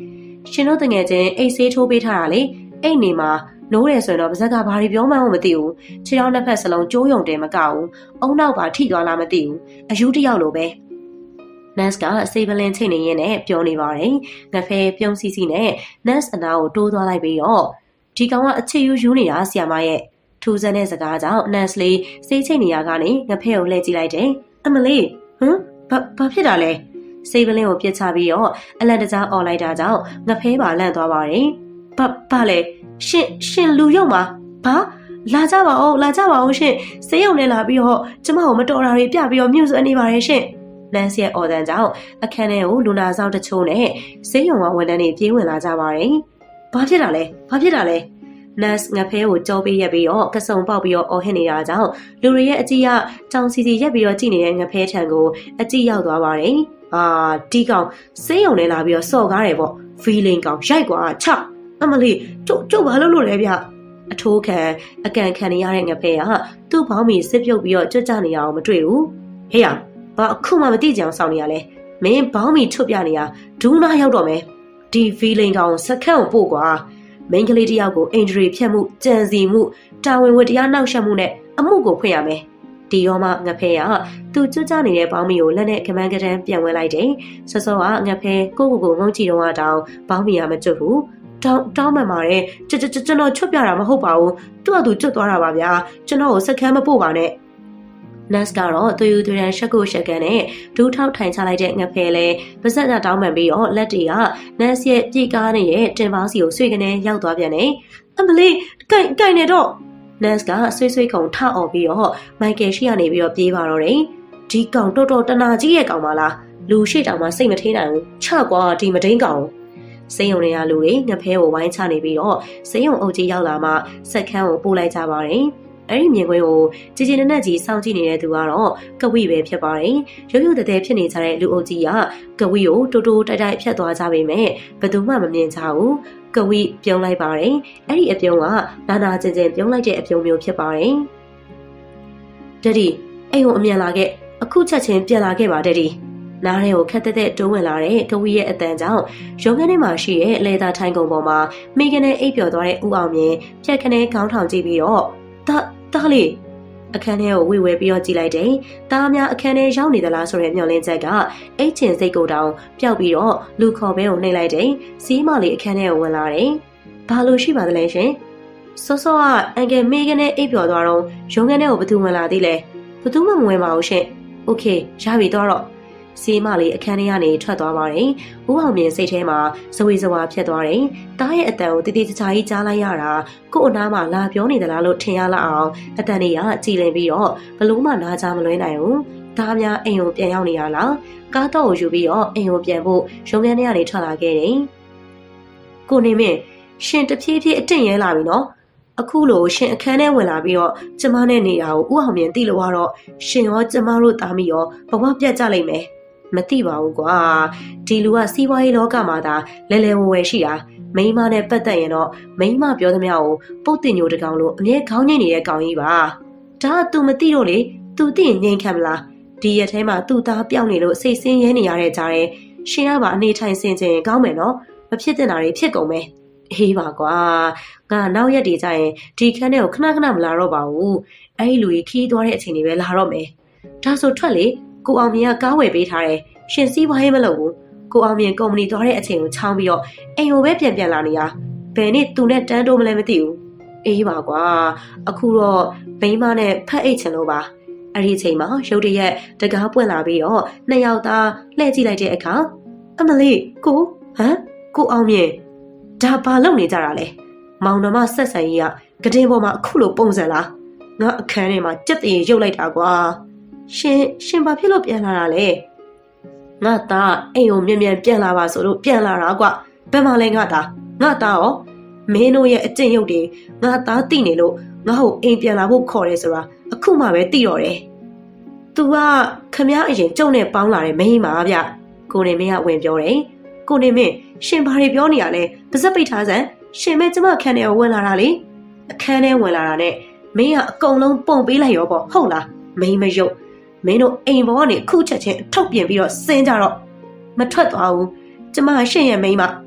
ရှင်တို့တငယ်ချင်းအိတ်ဆေးထိုးပေးထားတာလေအိတ်နေမှာနိုးတယ်ဆိုရင်တော့ပါဇက်ကဘာတွေပြောမှန်းမသိဘူးခြေထောက်နှစ်ဖက်စလုံးကျိုးယုံတယ်မကဘူးအုံနောက်ပါထိသွားလားမသိဘူးအယူတယောက်လိုပဲနတ်ကစေပလင်ချိန်နေရင်းနဲ့ပြောနေပါတယ်ငဖဲပြုံးစီစီနဲ့နတ်အနာကိုတိုးသွားလိုက်ပြီးတော့ဒီကောင်ကအချစ်ယူနေတာဆီယာမရဲ့ထူးဆန်းတဲ့စကားကြောင့်နတ်လေးစေးချိန်နေရကနေငဖဲကိုလှည့်ကြည့်လိုက်တယ်အမလေးဘာဖြစ်တာလဲစေပလင်ကိုပြစ်ချပြီးတော့အလန့်တကြားអော်လိုက်တာကြောင့်ငဖဲပါလန့်သွားပါတယ်ဘာလဲရှင်လူရုံမှာဘာလာကြပါအောင်ရှင်စေးရုံနဲ့လာပြီးတော့ကျမကိုမတော်တာတွေပြပြီးတော့မြုပ်ဆွနေပါတယ်ရှင်နန်းစီရဲ့အော်တန်ကြောင့်အခန်းထဲကိုလူနာဆောင်တချို့နဲ့စေးရုံကဝန်ထမ်းတွေပြေးဝင်လာကြပါတယ်ဘာဖြစ်တာလဲနတ်ငဖဲကိုကြောပေးရက်ပြီးတော့ကစုံပေါက်ပြီးတော့အော်ဟစ်နေတာကြောင့်လူတွေရဲ့အကြည့်ကကြောင်စီရက်ပြီးတော့ကြည့်နေတဲ့ငဖဲထံကိုအကြည့်ရောက်သွားပါတယ်ဒီကောင်စေးရုံနဲ့လာပြီးတော့စော်ကားတယ်ပေါ့ဖီလင်းကောင်ရိုက်ကွာချအမလေးကျုပ်ဘာလုပ်လို့လဲဗျအထိုးခံအကန်ခံနေရတဲ့ငဖဲကသူ့ဘောင်းမီစစ်ပြုတ်ပြီးတော့ကြွကြနေရအောင်မတွေ့ဘူးဟေ့ရဘာအခုမှမသိကြအောင်စောင့်နေရလဲမင်းဘောင်းမီထွတ်ပြနေရဒူးနာရောက်တော့မယ်ဒီဖီလင်းကောင်စခန့်ကိုပို့ကွာမိန်းကလေးတယောက်ကိုအင်ဂျရီဖြတ်မှုကြံစီမှုတာဝန်ဝတ္တရားနှောက်ယှက်မှုနဲ့အမှုကိုဖွင့်ရမယ်ဒီရောမှငဖဲကသူကြွကြနေတဲ့ဘောင်းမီကိုလက်နဲ့ကမန်းကတန်းပြန်ဝင်လိုက်တယ်စောစောကငဖဲကိုငုံကြည့်တော့တောင်ဘောင်းမီကမကျွတ်ဘူးတောင်းမှန်ပါတယ်ကျွန်တော်ချွတ်ပြတာမဟုတ်ပါဘူးသူ့အတူကျွတ်သွားတာပါဗျာကျွန်တော်ကိုစခန်းမပို့ပါနဲ့နတ်ကတော့သူယူသူရန်ရှက်ကိုရှက်ကန်နဲ့ဒူးထောက်ထိုင်ချလိုက်တဲ့ငဖဲလဲပါဇက်ကတောင်းပန်ပြီးတော့လက်တွေကနတ်ရဲ့ပြေကားနဲ့တင်ပေါင်းစီကိုဆွေကနေရောက်သွားပြန်တယ်အမလေးကိုင်နေတော့နတ်ကဆွေခုံထအော်ပြီးတော့မိုက်ကယ်ရှိကနေပြီးတော့ပြေးပါတော့တယ်ဒီကောင်တော်တနာကြီးရဲ့ကောင်ပါလားလူရှိတောင်မှစိတ်မထိနိုင်ဘူးချကွာဒီမဒိန်းကောင်စိန်ုံတွေကလူတွေငဖဲကိုဝိုင်းချနေပြီးတော့စိန်ုံအုပ်ကြီးရောက်လာမှစက်ခန်းကိုပို့လိုက်ကြပါတယ်အဲ့ဒီမြင်ကွင်းကိုကြည်ကြည်နက်နက်ကြီးစောင့်ကြည့်နေတဲ့သူကတော့ကဝိပဲဖြစ်ပါတယ်ရုပ်ရုပ်တဲဖြစ်နေကြတဲ့လူအုပ်ကြီးကကဝိကိုတိုးတိုက်ဖြတ်သွားကြပေမဲ့ဘယ်သူမှမမြင်ကြဘူးကဝိပြုံးလိုက်ပါတယ်အဲ့ဒီအပြုံးကနာကျင်ပြုံးလိုက်တဲ့အပြုံးမျိုးဖြစ်ပါတယ်ဒက်ဒီအိမ်ကိုအမြန်လာခဲ့အခုချက်ချင်းပြန်လာခဲ့ပါဒက်ဒီနားထဲကိုခက်တက်တိုးဝင်လာတဲ့ကဝိရဲ့အတန်ကြောင့်ရုံးခန်းထဲမှာရှိတဲ့လေသာထိုင်ကုန်ပေါ်မှာမိကနေအိပ်ပျော်သွားတဲ့ဦးအောင်မြင်ဖြက်ခနဲခေါင်းထောင်ကြည့်ပြီးတော့တားလေးအခန်းထဲကိုဝေဝဲပြီးတော့ကြည့်လိုက်တယ်။တားများအခန်းထဲရောက်နေသလားဆိုတဲ့မျှော်လင့်ချက်ကအိတ်ချင်စိတ်ကိုတောင်ပျောက်ပြီးတော့လူခေါ်ဘဲကိုနှိပ်လိုက်တယ်။စီးမလေးအခန်းထဲကိုဝင်လာတယ်။ဘာလို့ရှိပါသလဲရှင်။စောကအန်ကယ်မေကနေအိပ်ပျော်သွားတော့ရုံးခန်းထဲကိုဘသူဝင်လာသေးလဲ။ဘသူမှမဝင်ပါဘူးရှင်။ Okay ရပြီတော့စီးမလေးအခန်းထဲကနေထွက်သွားပါတယ်။ဦးအောင်မြင်စိတ်ထဲမှာဇဝေဇဝါဖြစ်သွားတယ်။တားရဲ့အတန်ကိုတည်တည်ချာကြီးကြားလိုက်ရတာကို့အနားမှာလာပြောနေသလားလို့ထင်ရလောက်အောင်အတန်တွေကကြည်လင်ပြီးတော့ဘလို့မှနားချမလွဲနိုင်ဘူး။ဒါများအိမ်ကိုပြန်ရောက်နေရလား။ကားတော့ကိုယူပြီးတော့အိမ်ကိုပြန်ဖို့ရုံးခန်းထဲကနေထွက်လာခဲ့တယ်။ကိုနေမင်းရှင်တဖြည်းဖြည်းအတင့်ရဲလာပြီနော်။အခုလိုရှင်အခန်းထဲဝင်လာပြီးတော့ကျမနဲ့နေတာကိုဦးအောင်မြင်သိလို့ကတော့ရှင်ရောကျမတို့သားမိရောဘဝပြတ်ကြလိမ့်မယ်မသိပါဘူးကွာဒီလူကစီးပွားရေးလောကမှာသာလဲဝဲရှိတာမိန်းမနဲ့ပတ်သက်ရင်တော့မိန်းမပြောသမျှကိုပုတ်တင်ညိုတကောင်လို့အမြဲခေါင်းငိမ့်နေတဲ့ကောင်ကြီးပါဒါက तू မသိတော့လေ तू သိရင်ငြိမ်ခံမလားဒီရက်ထဲမှာ तू သားပြောင်းနေလို့စိတ်ဆင်းရဲနေရတဲ့ကြားထဲရှင်ကပါအနေထိုင်ဆင်ခြင်ကောင်းမယ်နော်မဖြစ်တဲ့နာတွေဖြစ်ကုန်မယ်အေးပါကွာငါနောက်ရက်တွေကျရင်ဒီခန်းထဲကိုခဏမလာတော့ပါဘူးအဲ့ဒီလူကြီးခီးသွားတဲ့အချိန်တွေပဲလာတော့မယ်ဒါဆိုထွက်လေကိုအောင်မြင်ကကားဝယ်ပေးထားတယ်ရှင်စီးပွားရေးမလုပ်ဘူးကိုအောင်မြင်ကုမ္ပဏီသွားတဲ့အချိန်ကိုချောင်းပြီးတော့အိမ်ကိုပဲပြန်လာနေတာဘယ်နဲ့သူနဲ့တန်းတိုးမလဲမသိဘူးအေးပါကွာအခုတော့မိန်းမနဲ့ဖက်အိတ်ချင်လို့ပါအဲ့ဒီအချိန်မှာရုတ်တရက်တကားပွင့်လာပြီးတော့နှစ်ယောက်သားလှည့်ကြည့်လိုက်တဲ့အခါအမလေးကိုအောင်မြင်ဒါဘာလုပ်နေကြတာလဲမောင်နှမဆက်ဆံကြီးကကတင်ပေါ်မှာအခုလိုပုံစံလားငါအခန်းထဲမှာကြက်တရေရုပ်လိုက်တာကွာရှင်ဘာဖြစ်လို့ပြန်လာတာလဲငါသားအိမ်ကိုမြန်ပြန်လာပါဆိုလို့ပြန်လာတာကွဘယ်မှာလဲငါသားရောမင်းတို့ရဲ့အကျင့်ရုပ်တွေငါသားသိနေလို့ငါ့ကိုအိမ်ပြန်လာဖို့ခေါ်တယ်ဆိုတာအခုမှပဲသိတော့တယ်။ तू ကခမည်းအရင်ကျုံနဲ့ပေါင်းလာတဲ့မိန်းမဗျကိုနေမင်းကဝင်ပြောတယ်ကိုနေမင်းရှင်ဘာတွေပြောနေရလဲပါဇက်ပိတ်ထားစမ်းရှင်မဲကျမအခန်းထဲကိုဝင်လာတာလေအခန်းထဲဝင်လာတာနဲ့မင်းကအကုန်လုံးပုံပေးလိုက်ရောပေါ့ဟုတ်လားမိန်းမရုပ်မင်းတို့အိမ်ပေါ်ကနေခုချက်ချင်းထုတ်ပြင်ပြီးတော့ဆင်းကြတော့မထွက်သွားဘူးကျမရှင့်ရဲ့မိန်းမ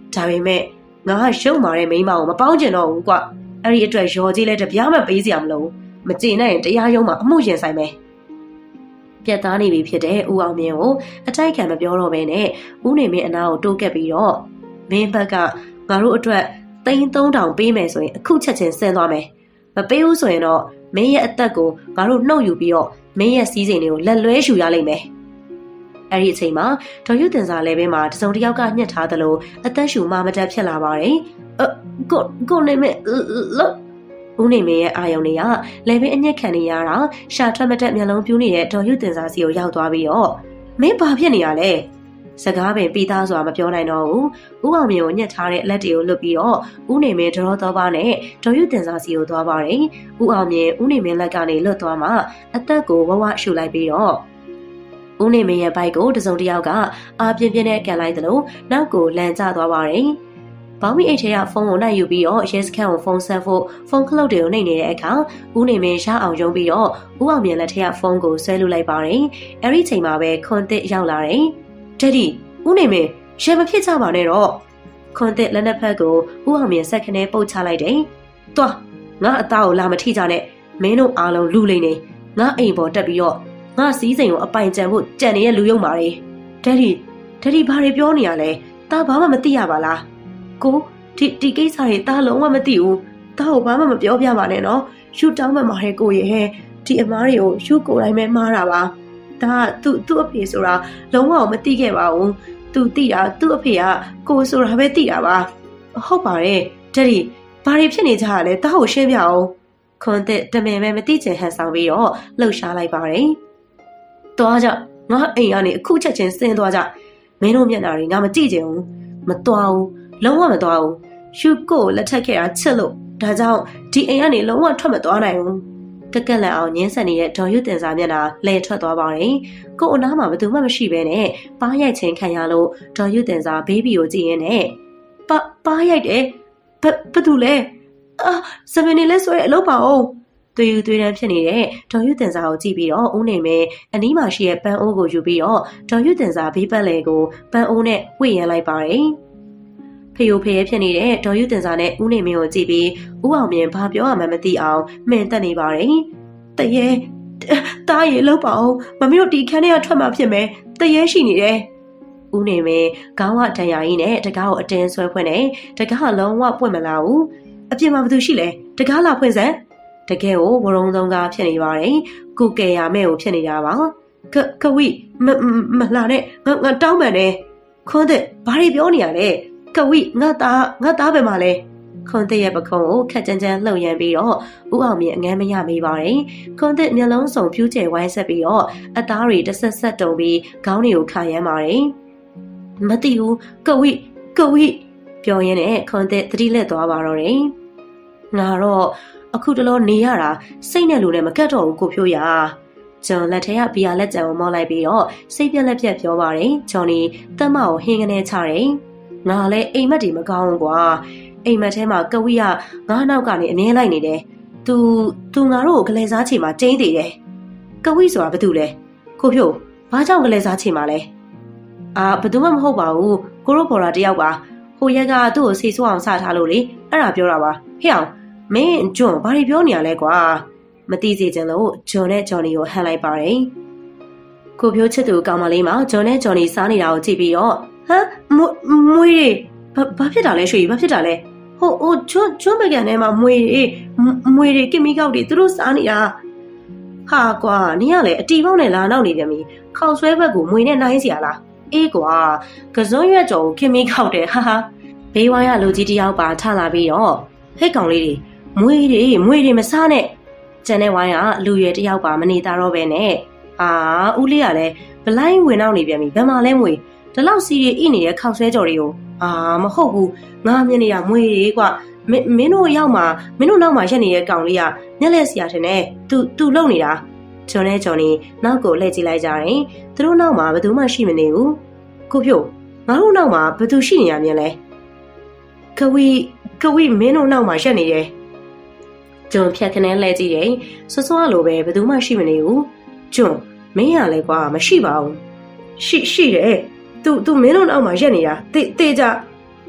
ဒါပေမဲ့ငါကရှုံးမာတဲ့မိန်းမကိုမပေါင်းကျင်တော့ဘူးကွအဲ့ဒီအတွက်ရော်ကြီးလည်းတပြားမှပေးစရာမလိုမကြည်နိုင်ရင်တရားရုံးမှာအမှုရင်ဆိုင်မယ်ပြတ်သားနေပြီဖြစ်တဲ့ဦးအောင်မြင့်ကိုအတိုက်ခံမပြောတော့ဘဲနဲ့ဦးနေမင်းအနာကိုတိုးကပ်ပြီးတော့မင်းဘက်ကငါတို့အတွက်3,000ပေးမယ်ဆိုရင်အခုချက်ချင်းဆင်းသွားမယ်မပေးဘူးဆိုရင်တော့မင်းရဲ့အသက်ကိုငါတို့နှုတ်ယူပြီးတော့မင်းရဲ့စီးစိမ်တွေကိုလက်လွဲရှူရလိမ့်မယ်အဲ့ဒီအချိန်မှာဒေါ်ရွတင်စာလဲဘဲမှာတစုံတစ်ယောက်ကညှက်ထားသလိုအသက်ရှူမမတက်ဖြစ်လာပါတယ်ကိုနေမင်းလို့ဦးနေမင်းရဲ့အာယုံတွေကလဲဘဲအညက်ခံနေရတာရှာထွက်မတက်မျက်လုံးပြူးနေတဲ့ဒေါ်ရွတင်စာစီကိုရောက်သွားပြီးတော့မင်းဘာဖြစ်နေရလဲစကားပင်ပြီးသားဆိုတာမပြောနိုင်တော့ဘူးဦးအောင်မြင့်ကိုညှက်ထားတဲ့လက်တွေကိုလွတ်ပြီးတော့ဦးနေမင်းတော်တော်ပါနဲ့ဒေါ်ရွတင်စာစီကိုသွားပါတယ်ဦးအောင်မြင့်ဦးနေမင်းလက်ကနေလွတ်သွားမှအသက်ကိုဝဝရှူလိုက်ပြီးတော့ဦးနေမင်းရဲ့ဘိုက်ကိုတစုံတစ်ယောက်ကအာပြင်းပြင်းနဲ့ကန်လိုက်သလိုနောက်ကိုလန်ကျသွားပါတယ်ဘောင်းမီအိတ်ထဲကဖုန်းကိုနိုင်ယူပြီးတော့ရဲစခန်းကိုဖုန်းဆက်ဖို့ဖုန်းခလုတ်တွေကိုနှိပ်နေတဲ့အခါဦးနေမင်းရအောင်ယုံပြီးတော့ဦးအောင်မြင့်လက်ထဲကဖုန်းကိုဆွဲလုလိုက်ပါတယ်အဲ့ဒီချိန်မှာပဲခွန်တစ်ရောက်လာတယ်ဒက်ဒီဦးနေမင်းရေမဖြစ်ကြပါနဲ့တော့ခွန်တစ်လက်နက်ဖက်ကိုဦးအောင်မြင့်ဆက်ခနဲပုတ်ချလိုက်တယ်သွားငါအသားကိုလာမထိကြနဲ့မင်းတို့အားလုံးလူလိမ့်နေငါအိမ်ပေါ်တက်ပြီးတော့ငါစီးစိမ်ကိုအပိုင်ကျန်ဖို့ကြံနေတဲ့လူယုံပါလေဒက်ဒီဘာတွေပြောနေရလဲတားဘာမှမသိရပါလားကိုဒီကိစ္စတွေတားလုံးဝမသိဘူးတားကိုဘာမှမပြောပြပါနဲ့နော်ယူတောင်းမှမှာတဲ့ကိုရဲ့ဒီအမားတွေကိုယူကိုယ်တိုင်းပဲမှားတာပါဒါကသူ့အဖေဆိုတာလုံးဝမသိခဲ့ပါဘူးသူသိတာသူ့အဖေကကိုဆိုတာပဲသိတာပါဟုတ်ပါတယ်ဒက်ဒီဘာတွေဖြစ်နေကြရလဲတားကိုရှင်းပြအောင်ခွန်တဲ့တမင်ပဲမသိချင်ဟန်ဆောင်ပြီးတော့လှုပ်ရှားလိုက်ပါတယ်သွားကြငါအိမ်ကနေအခုချက်ချင်းဆင်းသွားကြမင်းတို့မျက်နှာတွေငါမကြည့်ချင်ဘူးမသွားဘူးလုံးဝမသွားဘူးရှုကိုလက်ထက်ခဲ့တာချစ်လို့ဒါကြောင့်ဒီအိမ်ကနေလုံးဝထွက်မသွားနိုင်ဘူးကက်ကက်လက်အောင်ညင်းဆက်နေတဲ့ဒေါ်ရွတင်စာမျက်နှာလဲထွက်သွားပါတယ်ကို့အနားမှာဘယ်သူမှမရှိဘဲနဲ့ပါးရိုက်ချင်းခံရလို့ဒေါ်ရွတင်စာဘေးဘီကိုကြည့်ရင်းနဲ့ပါးရိုက်တယ်ဘယ်သူလဲစပင်းနေလဲဆိုရဲအလုပ်ပါအောင်သွေးတန်းဖြစ်နေတဲ့ဒေါ်ရွတင်စာကိုကြည့်ပြီးတော့ဦးနေမင်းအနီးမှာရှိတဲ့ပန်းအိုးကိုယူပြီးတော့ဒေါ်ရွတင်စာဘေးပတ်လည်ကိုပန်းအိုးနဲ့ဝှေ့ရမ်းလိုက်ပါတယ်ဖေယိုဖေးဖြစ်နေတဲ့ဒေါ်ရွတင်စာနဲ့ဦးနေမင်းကိုကြည့်ပြီးဦးအောင်မြင့်ဘာပြောရမှန်းမသိအောင်မှင်တက်နေပါတယ်တရေတားရေလောက်ပါအောင်မမေတို့ဒီခန်းထဲကထွက်မှဖြစ်မယ်တရေရှိနေတယ်ဦးနေမင်းခေါင်းဝတန်ရာကြီးနဲ့တကားကိုအတင်းဆွဲဖွင့်နေတကားလုံးဝပွင့်မလာဘူးအပြင်မှာဘာသူရှိလဲတကားလာဖွင့်စမ်းတကယ်ကိုဝရုံသုံးကားဖြစ်နေပါတယ်ကုကယ်ရမဲ့ကိုဖြစ်နေတာပါကဝိမလာနဲ့ငါတောင်းပန်တယ်ခွန်းတဲ့ဘာတွေပြောနေရလဲကဝိငါသားပဲမလဲခွန်းတဲ့ရဲ့ပခုံးကိုခက်ကြမ်းကြမ်းလှုပ်ရမ်းပြီးတော့ဦးအောင်မြင့်အငမ်းမရမေးပါတယ်ခွန်းတဲ့မျက်လုံးစုံဖြူးကျဲဝိုင်းဆက်ပြီးတော့အသားတွေတဆက်ဆက်တုံပြီးခေါင်းတွေကိုခါရမ်းပါတယ်မသိဘူးကဝိပြောရင်းနဲ့ခွန်းတဲ့သတိလက်သွားပါတော့တယ်ငါတော့အခုတလောနေရတာစိတ်နဲ့လူနဲ့မကတ်တော့ဘူးကိုဖြိုးရဂျွန်လက်ထဲကဘီယာလက်ကြံကိုမောက်လိုက်ပြီးတော့စိတ်ပြက်လက်ပြက်ပြောပါတယ်ဂျွန်နီတက်မကိုဟင်းကနေချတယ်ငါလည်းအိမ်မက်တွေမကောင်းဘူးကွာအိမ်မက်ထဲမှာကဝိကငါးနောက်ကနေအမြဲလိုက်နေတယ်သူငါတို့ကိုကလေးစားချေမှာကျင်းသေးတယ်ကဝိဆိုတာဘာတူလဲကိုဖြိုးဘာကြောင့်ကလေးစားချေမှာလဲဘယ်သူမှမဟုတ်ပါဘူးကိုရိုပေါ်တာတယောက်ပါဟိုရက်ကသူ့ကိုစီဆိုးအောင်စထားလို့လေအဲ့ဒါပြောတာပါဟဲ့အောင်မင်းဂျွန်ဘာတွေပြောနေရလဲကွာမသိစေချင်လို့ဂျွန်နဲ့ဂျော်နီကိုဟန်လိုက်ပါတယ်ကိုဖြိုးချစ်သူကောင်မလေးမှာဂျွန်နဲ့ဂျော်နီစားနေတာကိုကြည့်ပြီးတော့ဟမ်မွေးတွေဘာဖြစ်တာလဲရွှေဘာဖြစ်တာလဲဟိုဂျွန်မကန်ထဲမှာမွေးတွေကင်မီကောက်တွေသူတို့စားနေတာဟာကွာနင်ကလည်းအတီပေါက်နဲ့လာနောက်နေတယ်မီခေါက်ဆွဲဘက်ကိုမွေနဲ့နိုင်စီရလားအေးကွာကစုံရွက်ကြော်ကိုခင်မီကောက်တယ်ဟာဘေးဝိုင်းရလူကြီးတယောက်ပါထလာပြီးတော့ဟဲ့ကောင်လေးတွေမွေတွေမစားနဲ့ကျန်တဲ့ဝိုင်းကလူရွယ်တယောက်ပါမနေသားတော့ပဲနဲ့ဦးလေးကလည်းဘလိုင်းဝင်နောက်နေပြန်ပြီဘယ်မှာလဲမွေဒီလောက်စီရီဣနေတဲ့ခောက်ဆွဲကြော်တွေကိုမဟုတ်ဘူးငါမြင်နေရမွေတွေကွမင်းတို့ရောက်မှာမင်းတို့နောက်မှာရက်နေတဲ့ကောင်လေးကမျက်လက်စရာထင်တယ်သူလုံနေတာဂျွန်နဲ့ဂျော်နီနောက်ကိုလှည့်ကြည့်လိုက်ကြတယ်သူတို့နောက်မှာဘယ်သူမှရှိမနေဘူးကိုဖြိုးငါတို့နောက်မှာဘယ်သူရှိနေရမြင်လဲကဝိမင်းတို့နောက်မှာရက်နေတယ်ဂျွန်ဖြတ်ခနဲလဲကြည့်တယ်ဆွဆွလိုပဲဘယ်သူမှရှိမနေဘူးဂျွန်မင်းရလဲကွာမရှိပါဘူးရှိတယ်သူမင်းတို့နောက်မှာရက်နေတာတေးကြ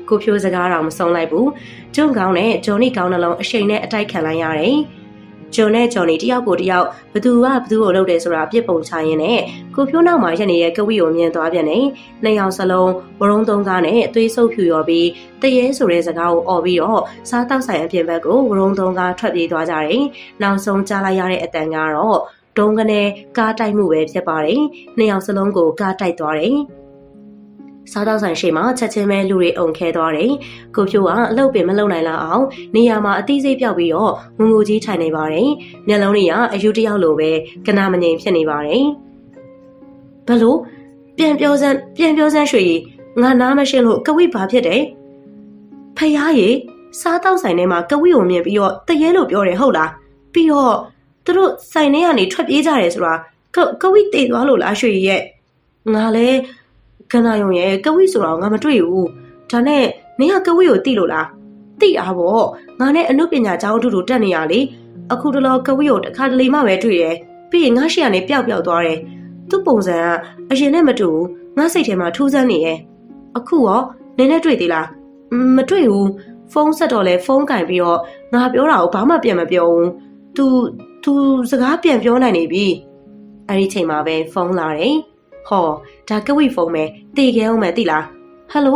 ကိုဖြိုးစကားတော့မဆုံးလိုက်ဘူးကျွန်းကောင်းနဲ့ဂျွန်နီကောင်းနှလုံးအရှိန်နဲ့အတိုက်ခံလိုက်ရတယ်ဂျွန်နဲ့ဂျွန်နီတယောက်ကိုတယောက်ဘသူကဘသူကိုလှုပ်တယ်ဆိုတာအပြစ်ပုံချရင်းနဲ့ကိုဖြိုးနောက်မှာရက်နေတဲ့ကဝီကိုမြင်သွားပြန်နေနှစ်ယောက်စလုံးဝရုံးသုံးကားနဲ့သွေးဆုပ်ဖြူရော်ပြီးတရေဆိုတဲ့စကားကိုអော်ပြီးတော့စားတောက်ဆိုင်အပြင်ဘက်ကိုဝရုံးသုံးကားထွက်ပြေးသွားကြတယ်နောက်ဆုံးကြားလိုက်ရတဲ့အတန်ကတော့ဒုံကနေကားတိုက်မှုပဲဖြစ်ပါတယ်နှစ်ယောက်စလုံးကိုကားတိုက်သွားတယ်စားတောက်ဆိုင်ရှိမှချက်ချင်းပဲလူတွေအုံခဲသွားတယ်။ကိုဖြိုးကအလုပ်ပင်မလုပ်နိုင်လောက်အောင်နေရာမှာအသီးစိတ်ပြောက်ပြီးတော့ငုံငူကြီးထိုင်နေပါတယ်။မျက်လုံးတွေကအယူတယောက်လိုပဲကနာမငြိမ်ဖြစ်နေပါတယ်။ဘလို့ပြန်ပြောစမ်းရွှေကြီးငါနားမရှင်းလို့ကဝိဘာဖြစ်တယ်။ဖယားကြီးစားတောက်ဆိုင်ထဲမှာကဝိကိုမြင်ပြီးတော့တရေလို့ပြောတယ်ဟုတ်လား။ပြီးတော့သူတို့ဆိုင်ထဲကနေထွက်ပြေးကြတယ်ဆိုတာကဝိတေသွားလို့လားရွှေကြီးရဲ့ငါလည်းကနာယုံရဲ့ကဝိဆိုတော့ငါမတွေ့ဘူးဒါနဲ့မင်းကကဝိကိုသိလို့လားသိတာပေါ့ငါနဲ့အနုပညာကျောင်းအတူတူတက်နေရလေအခုတလောကဝိကိုတစ်ခါတလေမှပဲတွေ့တယ်ပြီးရင်ငါရှေ့ကနေပျောက်သွားတယ်သူ့ပုံစံကအရင်နဲ့မတူဘူးငါစိတ်ထဲမှာထူးဆန်းနေရဲ့အခုရောနင်းနဲ့တွေ့သေးလားမတွေ့ဘူးဖုန်းဆက်တော့လဲဖုန်းကင်ပြီးတော့ငါပြောတာကိုဘာမှပြန်မပြောဘူးသူစကားပြန်ပြောနိုင်နေပြီအဲ့ဒီချိန်မှာပဲဖုန်းလာတယ်ဟောဒါကဝိဖုန်းပဲတေခဲအောင်မယ်သိလားဟယ်လို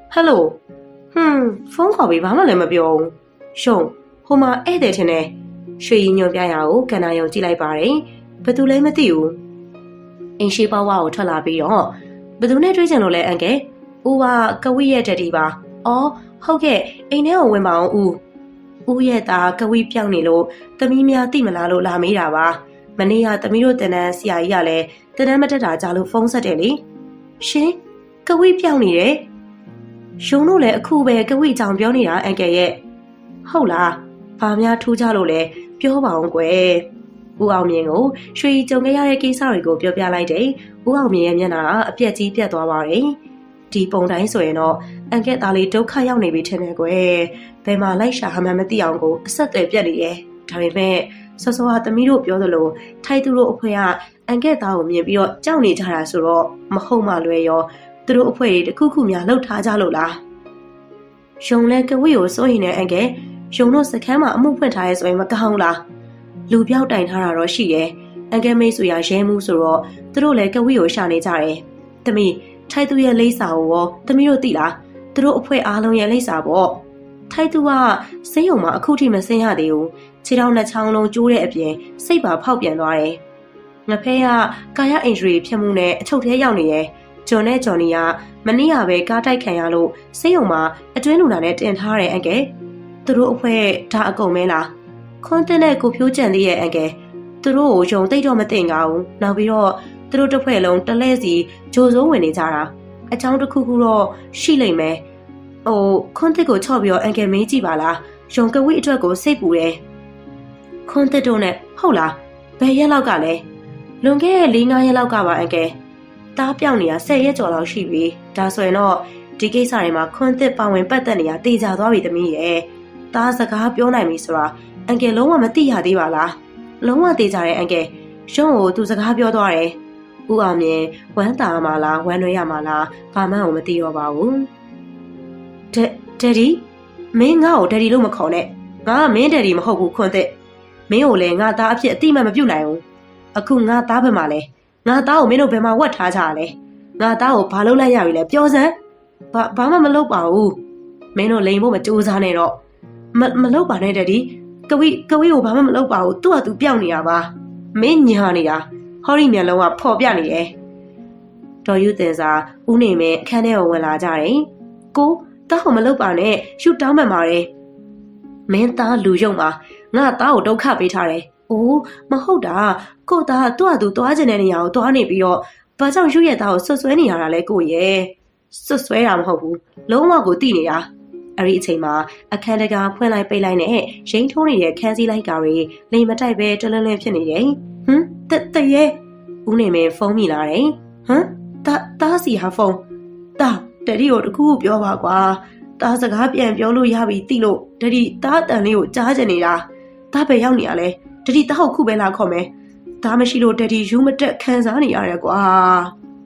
ဖုန်းခေါ်ပြီးဘာမှလည်းမပြောဘူးရှုံဟိုမှာဧည့်သည်ထင်တယ်ရွှေညွန်ပြရကိုကနာယုံကြည့်လိုက်ပါတယ်ဘသူလဲမသိဘူးအင်းရှိပါဝါကိုထွက်လာပြီးတော့ဘသူနဲ့တွေ့ကြလို့လဲအန်ကယ်ဦးကကဝိရဲ့တက်တီပါအော်ဟုတ်ကဲ့အိမ်ထဲကိုဝင်ပါအောင်ဦးရဲ့သားကဝိပြောင်းနေလို့သမီးများသိမလားလို့လာမေးတာပါမနေ့ကသမီးတို့တင်တန်းဆရာကြီးကလည်းတင်တန်းမတက်တာကြလို့ဖုန်းဆက်တယ်လေရှင်ကဝိပြောင်းနေတယ်ရုံတို့လည်းအခုပဲကဝိကြောင်ပြောနေတာအန်ကယ်ရဲ့ဟုတ်လားဘာများထူးကြလို့လဲပြောပါအောင်ကွယ်ဦးအောင်မြင့်ကိုရွှေကြုံခဲ့ရတဲ့ကိစ္စတွေကိုပြောပြလိုက်တယ်ဦးအောင်မြင့်ရဲ့မျက်နှာကအပြက်ကြီးပြက်သွားပါတယ်ဒီပုံတိုင်းဆိုရင်တော့အန်ကယ်သားလေးဒုက္ခရောက်နေပြီထင်တယ်ကွယ်ဘယ်မှာလိုက်ရှာမှမသိအောင်ကိုအဆက်အသွယ်ပြက်နေရဲ့ဒါပေမဲ့စောစောကသမီးတို့ပြောသလိုထိုက်သူတို့အဖွဲကအန်ကက်သားကိုမြင်ပြီးတော့ကြောက်နေကြတာဆိုတော့မဟုတ်မှလွယ်ရောသူတို့အဖွဲတွေတခုခုများလှုပ်ထားကြလို့လားရုံလဲကဝိကိုစိုးရင်နဲ့အန်ကက်ရုံတို့စခန်းမှာအမှုဖွင့်ထားရဲဆိုရင်မကောင်းလားလူပြောက်တိုင်ထားတာတော့ရှိတယ်အန်ကက်မိတ်ဆွေရဲမှုဆိုတော့သူတို့လည်းကဝိကိုရှာနေကြတယ်သမီးထိုက်သူရဲ့လိပ်စာကိုရောသမီးတို့သိလားသူတို့အဖွဲအားလုံးရဲ့လိပ်စာပေါ့ထိုက်သူကစိတ်ယုံမှာအခုထိမစင်းရသေးဘူးခြေထောက်နှစ်ချောင်းလုံးကျိုးတဲ့အပြင်စိတ်ပါဖောက်ပြန်သွားတယ်ငဖဲကကာယအင်ဂျရီဖြစ်မှုနဲ့အချုပ်ထဲရောက်နေတယ်ဂျွန်နဲ့ဂျွန်နီကမနေ့ကပဲကားတိုက်ခံရလို့စိတ်ယုံမှာအတွင်းလူနာနဲ့တင်ထားတယ်အန်ကယ်သူတို့အဖွဲဒါအကုန်မဲလားခွန်းတင်တဲ့ကိုဖြိုးကြံသေးရဲ့အန်ကယ်သူတို့ကိုယုံသိတော့မသိငါဘူးနောက်ပြီးတော့သူတို့တစ်ဖွဲ့လုံးတလဲစီဂျိုစိုးဝင်နေကြတာအချောင်းတစ်ခုခုတော့ရှိလိမ့်မယ်ခွန်းတစ်ကိုချော့ပြီးတော့အန်ကယ်မေးကြည့်ပါလားယုံကဝိအတွက်ကိုစိတ်ပူတယ်ခွန်းတစ်တို့နဲ့ဟုတ်လားဘယ်ရက်လောက်ကလဲလွန်ခဲ့တဲ့4-5ရက်လောက်ကပါအန်ကယ်တားပြောင်းနေတာ10ရက်ကျော်လောက်ရှိပြီဒါဆိုရင်တော့ဒီကိစ္စတွေမှာခွန်းတစ်ပါဝင်ပတ်သက်နေတာတေချာသွားပြီသမီးရဲ့တားစကားပြောနိုင်ပြီဆိုတာအန်ကယ်လုံးဝမသိရသေးပါလားလုံးဝတေချာတယ်အန်ကယ်ရှုံးကိုသူစကားပြောသွားတယ်ဦးအောင်မြင်ဝမ်းသာမှာလားဝမ်းနွေးရမှာလားဘာမှမသိတော့ပါဘူးဒက်ဒီမင်းငါ့ကိုဒက်ဒီလို့မခေါ်နဲ့ငါကမင်းဒက်ဒီမဟုတ်ဘူးခွန်းတစ်မင်းကိုလည်းငါသားအဖြစ်အတိမမပြုတ်နိုင်ဘူးအခုငါသားဘယ်မှာလဲငါသားကိုမင်းတို့ဘယ်မှာဝတ်ထားကြရလဲငါသားကိုဘာလုပ်လိုက်ရပြီလဲပြောစမ်းဘာမှမလုပ်ပါဘူးမင်းတို့လိန်ဖို့မကြိုးစားနဲ့တော့မလုပ်ပါနဲ့ဒက်ဒီကဝိကိုဘာမှမလုပ်ပါဘူးသူ့ဟာသူပြောင်းနေတာပါမင်းညာနေတာဟော်ရီမျက်လုံးကဖော်ပြနေတယ်တော်ယူတင်စာဦးနေမင်းအခန်းထဲကိုဝင်လာကြတယ်ကိုတားကိုမလုပ်ပါနဲ့ရှူတောင်းမှန်ပါတယ်မင်းသားလူယုံပါငါသားကိုဒုက္ခပေးထားတယ်အိုးမဟုတ်တာကိုသားသူ့ဟာသူသွားကျင်တဲ့နေရာကိုသွားနေပြီးတော့ဘာကြောင့်ရွရဲ့သားကိုဆွတ်ဆွဲနေရတာလဲကိုရဲ့ဆွတ်ဆွဲတာမဟုတ်ဘူးလုံးဝကိုတိနေတာအဲ့ဒီအချိန်မှာအခန်းတကာဖွင့်လိုက်ပိတ်လိုက်နဲ့ရိမ့်ထိုးနေတဲ့ခန်းစည်းလိုက်ကာတွေလိမ်မတိုက်ပဲတလန်းလန်းဖြစ်နေတယ်တရဲဦးနေမင်းဖုန်းမိလာတယ်တားစီဟာဖုန်းတာဒက်ဒီကိုတခုခုပြောပါကွာတားစကားပြန်ပြောလို့ရပြီတိလို့ဒက်ဒီတားအတန်လေးကိုကြားချင်နေတာတားပဲရောက်နေရလဲဒက်ဒီတားဟုတ်ခုပဲလာခေါ်မယ်တားမရှိလို့ဒက်ဒီယူမတက်ခံစားနေရတယ်ကွာ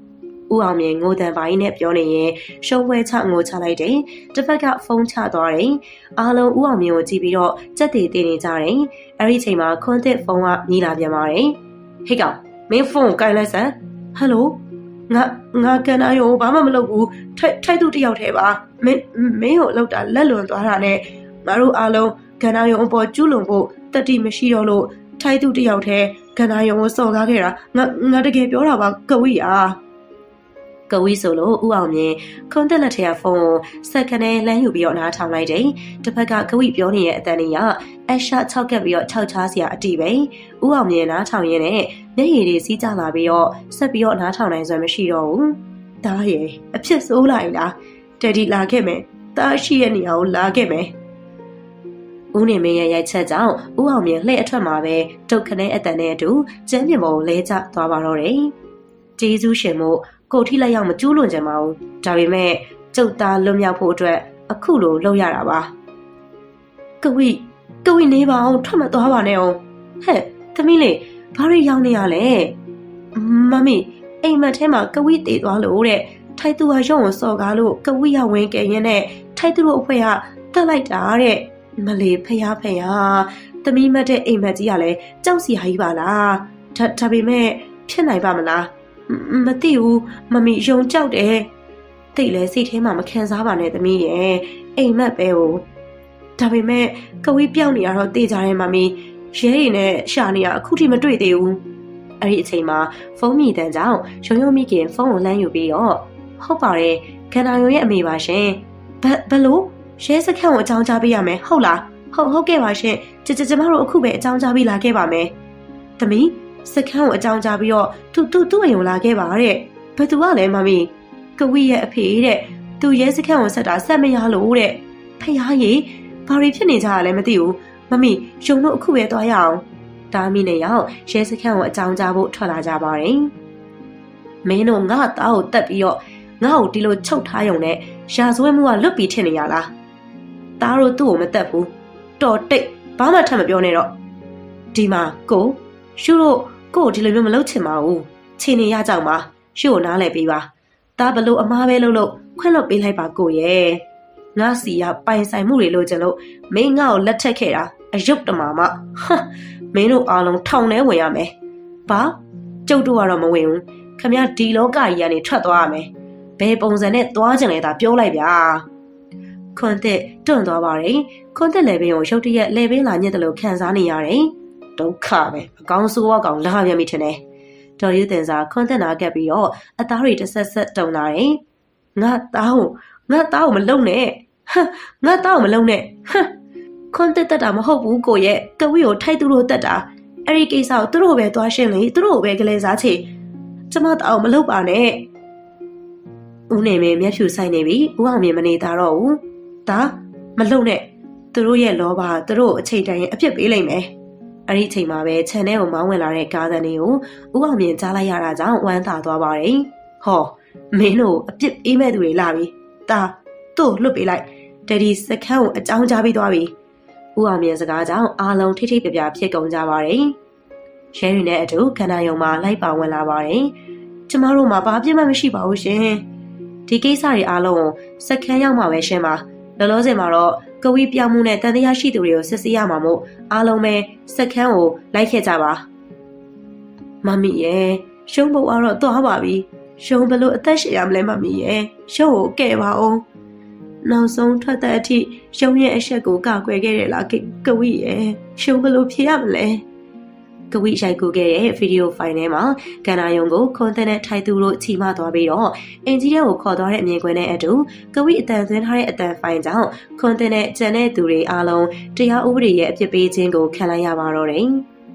ဦးအောင်မြင်ငိုတန်ပိုင်းနဲ့ပြောနေရင်ရှုံးပွဲချငိုချလိုက်တယ်။တစ်ဖက်ကဖုန်းချသွားတယ်။အားလုံးဦးအောင်မြင်ကိုကြည့်ပြီးတော့ကြက်တည်နေကြတယ်။အဲ့ဒီချိန်မှာခွန်းသစ်ဖုန်းကမြည်လာပြန်ပါတယ်။ဟေ့ကောင်မင်းဖုန်းကိုကိုင်လိုက်စမ်း။ဟယ်လိုငါကန်နာရောဘာမှမလုပ်ဘူးထိုက်သူတယောက်တည်းပါမင်းကိုလောက်တာလက်လွန်သွားတာနဲ့ငါတို့အားလုံးကန်နာရောအပေါ်ကျူးလွန်ဖို့တတိမရှိတော့လို့ထိုက်သူတယောက်တည်းကန်နာရောကိုစော်ကားခဲ့တာငါတကယ်ပြောတာပါကဝိကဝီဆိုလို့ဦးအောင်မြင်ခွန်းသက်လက်ထက်ကဖုန်းကိုစက္ကန့်နဲ့လမ်းယူပြီးတော့နားထောင်လိုက်တယ်။တစ်ဖက်ကကဝီပြောနေတဲ့အတန်လေးကအရှာ၆ကပ်ပြီးတော့၆ချားစရာအတိပဲ။ဦးအောင်မြင်နားထောင်ရင်းနဲ့မျက်ရည်တွေစီးကျလာပြီးတော့ဆက်ပြီးတော့နားထောင်နိုင်စွမ်းမရှိတော့ဘူး။ဒါရဲ့အဖြစ်ဆိုးလိုက်လား။တက်ဒီလာခဲ့မယ်။တားရှိရဲ့နေရာကိုလာခဲ့မယ်။ဦးနေမင်းရဲ့ရိုက်ချက်ကြောင့်ဦးအောင်မြင်လှည့်အထွက်မှာပဲဒုက္ခနဲ့အတန်နဲ့အတူကျမ်းပြင်ပေါ်ကိုလဲကျသွားပါတော့တယ်။ကျေးဇူးရှင်မို့ကိုထိလက်ရောက်မကျူးလွန်ကြပါဘူးဒါပေမဲ့ကျုပ်သားလွတ်မြောက်ဖို့အတွက်အခုလိုလုပ်ရတာပါကဝိနေပါအောင်ထွက်မသွားပါနဲ့အောင်ဟဲ့သမီးလေးဘာတွေရောက်နေရလဲမမီအိမ်မက်ထဲမှာကဝိတည်သွားလို့တဲ့ထိုက်သူဟာရုံကိုစော်ကားလို့ကဝိရဝင်ကဲရင်နဲ့ထိုက်သူတို့အဖွဲကတက်လိုက်တာတဲ့မလေးဖယားသမီးမတ်တဲ့အိမ်မက်ကြီးကလည်းကြောက်စီဟာကြီးပါလားဒါပေမဲ့ဖြစ်နိုင်ပါမလားမသိဘူးမမီယုံကြောက်တယ်တိတ်လဲစိတ်ထဲမှာမခံစားပါနဲ့သမီးရဲ့အိမ်မက်ပဲဟိုဒါပေမဲ့ကဝီးပြောင်းနေရတော့တေးကြတယ်မမီရဲတွေနဲ့ရှာနေရအခုထိမတွေ့သေးဘူးအဲ့ဒီအချိန်မှာဖုန်းမြည်တန်းကြောင့်ရုံမိခင်ဖုန်းကိုလှမ်းယူပြီးတော့ဟုတ်ပါတယ်ခန္ဓာယုံရဲ့အမေပါရှင်ဘလို့ရဲစခန်းကိုအကြောင်းကြားပေးရမယ်ဟုတ်လားဟုတ်ကဲ့ပါရှင်ကျမတို့အခုပဲအကြောင်းကြားပေးလာခဲ့ပါမယ်သမီးစခန်းကိုအကြောင်းကြားပြီးတော့သူ့အိမ်ကိုလာခဲ့ပါတဲ့ဘသူကလဲမမီကဝိရဲ့အဖေတဲ့သူရဲစခန်းကိုဆက်တာဆက်မရလို့တဲ့ဖယားကြီးဘာတွေဖြစ်နေကြရလဲမသိဘူးမမီရုံတို့အခုပဲသွားရအောင်တာမီနဲ့ရောက်ရဲစခန်းကိုအကြောင်းကြားဖို့ထွက်လာကြပါတယ်မင်းတို့ငါ့သားကိုတက်ပြီးတော့ငါ့ကိုဒီလိုချုပ်ထားရုံနဲ့ရာဇဝဲမှုကလွတ်ပြီးထင်နေရလားသားတို့သူ့ကိုမတက်ဘူးတော်တိတ်ဘာမှထပ်မပြောနဲ့တော့ဒီမှာကိုရှုတို့ကို့ဒီလိုမျိုးမလုပ်ချင်ပါဘူးခြေနေရကြမှာရှု့ကိုနားလဲပေးပါဒါဘလို့အမားပဲလုပ်ခွင့်လွတ်ပေးလိုက်ပါကိုရဲ့ငါစီကပိုင်ဆိုင်မှုတွေလို့ကျင်လို့မင်းငါ့ကိုလက်ထက်ခဲ့တာအယုတ်တမာမမင်းတို့အားလုံးထောင်ထဲဝင်ရမယ်ဘာကျုပ်တို့ကတော့မဝင်ဘူးခမရဒီလောကကြီးကနေထွက်သွားရမယ်ဘယ်ပုံစံနဲ့သွားကြလဲဒါပြောလိုက်ဗျာခွန်းသက်တွန့်သွားပါတယ်ခွန်းသက်လေပင်ကိုရုတ်တရက်လေပင်လာညစ်တယ်လို့ခံစားနေရတယ်ဒုက္ခပဲအကောင်းဆိုးကောင်လာပြန်ပြီထင်တယ်တော်ရွတင်စာခွန်းသက်နာကပ်ပြီးတော့အသားတွေတစ်ဆက်တုံလာတယ်ငါသားကိုမလုံနဲ့ငါသားကိုမလုံနဲ့ခွန်းသက်တတ်တာမဟုတ်ဘူးကိုရဲ့ကဝိကိုထိုက်သူတို့တတ်တာအဲ့ဒီကိစ္စကိုသူတို့ပဲသွားရှင်းလေသူတို့ပဲကလေးစားချေကျမသားကိုမလုံပါနဲ့ဦးနေမင်းမျက်ဖြူဆိုင်နေပြီဦးအောင်မြင်မနေတာတော့ဘူးဒါမလုံနဲ့သူတို့ရဲ့လောဘသူတို့အချိန်တိုင်းအပြစ်ပေးလိုက်မယ်အဲ့ဒီအချိန်မှာပဲခြံထဲကိုမောင်းဝင်လာတဲ့ကားသံတွေကိုဦးအောင်မြင်ကြားလိုက်ရတာကြောင့်ဝမ်းသာသွားပါတယ်ဟောမင်းတို့အပြစ်ပေးမဲ့သူတွေလာပြီဒါတို့လွတ်ပေးလိုက်ဒက်ဒီစခန်းကိုအကြောင်းကြားပြီးသွားပြီဦးအောင်မြင်စကားကြောင့်အားလုံးထိထိပြပြဖြစ်ကုန်ကြပါတယ်ရဲတွေနဲ့အတူခန္ဓာယုံမှာလိုက်ပါဝင်လာပါတယ်ကျမတို့မှာဘာပြစ်မှမရှိပါဘူးရှင်ဒီကိစ္စတွေအားလုံးစခန်းရောက်မှပဲရှင်းပါလောလောဆယ်မှာတော့ကဝီပြောင်းမှုနဲ့တန်တရားရှိသူတွေကိုစစ်ဆေးရမှာမို့အားလုံးပဲစခန်းကိုလိုက်ခဲ့ကြပါမမီရဲ့ရှုံးဖို့ကတော့သွားပါပြီရှုံးဘလို့အသက်ရှင်ရမလဲမမီရဲ့ရှုံးကိုကဲပါအောင်နောက်ဆုံးထွက်တဲ့အထိရှုံးရဲ့အဆက်ကိုကကွယ်ခဲ့တယ်လားကဝီရဲ့ရှုံးဘလို့ဖြေရမလဲကဝိရိုက်ကူခဲ့တဲ့ဗီဒီယိုဖိုင်ထဲမှာကန္နာယုံကိုခွန်သက်နဲ့ထိုက်သူတို့ချီမသွားပြီးတော့အင်ဂျီရဲကိုခေါ်သွားတဲ့အမြင်ကွင်းနဲ့အတူကဝိအတန်သွင်းထားတဲ့အတန်ဖိုင်ကြောင့်ခွန်သက်နဲ့ကျန်တဲ့သူတွေအားလုံးတရားဥပဒေရဲ့အပြစ်ပေးခြင်းကိုခံလိုက်ရပါတော့တယ်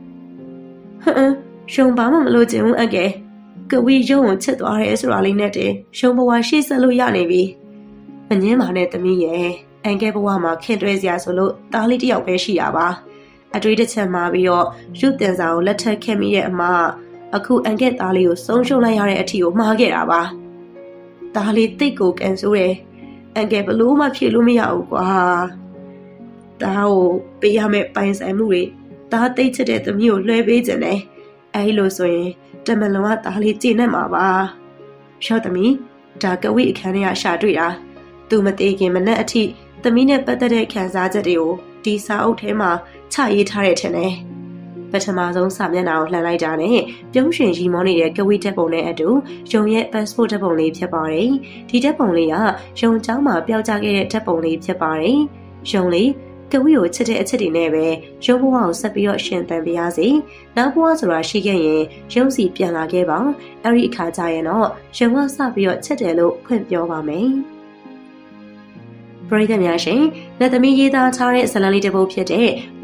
ရှုံပါမမလို့ခြင်းအကဲကဝိရုံကိုချစ်သွားရဲဆိုတာလေးနဲ့တည်းရှုံဘဝရှေ့ဆက်လို့ရနေပြီမငင်းပါနဲ့သမီးရဲ့အန်ကဲဘဝမှာခင်တွဲစရာဆိုလို့သားလေးတစ်ယောက်ပဲရှိရပါအတွေ့တစ်ချက်မှာပြီးတော့ရုပ်တင်စာကိုလက်ထပ်ခဲ့မိတဲ့အမအခုအန်ကက်သားလေးကိုဆုံးရှုံးလိုက်ရတဲ့အထီကိုမှားခဲ့တာပါသားလေးတိတ်ကိုကန်ဆိုးတယ်အန်ကက်ဘလို့မှဖြေလို့မရဘူးကွာသားကိုပေးရမယ့်ပိုင်ဆိုင်မှုတွေသားတိတ်ချစ်တဲ့သမီးကိုလွှဲပေးခြင်းနဲ့အဲဒီလိုဆိုရင်တမလွန်ကသားလေးကျေနပ်မှာပါရှော့သမီးဒါကဝိအခန်းထဲကရှာတွေ့တာသူမသေးခင်မနဲ့အထိသမီးနဲ့ပတ်သက်တဲ့ခံစားချက်တွေကိုဒီစာအုပ်ထဲမှာချရေးထားတဲ့ထင်တယ်ပထမဆုံးစာမျက်နှာကိုလှန်လိုက်တာနဲ့ပြုံးရွှင်ရီမောနေတဲ့ကဝိတက်ပုံနဲ့အတူရုံရဲ့ passport ဓာတ်ပုံလေးဖြစ်ပါတယ်ဒီဓာတ်ပုံလေးကရုံเจ้าမှာပျောက်ကျခဲ့တဲ့ဓာတ်ပုံလေးဖြစ်ပါတယ်ရုံလေးကဝိကိုချစ်တဲ့အချစ်တွေနဲ့ပဲရုံဘဝကိုဆက်ပြီးတော့ရှင်သန်ပြရစီနောက်ဘဝဆိုတာရှိခဲ့ရင်ရုံစီပြန်လာခဲ့ပါအဲ့ဒီအခါကျရင်တော့ရုံကစပြီးတော့ချစ်တယ်လို့ဖွင့်ပြောပါမယ်ပရိသတ်များရှင်လက်သမီးရေးသားထားတဲ့ဇာတ်လမ်းလေးတစ်ပုဒ်ဖြစ်တဲ့